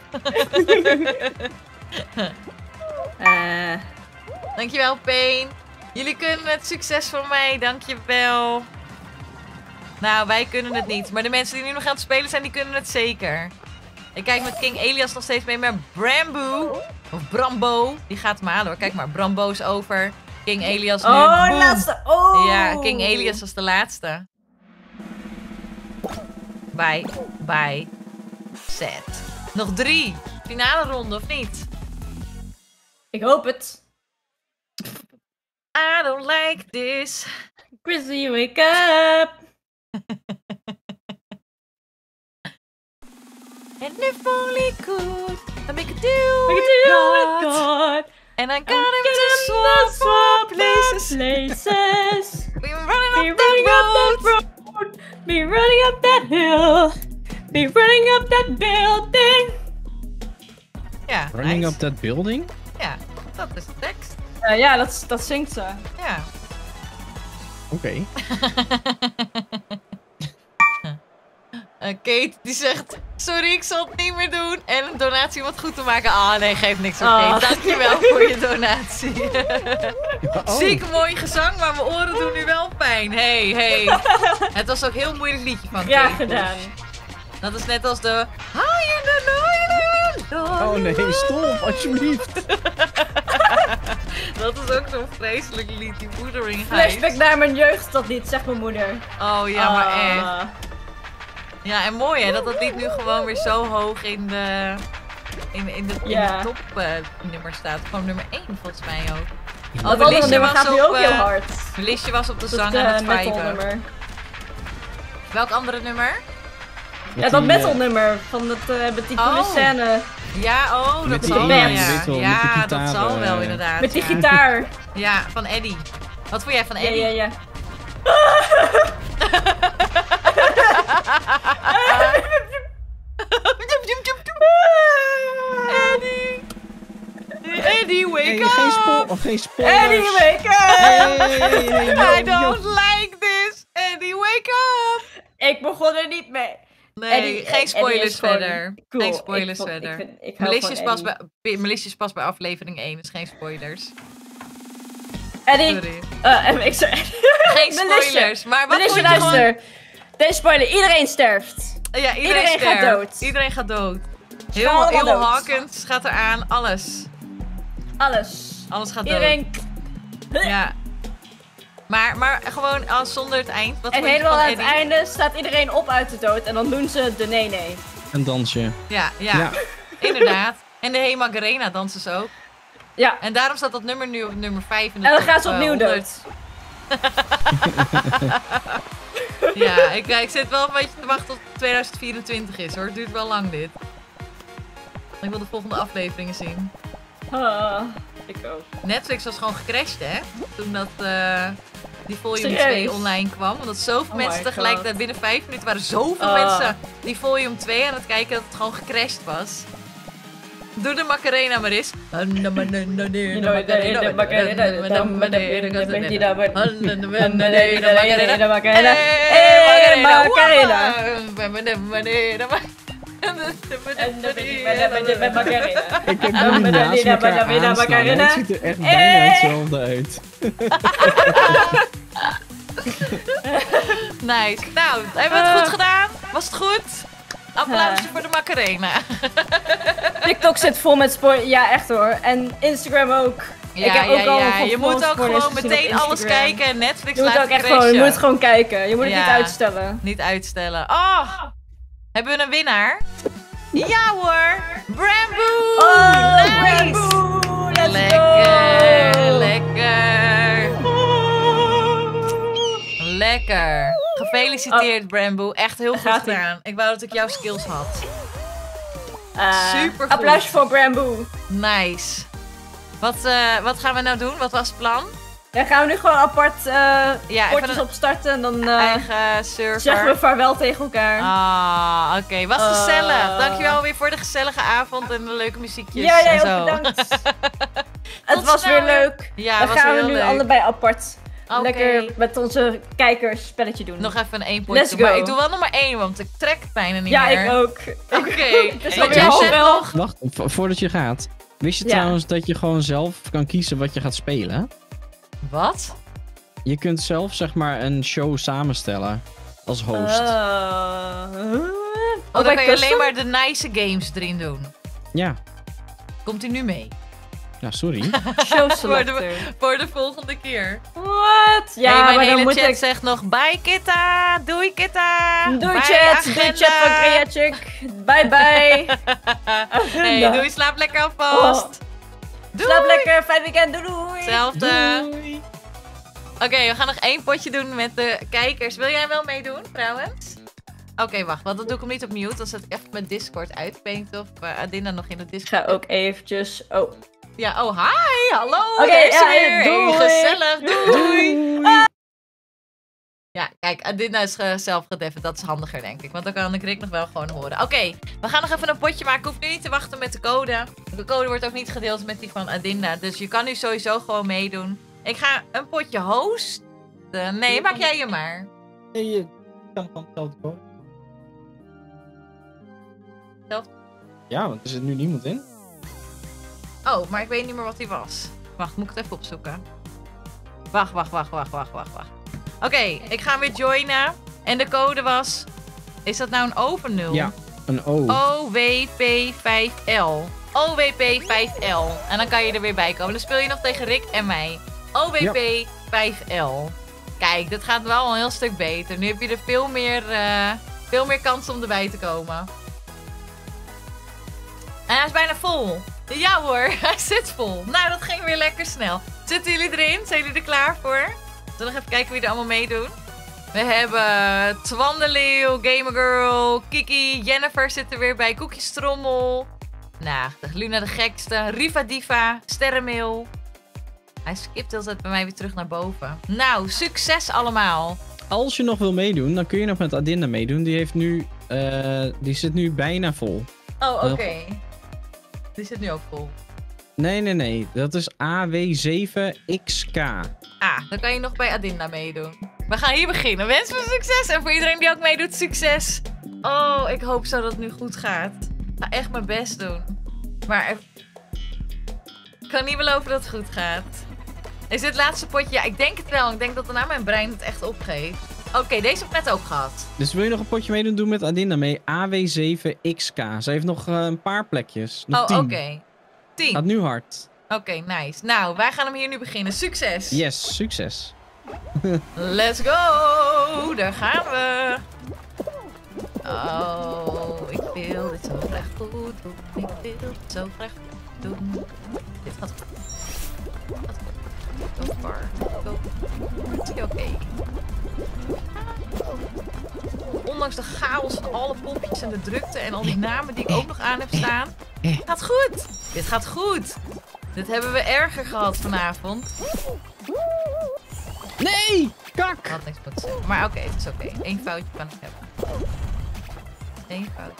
Dankjewel, Payne. Jullie kunnen het, succes van mij, dankjewel. Nou, wij kunnen het niet. Maar de mensen die nu nog aan het spelen zijn, die kunnen het zeker. Ik kijk met King Elias nog steeds mee, maar Brambo, of Brambo, die gaat hem halen hoor. Kijk maar, Brambo is over. King Elias nu. Oh, Boom. laatste. Oh. Ja, King Elias was de laatste. Bye. Set. Nog 3. Finale ronde, of niet? Ik hoop het. I don't like this. Chrissy, wake up. And if only could, I make a deal We with can do God. it, God. And I got him to swap places. Places. We were Be running up running that up that road. road. Be running up that hill. Be running up that building. Ja, running nice. up that building? Ja, dat is de tekst. Ja, dat zingt ze. Ja. Oké. Kate die zegt, sorry, ik zal het niet meer doen. En een donatie om het goed te maken. Ah nee, geeft niks op Oh. Kate. Dankjewel voor je donatie. Oh. Ziek mooi gezang, maar mijn oren doen nu wel pijn. Hey. Het was ook een heel moeilijk liedje van Kate. Graag gedaan. Dat is net als de... Higher than higher. Oh nee, stop, alsjeblieft. Dat is ook zo'n vreselijk lied, die Wuthering Flashback Heights. naar mijn jeugd, dat lied, zegt mijn moeder. Oh ja, maar echt. Ah. Ja, en mooi hè, dat lied nu gewoon weer zo hoog in de, in de topnummer staat. Gewoon nummer 1 volgens mij ook. Dat mijn andere listje nummer was gaat nu op, ook heel hard. Mijn listje was op de Dat is zang aan het metal viben. nummer. Welk andere nummer? Ja, dat metal nummer van het, met die coole Oh. scène. Ja, oh, Met dat die zal ene, wel, je ja. weet wel, met Ja, die dat gitaar, zal wel inderdaad. Met die ja. gitaar. Ja, van Eddie. Wat vond jij van Ja, Eddie? ja. Eddie, wake Hey, up! geen spoilers. Eddie, wake up! Hey, I don't like this! Eddie, wake up! Ik begon er niet mee. Nee, geen spoilers verder. Cool. Geen spoilers verder. Malicious pas bij aflevering 1, dus geen spoilers. Eddie. Sorry. Geen spoilers, maar wat Melissa, vond je luister. Deze spoiler, iedereen sterft. Ja, Iedereen sterft. gaat dood. Iedereen gaat dood. gaan allemaal Heel dood. Hawkins gaat eraan. Alles. Alles gaat iedereen... dood. Ja. Maar gewoon zonder het eind. Wat En vond je helemaal van aan het Eddie? einde staat iedereen op uit de dood. En dan doen ze de nee. Een dansje. Ja, Ja. inderdaad. En de Hey Macarena dansen ze ook. Ja. En daarom staat dat nummer nu op nummer 5. En dan gaan ze opnieuw 100. dood. Ja, ik zit wel een beetje te wachten tot 2024 is hoor. Het duurt wel lang dit. Ik wil de volgende afleveringen zien. Ik ook. Netflix was gewoon gecrashed hè. Toen dat die volume Serieus? 2 online kwam. Omdat zoveel Oh my mensen tegelijkertijd God. binnen 5 minuten waren zoveel mensen die volume 2 aan het kijken dat het gewoon gecrashed was. Doe de Macarena maar eens. Ik heb jullie naast elkaar aanstaan. Het ziet er echt bijna hetzelfde uit. Nice. Nou, hebben we het goed gedaan? Was het goed? Applausje voor de Macarena. TikTok zit vol met spoilers. Ja, echt hoor. En Instagram ook. Ik heb ook al van Je moet ook spoilers gewoon gezien op meteen alles Instagram. kijken en Netflix Je moet laten ook echt crashen. gewoon, je moet gewoon kijken. Je moet het Ja. niet uitstellen. Niet uitstellen. Oh! Hebben we een winnaar? Ja hoor! Bramboe! Nice! Bramboe, let's Lekker, go! lekker. Lekker. Gefeliciteerd Bramboe. Echt heel goed Gaat-ie. gedaan. Ik wou dat ik jouw skills had. Supergoed. Applausje voor Bramboe. Nice. Wat gaan we nou doen? Wat was het plan? Dan gaan we nu gewoon apart Ja, potjes even een opstarten en dan eigen server. zeggen we vaarwel tegen elkaar. Ah, oké. Was gezellig. Dankjewel weer voor de gezellige avond en de leuke muziekjes Ja, en jij zo. ook bedankt. Het was snel weer weer. leuk. Ja, Dan was gaan we heel nu leuk. allebei apart. Oké. Lekker met onze kijkers spelletje doen. Nog even een 1 potje. Let's doen. Maar go. ik doe wel nog maar 1, want ik trek het bijna niet ja, meer. ik ook. Oké. Dus Want alweer jij half zegt wel. nog... Wacht, voordat je gaat. Wist je Ja. trouwens dat je gewoon zelf kan kiezen wat je gaat spelen? Wat? Je kunt zelf zeg maar een show samenstellen als host. Oh, dan kan je alleen maar de nice games erin doen. Ja. Komt hij nu mee? Ja, sorry. Show selector. Voor de volgende keer. What? Ja, Hey, mijn maar dan hele moet chat ik... zegt nog bye Kitta. Doei Kitta. Doei Bye, chat, doei agenda. chat van Creachick. Bye bye. Hey, doei, slaap lekker alvast. Oh. Doei. Slaap lekker, fijn weekend, doei doei. Hetzelfde. Doei. Oké, we gaan nog 1 potje doen met de kijkers. Wil jij wel meedoen, trouwens? Oké, wacht, want dan doe ik hem niet op mute. Dan zet ik even mijn Discord uit. Ik weet niet of Adina nog in de Ik Discord ga ook eventjes... Oh. Ja, oh hi, hallo, Oké, daar is ze ja, weer. doei. Hey, gezellig, doei. Ja, kijk, Adina is zelf gedeffen. Dat is handiger, denk ik. Want dan kan ik Rick nog wel gewoon horen. Oké, we gaan nog even een potje maken. Ik hoef nu niet te wachten met de code. De code wordt ook niet gedeeld met die van Adina. Dus je kan nu sowieso gewoon meedoen. Ik ga een potje hosten. Nee, maak jij je maar. Nee, je kan gewoon hetzelfde komen. Hetzelfde? Ja, want er zit nu niemand in. Oh, maar ik weet niet meer wat die was. Wacht, moet ik het even opzoeken? Wacht. Oké, ik ga hem weer joinen. En de code was... Is dat nou een O of een 0? Ja, een O. OWP5L. OWP5L. En dan kan je er weer bij komen. Dan speel je nog tegen Rick en mij. OWP5L. Kijk, dat gaat wel een heel stuk beter. Nu heb je er veel meer kans om erbij te komen. En hij is bijna vol. Ja hoor, hij zit vol. Nou, dat ging weer lekker snel. Zitten jullie erin? Zijn jullie er klaar voor? Zullen we nog even kijken wie er allemaal meedoen? We hebben Twandeleeuw, Gamer Girl, Kiki, Jennifer zit er weer bij, Koekjestrommel. Nou, Luna de gekste, Riva Diva, Sterrenmail. Hij skipt heel tijd bij mij weer terug naar boven. Nou, succes allemaal. Als je nog wil meedoen, dan kun je nog met Adinda meedoen. Die heeft nu, die zit nu bijna vol. Oh, oké. Die zit nu ook vol. Nee. Dat is AW7XK. Ah, dan kan je nog bij Adinda meedoen. We gaan hier beginnen. Wens me succes. En voor iedereen die ook meedoet, succes. Oh, ik hoop zo dat het nu goed gaat. Ik ga echt mijn best doen. Maar ik kan niet beloven dat het goed gaat. Is dit het laatste potje? Ja, ik denk het wel. Ik denk dat daarna mijn brein het echt opgeeft. Oké, deze heb ik net ook gehad. Dus wil je nog een potje meedoen doen met Adinda mee? AW7XK. Ze heeft nog een paar plekjes. Nog 10. Oké. 10. Gaat nu hard. Oké, nice. Nou, wij gaan hem hier nu beginnen. Succes! Yes, succes. Let's go! Daar gaan we! Oh, ik wil dit zo graag goed doen. Ik wil dit zo graag goed doen. Dit gaat goed. Go far. Go. Oké. Ondanks de chaos van alle poppetjes en de drukte en al die namen die ik ook nog aan heb staan. Gaat goed! Dit gaat goed! Dit hebben we erger gehad vanavond. Nee! Kak! Ik had niks moeten zeggen. Maar oké, het is oké. Eén foutje kan ik hebben. Eén fout.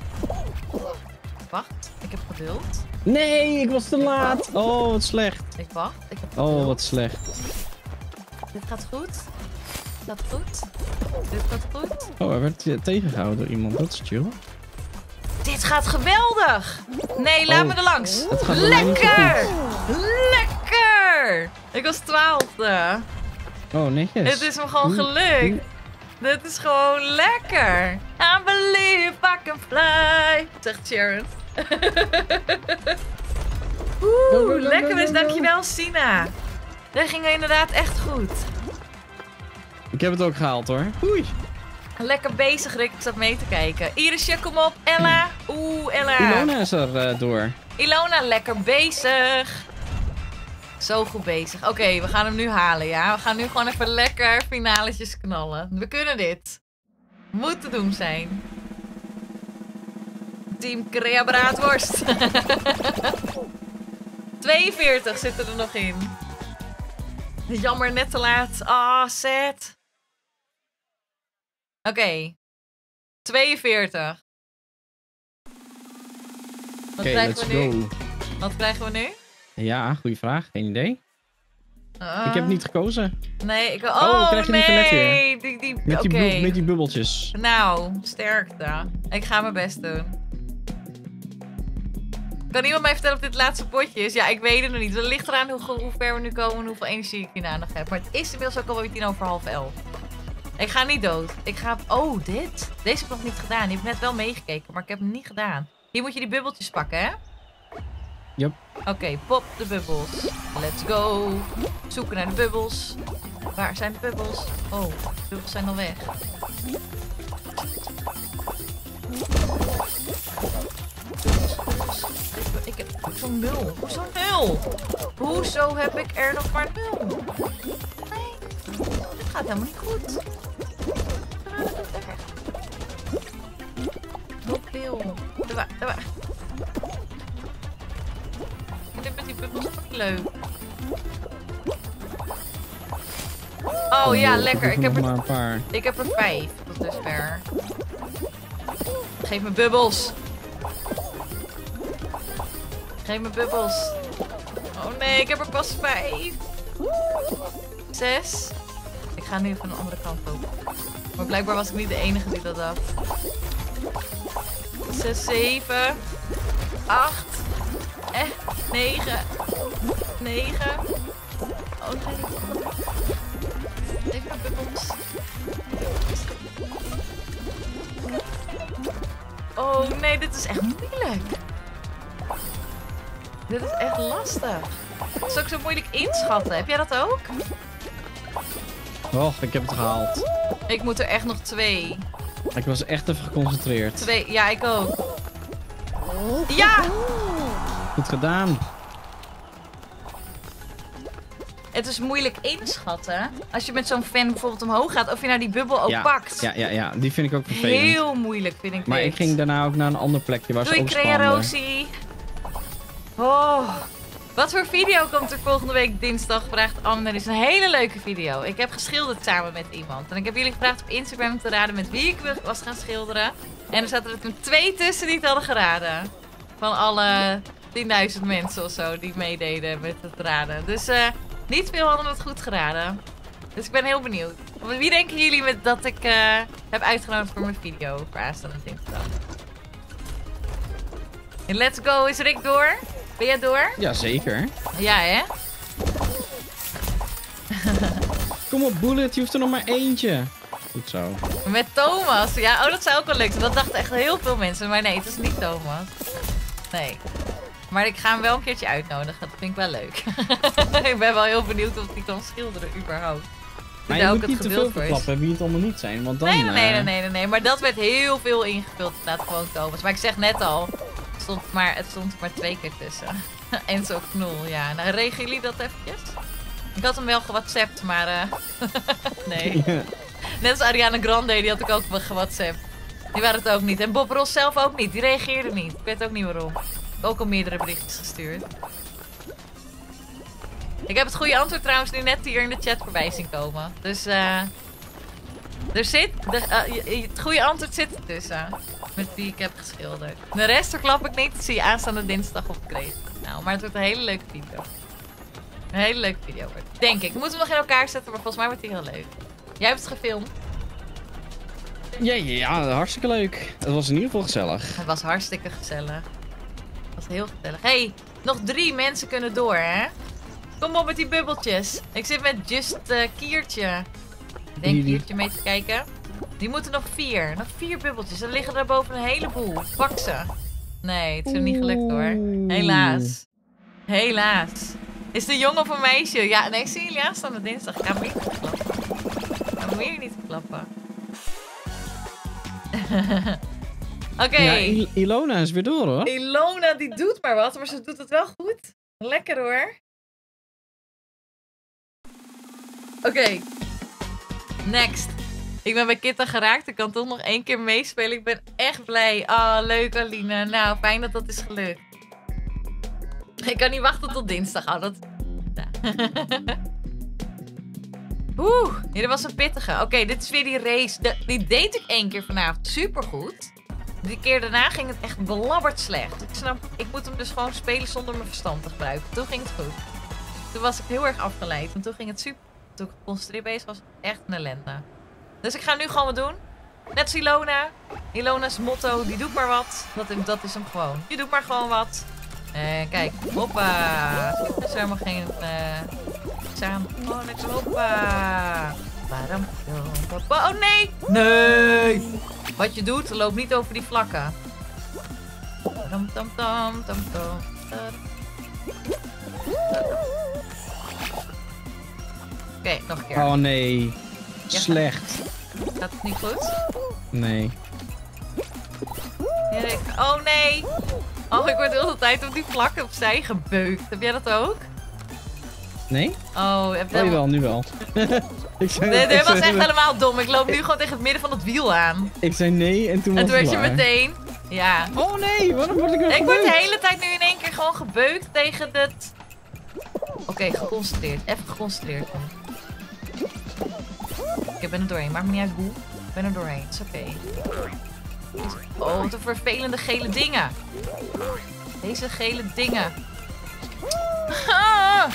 Wacht, ik heb geduld. Nee, ik was te laat. Oh, wat slecht. Ik wacht, ik heb geduld. Oh, wat slecht. Dit gaat goed. Dat goed. Dit gaat goed. Oh, hij werd tegengehouden door iemand. Dat is chill. Dit gaat geweldig! Nee, laat Oh, me er langs. het gaat bij mij niet zo Lekker! Lekker! Ik was 12e. Oh, netjes. Het is me gewoon gelukt. Dit is gewoon lekker. I believe I can fly. Zegt Sharon. Oeh, lekker dus. Dankjewel, Sina. Dat ging inderdaad echt goed. Ik heb het ook gehaald hoor. Oei. Lekker bezig, Rick. Ik zat mee te kijken. Irisje, kom op. Ella. Oeh, Ella. Ilona is er door. Ilona, lekker bezig. Zo goed bezig. Oké, we gaan hem nu halen, ja? We gaan nu gewoon even lekker finaletjes knallen. We kunnen dit. Moet te doen zijn. Team Crea Braadworst. 42 zitten er nog in. Jammer, net te laat. Ah, sad. Oké. 42. Wat Oké, krijgen let's we nu? go. Wat krijgen we nu? Ja, goede vraag. Geen idee. Ik heb niet gekozen. Nee, ik... dan Oh, krijg je die van net nee! weer. Oké. Met die bubbeltjes. Nou, sterkte. Ik ga mijn best doen. Kan iemand mij vertellen of dit het laatste potje is? Ja, ik weet het nog niet. Het ligt eraan hoe ver we nu komen en hoeveel energie ik hierna nog heb. Maar het is inmiddels ook alweer 11:10. Ik ga niet dood. Ik ga... Oh, dit? Deze heb ik nog niet gedaan. Die heb ik net wel meegekeken, maar ik heb hem niet gedaan. Hier moet je die bubbeltjes pakken, hè? Yep. Oké, pop de bubbels. Let's go. Zoeken naar de bubbels. Waar zijn de bubbels? Oh, de bubbels zijn al weg. Ik heb zo'n 0. Hoezo 0? Hoezo heb ik er nog maar 0? Nee, dit gaat helemaal niet goed. Nog veel. Er waar. Dit met die bubbels is ook niet leuk. Oh ja, lekker. Ik heb er maar een paar. Ik heb er 5 tot dusver. Geef me bubbels. Geef me bubbels. Oh nee, ik heb er pas 5. 6. Ik ga nu even de andere kant op. Maar blijkbaar was ik niet de enige die dat dacht. 6, 7. 8. 9. 9. Oh nee. Even de bubbels. Oh nee, dit is echt moeilijk. Dit is echt lastig. Het is ook zo moeilijk inschatten. Heb jij dat ook? Och, ik heb het gehaald. Ik moet er echt nog 2. Ik was echt even geconcentreerd. 2, ja, ik ook. Ja! Goed gedaan. Het is moeilijk inschatten. Als je met zo'n fan bijvoorbeeld omhoog gaat, of je nou die bubbel ook pakt. Ja, die vind ik ook vervelend. Heel moeilijk vind ik Maar dit. ik ging daarna ook naar een ander plekje waar ze Doei, ook Crea spanden. Rosie. Oh. Wat voor video komt er volgende week dinsdag? Vraagt Anne. Dat is een hele leuke video. Ik heb geschilderd samen met iemand. En ik heb jullie gevraagd op Instagram om te raden met wie ik was gaan schilderen. En er zaten er toen 2 tussen die het hadden geraden. Van alle 10.000 mensen of zo die meededen met het raden. Dus niet veel hadden het goed geraden. Dus ik ben heel benieuwd. Wie denken jullie dat ik heb uitgenodigd voor mijn video voor aanstaande dinsdag? Let's go, is Rick door? Ben jij door? Jazeker. Ja, hè? Kom op, Bullet, je hoeft er nog maar eentje. Goed zo. Met Thomas. Ja, oh, dat zou ook wel leuk zijn. Dat dachten echt heel veel mensen. Maar nee, het is niet Thomas. Nee. Maar ik ga hem wel een keertje uitnodigen. Dat vind ik wel leuk. Ik ben wel heel benieuwd of hij kan schilderen überhaupt. Maar je moet niet te veel verklappen wie het allemaal niet zijn. Want dan, Nee. Maar dat werd heel veel ingevuld. Het staat gewoon Thomas. Maar ik zeg net al. Het stond er maar 2 keer tussen. En zo knol, ja. Nou, regelen jullie dat eventjes? Ik had hem wel gewhatsappt, maar nee. Ja. Net als Ariana Grande, die had ik ook wel gewhatsappt. Die waren het ook niet. En Bob Ross zelf ook niet. Die reageerde niet. Ik weet ook niet waarom. Ik heb ook al meerdere berichtjes gestuurd. Ik heb het goede antwoord trouwens nu net hier in de chat voorbij zien komen. Dus het goede antwoord zit ertussen. Met wie ik heb geschilderd. De rest verklap ik niet. Dat zie je aanstaande dinsdag op de kreeg. Nou, maar het wordt een hele leuke video. Een hele leuke video wordt. Denk ik. We moeten hem nog in elkaar zetten, maar volgens mij wordt hij heel leuk. Jij hebt het gefilmd. Ja, hartstikke leuk. Het was in ieder geval gezellig. Het was hartstikke gezellig. Het was heel gezellig. Hey, nog 3 mensen kunnen door, hè? Kom op met die bubbeltjes. Ik zit met Just Kiertje. Ik denk Kiertje mee te kijken. Die moeten nog 4. Nog 4 bubbeltjes. Er liggen daar boven een heleboel. Pak ze. Nee, het is er niet gelukt hoor. Helaas. Helaas. Is het een jongen of een meisje? Ja, nee, ik zie jullie aanstaande dinsdag. Ik ga hem weer niet klappen. Ik ga hem weer niet klappen. Oké. Ja, Ilona is weer door hoor. Ilona die doet maar wat, maar ze doet het wel goed. Lekker hoor. Oké. Next. Ik ben bij Kitta geraakt. Ik kan toch nog 1 keer meespelen. Ik ben echt blij. Oh, leuk Aline. Nou, fijn dat dat is gelukt. Ik kan niet wachten tot dinsdag. Oh, dat... Ja. Oeh, dit was een pittige. Oké, dit is weer die race. Die deed ik 1 keer vanavond supergoed. Die keer daarna ging het echt belabberd slecht. Ik snap, ik moet hem dus gewoon spelen zonder mijn verstand te gebruiken. Toen ging het goed. Toen was ik heel erg afgeleid. En toen ging het super. Toen ik geconcentreerd bezig was, echt een ellende. Dus ik ga nu gewoon wat doen. Net als Ilona. Ilona's motto, die doet maar wat. Dat is hem gewoon. Je doet maar gewoon wat. Kijk, hoppa. Dat is helemaal geen samen. Oh, lekker hoppa. Oh nee! Nee! Wat je doet, loop niet over die vlakken. Oké, nog een keer. Oh nee. Slecht. Gaat het niet goed? Nee. Erik. Oh nee! Oh, ik word de hele tijd op die vlakken opzij gebeukt. Heb jij dat ook? Nee? Oh, heb je Oh, jawel, nu wel. Dit was echt helemaal dom. Ik loop nu gewoon tegen het midden van het wiel aan. Ik zei nee en toen was het het werd je klaar. meteen. Ja. Oh nee, waarom word ik er Ik word de hele tijd nu in 1 keer gewoon gebeukt tegen het... Oké, geconcentreerd. Even geconcentreerd. Ik ben er doorheen. Maakt me niet uit hoe. Ik ben er doorheen. Het is oké. Oh, wat een vervelende gele dingen. Deze gele dingen. Ah!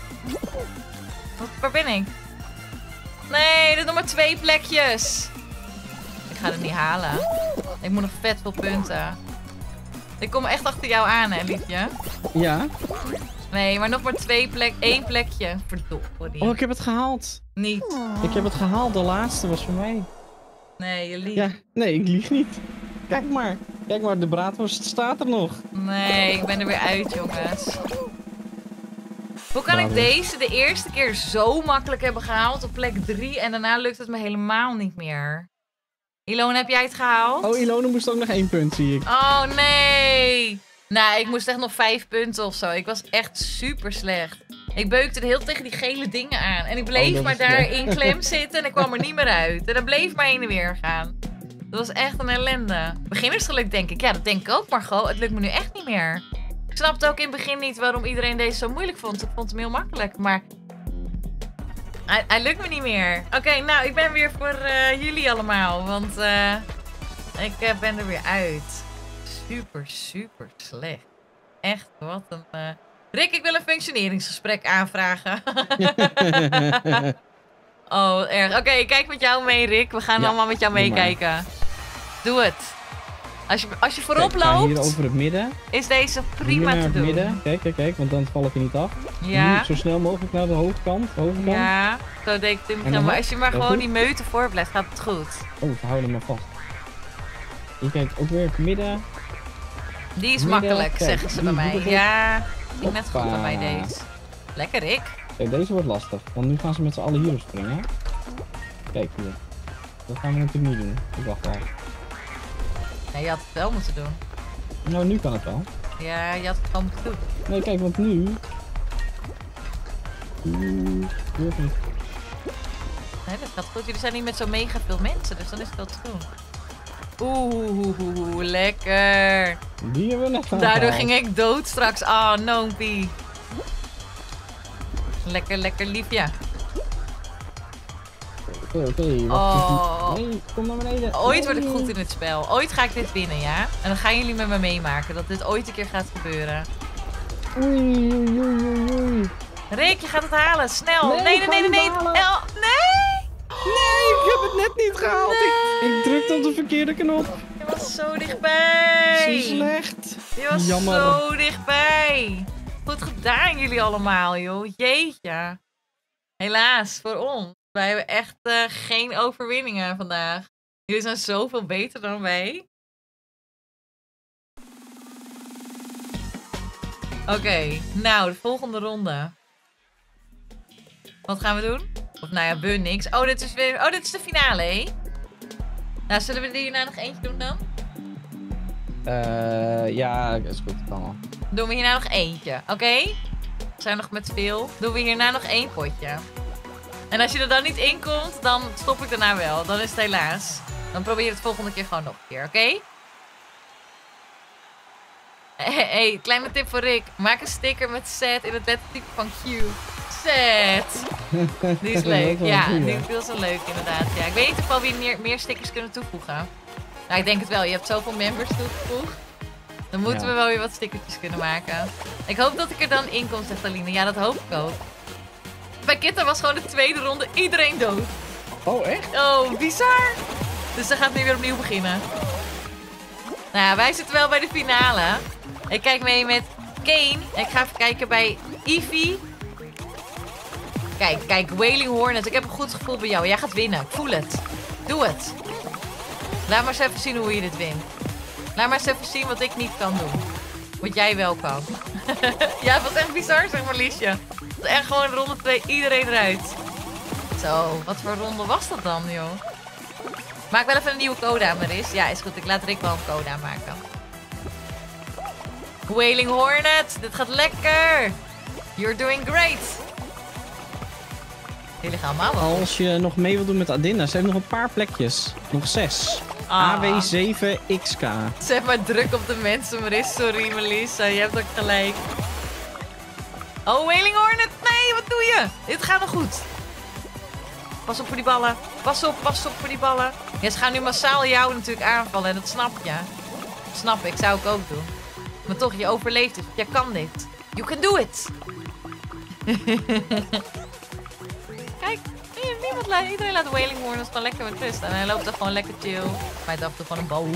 Waar ben ik? Nee, dit is nog maar 2 plekjes. Ik ga het niet halen. Ik moet nog vet veel punten. Ik kom echt achter jou aan, hè, liefje? Ja. Nee, maar nog maar 1 plekje. Verdorie. Oh, ik heb het gehaald. Niet. Ik heb het gehaald. De laatste was voor mij. Nee, je liegt. Ja, nee, ik lieg niet. Kijk maar. Kijk maar, de braadworst staat er nog. Nee, ik ben er weer uit, jongens. Hoe kan ik deze de eerste keer zo makkelijk hebben gehaald op plek 3 en daarna lukt het me helemaal niet meer? Ilona, heb jij het gehaald? Oh, Ilona moest ook nog 1 punt, zie ik. Oh, nee. Nou, ik moest echt nog 5 punten of zo. Ik was echt super slecht. Ik beukte de hele tegen die gele dingen aan. En ik bleef maar daar in klem zitten en ik kwam er niet meer uit. En dat bleef maar heen en weer gaan. Dat was echt een ellende. Beginnersgeluk denk ik. Ja, dat denk ik ook, Margot. Het lukt me nu echt niet meer. Ik snapte ook in het begin niet waarom iedereen deze zo moeilijk vond. Ik vond hem heel makkelijk, maar... Hij lukt me niet meer. Oké, nou, ik ben weer voor jullie allemaal. Want ik ben er weer uit. Super, super slecht. Echt, wat een... Rick, ik wil een functioneringsgesprek aanvragen. Oh, wat erg. Oké, ik kijk met jou mee, Rick. We gaan Ja, allemaal met jou doe maar. meekijken. Doe het. Als je voorop Kijk, ga hier loopt, over het midden. is deze Hier prima naar te het doen. midden. Kijk, want dan val ik er niet af. Ja. Nu zo snel mogelijk naar de hoofdkant. Ja, zo deed ik het in het En begin. dan Maar wat? als je maar Heel gewoon goed. die meute voor blijft, gaat het goed. Oh, we houden hem maar vast. Je kijkt ook weer het midden. Die is Midden, makkelijk, kijk, zeggen ze bij die mij. doet het. Ja, die net goed bij mij Hoppa. deed. Lekker, Rick. Kijk, deze wordt lastig. Want nu gaan ze met z'n allen hierop springen. Kijk hier. Dat gaan we natuurlijk niet doen. Ik wacht wel. Nee, je had het wel moeten doen. Nou, nu kan het wel. Ja, je had het gewoon moeten doen. Nee, kijk, want nu... Doe het niet. Nee, dat gaat goed. Jullie zijn niet met zo mega veel mensen, dus dan is het wel te doen. Oeh, lekker. Die hebben we net Daardoor aangehaald. ging ik dood straks. Ah, noompie. Lekker liefje. Oké, Oh. Nee, kom naar beneden. Ooit word ik Nee. goed in het spel. Ooit ga ik dit winnen, ja? En dan gaan jullie met me meemaken dat dit ooit een keer gaat gebeuren. Oei. Rick, je gaat het halen. Snel. Nee, Nee. ik ga het niet halen. Nee! Nee, ik heb het net niet gehaald. Ik drukte op de verkeerde knop. Je was zo dichtbij. Zo slecht. Je was Jammer. zo dichtbij. Goed gedaan jullie allemaal, joh. Jeetje. Helaas, voor ons. Wij hebben echt geen overwinningen vandaag. Jullie zijn zoveel beter dan wij. Oké, nou, de volgende ronde. Wat gaan we doen? Of nou ja, niks. Oh, dit is de finale, hè? Nou, zullen we er hierna nog eentje doen dan? Ja, is goed. Kan wel. Doen we hierna nog eentje, oké? We zijn nog met veel. Doen we hierna nog 1 potje. En als je er dan niet in komt, dan stop ik daarna wel. Dan is het helaas. Dan probeer je het volgende keer gewoon nog een keer, oké? Hey, kleine tip voor Rick. Maak een sticker met Zet in het lettertype van Q. Zet! Die is leuk. Ja, die is wel leuk inderdaad. Ja, ik weet niet of we meer stickers kunnen toevoegen. Nou, ik denk het wel. Je hebt zoveel members toegevoegd. Dan moeten we wel weer wat stickertjes kunnen maken. Ik hoop dat ik er dan in kom, zegt Aline. Ja, dat hoop ik ook. Bij Kitta was gewoon de tweede ronde iedereen dood. Oh, echt? Oh, bizar. Dus ze gaat nu weer opnieuw beginnen. Nou ja, wij zitten wel bij de finale. Ik kijk mee met Kane. Ik ga even kijken bij Eevee. Kijk, Wailing Hornet. Ik heb een goed gevoel bij jou. Jij gaat winnen. Ik voel het. Doe het. Laat maar eens even zien hoe je dit wint. Laat maar eens even zien wat ik niet kan doen. Wat jij wel kan. Ja, het was echt bizar, zeg maar, Liesje. Het was echt gewoon ronde 2, iedereen eruit. Zo, wat voor ronde was dat dan, joh? Maak wel even een nieuwe code aan, Maris. Ja, is goed. Ik laat Rick wel een code aanmaken. Wailing Hornet, dit gaat lekker. You're doing great. Jullie gaan allemaal wel. Als je nog mee wilt doen met Adinda, ze heeft nog een paar plekjes. Nog 6. Ah. AW7XK. Zet maar druk op de mensen, Maris. Sorry, Melissa. Je hebt ook gelijk. Oh, Wailing Hornet. Nee, wat doe je? Dit gaat nog goed. Pas op voor die ballen. Pas op voor die ballen. Ja, ze gaan nu massaal jou natuurlijk aanvallen. En dat snap je. Snap ik. Zou ik ook doen. Maar toch, je overleeft het. Jij kan dit. You can do it. Kijk. Iedereen laat Wailing Hornet gewoon lekker met rust. En hij loopt er gewoon lekker chill. Maar hij dacht er gewoon een bal.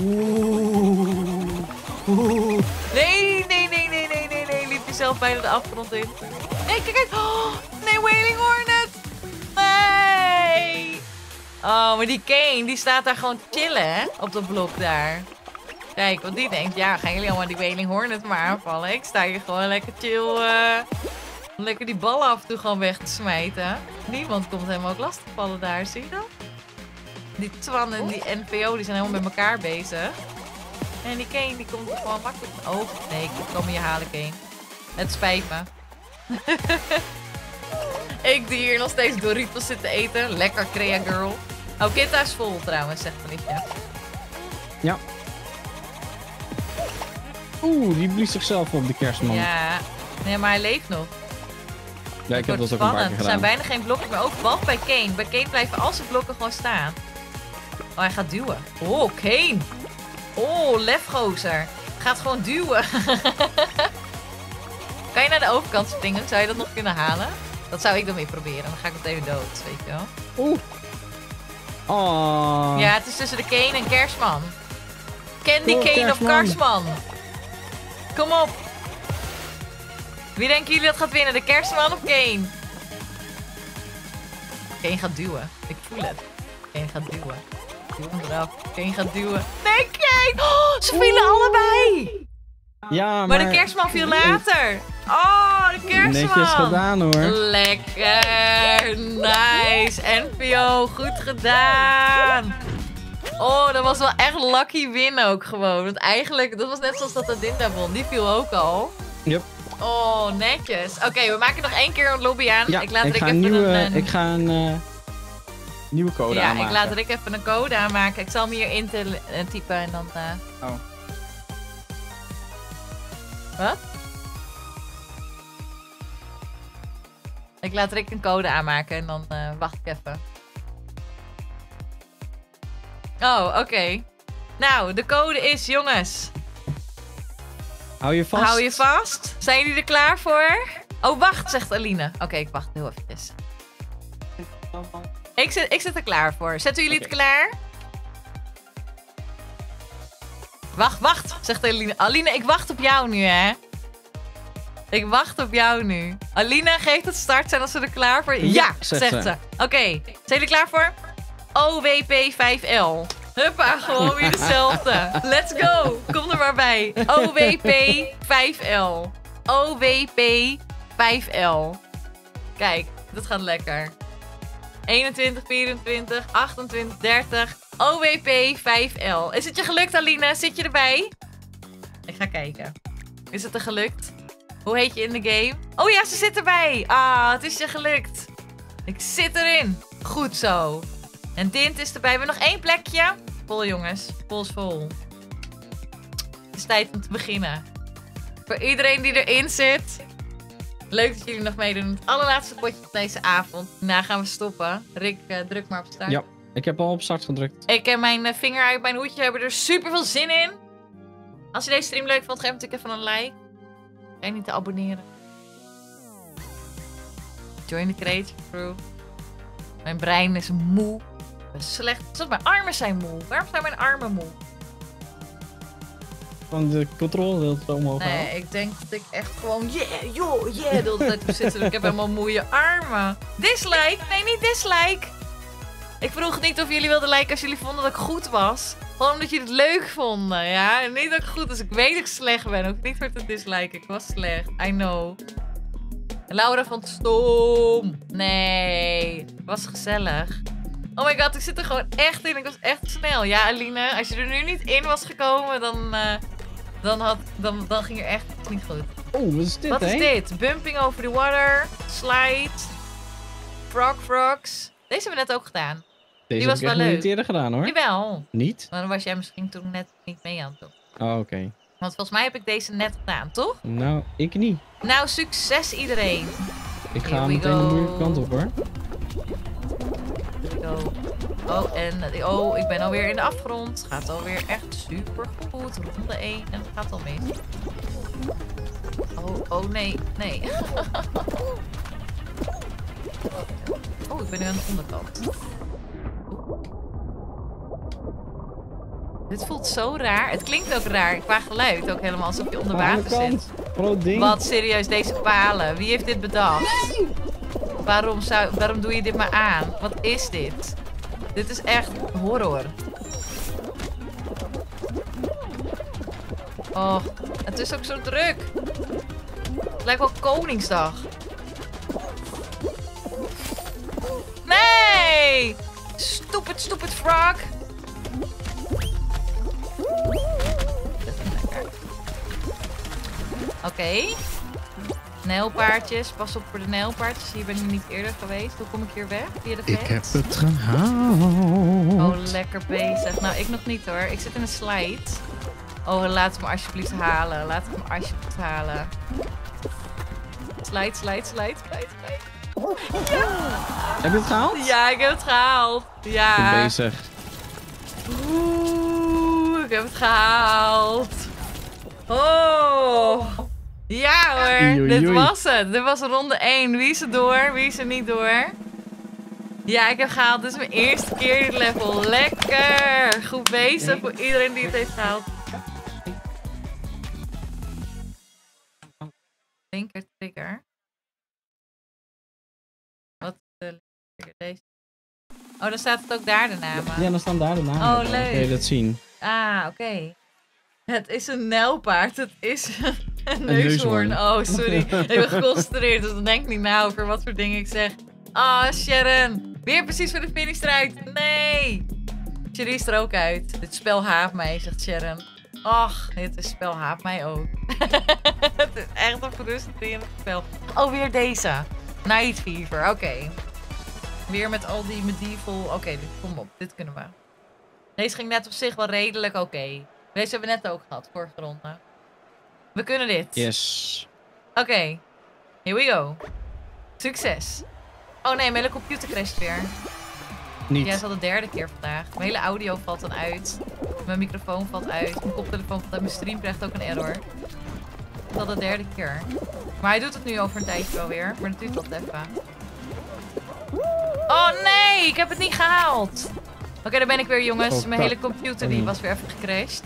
Nee. Liep jezelf bijna de afgrond in. Nee, kijk. Oh, nee, Wailing Hornet. Nee. Oh, maar die Kane, die staat daar gewoon te chillen, hè? Op dat blok daar. Kijk, want die denkt, ja, gaan jullie allemaal die Wailing Hornet maar aanvallen? Ik sta hier gewoon lekker chill, lekker die ballen af en toe gewoon weg te smijten. Niemand komt hem ook lastig vallen daar, zie je dat? Die Twan en die NPO, die zijn helemaal met elkaar bezig. En die Kane, die komt er gewoon makkelijk. Oh, nee, ik kom je halen, Kane. Het spijt me. Ik die hier nog steeds Doritos zit te eten. Lekker, Crea Girl. Oh, Kitta is vol trouwens, zegt Felicia. Ja. Die blies zichzelf op, de kerstman. Ja, nee, maar hij leeft nog. Ja, ik heb Wordt dat ook een paar keer spannend. Er gedaan. zijn bijna geen blokken meer over, behalve bij Kane. Bij Kane blijven al zijn blokken gewoon staan. Oh, hij gaat duwen. Oh, Kane. Oh, lefgozer. Gaat gewoon duwen. Kan je naar de overkant springen? Zou je dat nog kunnen halen? Dat zou ik dan weer proberen. Dan ga ik meteen dood, weet je wel. Oeh. Oh. Ja, het is tussen de Kane en Kerstman. Candy Oh, Kane of Kerstman. Kerstman? Kom op. Wie denken jullie dat gaat winnen? De Kerstman of Kane? Kane gaat duwen. Ik voel het. Kane gaat duwen. Duw hem eraf. Kane gaat duwen. Nee, Kane! Oh, ze vielen allebei! Ja, Maar de Kerstman viel later. Oh, de Kerstman. Netjes gedaan hoor. Lekker. Nice. NPO, goed gedaan. Oh, dat was wel echt lucky win ook gewoon. Want eigenlijk, dat was net zoals dat Adinda won. Die viel ook al. Yep. Oh, netjes. Oké, we maken nog 1 keer een lobby aan. Ja, ik laat Rick ga even ik ga een nieuwe code aanmaken. Ja, ik laat Rick even een code aanmaken. Ik zal hem hier in typen en dan... Oh. Wat? Ik laat Rick een code aanmaken en dan wacht ik even. Oh, oké. Nou, de code is, jongens. Hou je vast. Hou je vast. Zijn jullie er klaar voor? Oh, wacht, zegt Aline. Oké, ik wacht heel eventjes. Ik zit er klaar voor. Zetten jullie het klaar? Wacht, zegt Aline. Aline, ik wacht op jou nu, hè? Ik wacht op jou nu. Aline, geeft het start. Zijn als ze er klaar voor? Ja, zegt ze. Oké, zijn jullie klaar voor? OWP5L. Huppa, gewoon weer hetzelfde. Let's go. Kom er maar bij. OWP5L. OWP5L. Kijk, dat gaat lekker. 21, 24, 28, 30. OWP5L. Is het je gelukt, Aline? Zit je erbij? Ik ga kijken. Is het er gelukt? Hoe heet je in de game? Oh ja, ze zit erbij. Ah, het is je gelukt. Ik zit erin. Goed zo. En Dint is erbij. We hebben nog 1 plekje. Vol, jongens. Vol is vol. Het is tijd om te beginnen. Voor iedereen die erin zit. Leuk dat jullie nog meedoen. Het allerlaatste potje van deze avond. Daarna gaan we stoppen. Rick, druk maar op start. Ja, ik heb al op start gedrukt. Ik heb mijn vinger uit mijn hoedje. Hebben er super veel zin in. Als je deze stream leuk vond, geef natuurlijk even een like. En niet te abonneren. Join the creative crew. Mijn brein is moe. Ik ben slecht. Zelfs mijn armen zijn moe. Waarom zijn mijn armen moe? Van de controle wil het omhoog halen. Nee, ik denk dat ik echt gewoon yeah, joh, yeah, de hele tijd moet zitten. Ik heb helemaal moeie armen. Dislike? Nee, niet dislike. Ik vroeg niet of jullie wilden liken als jullie vonden dat ik goed was. Gewoon omdat jullie het leuk vonden, ja. En niet dat ik goed was. Ik weet dat ik slecht ben. Ook niet voor te disliken. Ik was slecht. I know. En Laura vond het stom. Nee. Het was gezellig. Oh my god, ik zit er gewoon echt in. Ik was echt snel. Ja, Aline, als je er nu niet in was gekomen, dan ging er echt niet goed. Oh, wat is dit, Wat is dit? Bumping over the water. Slide. Frogs. Deze hebben we net ook gedaan. Deze was heb ik wel echt leuk. niet eerder gedaan hoor. Jawel. Niet? Maar dan was jij misschien toen net niet mee aan het doen. Oh, oké. Want volgens mij heb ik deze net gedaan, toch? Nou, ik niet. Nou, succes iedereen. Ik Here ga we meteen de go. moeilijke kant op hoor. Go. Oh, en ik ben alweer in de afgrond. Gaat alweer echt super goed. Ronde 1 en het gaat al mis. Oh nee. Oh, ik ben nu aan de onderkant. Dit voelt zo raar. Het klinkt ook raar. Qua geluid ook helemaal alsof je onder water zit. Groot ding. Wat serieus, deze palen. Wie heeft dit bedacht? Nee! Waarom doe je dit maar aan? Wat is dit? Dit is echt horror. Oh, het is ook zo druk. Het lijkt wel Koningsdag. Nee! Stupid frog. Oké. Nijlpaardjes. Pas op voor de nijlpaardjes. Hier ben ik niet eerder geweest. Hoe kom ik hier weg? Via de Ik heb vent? het gehaald. Oh, lekker bezig. Nou, ik nog niet hoor. Ik zit in een slide. Oh, laat het me alsjeblieft halen. Laat het me alsjeblieft halen. Slide. Ja! Heb je het gehaald? Ja, ik heb het gehaald. Ja. Goed bezig. Oeh, ik heb het gehaald. Oh. Ja hoor, Oei, oei, dit oei. was het. Dit was ronde 1. Wie is er door, wie is er niet door? Ja, ik heb gehaald. Dit is mijn eerste keer dit level. Lekker! Goed bezig voor iedereen die het heeft gehaald. Linker trigger. Wat is de linker trigger? Deze. Oh, dan staat het ook daar de namen. Ja, dan staan daar de namen. Oh, op. leuk. Kun je dat zien? Ah, oké. Het is een nijlpaard. Het is een neushoorn. neushoorn. Oh, sorry. Ik ben geconcentreerd, dus dan denk ik niet na over wat voor dingen ik zeg. Ah, Sharon. Weer precies voor de finish eruit. Nee. Sherry is er ook uit. Dit spel haat mij, zegt Sharon. Ach, dit spel haat mij ook. Het is echt een frustrerend spel. Oh, weer deze. Night Fever, oké. Weer met al die medieval... Oké, kom op. Dit kunnen we. Deze ging net op zich wel redelijk oké. Deze hebben we net ook gehad, vorige ronde. We kunnen dit. Yes. Oké. Here we go. Succes. Oh nee, mijn hele computer crasht weer. Niet. Ja, het is al de derde keer vandaag. Mijn hele audio valt dan uit. Mijn microfoon valt uit. Mijn koptelefoon valt uit. Mijn stream krijgt ook een error. Het is al de derde keer. Maar hij doet het nu over een tijdje wel weer. Maar dat duurt wat even. Oh nee, ik heb het niet gehaald. Oké, daar ben ik weer, jongens. Oh, Mijn hele computer die was weer even gecrashed.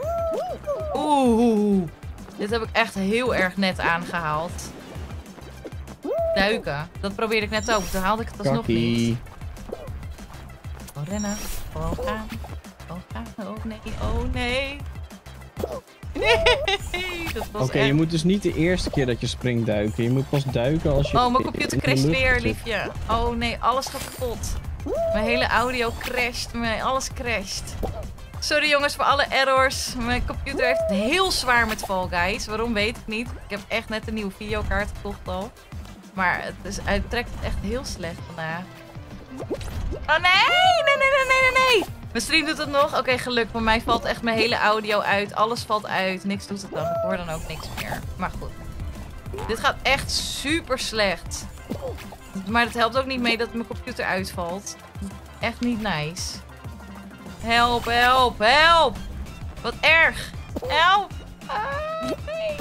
Oeh. Dit heb ik echt heel erg net aangehaald. Duiken. Dat probeerde ik net ook. Toen haalde ik het alsnog niet. Gewoon rennen. Gewoon gaan. Gewoon gaan. Oh nee. Oh nee. Nee. Oké, je moet dus niet de eerste keer dat je springt duiken. Je moet pas duiken als je... Oh, mijn computer in de crasht lucht weer, zit. liefje. Oh nee, alles gaat kapot. Mijn hele audio crasht. Alles crasht. Sorry jongens voor alle errors. Mijn computer heeft het heel zwaar met Fall Guys. Waarom weet ik niet. Ik heb echt net een nieuwe videokaart gekocht al. Maar hij trekt het echt heel slecht vandaag. Oh nee! Nee. Mijn stream doet het nog. Oké, geluk. Bij mij valt echt mijn hele audio uit. Alles valt uit. Niks doet het dan. Ik hoor dan ook niks meer. Maar goed. Dit gaat echt super slecht. Maar het helpt ook niet mee dat mijn computer uitvalt. Echt niet nice. Help, help, help! Wat erg! Help! Nee.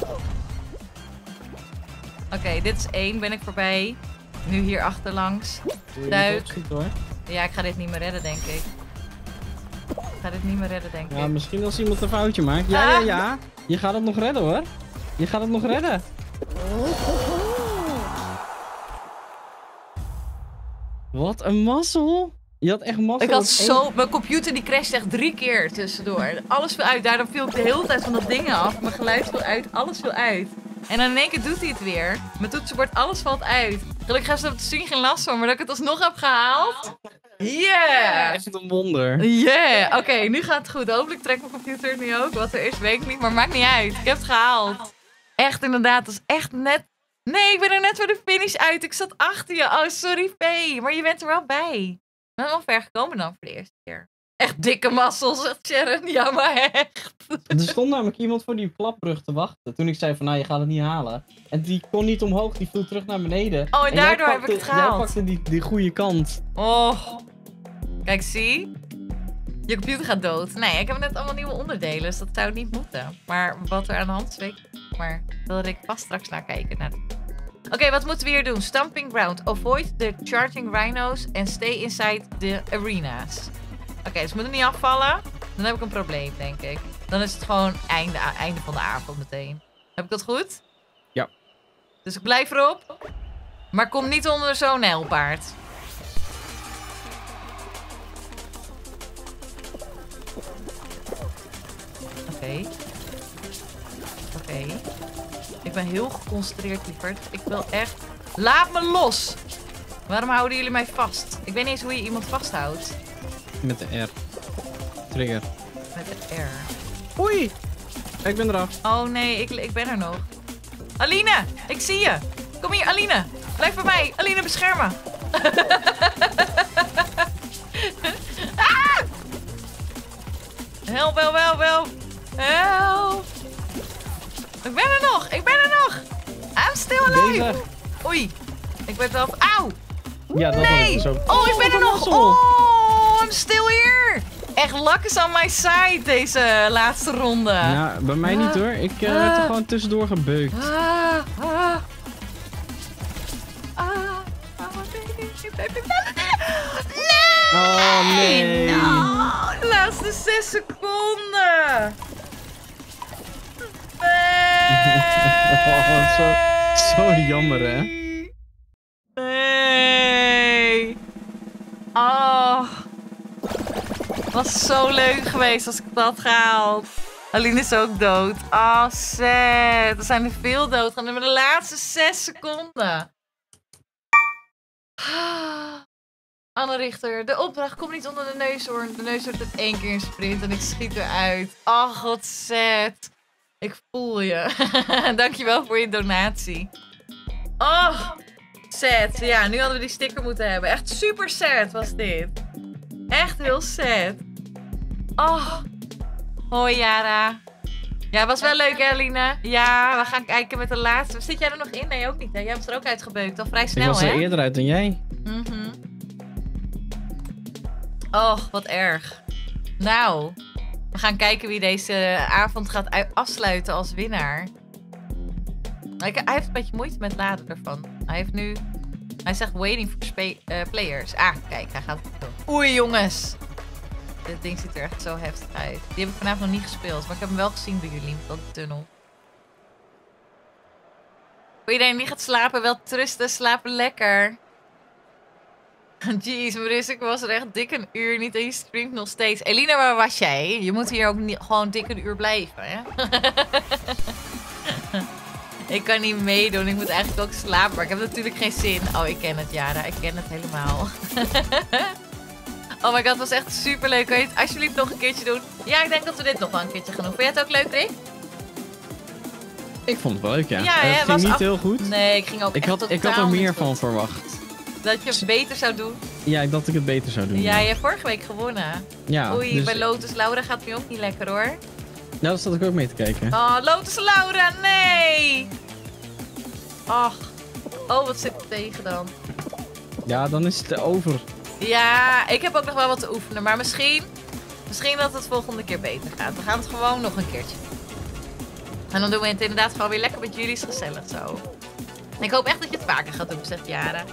Oké, dit is 1. Ben ik voorbij. Nu hier achterlangs. Duik. Ja, ik ga dit niet meer redden, denk ik. Ja, misschien als iemand een foutje maakt. Ja. Je gaat het nog redden, hoor. Je gaat het nog redden. Wat een mazzel. Je had echt mazzel. Ik had zo... Mijn computer die crasht echt 3 keer tussendoor. Alles viel uit. Daarom viel ik de hele tijd van dat ding af. Mijn geluid viel uit. Alles viel uit. En dan in één keer doet hij het weer. Mijn toetsenbord, alles valt uit. Gelukkig heeft ze op de stream geen last van. Maar dat ik het alsnog heb gehaald. Yeah! Echt een wonder. Yeah! Oké, nu gaat het goed. Hopelijk trekt mijn computer het nu ook. Wat er is, weet ik niet. Maar maakt niet uit. Ik heb het gehaald. Echt inderdaad. Dat is echt net... Nee, ik ben er net voor de finish uit. Ik zat achter je. Oh, sorry, P. Maar je bent er wel bij. Ik ben wel ver gekomen dan voor de eerste keer. Echt dikke mazzel, zegt Sharon. Ja, maar echt. Er stond namelijk iemand voor die klapbrug te wachten. Toen ik zei van, nou, je gaat het niet halen. En die kon niet omhoog, die viel terug naar beneden. Oh, en daardoor heb ik het gehaald. Jij pakte die goede kant. Oh. Kijk, zie. Je computer gaat dood. Nee, ik heb net allemaal nieuwe onderdelen, dus dat zou niet moeten. Maar wat er aan de hand is, weet ik niet. Maar wil Rick vast straks naar kijken. Oké, wat moeten we hier doen? Stomping ground. Avoid the charging rhinos and stay inside the arenas. Oké, dus we moeten niet afvallen. Dan heb ik een probleem, denk ik. Dan is het gewoon einde van de avond meteen. Heb ik dat goed? Ja. Dus ik blijf erop. Maar kom niet onder zo'n nijlpaard. Oké. Ik ben heel geconcentreerd, lieverd. Ik wil echt... Laat me los! Waarom houden jullie mij vast? Ik weet niet eens hoe je iemand vasthoudt. Met de R. Trigger. Met de R. Oei! Ik ben eraf. Oh nee, ik ben er nog. Aline, ik zie je. Kom hier, Aline. Blijf bij mij. Aline, beschermen. Ah! Help, help, help, help. Help. Ik ben er nog. I'm still alive. Deze. Oei. Ik ben wel... Auw. Ja, dat had ik Nee. dus ook. Oh, ik ben er wat een nog. mazzel. Oh, I'm still here. Echt luck is on my side deze laatste ronde. Ja, bij mij niet hoor. Ik werd er gewoon tussendoor gebeukt. Nee! Oh, nee. No, de laatste 6 seconden. Oh, zo jammer, hè? Nee. Oh. Was zo leuk geweest als ik dat had gehaald. Aline is ook dood. Oh, sad. Er zijn er veel dood. Gaan we de laatste 6 seconden. Anne Richter, de opdracht komt niet onder de neushoorn. De neushoorn doet 1 keer een sprint en ik schiet eruit. Oh, god, sad. Ik voel je. Dankjewel voor je donatie. Oh, sad. Ja, nu hadden we die sticker moeten hebben. Echt super sad was dit. Echt heel sad. Oh. Hoi, Jara. Ja, was wel leuk, hè, Aline? Ja, we gaan kijken met de laatste. Zit jij er nog in? Nee, ook niet, hè? Jij hebt er ook uitgebeukt. Al vrij snel, hè? Ik was er eerder uit dan jij. Och, wat erg. Nou, we gaan kijken wie deze avond gaat afsluiten als winnaar. Hij heeft een beetje moeite met laden ervan. Hij zegt waiting for players. Ah, kijk, hij gaat het doen. Oei, jongens. Dit ding ziet er echt zo heftig uit. Die heb ik vanavond nog niet gespeeld, maar ik heb hem wel gezien bij jullie met de tunnel. Voor iedereen die gaat slapen, wel trusten, slapen lekker. Jeez, Marissa, ik was er echt dik een uur niet en je streamt nog steeds. Elina, waar was jij? Je moet hier ook niet, gewoon dik een uur blijven, hè? Ik kan niet meedoen, ik moet eigenlijk ook slapen, maar ik heb natuurlijk geen zin. Oh, ik ken het, Jara, ik ken het helemaal. Oh my god, het was echt super leuk. Kan je het alsjeblieft nog een keertje doen? Ja, ik denk dat we dit nog wel een keertje gaan doen. Vond jij het ook leuk, Rick? Ik vond het wel leuk, ja. Ja, het ging niet heel goed. Nee, ik ging ook ik echt had er meer van verwacht. Dat je het beter zou doen? Ja, ik dacht dat ik het beter zou doen. Ja, je hebt vorige week gewonnen. Ja, Oei, dus... bij Lotus Laura gaat het nu ook niet lekker, hoor. Nou, daar zat ik ook mee te kijken. Oh, Lotus Laura, nee! Ach. Oh, wat zit er tegen dan? Ja, dan is het over. Ja, ik heb ook nog wel wat te oefenen. Maar misschien dat het volgende keer beter gaat. We gaan het gewoon nog een keertje doen. En dan doen we het inderdaad gewoon weer lekker met jullie. Is gezellig zo. Ik hoop echt dat je het vaker gaat doen, zegt Jara.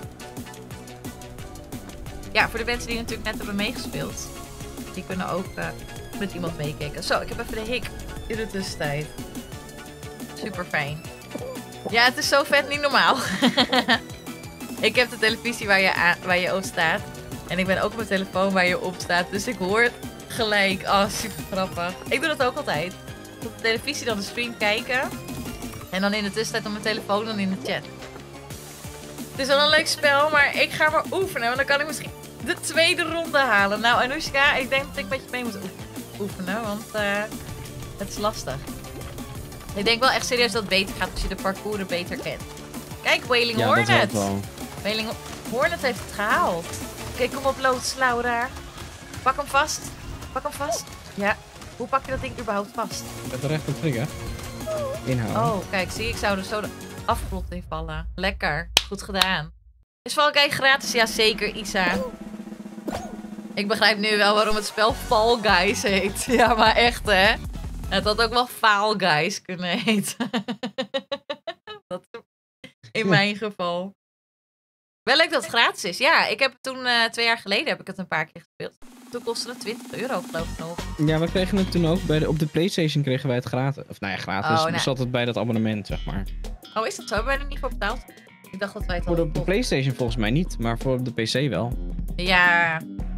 Ja, voor de mensen die natuurlijk net hebben meegespeeld. Die kunnen ook met iemand meekijken. Zo, ik heb even de hik in de tussentijd. Super fijn. Ja, het is zo vet, niet normaal. Ik heb de televisie waar je op staat. En ik ben ook op mijn telefoon waar je op staat. Dus ik hoor het gelijk. Oh, super grappig. Ik doe dat ook altijd. Op de televisie dan de stream kijken. En dan in de tussentijd op mijn telefoon dan in de chat. Het is wel een leuk spel, maar ik ga maar oefenen. Want dan kan ik misschien de tweede ronde halen. Nou, Anoushka, ik denk dat ik met je mee moet oefenen. Want het is lastig. Ik denk wel echt serieus dat het beter gaat als je de parcours beter kent. Kijk, Wailing Hornet. Ja, dat wel. Wailing Hornet heeft het gehaald. Oké, kom op, Lotus Laura. Pak hem vast. Pak hem vast. Ja. Hoe pak je dat ding überhaupt vast? Met de rechter trigger. Inhouden. Oh, kijk, zie, ik zou er zo de afgrond in vallen. Lekker. Goed gedaan. Is Fall Guys gratis? Ja, zeker, Isa. Ik begrijp nu wel waarom het spel Fall Guys heet. Ja, maar echt, hè? Het had ook wel Fall Guys kunnen heten. Dat in mijn geval. Wel leuk dat het gratis is. Ja, ik heb toen 2 jaar geleden heb ik het een paar keer gespeeld. Toen kostte het €20 geloof ik nog. Ja, we kregen het toen ook. Op de PlayStation kregen wij het gratis. Of nou ja, gratis. Oh, nou. Dus zat het bij dat abonnement, zeg maar. Oh, is dat zo? Hebben wij er niet voor betaald? Ik dacht dat wij het Voor hadden de PlayStation volgens mij niet, maar voor de PC wel. Ja.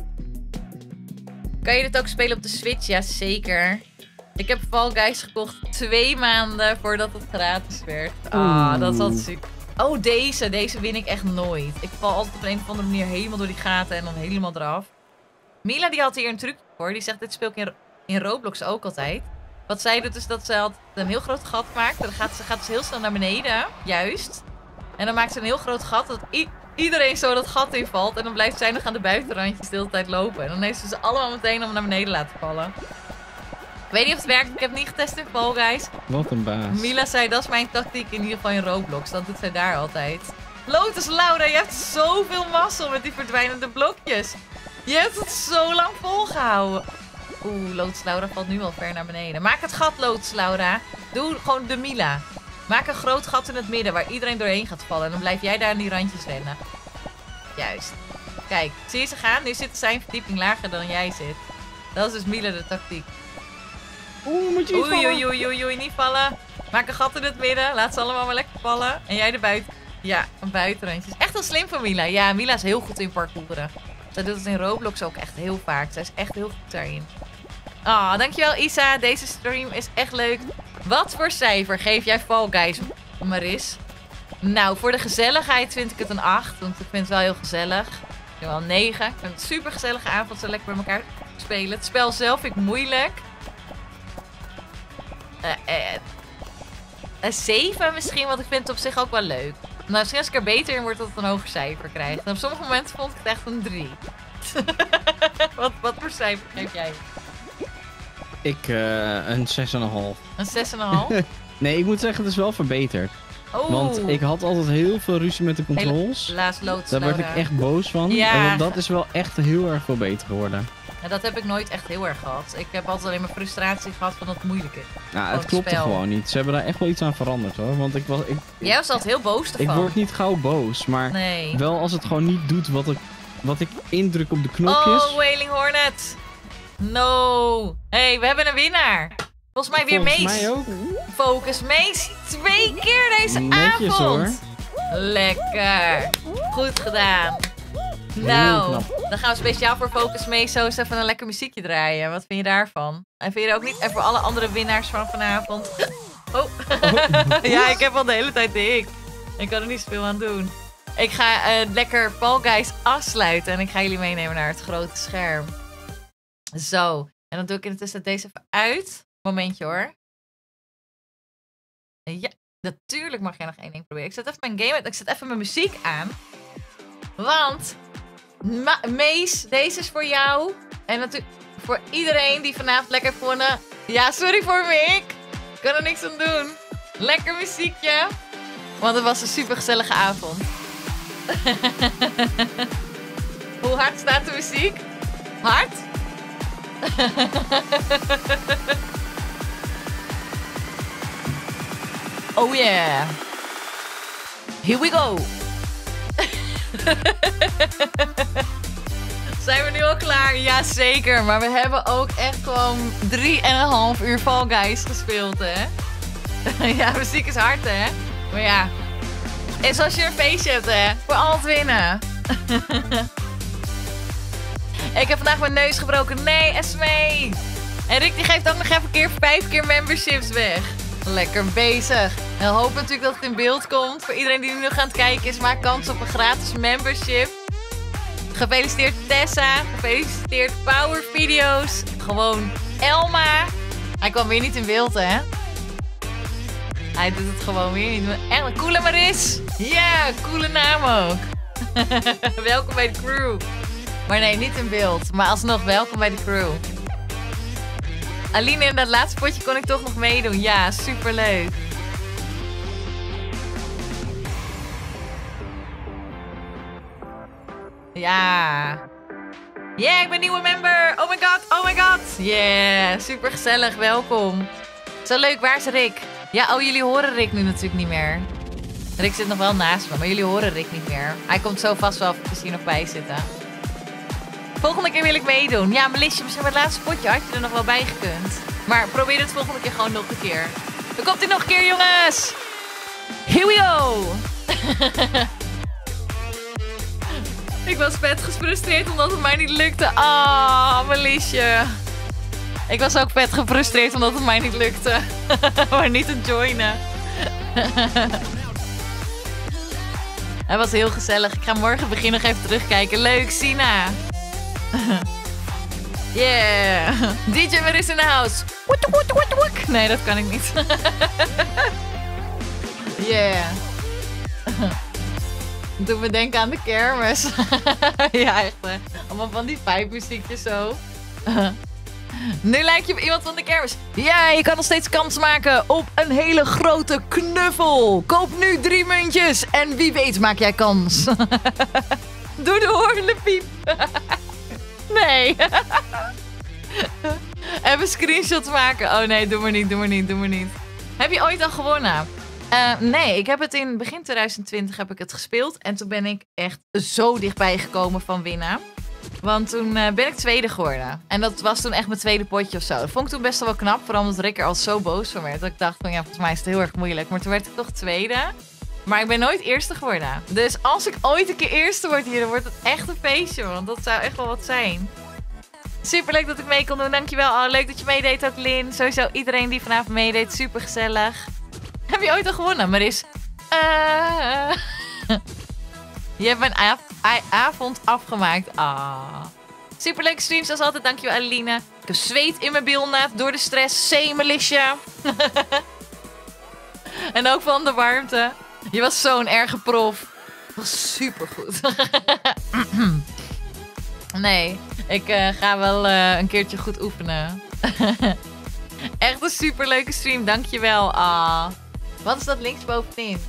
Kan je dit ook spelen op de Switch? Ja, zeker. Ik heb Fall Guys gekocht 2 maanden voordat het gratis werd. Ah, dat was super. Oh, deze win ik echt nooit. Ik val altijd op een of andere manier helemaal door die gaten en dan helemaal eraf. Mila die had hier een trucje voor. Die zegt, dit speel ik in Roblox ook altijd. Wat zij doet is dat ze altijd een heel groot gat maakt. Dan gaat ze heel snel naar beneden. Juist. En dan maakt ze een heel groot gat. Dat iedereen zo dat gat invalt. En dan blijft zij nog aan de buitenrandjes de hele tijd lopen. En dan heeft ze allemaal meteen om naar beneden laten vallen. Ik weet niet of het werkt. Ik heb het niet getest in Fall Guys. Wat een baas. Mila zei, dat is mijn tactiek in ieder geval in Roblox. Dat doet zij daar altijd. Lotus Laura, je hebt zoveel mazzel met die verdwijnende blokjes. Je hebt het zo lang volgehouden. Oeh, Lotus Laura valt nu al ver naar beneden. Maak het gat, Lotus Laura. Doe gewoon de Mila. Maak een groot gat in het midden waar iedereen doorheen gaat vallen. En dan blijf jij daar in die randjes rennen. Juist. Kijk, zie je ze gaan? Nu zitten zij een verdieping lager dan jij zit. Dat is dus Mila de tactiek. Oeh, moet je niet vallen. Oei, niet vallen. Maak een gat in het midden. Laat ze allemaal maar lekker vallen. En jij erbuiten. Ja, een buitenrandje. Is echt wel slim van Mila. Ja, Mila is heel goed in parcouren. Zij doet het in Roblox ook echt heel vaak. Zij is echt heel goed daarin. Ah, dankjewel Isa. Deze stream is echt leuk. Wat voor cijfer geef jij Fall Guys, Maris? Nou, voor de gezelligheid vind ik het een 8. Want ik vind het wel heel gezellig. Ik vind wel een 9. Ik vind het een super gezellige avond. Zo lekker bij elkaar spelen. Het spel zelf vind ik moeilijk. Een 7 misschien, want ik vind het op zich ook wel leuk. Nou, misschien als ik er beter in word dat het een hoger cijfer krijgt. En op sommige momenten vond ik het echt een 3. Wat voor cijfer geef jij? Ik een 6,5. Een 6,5? Nee, ik moet zeggen, het is wel verbeterd. Oh. Want ik had altijd heel veel ruzie met de controls. Helaas loods. Daar werd ik echt boos van. Ja. En dat is wel echt heel erg veel beter geworden. Ja, dat heb ik nooit echt heel erg gehad. Ik heb altijd alleen maar frustratie gehad van het moeilijke. Nou, het klopte gewoon niet. Ze hebben daar echt wel iets aan veranderd hoor. Want Jij was altijd heel boos ervan. Ik word niet gauw boos, maar wel als het gewoon niet doet wat ik indruk op de knopjes. Oh, Wailing Hornet. No. Hey, we hebben een winnaar. Volgens mij weer Mees. Volgens mij ook. Focus Mees. 2 keer deze Netjes, avond. Hoor. Lekker. Goed gedaan. Nou, dan gaan we speciaal voor Focus Mees zo eens even een lekker muziekje draaien. Wat vind je daarvan? En vind je er ook niet? En voor alle andere winnaars van vanavond. Oh. Ja, ik heb al de hele tijd de hik. Ik kan er niet zoveel aan doen. Ik ga lekker Fall Guys afsluiten. En ik ga jullie meenemen naar het grote scherm. Zo. En dan doe ik intussen deze even uit. Momentje hoor. Ja, natuurlijk mag jij nog 1 ding proberen. Ik zet even mijn game uit. Ik zet even mijn muziek aan. Want Mees, deze is voor jou. En natuurlijk voor iedereen die vanavond lekker vonden. Ja, sorry voor Mick. Ik kan er niks aan doen. Lekker muziekje. Want het was een super gezellige avond. Hoe hard staat de muziek? Hard? Oh yeah. Here we go. Zijn we nu al klaar? Jazeker. Maar we hebben ook echt gewoon 3,5 uur Fall Guys gespeeld, hè? Ja, muziek is hard, hè? Maar ja. En zoals je een feestje hebt, hè? Voor al het winnen. Ik heb vandaag mijn neus gebroken. Nee, Esmee. En Rick die geeft ook nog even 5 keer memberships weg. Lekker bezig. En we hopen natuurlijk dat het in beeld komt. Voor iedereen die nu nog aan het kijken is, maak kans op een gratis membership. Gefeliciteerd Tessa. Gefeliciteerd Power Video's. Gewoon Elma. Hij kwam weer niet in beeld, hè? Hij doet het gewoon weer niet. Echt, coole Maris. Ja, coole naam ook. Welkom bij de crew. Maar nee, niet in beeld. Maar alsnog, welkom bij de crew. Aline, in dat laatste potje kon ik toch nog meedoen. Ja, superleuk. Ja. Yeah, ik ben nieuwe member. Oh my god, oh my god. Yeah, super gezellig, welkom. Zo leuk, waar is Rick? Ja, oh, jullie horen Rick nu natuurlijk niet meer. Rick zit nog wel naast me, maar jullie horen Rick niet meer. Hij komt zo vast wel misschien nog bij zitten. Volgende keer wil ik meedoen. Ja, Melisje, misschien bij het laatste potje had je er nog wel bij gekund. Maar probeer het volgende keer gewoon nog een keer. Dan komt hij nog een keer, jongens. Here we go. Ik was vet gefrustreerd omdat het mij niet lukte. Ah, Melisje. Ik was ook vet gefrustreerd omdat het mij niet lukte. Maar niet te joinen. Het was heel gezellig. Ik ga morgen beginnen nog even terugkijken. Leuk, Sina. Yeah. DJ weer is in de house. Nee, dat kan ik niet. Yeah. Doe me denken aan de kermis. Ja, echt hè. Allemaal van die pijpmuziekjes zo. Nu lijk je op iemand van de kermis. Ja, je kan nog steeds kans maken op een hele grote knuffel. Koop nu 3 muntjes. En wie weet maak jij kans. Doe de hoornenpiep. Nee. Even screenshots maken. Oh nee, doe maar niet. Heb je ooit al gewonnen? Nee, ik heb het in begin 2020 heb ik het gespeeld. En toen ben ik echt zo dichtbij gekomen van winnen. Want toen ben ik tweede geworden. En dat was toen echt mijn tweede potje of zo. Dat vond ik toen best wel knap. Vooral omdat Rick er al zo boos van werd. Dat ik dacht van ja, volgens mij is het heel erg moeilijk. Maar toen werd ik toch tweede. Maar ik ben nooit eerste geworden. Dus als ik ooit een keer eerste word hier, dan wordt het echt een feestje. Want dat zou echt wel wat zijn. Super leuk dat ik mee kon doen. Dankjewel. Leuk dat je meedeed ook, Lin. Sowieso iedereen die vanavond meedeed. Super gezellig. Heb je ooit al gewonnen, Maris? Je hebt mijn avond afgemaakt. Superleuke streams als altijd. Dankjewel, Aline. Ik heb zweet in mijn bilnaad door de stress. Zee, Melisha. En ook van de warmte. Je was zo'n erge prof. Dat was supergoed. Nee, ik ga wel een keertje goed oefenen. Echt een superleuke stream. Dankjewel. Wat is dat linksbovenin?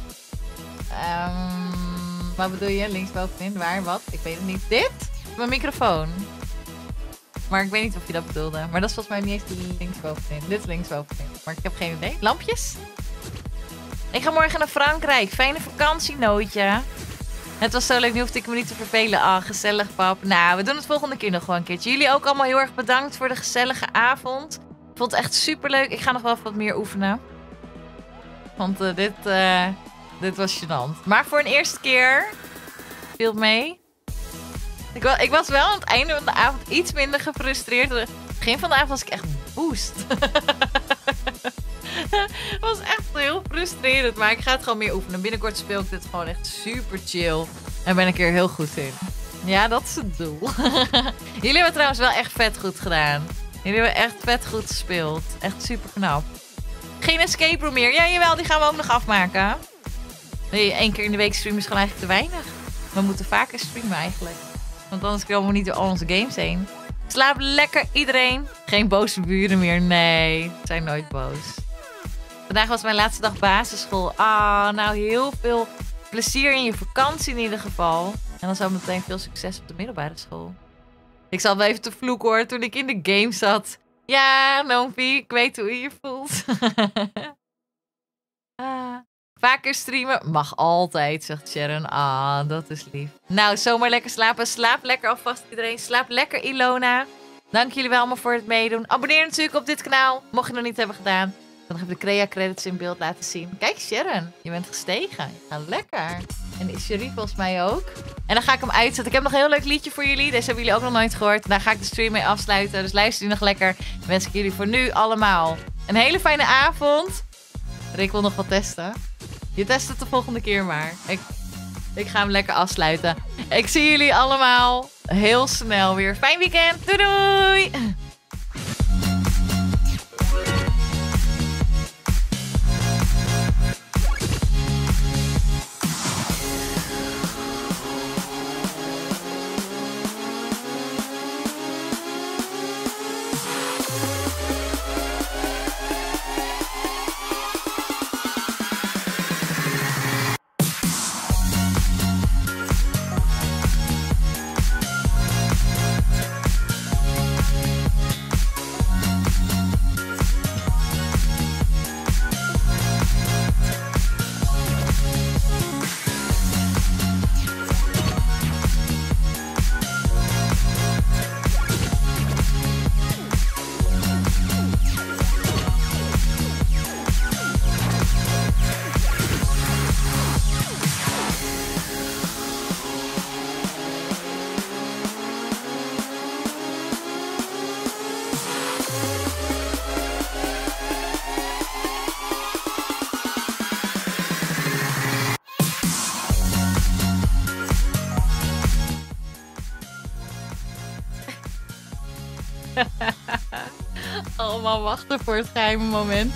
Wat bedoel je? Linksbovenin? Waar? Wat? Ik weet het niet. Dit? Mijn microfoon. Maar ik weet niet of je dat bedoelde. Maar dat is volgens mij niet eens linksbovenin. Dit is linksbovenin. Maar ik heb geen idee. Lampjes? Ik ga morgen naar Frankrijk. Fijne vakantie, Nootje. Het was zo leuk. Nu hoefde ik me niet te vervelen. Gezellig, pap. Nou, we doen het volgende keer nog wel een keertje. Jullie ook allemaal heel erg bedankt voor de gezellige avond. Ik vond het echt super leuk. Ik ga nog wel wat meer oefenen. Want dit was gênant. Maar voor een eerste keer viel mee. Ik was wel aan het einde van de avond iets minder gefrustreerd. Aan het begin van de avond was ik echt boost. Het was echt heel frustrerend. Maar ik ga het gewoon meer oefenen. Binnenkort speel ik dit gewoon echt super chill. En ben ik er heel goed in. Ja, dat is het doel. Jullie hebben trouwens wel echt vet goed gedaan. Jullie hebben echt vet goed gespeeld. Echt super knap. Geen escape room meer. Ja, jawel, die gaan we ook nog afmaken. Nee, 1 keer in de week streamen is gewoon eigenlijk te weinig. We moeten vaker streamen eigenlijk. Want anders komen we niet door al onze games heen. Slaap lekker iedereen. Geen boze buren meer. Nee, ze zijn nooit boos. Vandaag was mijn laatste dag basisschool. Nou heel veel plezier in je vakantie in ieder geval. En dan zo meteen veel succes op de middelbare school. Ik zal wel even te vloeken hoor, toen ik in de game zat. Ja, Nompie, ik weet hoe je je voelt. Vaker streamen mag altijd, zegt Sharon. Dat is lief. Nou, zomaar lekker slapen. Slaap lekker alvast iedereen. Slaap lekker, Ilona. Dank jullie wel allemaal voor het meedoen. Abonneer natuurlijk op dit kanaal, mocht je het nog niet hebben gedaan. Dan nog even de Crea credits in beeld laten zien. Kijk, Sharon, je bent gestegen. Je gaat lekker. En is Sherry volgens mij ook. En dan ga ik hem uitzetten. Ik heb nog een heel leuk liedje voor jullie. Deze hebben jullie ook nog nooit gehoord. Daar ga ik de stream mee afsluiten. Dus luister die nog lekker. Dan wens ik jullie voor nu allemaal een hele fijne avond. Rick wil nog wat testen. Je test het de volgende keer maar. Ik ga hem lekker afsluiten. Ik zie jullie allemaal heel snel weer. Fijn weekend. Doei doei. Allemaal wachten voor het geheime moment.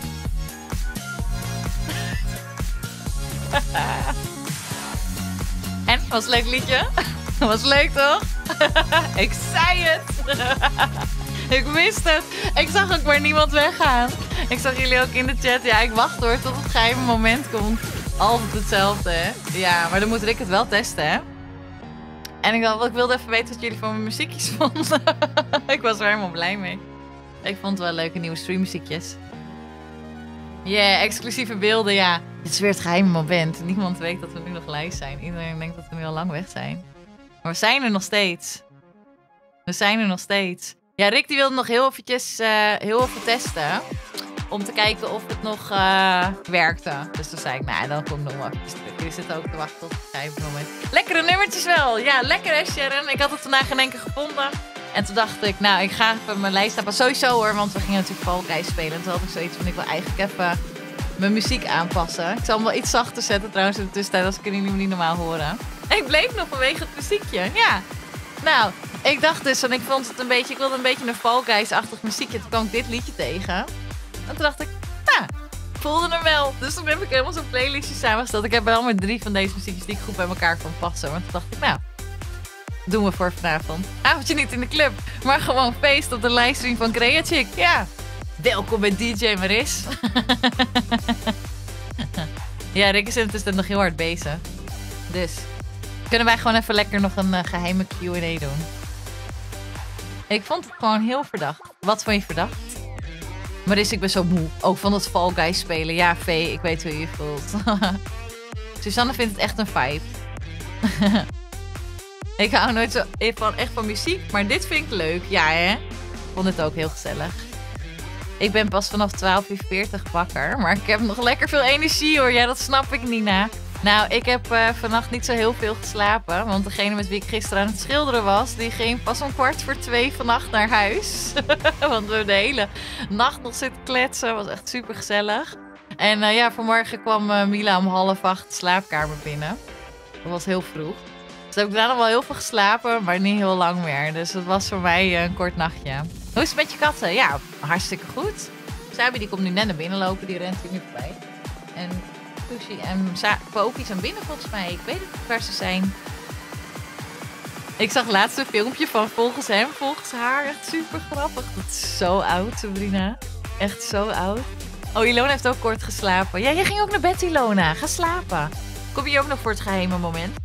En, was een leuk liedje? Was leuk toch? Ik zei het! Ik wist het! Ik zag ook maar niemand weggaan. Ik zag jullie ook in de chat. Ja, ik wacht hoor tot het geheime moment komt. Altijd hetzelfde, hè? Ja, maar dan moet ik het wel testen, hè? En ik wilde even weten wat jullie van mijn muziekjes vonden. Ik was er helemaal blij mee. Ik vond het wel leuke nieuwe streammuziekjes. Yeah, exclusieve beelden, ja. Dit is weer het geheime moment. Niemand weet dat we nu nog live zijn. Iedereen denkt dat we nu al lang weg zijn. Maar we zijn er nog steeds. We zijn er nog steeds. Ja, Rick die wilde nog heel eventjes heel even testen. Om te kijken of het nog werkte. Dus toen zei ik, nou, dan kom ik nog wel even terug. Jullie zitten ook te wachten tot het geheime moment. Lekkere nummertjes wel. Ja, lekker hè, Sharon. Ik had het vandaag in één keer gevonden. En toen dacht ik, nou, ik ga even mijn lijst aanpassen. Sowieso hoor, want we gingen natuurlijk Fall Guys spelen. En toen had ik zoiets van, ik wil eigenlijk even mijn muziek aanpassen. Ik zal hem wel iets zachter zetten trouwens in de tussentijd, als ik het niet normaal horen. En ik bleef nog vanwege het muziekje. Ja. Nou, ik dacht dus, en ik vond het een beetje, ik wilde een beetje een Fall Guys-achtig muziekje. Toen kwam ik dit liedje tegen. En toen dacht ik, nou, ik voelde hem wel. Dus toen heb ik helemaal zo'n playlistje samengesteld. Ik heb wel maar 3 van deze muziekjes die ik goed bij elkaar kan passen. Maar toen dacht ik, nou, doen we voor vanavond. Avondje niet in de club, maar gewoon feest op de livestream van Creachick. Ja, welkom bij DJ Maris. Ja, Rick is intussen nog heel hard bezig. Dus kunnen wij gewoon even lekker nog een geheime Q&A doen. Ik vond het gewoon heel verdacht. Wat vond je verdacht? Maris, ik ben zo moe. Ook van het Fall Guys spelen. Ja, Vee, ik weet hoe je je voelt. Suzanne vindt het echt een vibe. Ik hou nooit zo echt van muziek, maar dit vind ik leuk. Ja, hè? Ik vond het ook heel gezellig. Ik ben pas vanaf 12:40 wakker, maar ik heb nog lekker veel energie hoor. Ja, dat snap ik, Nina. Nou, ik heb vannacht niet zo heel veel geslapen. Want degene met wie ik gisteren aan het schilderen was, die ging pas om 2:15 vannacht naar huis. Want we hebben de hele nacht nog zitten kletsen. Was echt super gezellig. En ja, vanmorgen kwam Mila om 7:30 de slaapkamer binnen. Dat was heel vroeg. Dus heb ik daarna nog wel heel veel geslapen, maar niet heel lang meer. Dus het was voor mij een kort nachtje. Hoe is het met je katten? Ja, hartstikke goed. Sabi die komt nu net naar binnen lopen, die rent hier nu voorbij. En Sushi en Poki zijn binnen volgens mij. Ik weet niet waar ze zijn. Ik zag laatst een filmpje van volgens hem, volgens haar. Echt super grappig. Dat is zo oud, Sabrina. Echt zo oud. Oh, Ilona heeft ook kort geslapen. Ja, jij ging ook naar bed, Ilona. Ga slapen. Kom je ook nog voor het geheime moment?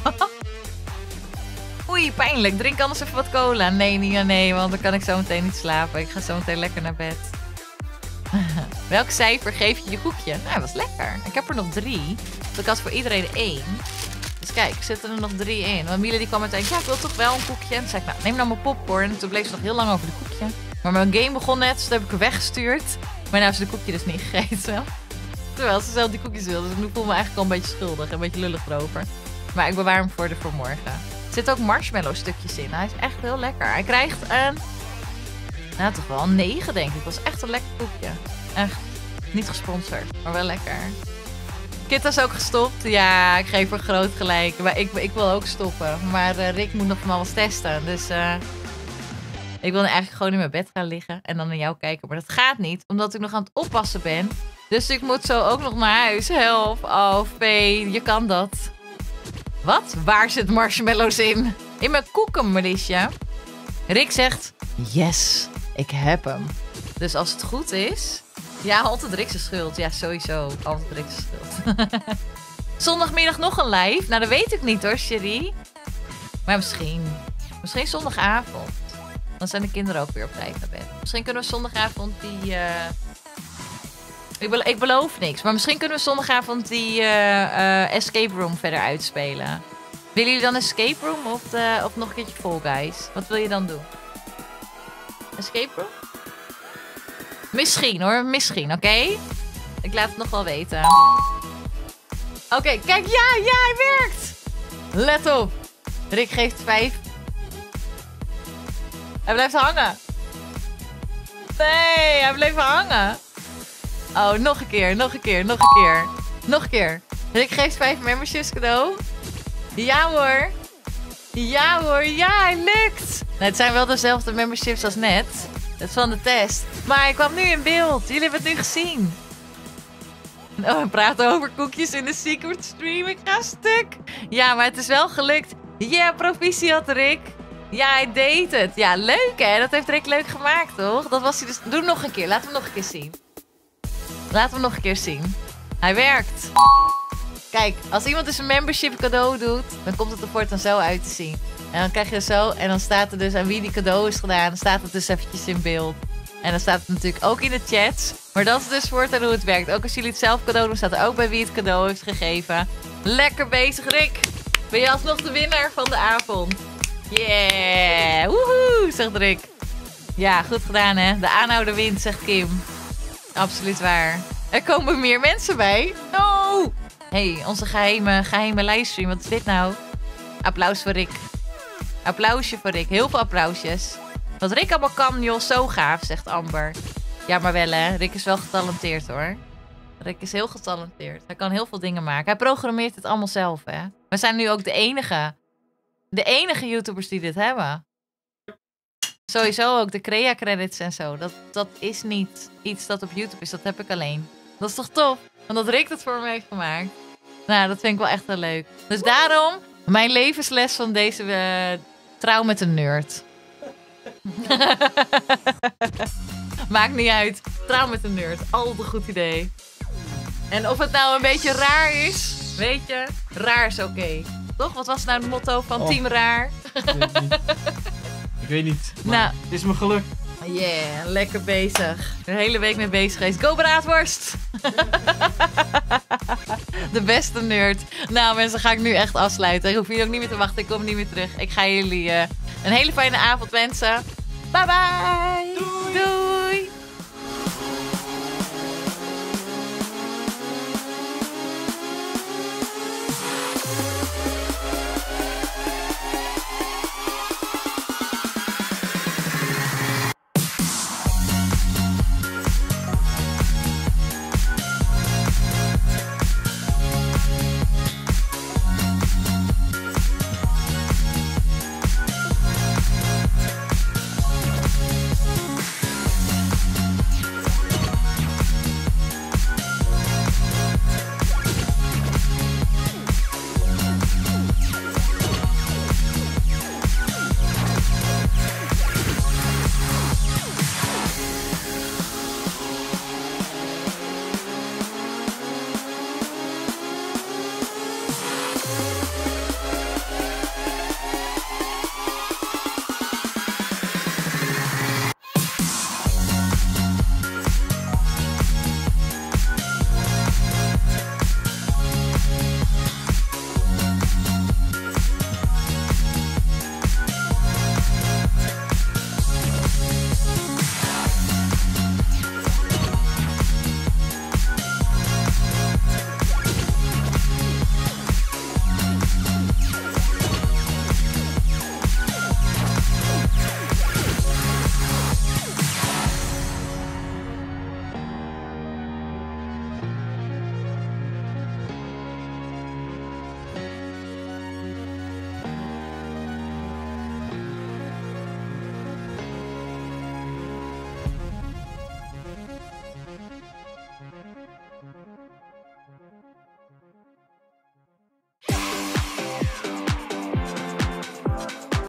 Oei, pijnlijk. Drink anders even wat cola. Nee, Nia, nee, want dan kan ik zo meteen niet slapen. Ik ga zo meteen lekker naar bed. Welk cijfer geef je je koekje? Nou, dat was lekker. Ik heb er nog 3. Dus ik had voor iedereen 1. Dus kijk, zitten er nog 3 in. Want Miele die kwam meteen, ja, ik wil toch wel een koekje. En toen zei ik, nou, neem nou mijn popcorn. En toen bleef ze nog heel lang over de koekje. Maar mijn game begon net, dus toen heb ik er weggestuurd. Maar nou heeft ze de koekje dus niet gegeten. Terwijl ze zelf die koekjes wilde. Dus ik voel me eigenlijk al een beetje schuldig. Een beetje lullig erover. Maar ik bewaar hem voor morgen. Er zitten ook marshmallow stukjes in. Hij is echt heel lekker. Hij krijgt een... Nou, toch wel een 9 denk ik. Het was echt een lekker koekje. Echt. Niet gesponsord, maar wel lekker. Kit is ook gestopt. Ja, ik geef er groot gelijk. Maar ik wil ook stoppen. Maar Rick moet nog van alles testen. Dus ik wil eigenlijk gewoon in mijn bed gaan liggen. En dan naar jou kijken. Maar dat gaat niet, omdat ik nog aan het oppassen ben. Dus ik moet zo ook nog naar huis. Help. Oh, Vee, je kan dat. Wat? Waar zit marshmallows in? In mijn koeken, Marisha. Rick zegt, yes, ik heb hem. Dus als het goed is... Ja, altijd Rick's schuld. Ja, sowieso. Altijd Rick's schuld. Zondagmiddag nog een live? Nou, dat weet ik niet hoor, Cherie. Maar misschien. Misschien zondagavond. Dan zijn de kinderen ook weer op tijd naar bed. Misschien kunnen we zondagavond die... Ik beloof niks. Maar misschien kunnen we zondagavond die escape room verder uitspelen. Willen jullie dan escape room of nog een keertje Fall Guys? Wat wil je dan doen? Escape room? Misschien hoor, misschien, oké? Ik laat het nog wel weten. Oké, kijk, ja, hij werkt! Let op. Rick geeft 5. Hij blijft hangen. Nee, hij bleef hangen. Oh, nog een keer. Nog een keer. Rick geeft 5 memberships cadeau. Ja hoor. Ja, hij lukt. Nou, het zijn wel dezelfde memberships als net. Dat is van de test. Maar hij kwam nu in beeld. Jullie hebben het nu gezien. Oh, we praten over koekjes in de secret stream. Ik ga stuk. Ja, maar het is wel gelukt. Ja, proficiat Rick. Ja, hij deed het. Ja, leuk hè. Dat heeft Rick leuk gemaakt, toch? Dat was hij dus... Doe hem nog een keer. Laten we hem nog een keer zien. Hij werkt. Kijk, als iemand dus een membership cadeau doet, dan komt het er voortaan zo uit te zien. En dan krijg je zo, en dan staat er dus aan wie die cadeau is gedaan. Dan staat het dus eventjes in beeld. En dan staat het natuurlijk ook in de chats. Maar Maar dat is dus voortaan hoe het werkt. Ook als jullie het zelf cadeau doen, staat er ook bij wie het cadeau heeft gegeven. Lekker bezig, Rick. Ben je alsnog de winnaar van de avond? Yeah! Woehoe, zegt Rick. Ja, goed gedaan hè. De aanhouder wint, zegt Kim. Absoluut waar. Er komen meer mensen bij. No! Hey, onze geheime livestream. Wat is dit nou? Applaus voor Rick. Applausje voor Rick. Heel veel applausjes. Wat Rick allemaal kan, joh. Zo gaaf, zegt Amber. Ja, maar wel hè. Rick is wel getalenteerd hoor. Rick is heel getalenteerd. Hij kan heel veel dingen maken. Hij programmeert het allemaal zelf hè. We zijn nu ook de enige YouTubers die dit hebben. Sowieso ook de Crea credits en zo. Dat is niet iets dat op YouTube is. Dat heb ik alleen. Dat is toch tof? Omdat Rick dat voor me heeft gemaakt. Nou, dat vind ik wel echt heel leuk. Dus daarom, mijn levensles van deze trouw met een nerd. Maakt niet uit. Trouw met een nerd. Altijd een goed idee. En of het nou een beetje raar is, weet je, raar is oké. Toch? Wat was nou het motto van Team Raar? Ik weet niet. Maar Nou. het is me gelukt. Yeah, lekker bezig. De hele week mee bezig geweest. Go Braadworst! De beste nerd. Nou mensen, ga ik nu echt afsluiten. Ik hoef jullie ook niet meer te wachten. Ik kom niet meer terug. Ik ga jullie een hele fijne avond wensen. Bye bye! Doei!